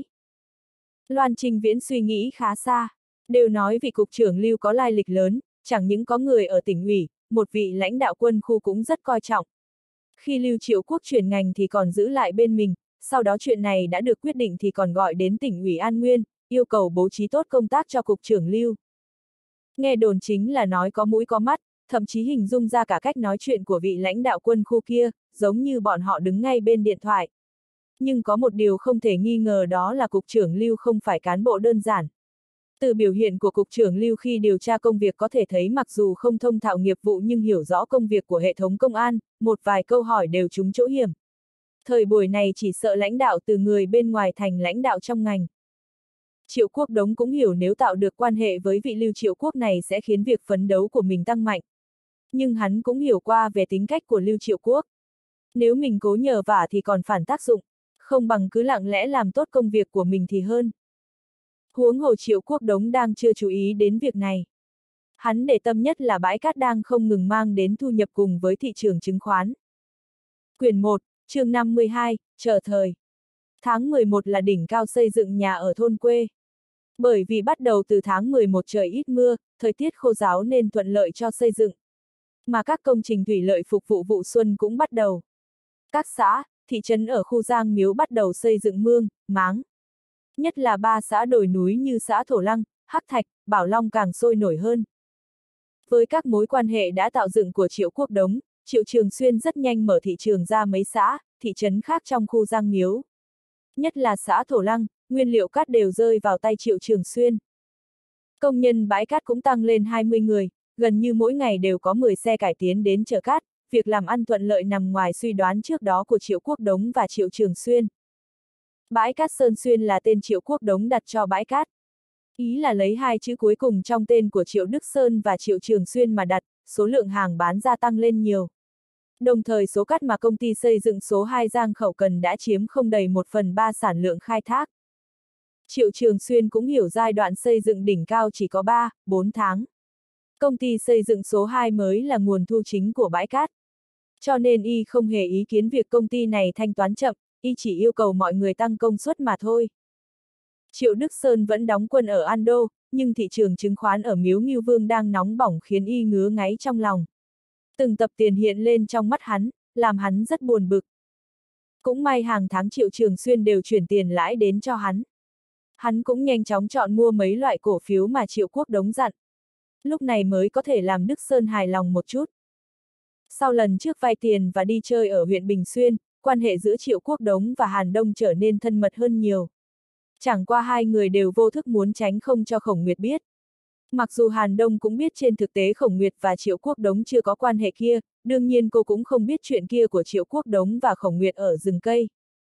Loan Trinh Viễn suy nghĩ khá xa, đều nói vị cục trưởng Lưu có lai lịch lớn, chẳng những có người ở tỉnh ủy, một vị lãnh đạo quân khu cũng rất coi trọng. Khi Lưu Triệu Quốc chuyển ngành thì còn giữ lại bên mình, sau đó chuyện này đã được quyết định thì còn gọi đến tỉnh ủy An Nguyên, yêu cầu bố trí tốt công tác cho cục trưởng Lưu. Nghe đồn chính là nói có mũi có mắt, thậm chí hình dung ra cả cách nói chuyện của vị lãnh đạo quân khu kia, giống như bọn họ đứng ngay bên điện thoại. Nhưng có một điều không thể nghi ngờ đó là cục trưởng Lưu không phải cán bộ đơn giản. Từ biểu hiện của cục trưởng Lưu khi điều tra công việc có thể thấy mặc dù không thông thạo nghiệp vụ nhưng hiểu rõ công việc của hệ thống công an, một vài câu hỏi đều trúng chỗ hiểm. Thời buổi này chỉ sợ lãnh đạo từ người bên ngoài thành lãnh đạo trong ngành. Triệu Quốc Đống cũng hiểu nếu tạo được quan hệ với vị Lưu Triệu Quốc này sẽ khiến việc phấn đấu của mình tăng mạnh. Nhưng hắn cũng hiểu qua về tính cách của Lưu Triệu Quốc. Nếu mình cố nhờ vả thì còn phản tác dụng, không bằng cứ lặng lẽ làm tốt công việc của mình thì hơn. Huống hồ Triệu Quốc Đống đang chưa chú ý đến việc này. Hắn để tâm nhất là bãi cát đang không ngừng mang đến thu nhập cùng với thị trường chứng khoán. Quyển 1, chương 52, chờ thời. Tháng 11 là đỉnh cao xây dựng nhà ở thôn quê. Bởi vì bắt đầu từ tháng 11 trời ít mưa, thời tiết khô ráo nên thuận lợi cho xây dựng. Mà các công trình thủy lợi phục vụ vụ xuân cũng bắt đầu. Các xã, thị trấn ở khu Giang Miếu bắt đầu xây dựng mương, máng. Nhất là 3 xã đồi núi như xã Thổ Lăng, Hắc Thạch, Bảo Long càng sôi nổi hơn. Với các mối quan hệ đã tạo dựng của Triệu Quốc Đống, Triệu Trường Xuyên rất nhanh mở thị trường ra mấy xã, thị trấn khác trong khu Giang Miếu. Nhất là xã Thổ Lăng, nguyên liệu cát đều rơi vào tay Triệu Trường Xuyên. Công nhân bãi cát cũng tăng lên 20 người, gần như mỗi ngày đều có 10 xe cải tiến đến chở cát, việc làm ăn thuận lợi nằm ngoài suy đoán trước đó của Triệu Quốc Đống và Triệu Trường Xuyên. Bãi cát Sơn Xuyên là tên Triệu Quốc Đống đặt cho bãi cát. Ý là lấy hai chữ cuối cùng trong tên của Triệu Đức Sơn và Triệu Trường Xuyên mà đặt, số lượng hàng bán gia tăng lên nhiều. Đồng thời số cát mà công ty xây dựng số 2 Giang Khẩu cần đã chiếm không đầy 1/3 sản lượng khai thác. Triệu Trường Xuyên cũng hiểu giai đoạn xây dựng đỉnh cao chỉ có 3-4 tháng. Công ty xây dựng số 2 mới là nguồn thu chính của bãi cát. Cho nên y không hề ý kiến việc công ty này thanh toán chậm, y chỉ yêu cầu mọi người tăng công suất mà thôi. Triệu Đức Sơn vẫn đóng quân ở An Đô, nhưng thị trường chứng khoán ở Miếu Ngưu Vương đang nóng bỏng khiến y ngứa ngáy trong lòng. Từng tập tiền hiện lên trong mắt hắn, làm hắn rất buồn bực. Cũng may hàng tháng Triệu Trường Xuyên đều chuyển tiền lãi đến cho hắn. Hắn cũng nhanh chóng chọn mua mấy loại cổ phiếu mà Triệu Quốc Đống dặn. Lúc này mới có thể làm Đức Sơn hài lòng một chút. Sau lần trước vay tiền và đi chơi ở huyện Bình Xuyên, quan hệ giữa Triệu Quốc Đống và Hàn Đông trở nên thân mật hơn nhiều. Chẳng qua hai người đều vô thức muốn tránh không cho Khổng Nguyệt biết. Mặc dù Hàn Đông cũng biết trên thực tế Khổng Nguyệt và Triệu Quốc Đống chưa có quan hệ kia, đương nhiên cô cũng không biết chuyện kia của Triệu Quốc Đống và Khổng Nguyệt ở rừng cây.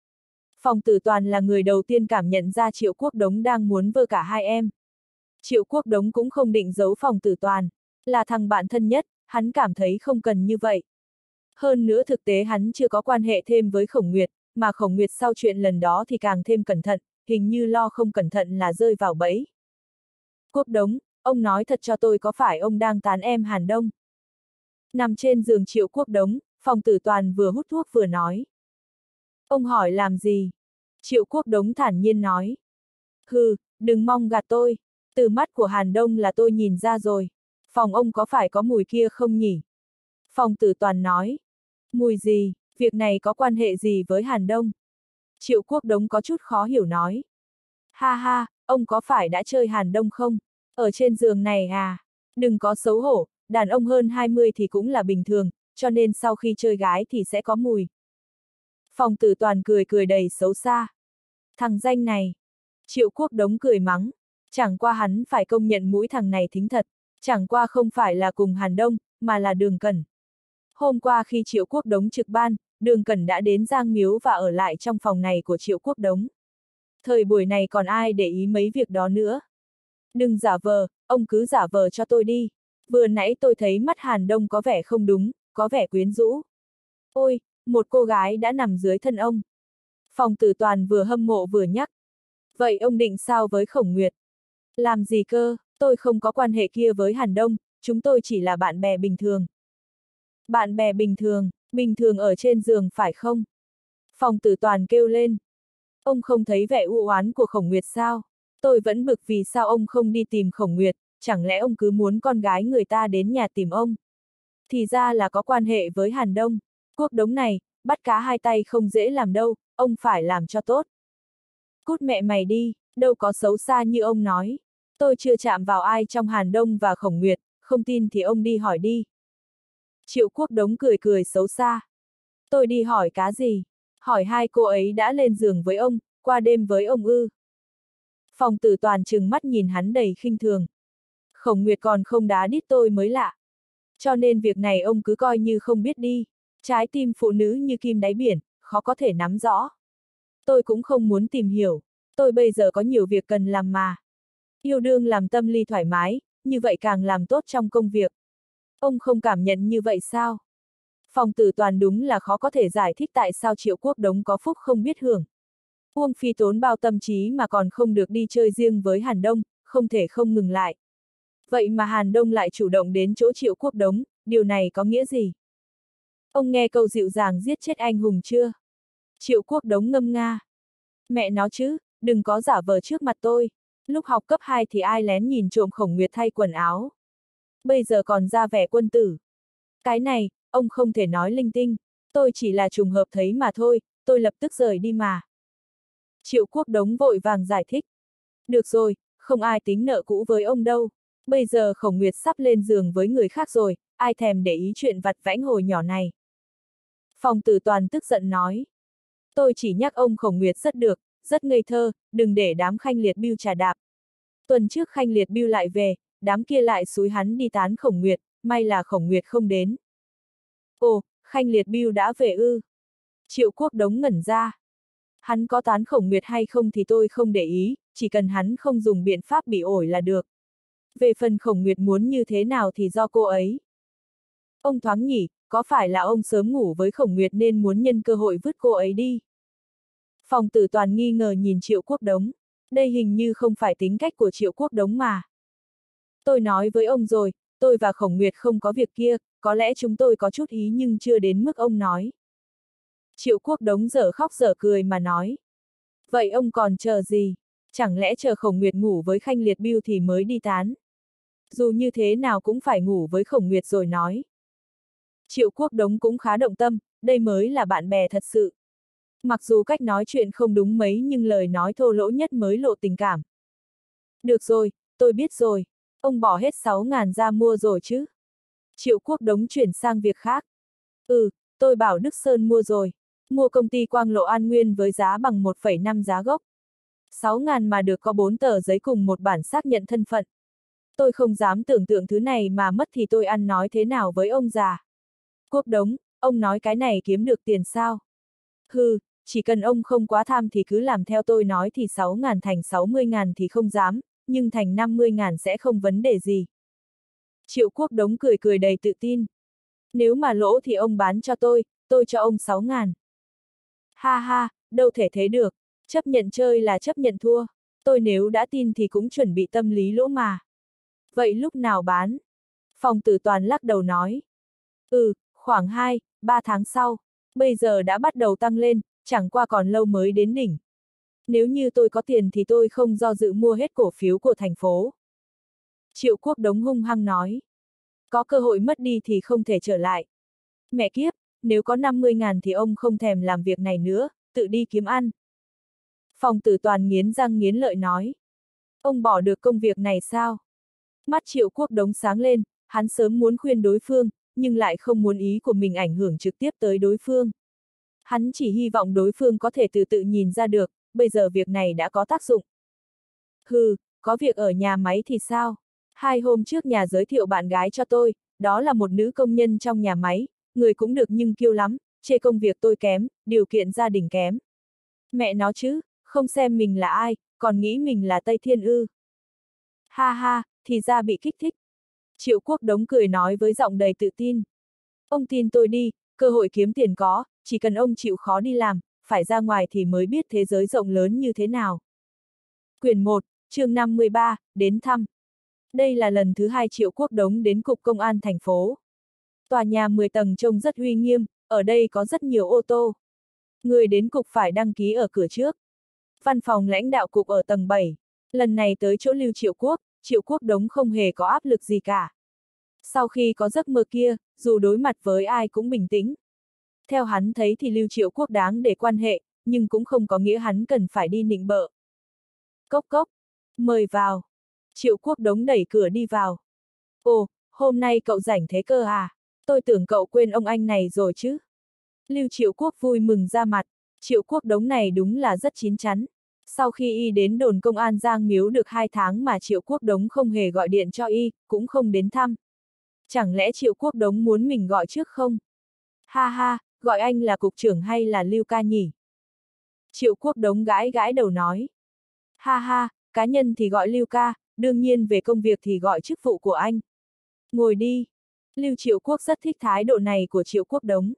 Phòng Tử Toàn là người đầu tiên cảm nhận ra Triệu Quốc Đống đang muốn vơ cả hai em. Triệu Quốc Đống cũng không định giấu Phòng Tử Toàn, là thằng bạn thân nhất, hắn cảm thấy không cần như vậy. Hơn nữa thực tế hắn chưa có quan hệ thêm với Khổng Nguyệt, mà Khổng Nguyệt sau chuyện lần đó thì càng thêm cẩn thận, hình như lo không cẩn thận là rơi vào bẫy. Quốc Đống, ông nói thật cho tôi có phải ông đang tán em Hàn Đông? Nằm trên giường Triệu Quốc Đống, Phòng Tử Toàn vừa hút thuốc vừa nói. Ông hỏi làm gì? Triệu Quốc Đống thản nhiên nói. Hừ, đừng mong gạt tôi. Từ mắt của Hàn Đông là tôi nhìn ra rồi. Phòng ông có phải có mùi kia không nhỉ? Phòng Tử Toàn nói. Mùi gì? Việc này có quan hệ gì với Hàn Đông? Triệu Quốc Đống có chút khó hiểu nói. Ha ha, ông có phải đã chơi Hàn Đông không? Ở trên giường này à? Đừng có xấu hổ, đàn ông hơn 20 thì cũng là bình thường, cho nên sau khi chơi gái thì sẽ có mùi. Phòng Tử Toàn cười cười đầy xấu xa. Thằng danh này. Triệu Quốc Đống cười mắng. Chẳng qua hắn phải công nhận mũi thằng này thính thật. Chẳng qua không phải là cùng Hàn Đông, mà là Đường Cẩn. Hôm qua khi Triệu Quốc Đống trực ban, Đường Cẩn đã đến Giang Miếu và ở lại trong phòng này của Triệu Quốc Đống. Thời buổi này còn ai để ý mấy việc đó nữa. Đừng giả vờ, ông cứ giả vờ cho tôi đi. Vừa nãy tôi thấy mắt Hàn Đông có vẻ không đúng, có vẻ quyến rũ. Ôi, một cô gái đã nằm dưới thân ông. Phòng Tử Toàn vừa hâm mộ vừa nhắc. Vậy ông định sao với Khổng Nguyệt? Làm gì cơ, tôi không có quan hệ kia với Hàn Đông, chúng tôi chỉ là bạn bè bình thường. Bạn bè bình thường ở trên giường phải không? Phòng Tử Toàn kêu lên. Ông không thấy vẻ u oán của Khổng Nguyệt sao? Tôi vẫn bực vì sao ông không đi tìm Khổng Nguyệt, chẳng lẽ ông cứ muốn con gái người ta đến nhà tìm ông? Thì ra là có quan hệ với Hàn Đông. Quốc Đống này, bắt cá hai tay không dễ làm đâu, ông phải làm cho tốt. Cút mẹ mày đi, đâu có xấu xa như ông nói. Tôi chưa chạm vào ai trong Hàn Đông và Khổng Nguyệt, không tin thì ông đi hỏi đi. Triệu Quốc Đống cười cười xấu xa. Tôi đi hỏi cá gì? Hỏi hai cô ấy đã lên giường với ông, qua đêm với ông ư? Phòng Tử Toàn trừng mắt nhìn hắn đầy khinh thường. Khổng Nguyệt còn không đá đít tôi mới lạ. Cho nên việc này ông cứ coi như không biết đi. Trái tim phụ nữ như kim đáy biển, khó có thể nắm rõ. Tôi cũng không muốn tìm hiểu. Tôi bây giờ có nhiều việc cần làm mà. Yêu đương làm tâm lý thoải mái, như vậy càng làm tốt trong công việc. Ông không cảm nhận như vậy sao? Phòng Tử Toàn đúng là khó có thể giải thích tại sao Triệu Quốc Đống có phúc không biết hưởng. Uông phi tốn bao tâm trí mà còn không được đi chơi riêng với Hàn Đông, không thể không ngừng lại. Vậy mà Hàn Đông lại chủ động đến chỗ Triệu Quốc Đống, điều này có nghĩa gì? Ông nghe câu dịu dàng giết chết anh hùng chưa? Triệu Quốc Đống ngâm nga. Mẹ nó chứ, đừng có giả vờ trước mặt tôi. Lúc học cấp 2 thì ai lén nhìn trộm Khổng Nguyệt thay quần áo. Bây giờ còn ra vẻ quân tử. Cái này, ông không thể nói linh tinh. Tôi chỉ là trùng hợp thấy mà thôi, tôi lập tức rời đi mà. Triệu Quốc Đống vội vàng giải thích. Được rồi, không ai tính nợ cũ với ông đâu. Bây giờ Khổng Nguyệt sắp lên giường với người khác rồi, ai thèm để ý chuyện vặt vãnh hồi nhỏ này. Phòng Tử Toàn tức giận nói. Tôi chỉ nhắc ông Khổng Nguyệt rất được, rất ngây thơ, đừng để đám Khanh Liệt Biêu trà đạp. Tuần trước Khanh Liệt Biêu lại về, đám kia lại xúi hắn đi tán Khổng Nguyệt, may là Khổng Nguyệt không đến. Ồ, Khanh Liệt Biêu đã về ư? Triệu Quốc Đống ngẩn ra. Hắn có tán Khổng Nguyệt hay không thì tôi không để ý, chỉ cần hắn không dùng biện pháp bị ổi là được. Về phần Khổng Nguyệt muốn như thế nào thì do cô ấy. Ông thoáng nhỉ, có phải là ông sớm ngủ với Khổng Nguyệt nên muốn nhân cơ hội vứt cô ấy đi? Phòng Tử Toàn nghi ngờ nhìn Triệu Quốc Đống. Đây hình như không phải tính cách của Triệu Quốc Đống mà. Tôi nói với ông rồi, tôi và Khổng Nguyệt không có việc kia, có lẽ chúng tôi có chút ý nhưng chưa đến mức ông nói. Triệu Quốc Đống dở khóc dở cười mà nói. Vậy ông còn chờ gì? Chẳng lẽ chờ Khổng Nguyệt ngủ với Khanh Liệt Biêu thì mới đi tán? Dù như thế nào cũng phải ngủ với Khổng Nguyệt rồi nói. Triệu Quốc Đống cũng khá động tâm, đây mới là bạn bè thật sự. Mặc dù cách nói chuyện không đúng mấy nhưng lời nói thô lỗ nhất mới lộ tình cảm. Được rồi, tôi biết rồi. Ông bỏ hết 6.000 ra mua rồi chứ? Triệu Quốc Đống chuyển sang việc khác. Ừ, tôi bảo Đức Sơn mua rồi. Mua công ty Quang Lộ An Nguyên với giá bằng 1,5 giá gốc. 6.000 mà được có 4 tờ giấy cùng một bản xác nhận thân phận. Tôi không dám tưởng tượng thứ này mà mất thì tôi ăn nói thế nào với ông già. Quốc Đống, ông nói cái này kiếm được tiền sao? Hừ, chỉ cần ông không quá tham thì cứ làm theo tôi nói thì 6.000 thành 60.000 thì không dám, nhưng thành 50.000 sẽ không vấn đề gì. Triệu Quốc Đống cười cười đầy tự tin. Nếu mà lỗ thì ông bán cho tôi cho ông 6.000. Ha ha, đâu thể thế được, chấp nhận chơi là chấp nhận thua. Tôi nếu đã tin thì cũng chuẩn bị tâm lý lỗ mà. Vậy lúc nào bán? Phong Tử Toàn lắc đầu nói. Khoảng 2-3 tháng sau. Bây giờ đã bắt đầu tăng lên, chẳng qua còn lâu mới đến đỉnh. Nếu như tôi có tiền thì tôi không do dự mua hết cổ phiếu của thành phố. Triệu Quốc Đống hung hăng nói. Có cơ hội mất đi thì không thể trở lại. Mẹ kiếp, nếu có 50.000 thì ông không thèm làm việc này nữa, tự đi kiếm ăn. Phong Tử Toàn nghiến răng nghiến lợi nói. Ông bỏ được công việc này sao? Mắt Triệu Quốc Đống sáng lên, hắn sớm muốn khuyên đối phương, nhưng lại không muốn ý của mình ảnh hưởng trực tiếp tới đối phương. Hắn chỉ hy vọng đối phương có thể từ tự nhìn ra được, bây giờ việc này đã có tác dụng. Hừ, có việc ở nhà máy thì sao? 2 hôm trước nhà giới thiệu bạn gái cho tôi, đó là một nữ công nhân trong nhà máy, người cũng được nhưng kiêu lắm, chê công việc tôi kém, điều kiện gia đình kém. Mẹ nó chứ, không xem mình là ai, còn nghĩ mình là Tây Thiên ư. Ha ha, thì ra bị kích thích. Triệu Quốc Đống cười nói với giọng đầy tự tin. Ông tin tôi đi, cơ hội kiếm tiền có, chỉ cần ông chịu khó đi làm, phải ra ngoài thì mới biết thế giới rộng lớn như thế nào. Quyển 1, chương 53, đến thăm. Đây là lần thứ 2 Triệu Quốc Đống đến Cục Công an thành phố. Tòa nhà 10 tầng trông rất uy nghiêm, ở đây có rất nhiều ô tô. Người đến cục phải đăng ký ở cửa trước. Văn phòng lãnh đạo cục ở tầng 7. Lần này tới chỗ Lưu Triệu Quốc Đống không hề có áp lực gì cả. Sau khi có giấc mơ kia, dù đối mặt với ai cũng bình tĩnh. Theo hắn thấy thì Lưu Triệu Quốc đáng để quan hệ, nhưng cũng không có nghĩa hắn cần phải đi nịnh bợ. Cốc cốc, mời vào. Triệu Quốc Đống đẩy cửa đi vào. Ồ, hôm nay cậu rảnh thế cơ à? Tôi tưởng cậu quên ông anh này rồi chứ. Lưu Triệu Quốc vui mừng ra mặt, Triệu Quốc Đống này đúng là rất chín chắn. Sau khi y đến đồn công an Giang Miếu được 2 tháng mà Triệu Quốc Đống không hề gọi điện cho y, cũng không đến thăm. Chẳng lẽ Triệu Quốc Đống muốn mình gọi trước không? Ha ha, gọi anh là cục trưởng hay là Lưu ca nhỉ? Triệu Quốc Đống gãi gãi đầu nói. Ha ha, cá nhân thì gọi Lưu ca, đương nhiên về công việc thì gọi chức vụ của anh. Ngồi đi. Lưu Triệu Quốc rất thích thái độ này của Triệu Quốc Đống.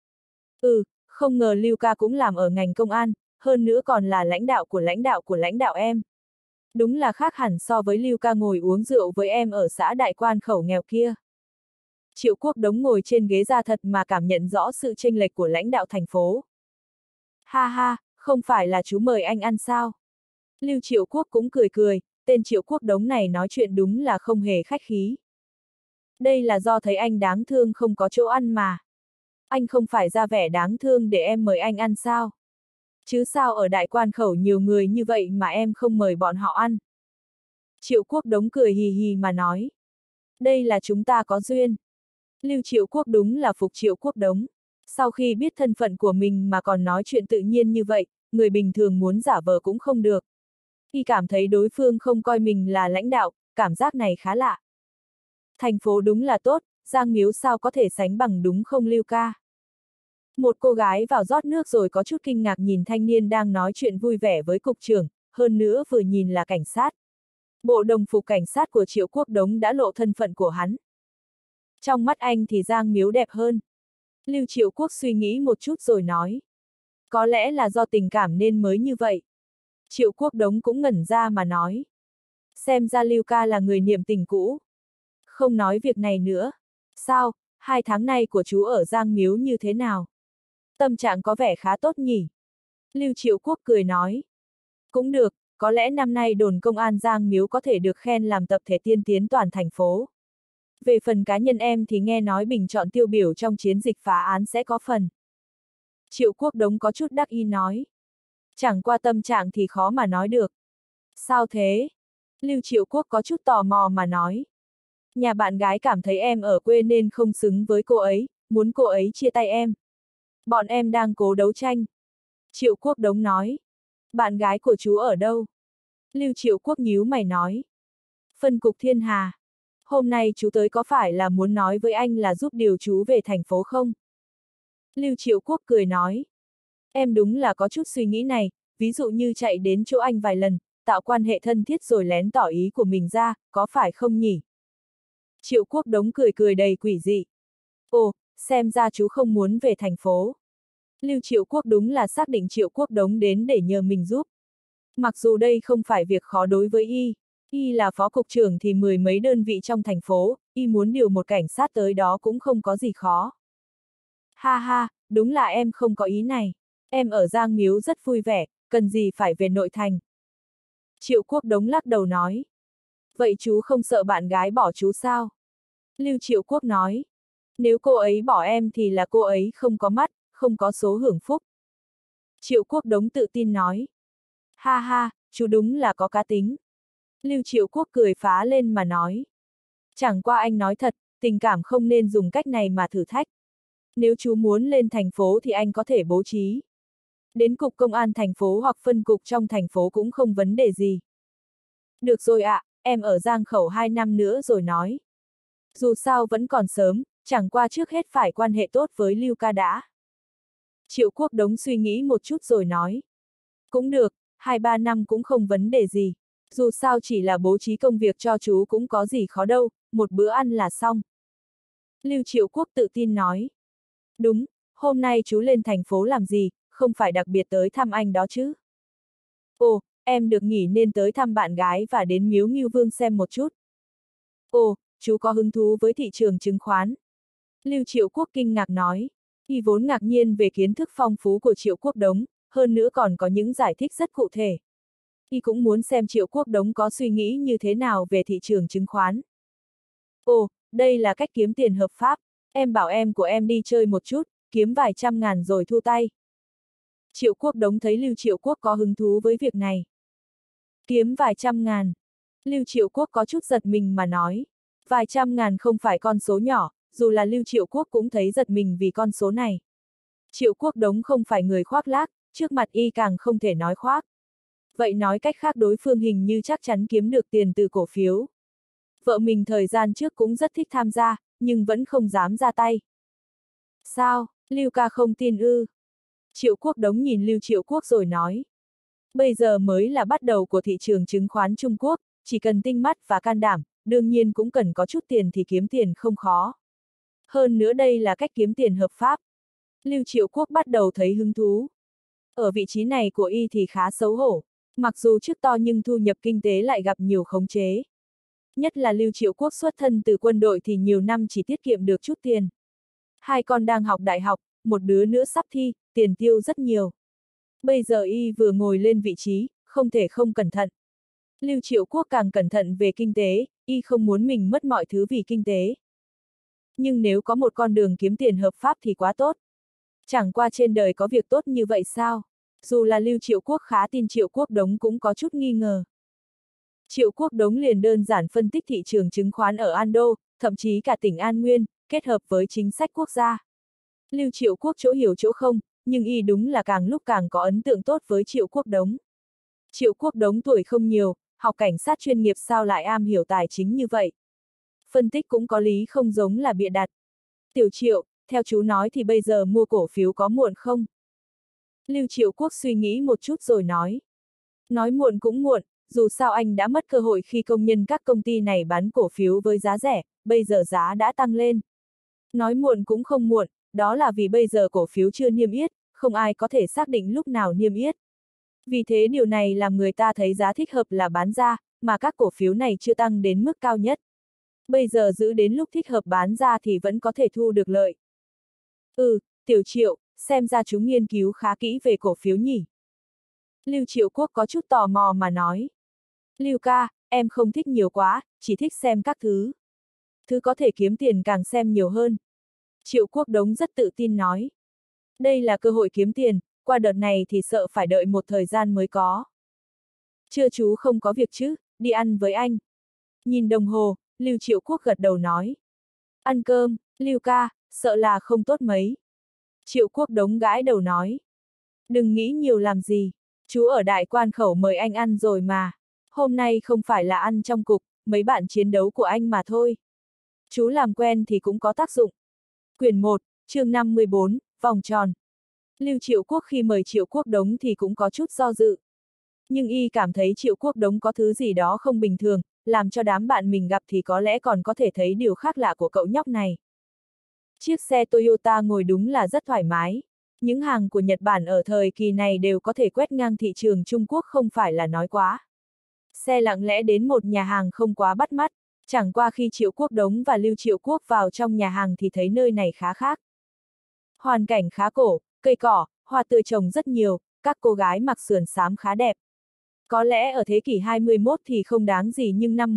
Không ngờ Lưu ca cũng làm ở ngành công an, hơn nữa còn là lãnh đạo em. Đúng là khác hẳn so với Lưu ca ngồi uống rượu với em ở xã Đại Quan Khẩu nghèo kia. Triệu Quốc Đống ngồi trên ghế ra thật mà cảm nhận rõ sự chênh lệch của lãnh đạo thành phố. Ha ha, không phải là chú mời anh ăn sao? Lưu Triệu Quốc cũng cười cười, tên Triệu Quốc Đống này nói chuyện đúng là không hề khách khí. Đây là do thấy anh đáng thương không có chỗ ăn mà. Anh không phải ra vẻ đáng thương để em mời anh ăn sao? Chứ sao ở Đại Quan Khẩu nhiều người như vậy mà em không mời bọn họ ăn? Triệu Quốc Đống cười hì hì mà nói. Đây là chúng ta có duyên. Lưu Triệu Quốc đúng là phục Triệu Quốc Đống. Sau khi biết thân phận của mình mà còn nói chuyện tự nhiên như vậy, người bình thường muốn giả vờ cũng không được. Y cảm thấy đối phương không coi mình là lãnh đạo, cảm giác này khá lạ. Thành phố đúng là tốt, Giang Miếu sao có thể sánh bằng đúng không Lưu ca? Một cô gái vào rót nước rồi có chút kinh ngạc nhìn thanh niên đang nói chuyện vui vẻ với cục trưởng, hơn nữa vừa nhìn là cảnh sát. Bộ đồng phục cảnh sát của Triệu Quốc Đống đã lộ thân phận của hắn. Trong mắt anh thì Giang Miếu đẹp hơn. Lưu Triệu Quốc suy nghĩ một chút rồi nói. Có lẽ là do tình cảm nên mới như vậy. Triệu Quốc Đống cũng ngẩn ra mà nói. Xem ra Lưu ca là người niệm tình cũ. Không nói việc này nữa. Sao, 2 tháng nay của chú ở Giang Miếu như thế nào? Tâm trạng có vẻ khá tốt nhỉ? Lưu Triệu Quốc cười nói. Cũng được, có lẽ năm nay đồn công an Giang Miếu có thể được khen làm tập thể tiên tiến toàn thành phố. Về phần cá nhân em thì nghe nói bình chọn tiêu biểu trong chiến dịch phá án sẽ có phần. Triệu Quốc Đống có chút đắc ý nói. Chẳng qua tâm trạng thì khó mà nói được. Sao thế? Lưu Triệu Quốc có chút tò mò mà nói. Nhà bạn gái cảm thấy em ở quê nên không xứng với cô ấy, muốn cô ấy chia tay em. Bọn em đang cố đấu tranh. Triệu Quốc Đống nói. Bạn gái của chú ở đâu? Lưu Triệu Quốc nhíu mày nói. Phân cục Thiên Hà. Hôm nay chú tới có phải là muốn nói với anh là giúp điều chú về thành phố không? Lưu Triệu Quốc cười nói. Em đúng là có chút suy nghĩ này, ví dụ như chạy đến chỗ anh vài lần, tạo quan hệ thân thiết rồi lén tỏ ý của mình ra, có phải không nhỉ? Triệu Quốc Đống cười cười đầy quỷ dị. Ồ, xem ra chú không muốn về thành phố. Lưu Triệu Quốc đúng là xác định Triệu Quốc Đống đến để nhờ mình giúp. Mặc dù đây không phải việc khó đối với y là phó cục trưởng thì mười mấy đơn vị trong thành phố, y muốn điều một cảnh sát tới đó cũng không có gì khó. Ha ha, đúng là em không có ý này. Em ở Giang Miếu rất vui vẻ, cần gì phải về nội thành. Triệu Quốc Đống lắc đầu nói. Vậy chú không sợ bạn gái bỏ chú sao? Lưu Triệu Quốc nói. Nếu cô ấy bỏ em thì là cô ấy không có mắt, không có số hưởng phúc. Triệu Quốc Đống tự tin nói. Ha ha, chú đúng là có cá tính. Lưu Triệu Quốc cười phá lên mà nói. Chẳng qua anh nói thật, tình cảm không nên dùng cách này mà thử thách. Nếu chú muốn lên thành phố thì anh có thể bố trí. Đến cục công an thành phố hoặc phân cục trong thành phố cũng không vấn đề gì. Được rồi ạ, em ở Giang Khẩu 2 năm nữa rồi nói. Dù sao vẫn còn sớm, chẳng qua trước hết phải quan hệ tốt với Lưu ca đã. Triệu Quốc Đống suy nghĩ một chút rồi nói. Cũng được, 2-3 năm cũng không vấn đề gì. Dù sao chỉ là bố trí công việc cho chú cũng có gì khó đâu, một bữa ăn là xong. Lưu Triệu Quốc tự tin nói. Đúng, hôm nay chú lên thành phố làm gì, không phải đặc biệt tới thăm anh đó chứ. Ồ, em được nghỉ nên tới thăm bạn gái và đến Miếu Ngưu Vương xem một chút. Ồ, chú có hứng thú với thị trường chứng khoán. Lưu Triệu Quốc kinh ngạc nói. Y vốn ngạc nhiên về kiến thức phong phú của Triệu Quốc Đống, hơn nữa còn có những giải thích rất cụ thể. Y cũng muốn xem Triệu Quốc Đống có suy nghĩ như thế nào về thị trường chứng khoán. Ồ, đây là cách kiếm tiền hợp pháp, em bảo em của em đi chơi một chút, kiếm vài trăm ngàn rồi thu tay. Triệu Quốc Đống thấy Lưu Triệu Quốc có hứng thú với việc này. Kiếm vài trăm ngàn. Lưu Triệu Quốc có chút giật mình mà nói. Vài trăm ngàn không phải con số nhỏ, dù là Lưu Triệu Quốc cũng thấy giật mình vì con số này. Triệu Quốc Đống không phải người khoác lác, trước mặt y càng không thể nói khoác. Vậy nói cách khác đối phương hình như chắc chắn kiếm được tiền từ cổ phiếu. Vợ mình thời gian trước cũng rất thích tham gia, nhưng vẫn không dám ra tay. Sao, Lưu ca không tin ư? Triệu Quốc Đống nhìn Lưu Triệu Quốc rồi nói. Bây giờ mới là bắt đầu của thị trường chứng khoán Trung Quốc, chỉ cần tinh mắt và can đảm, đương nhiên cũng cần có chút tiền thì kiếm tiền không khó. Hơn nữa đây là cách kiếm tiền hợp pháp. Lưu Triệu Quốc bắt đầu thấy hứng thú. Ở vị trí này của y thì khá xấu hổ, mặc dù chức to nhưng thu nhập kinh tế lại gặp nhiều khống chế. Nhất là Lưu Triệu Quốc xuất thân từ quân đội thì nhiều năm chỉ tiết kiệm được chút tiền. Hai con đang học đại học, một đứa nữa sắp thi, tiền tiêu rất nhiều. Bây giờ y vừa ngồi lên vị trí, không thể không cẩn thận. Lưu Triệu Quốc càng cẩn thận về kinh tế, y không muốn mình mất mọi thứ vì kinh tế. Nhưng nếu có một con đường kiếm tiền hợp pháp thì quá tốt. Chẳng qua trên đời có việc tốt như vậy sao? Dù là Lưu Triệu Quốc khá tin Triệu Quốc Đống cũng có chút nghi ngờ. Triệu Quốc Đống liền đơn giản phân tích thị trường chứng khoán ở An Đô, thậm chí cả tỉnh An Nguyên, kết hợp với chính sách quốc gia. Lưu Triệu Quốc chỗ hiểu chỗ không, nhưng y đúng là càng lúc càng có ấn tượng tốt với Triệu Quốc Đống. Triệu Quốc Đống tuổi không nhiều, học cảnh sát chuyên nghiệp sao lại am hiểu tài chính như vậy. Phân tích cũng có lý không giống là bịa đặt. Tiểu Triệu, theo chú nói thì bây giờ mua cổ phiếu có muộn không? Lưu Triệu Quốc suy nghĩ một chút rồi nói. Nói muộn cũng muộn, dù sao anh đã mất cơ hội khi công nhân các công ty này bán cổ phiếu với giá rẻ, bây giờ giá đã tăng lên. Nói muộn cũng không muộn, đó là vì bây giờ cổ phiếu chưa niêm yết, không ai có thể xác định lúc nào niêm yết. Vì thế điều này làm người ta thấy giá thích hợp là bán ra, mà các cổ phiếu này chưa tăng đến mức cao nhất. Bây giờ giữ đến lúc thích hợp bán ra thì vẫn có thể thu được lợi. Tiểu Triệu, xem ra chúng nghiên cứu khá kỹ về cổ phiếu nhỉ. Lưu Triệu Quốc có chút tò mò mà nói. Lưu ca, em không thích nhiều quá, chỉ thích xem các thứ. Thứ có thể kiếm tiền càng xem nhiều hơn. Triệu Quốc Đống rất tự tin nói. Đây là cơ hội kiếm tiền, qua đợt này thì sợ phải đợi một thời gian mới có. Chưa chú không có việc chứ, đi ăn với anh. Nhìn đồng hồ, Lưu Triệu Quốc gật đầu nói. Ăn cơm, Lưu ca, sợ là không tốt mấy. Triệu Quốc Đống gãi đầu nói. Đừng nghĩ nhiều làm gì, chú ở Đại Quan Khẩu mời anh ăn rồi mà. Hôm nay không phải là ăn trong cục, mấy bạn chiến đấu của anh mà thôi. Chú làm quen thì cũng có tác dụng. Quyển 1, chương 54, vòng tròn. Lưu Triệu Quốc khi mời Triệu Quốc Đống thì cũng có chút do dự. Nhưng y cảm thấy Triệu Quốc Đống có thứ gì đó không bình thường, làm cho đám bạn mình gặp thì có lẽ còn có thể thấy điều khác lạ của cậu nhóc này. Chiếc xe Toyota ngồi đúng là rất thoải mái. Những hàng của Nhật Bản ở thời kỳ này đều có thể quét ngang thị trường Trung Quốc không phải là nói quá. Xe lặng lẽ đến một nhà hàng không quá bắt mắt, chẳng qua khi Triệu Quốc Đống và Lưu Triệu Quốc vào trong nhà hàng thì thấy nơi này khá khác. Hoàn cảnh khá cổ, cây cỏ, hoa tươi trồng rất nhiều, các cô gái mặc sườn xám khá đẹp. Có lẽ ở thế kỷ 21 thì không đáng gì nhưng năm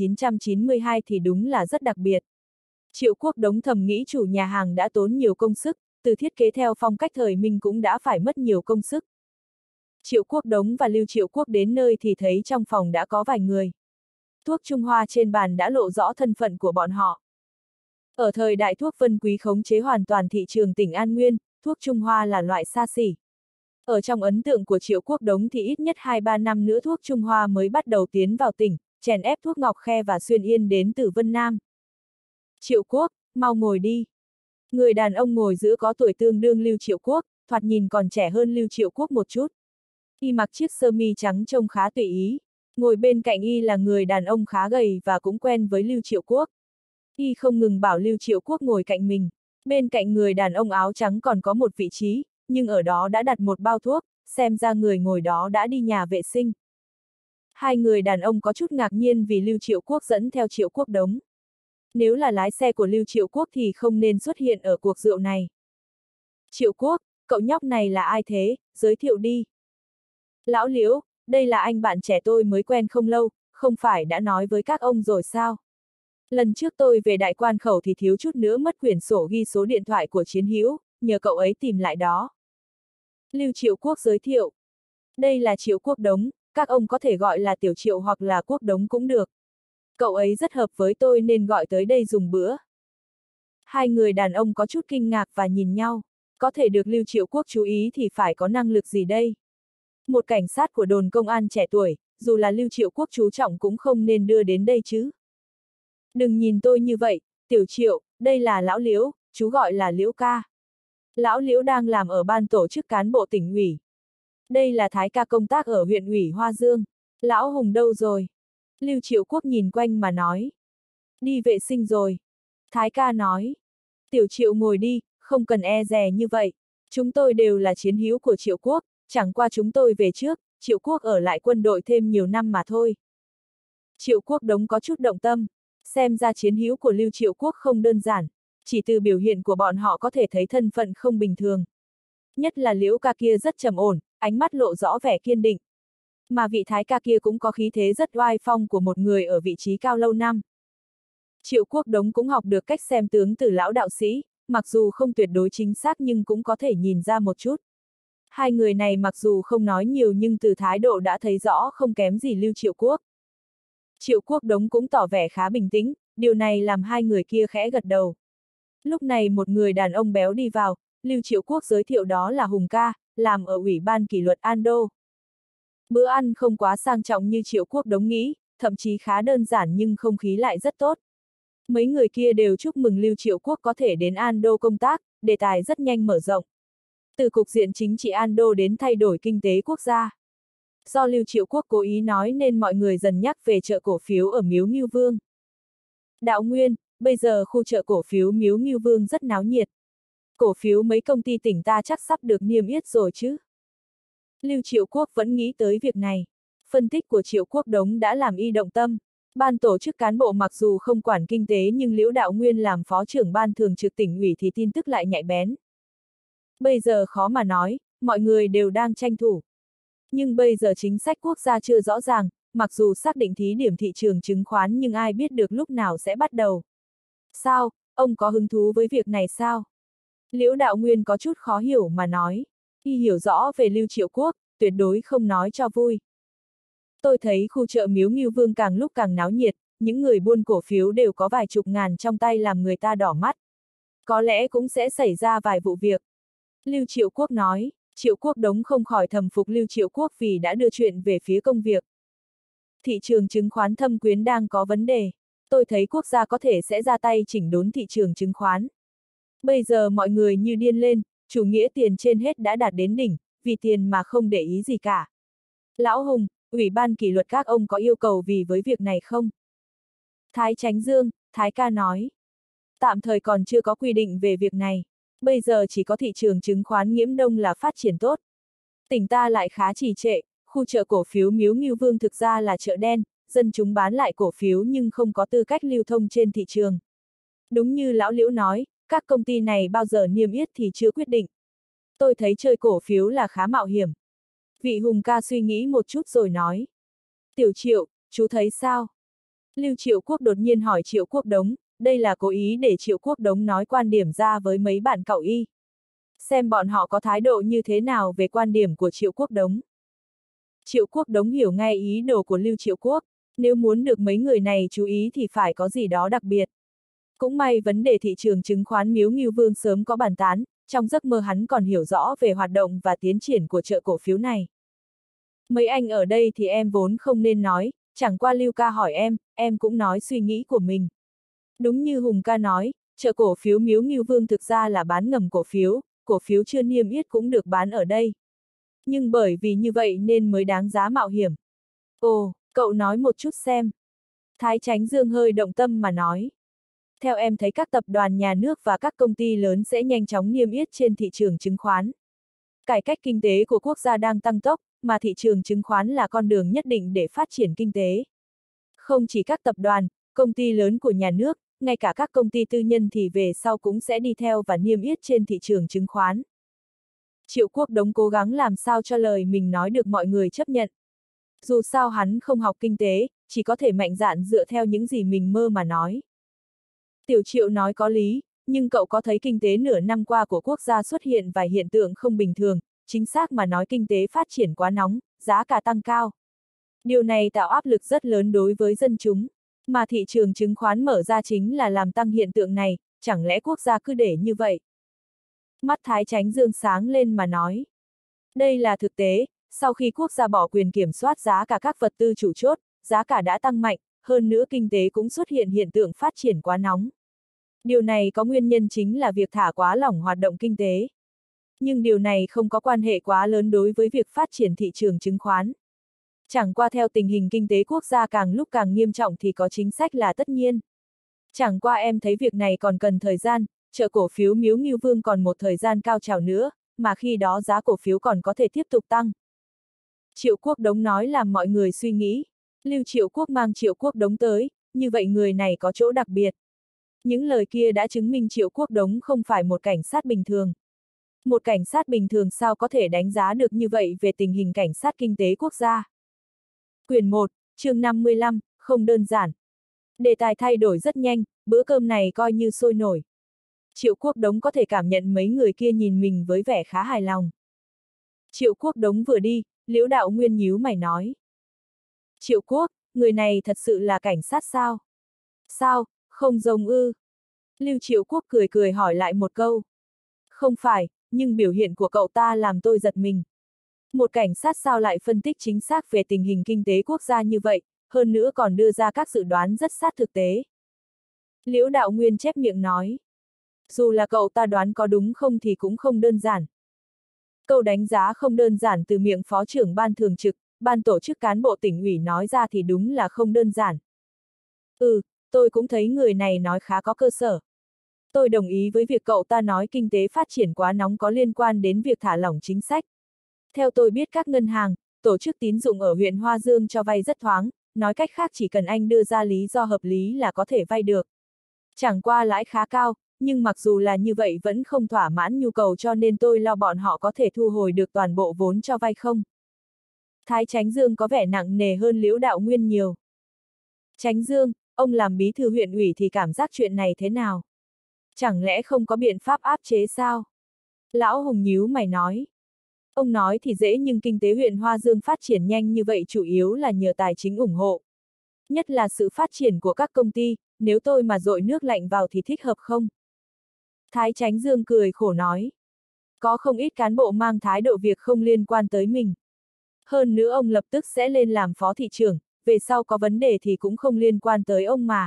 1992 thì đúng là rất đặc biệt. Triệu Quốc Đống thầm nghĩ chủ nhà hàng đã tốn nhiều công sức, từ thiết kế theo phong cách thời Minh cũng đã phải mất nhiều công sức. Triệu Quốc Đống và Lưu Triệu Quốc đến nơi thì thấy trong phòng đã có vài người. Thuốc Trung Hoa trên bàn đã lộ rõ thân phận của bọn họ. Ở thời đại thuốc Vân Quý khống chế hoàn toàn thị trường tỉnh An Nguyên, thuốc Trung Hoa là loại xa xỉ. Ở trong ấn tượng của Triệu Quốc Đống thì ít nhất 2-3 năm nữa thuốc Trung Hoa mới bắt đầu tiến vào tỉnh, chèn ép thuốc Ngọc Khe và Xuyên Yên đến từ Vân Nam. Triệu Quốc, mau ngồi đi. Người đàn ông ngồi giữa có tuổi tương đương Lưu Triệu Quốc, thoạt nhìn còn trẻ hơn Lưu Triệu Quốc một chút. Y mặc chiếc sơ mi trắng trông khá tùy ý. Ngồi bên cạnh y là người đàn ông khá gầy và cũng quen với Lưu Triệu Quốc. Y không ngừng bảo Lưu Triệu Quốc ngồi cạnh mình. Bên cạnh người đàn ông áo trắng còn có một vị trí, nhưng ở đó đã đặt một bao thuốc, xem ra người ngồi đó đã đi nhà vệ sinh. Hai người đàn ông có chút ngạc nhiên vì Lưu Triệu Quốc dẫn theo Triệu Quốc Đống. Nếu là lái xe của Lưu Triệu Quốc thì không nên xuất hiện ở cuộc rượu này. Triệu Quốc, cậu nhóc này là ai thế, giới thiệu đi. Lão Liễu, đây là anh bạn trẻ tôi mới quen không lâu, không phải đã nói với các ông rồi sao? Lần trước tôi về Đại Quan Khẩu thì thiếu chút nữa mất quyển sổ ghi số điện thoại của Chiến Hữu, nhờ cậu ấy tìm lại đó. Lưu Triệu Quốc giới thiệu. Đây là Triệu Quốc Đống, các ông có thể gọi là Tiểu Triệu hoặc là Quốc Đống cũng được. Cậu ấy rất hợp với tôi nên gọi tới đây dùng bữa. Hai người đàn ông có chút kinh ngạc và nhìn nhau. Có thể được Lưu Triệu Quốc chú ý thì phải có năng lực gì đây? Một cảnh sát của đồn công an trẻ tuổi, dù là Lưu Triệu Quốc chú trọng cũng không nên đưa đến đây chứ. Đừng nhìn tôi như vậy, Tiểu Triệu, đây là Lão Liễu, chú gọi là Liễu ca. Lão Liễu đang làm ở ban tổ chức cán bộ tỉnh ủy. Đây là Thái ca công tác ở huyện ủy Hoa Dương. Lão Hùng đâu rồi? Lưu Triệu Quốc nhìn quanh mà nói. Đi vệ sinh rồi. Thái ca nói. Tiểu Triệu ngồi đi, không cần e dè như vậy. Chúng tôi đều là chiến hữu của Triệu Quốc, chẳng qua chúng tôi về trước, Triệu Quốc ở lại quân đội thêm nhiều năm mà thôi. Triệu Quốc Đống có chút động tâm. Xem ra chiến hữu của Lưu Triệu Quốc không đơn giản. Chỉ từ biểu hiện của bọn họ có thể thấy thân phận không bình thường. Nhất là Liễu ca kia rất trầm ổn, ánh mắt lộ rõ vẻ kiên định. Mà vị Thái ca kia cũng có khí thế rất oai phong của một người ở vị trí cao lâu năm. Triệu Quốc Đống cũng học được cách xem tướng từ lão đạo sĩ, mặc dù không tuyệt đối chính xác nhưng cũng có thể nhìn ra một chút. Hai người này mặc dù không nói nhiều nhưng từ thái độ đã thấy rõ không kém gì Lưu Triệu Quốc. Triệu Quốc Đống cũng tỏ vẻ khá bình tĩnh, điều này làm hai người kia khẽ gật đầu. Lúc này một người đàn ông béo đi vào, Lưu Triệu Quốc giới thiệu đó là Hùng ca, làm ở Ủy ban kỷ luật Ando. Bữa ăn không quá sang trọng như Triệu Quốc Đống nghĩ, thậm chí khá đơn giản nhưng không khí lại rất tốt. Mấy người kia đều chúc mừng Lưu Triệu Quốc có thể đến Ando công tác, đề tài rất nhanh mở rộng. Từ cục diện chính trị Ando đến thay đổi kinh tế quốc gia. Do Lưu Triệu Quốc cố ý nói nên mọi người dần nhắc về chợ cổ phiếu ở Miếu Ngưu Vương. Đạo Nguyên, bây giờ khu chợ cổ phiếu Miếu Ngưu Vương rất náo nhiệt. Cổ phiếu mấy công ty tỉnh ta chắc sắp được niêm yết rồi chứ. Lưu Triệu Quốc vẫn nghĩ tới việc này. Phân tích của Triệu Quốc Đống đã làm y động tâm. Ban tổ chức cán bộ mặc dù không quản kinh tế nhưng Liễu Đạo Nguyên làm phó trưởng ban thường trực tỉnh ủy thì tin tức lại nhạy bén. Bây giờ khó mà nói, mọi người đều đang tranh thủ. Nhưng bây giờ chính sách quốc gia chưa rõ ràng, mặc dù xác định thí điểm thị trường chứng khoán nhưng ai biết được lúc nào sẽ bắt đầu. Sao, ông có hứng thú với việc này sao? Liễu Đạo Nguyên có chút khó hiểu mà nói. Y hiểu rõ về Lưu Triệu Quốc, tuyệt đối không nói cho vui. Tôi thấy khu chợ Miếu Ngưu Vương càng lúc càng náo nhiệt, những người buôn cổ phiếu đều có vài chục ngàn trong tay làm người ta đỏ mắt. Có lẽ cũng sẽ xảy ra vài vụ việc. Lưu Triệu Quốc nói, Triệu Quốc Đống không khỏi thầm phục Lưu Triệu Quốc vì đã đưa chuyện về phía công việc. Thị trường chứng khoán Thâm Quyến đang có vấn đề. Tôi thấy quốc gia có thể sẽ ra tay chỉnh đốn thị trường chứng khoán. Bây giờ mọi người như điên lên, chủ nghĩa tiền trên hết đã đạt đến đỉnh, vì tiền mà không để ý gì cả. Lão Hùng, Ủy ban kỷ luật các ông có yêu cầu gì với việc này không? Thái Chánh Dương, Thái ca nói. Tạm thời còn chưa có quy định về việc này. Bây giờ chỉ có thị trường chứng khoán Nghiễm Đông là phát triển tốt. Tỉnh ta lại khá trì trệ, khu chợ cổ phiếu Miếu Ngưu Vương thực ra là chợ đen, dân chúng bán lại cổ phiếu nhưng không có tư cách lưu thông trên thị trường. Đúng như Lão Liễu nói, các công ty này bao giờ niêm yết thì chưa quyết định. Tôi thấy chơi cổ phiếu là khá mạo hiểm. Vị Hùng ca suy nghĩ một chút rồi nói. Tiểu Triệu, chú thấy sao? Lưu Triệu Quốc đột nhiên hỏi Triệu Quốc Đống, đây là cố ý để Triệu Quốc Đống nói quan điểm ra với mấy bạn cậu y. Xem bọn họ có thái độ như thế nào về quan điểm của Triệu Quốc Đống. Triệu Quốc Đống hiểu ngay ý đồ của Lưu Triệu Quốc, nếu muốn được mấy người này chú ý thì phải có gì đó đặc biệt. Cũng may vấn đề thị trường chứng khoán Miếu Ngưu Vương sớm có bàn tán, trong giấc mơ hắn còn hiểu rõ về hoạt động và tiến triển của chợ cổ phiếu này. Mấy anh ở đây thì em vốn không nên nói, chẳng qua Lưu ca hỏi em cũng nói suy nghĩ của mình. Đúng như Hùng ca nói, chợ cổ phiếu Miếu Ngưu Vương thực ra là bán ngầm cổ phiếu chưa niêm yết cũng được bán ở đây. Nhưng bởi vì như vậy nên mới đáng giá mạo hiểm. Ồ, cậu nói một chút xem. Thái Chánh Dương hơi động tâm mà nói. Theo em thấy các tập đoàn nhà nước và các công ty lớn sẽ nhanh chóng niêm yết trên thị trường chứng khoán. Cải cách kinh tế của quốc gia đang tăng tốc, mà thị trường chứng khoán là con đường nhất định để phát triển kinh tế. Không chỉ các tập đoàn, công ty lớn của nhà nước, ngay cả các công ty tư nhân thì về sau cũng sẽ đi theo và niêm yết trên thị trường chứng khoán. Triệu Quốc Đống cố gắng làm sao cho lời mình nói được mọi người chấp nhận. Dù sao hắn không học kinh tế, chỉ có thể mạnh dạn dựa theo những gì mình mơ mà nói. Tiểu Triệu nói có lý, nhưng cậu có thấy kinh tế nửa năm qua của quốc gia xuất hiện vài hiện tượng không bình thường, chính xác mà nói kinh tế phát triển quá nóng, giá cả tăng cao. Điều này tạo áp lực rất lớn đối với dân chúng, mà thị trường chứng khoán mở ra chính là làm tăng hiện tượng này, chẳng lẽ quốc gia cứ để như vậy? Mắt Thái Chánh Dương sáng lên mà nói. Đây là thực tế, sau khi quốc gia bỏ quyền kiểm soát giá cả các vật tư chủ chốt, giá cả đã tăng mạnh, hơn nữa kinh tế cũng xuất hiện hiện tượng phát triển quá nóng. Điều này có nguyên nhân chính là việc thả quá lỏng hoạt động kinh tế. Nhưng điều này không có quan hệ quá lớn đối với việc phát triển thị trường chứng khoán. Chẳng qua theo tình hình kinh tế quốc gia càng lúc càng nghiêm trọng thì có chính sách là tất nhiên. Chẳng qua em thấy việc này còn cần thời gian, chợ cổ phiếu Miếu Ngưu Vương còn một thời gian cao trào nữa, mà khi đó giá cổ phiếu còn có thể tiếp tục tăng. Triệu Quốc Đống nói làm mọi người suy nghĩ. Lưu Triệu Quốc mang Triệu Quốc Đống tới, như vậy người này có chỗ đặc biệt. Những lời kia đã chứng minh Triệu Quốc Đống không phải một cảnh sát bình thường. Một cảnh sát bình thường sao có thể đánh giá được như vậy về tình hình cảnh sát kinh tế quốc gia. Quyển 1, chương 55, không đơn giản. Đề tài thay đổi rất nhanh, bữa cơm này coi như sôi nổi. Triệu Quốc Đống có thể cảm nhận mấy người kia nhìn mình với vẻ khá hài lòng. Triệu Quốc Đống vừa đi, Liễu Đạo Nguyên nhíu mày nói. Triệu Quốc, người này thật sự là cảnh sát sao? Sao, không giống ư? Lưu Triệu Quốc cười cười hỏi lại một câu. Không phải, nhưng biểu hiện của cậu ta làm tôi giật mình. Một cảnh sát sao lại phân tích chính xác về tình hình kinh tế quốc gia như vậy, hơn nữa còn đưa ra các dự đoán rất sát thực tế. Liễu Đạo Nguyên chép miệng nói. Dù là cậu ta đoán có đúng không thì cũng không đơn giản. Câu đánh giá không đơn giản từ miệng Phó trưởng Ban Thường trực, Ban tổ chức cán bộ tỉnh ủy nói ra thì đúng là không đơn giản. Tôi cũng thấy người này nói khá có cơ sở. Tôi đồng ý với việc cậu ta nói kinh tế phát triển quá nóng có liên quan đến việc thả lỏng chính sách. Theo tôi biết các ngân hàng, tổ chức tín dụng ở huyện Hoa Dương cho vay rất thoáng, nói cách khác chỉ cần anh đưa ra lý do hợp lý là có thể vay được. Chẳng qua lãi khá cao, nhưng mặc dù là như vậy vẫn không thỏa mãn nhu cầu cho nên tôi lo bọn họ có thể thu hồi được toàn bộ vốn cho vay không. Thái Chánh Dương có vẻ nặng nề hơn Liễu Đạo Nguyên nhiều. Chánh Dương, ông làm bí thư huyện ủy thì cảm giác chuyện này thế nào? Chẳng lẽ không có biện pháp áp chế sao? Lão Hùng nhíu mày nói. Ông nói thì dễ nhưng kinh tế huyện Hoa Dương phát triển nhanh như vậy chủ yếu là nhờ tài chính ủng hộ. Nhất là sự phát triển của các công ty, nếu tôi mà dội nước lạnh vào thì thích hợp không? Thái Chánh Dương cười khổ nói. Có không ít cán bộ mang thái độ việc không liên quan tới mình. Hơn nữa ông lập tức sẽ lên làm phó thị trưởng, về sau có vấn đề thì cũng không liên quan tới ông mà.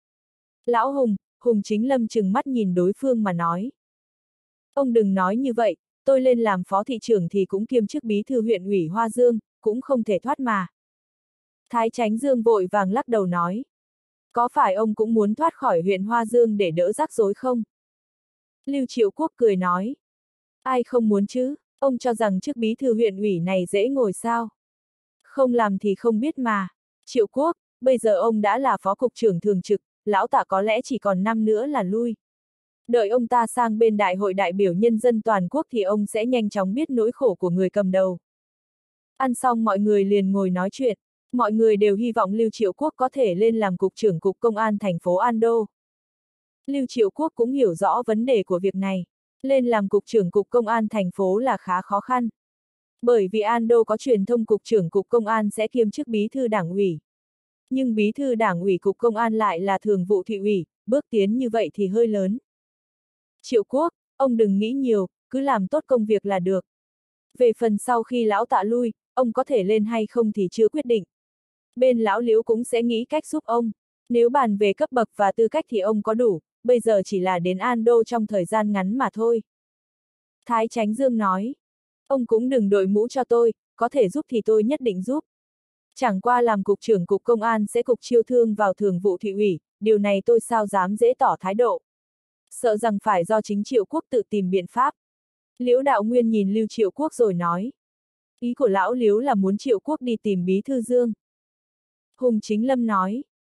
Lão Hùng, Hùng Chính Lâm trừng mắt nhìn đối phương mà nói. Ông đừng nói như vậy, tôi lên làm phó thị trưởng thì cũng kiêm chức bí thư huyện ủy Hoa Dương, cũng không thể thoát mà. Thái Chánh Dương vội vàng lắc đầu nói. Có phải ông cũng muốn thoát khỏi huyện Hoa Dương để đỡ rắc rối không? Lưu Triệu Quốc cười nói. Ai không muốn chứ, ông cho rằng chức bí thư huyện ủy này dễ ngồi sao? Không làm thì không biết mà. Triệu Quốc, bây giờ ông đã là phó cục trưởng thường trực, lão Tạ có lẽ chỉ còn năm nữa là lui. Đợi ông ta sang bên đại hội đại biểu nhân dân toàn quốc thì ông sẽ nhanh chóng biết nỗi khổ của người cầm đầu. Ăn xong mọi người liền ngồi nói chuyện, mọi người đều hy vọng Lưu Triệu Quốc có thể lên làm cục trưởng cục công an thành phố An Đô. Lưu Triệu Quốc cũng hiểu rõ vấn đề của việc này, lên làm cục trưởng cục công an thành phố là khá khó khăn. Bởi vì An Đô có truyền thông cục trưởng cục công an sẽ kiêm chức bí thư đảng ủy. Nhưng bí thư đảng ủy cục công an lại là thường vụ thị ủy, bước tiến như vậy thì hơi lớn. Triệu Quốc, ông đừng nghĩ nhiều, cứ làm tốt công việc là được. Về phần sau khi lão Tạ lui, ông có thể lên hay không thì chưa quyết định. Bên lão Liễu cũng sẽ nghĩ cách giúp ông. Nếu bàn về cấp bậc và tư cách thì ông có đủ, bây giờ chỉ là đến An Đô trong thời gian ngắn mà thôi. Thái Chánh Dương nói. Ông cũng đừng đội mũ cho tôi, có thể giúp thì tôi nhất định giúp. Chẳng qua làm cục trưởng cục công an sẽ cục chiêu thương vào thường vụ thị ủy, điều này tôi sao dám dễ tỏ thái độ. Sợ rằng phải do chính Triệu Quốc tự tìm biện pháp. Liễu Đạo Nguyên nhìn Lưu Triệu Quốc rồi nói. Ý của lão Liễu là muốn Triệu Quốc đi tìm bí thư Dương. Hùng Chính Lâm nói.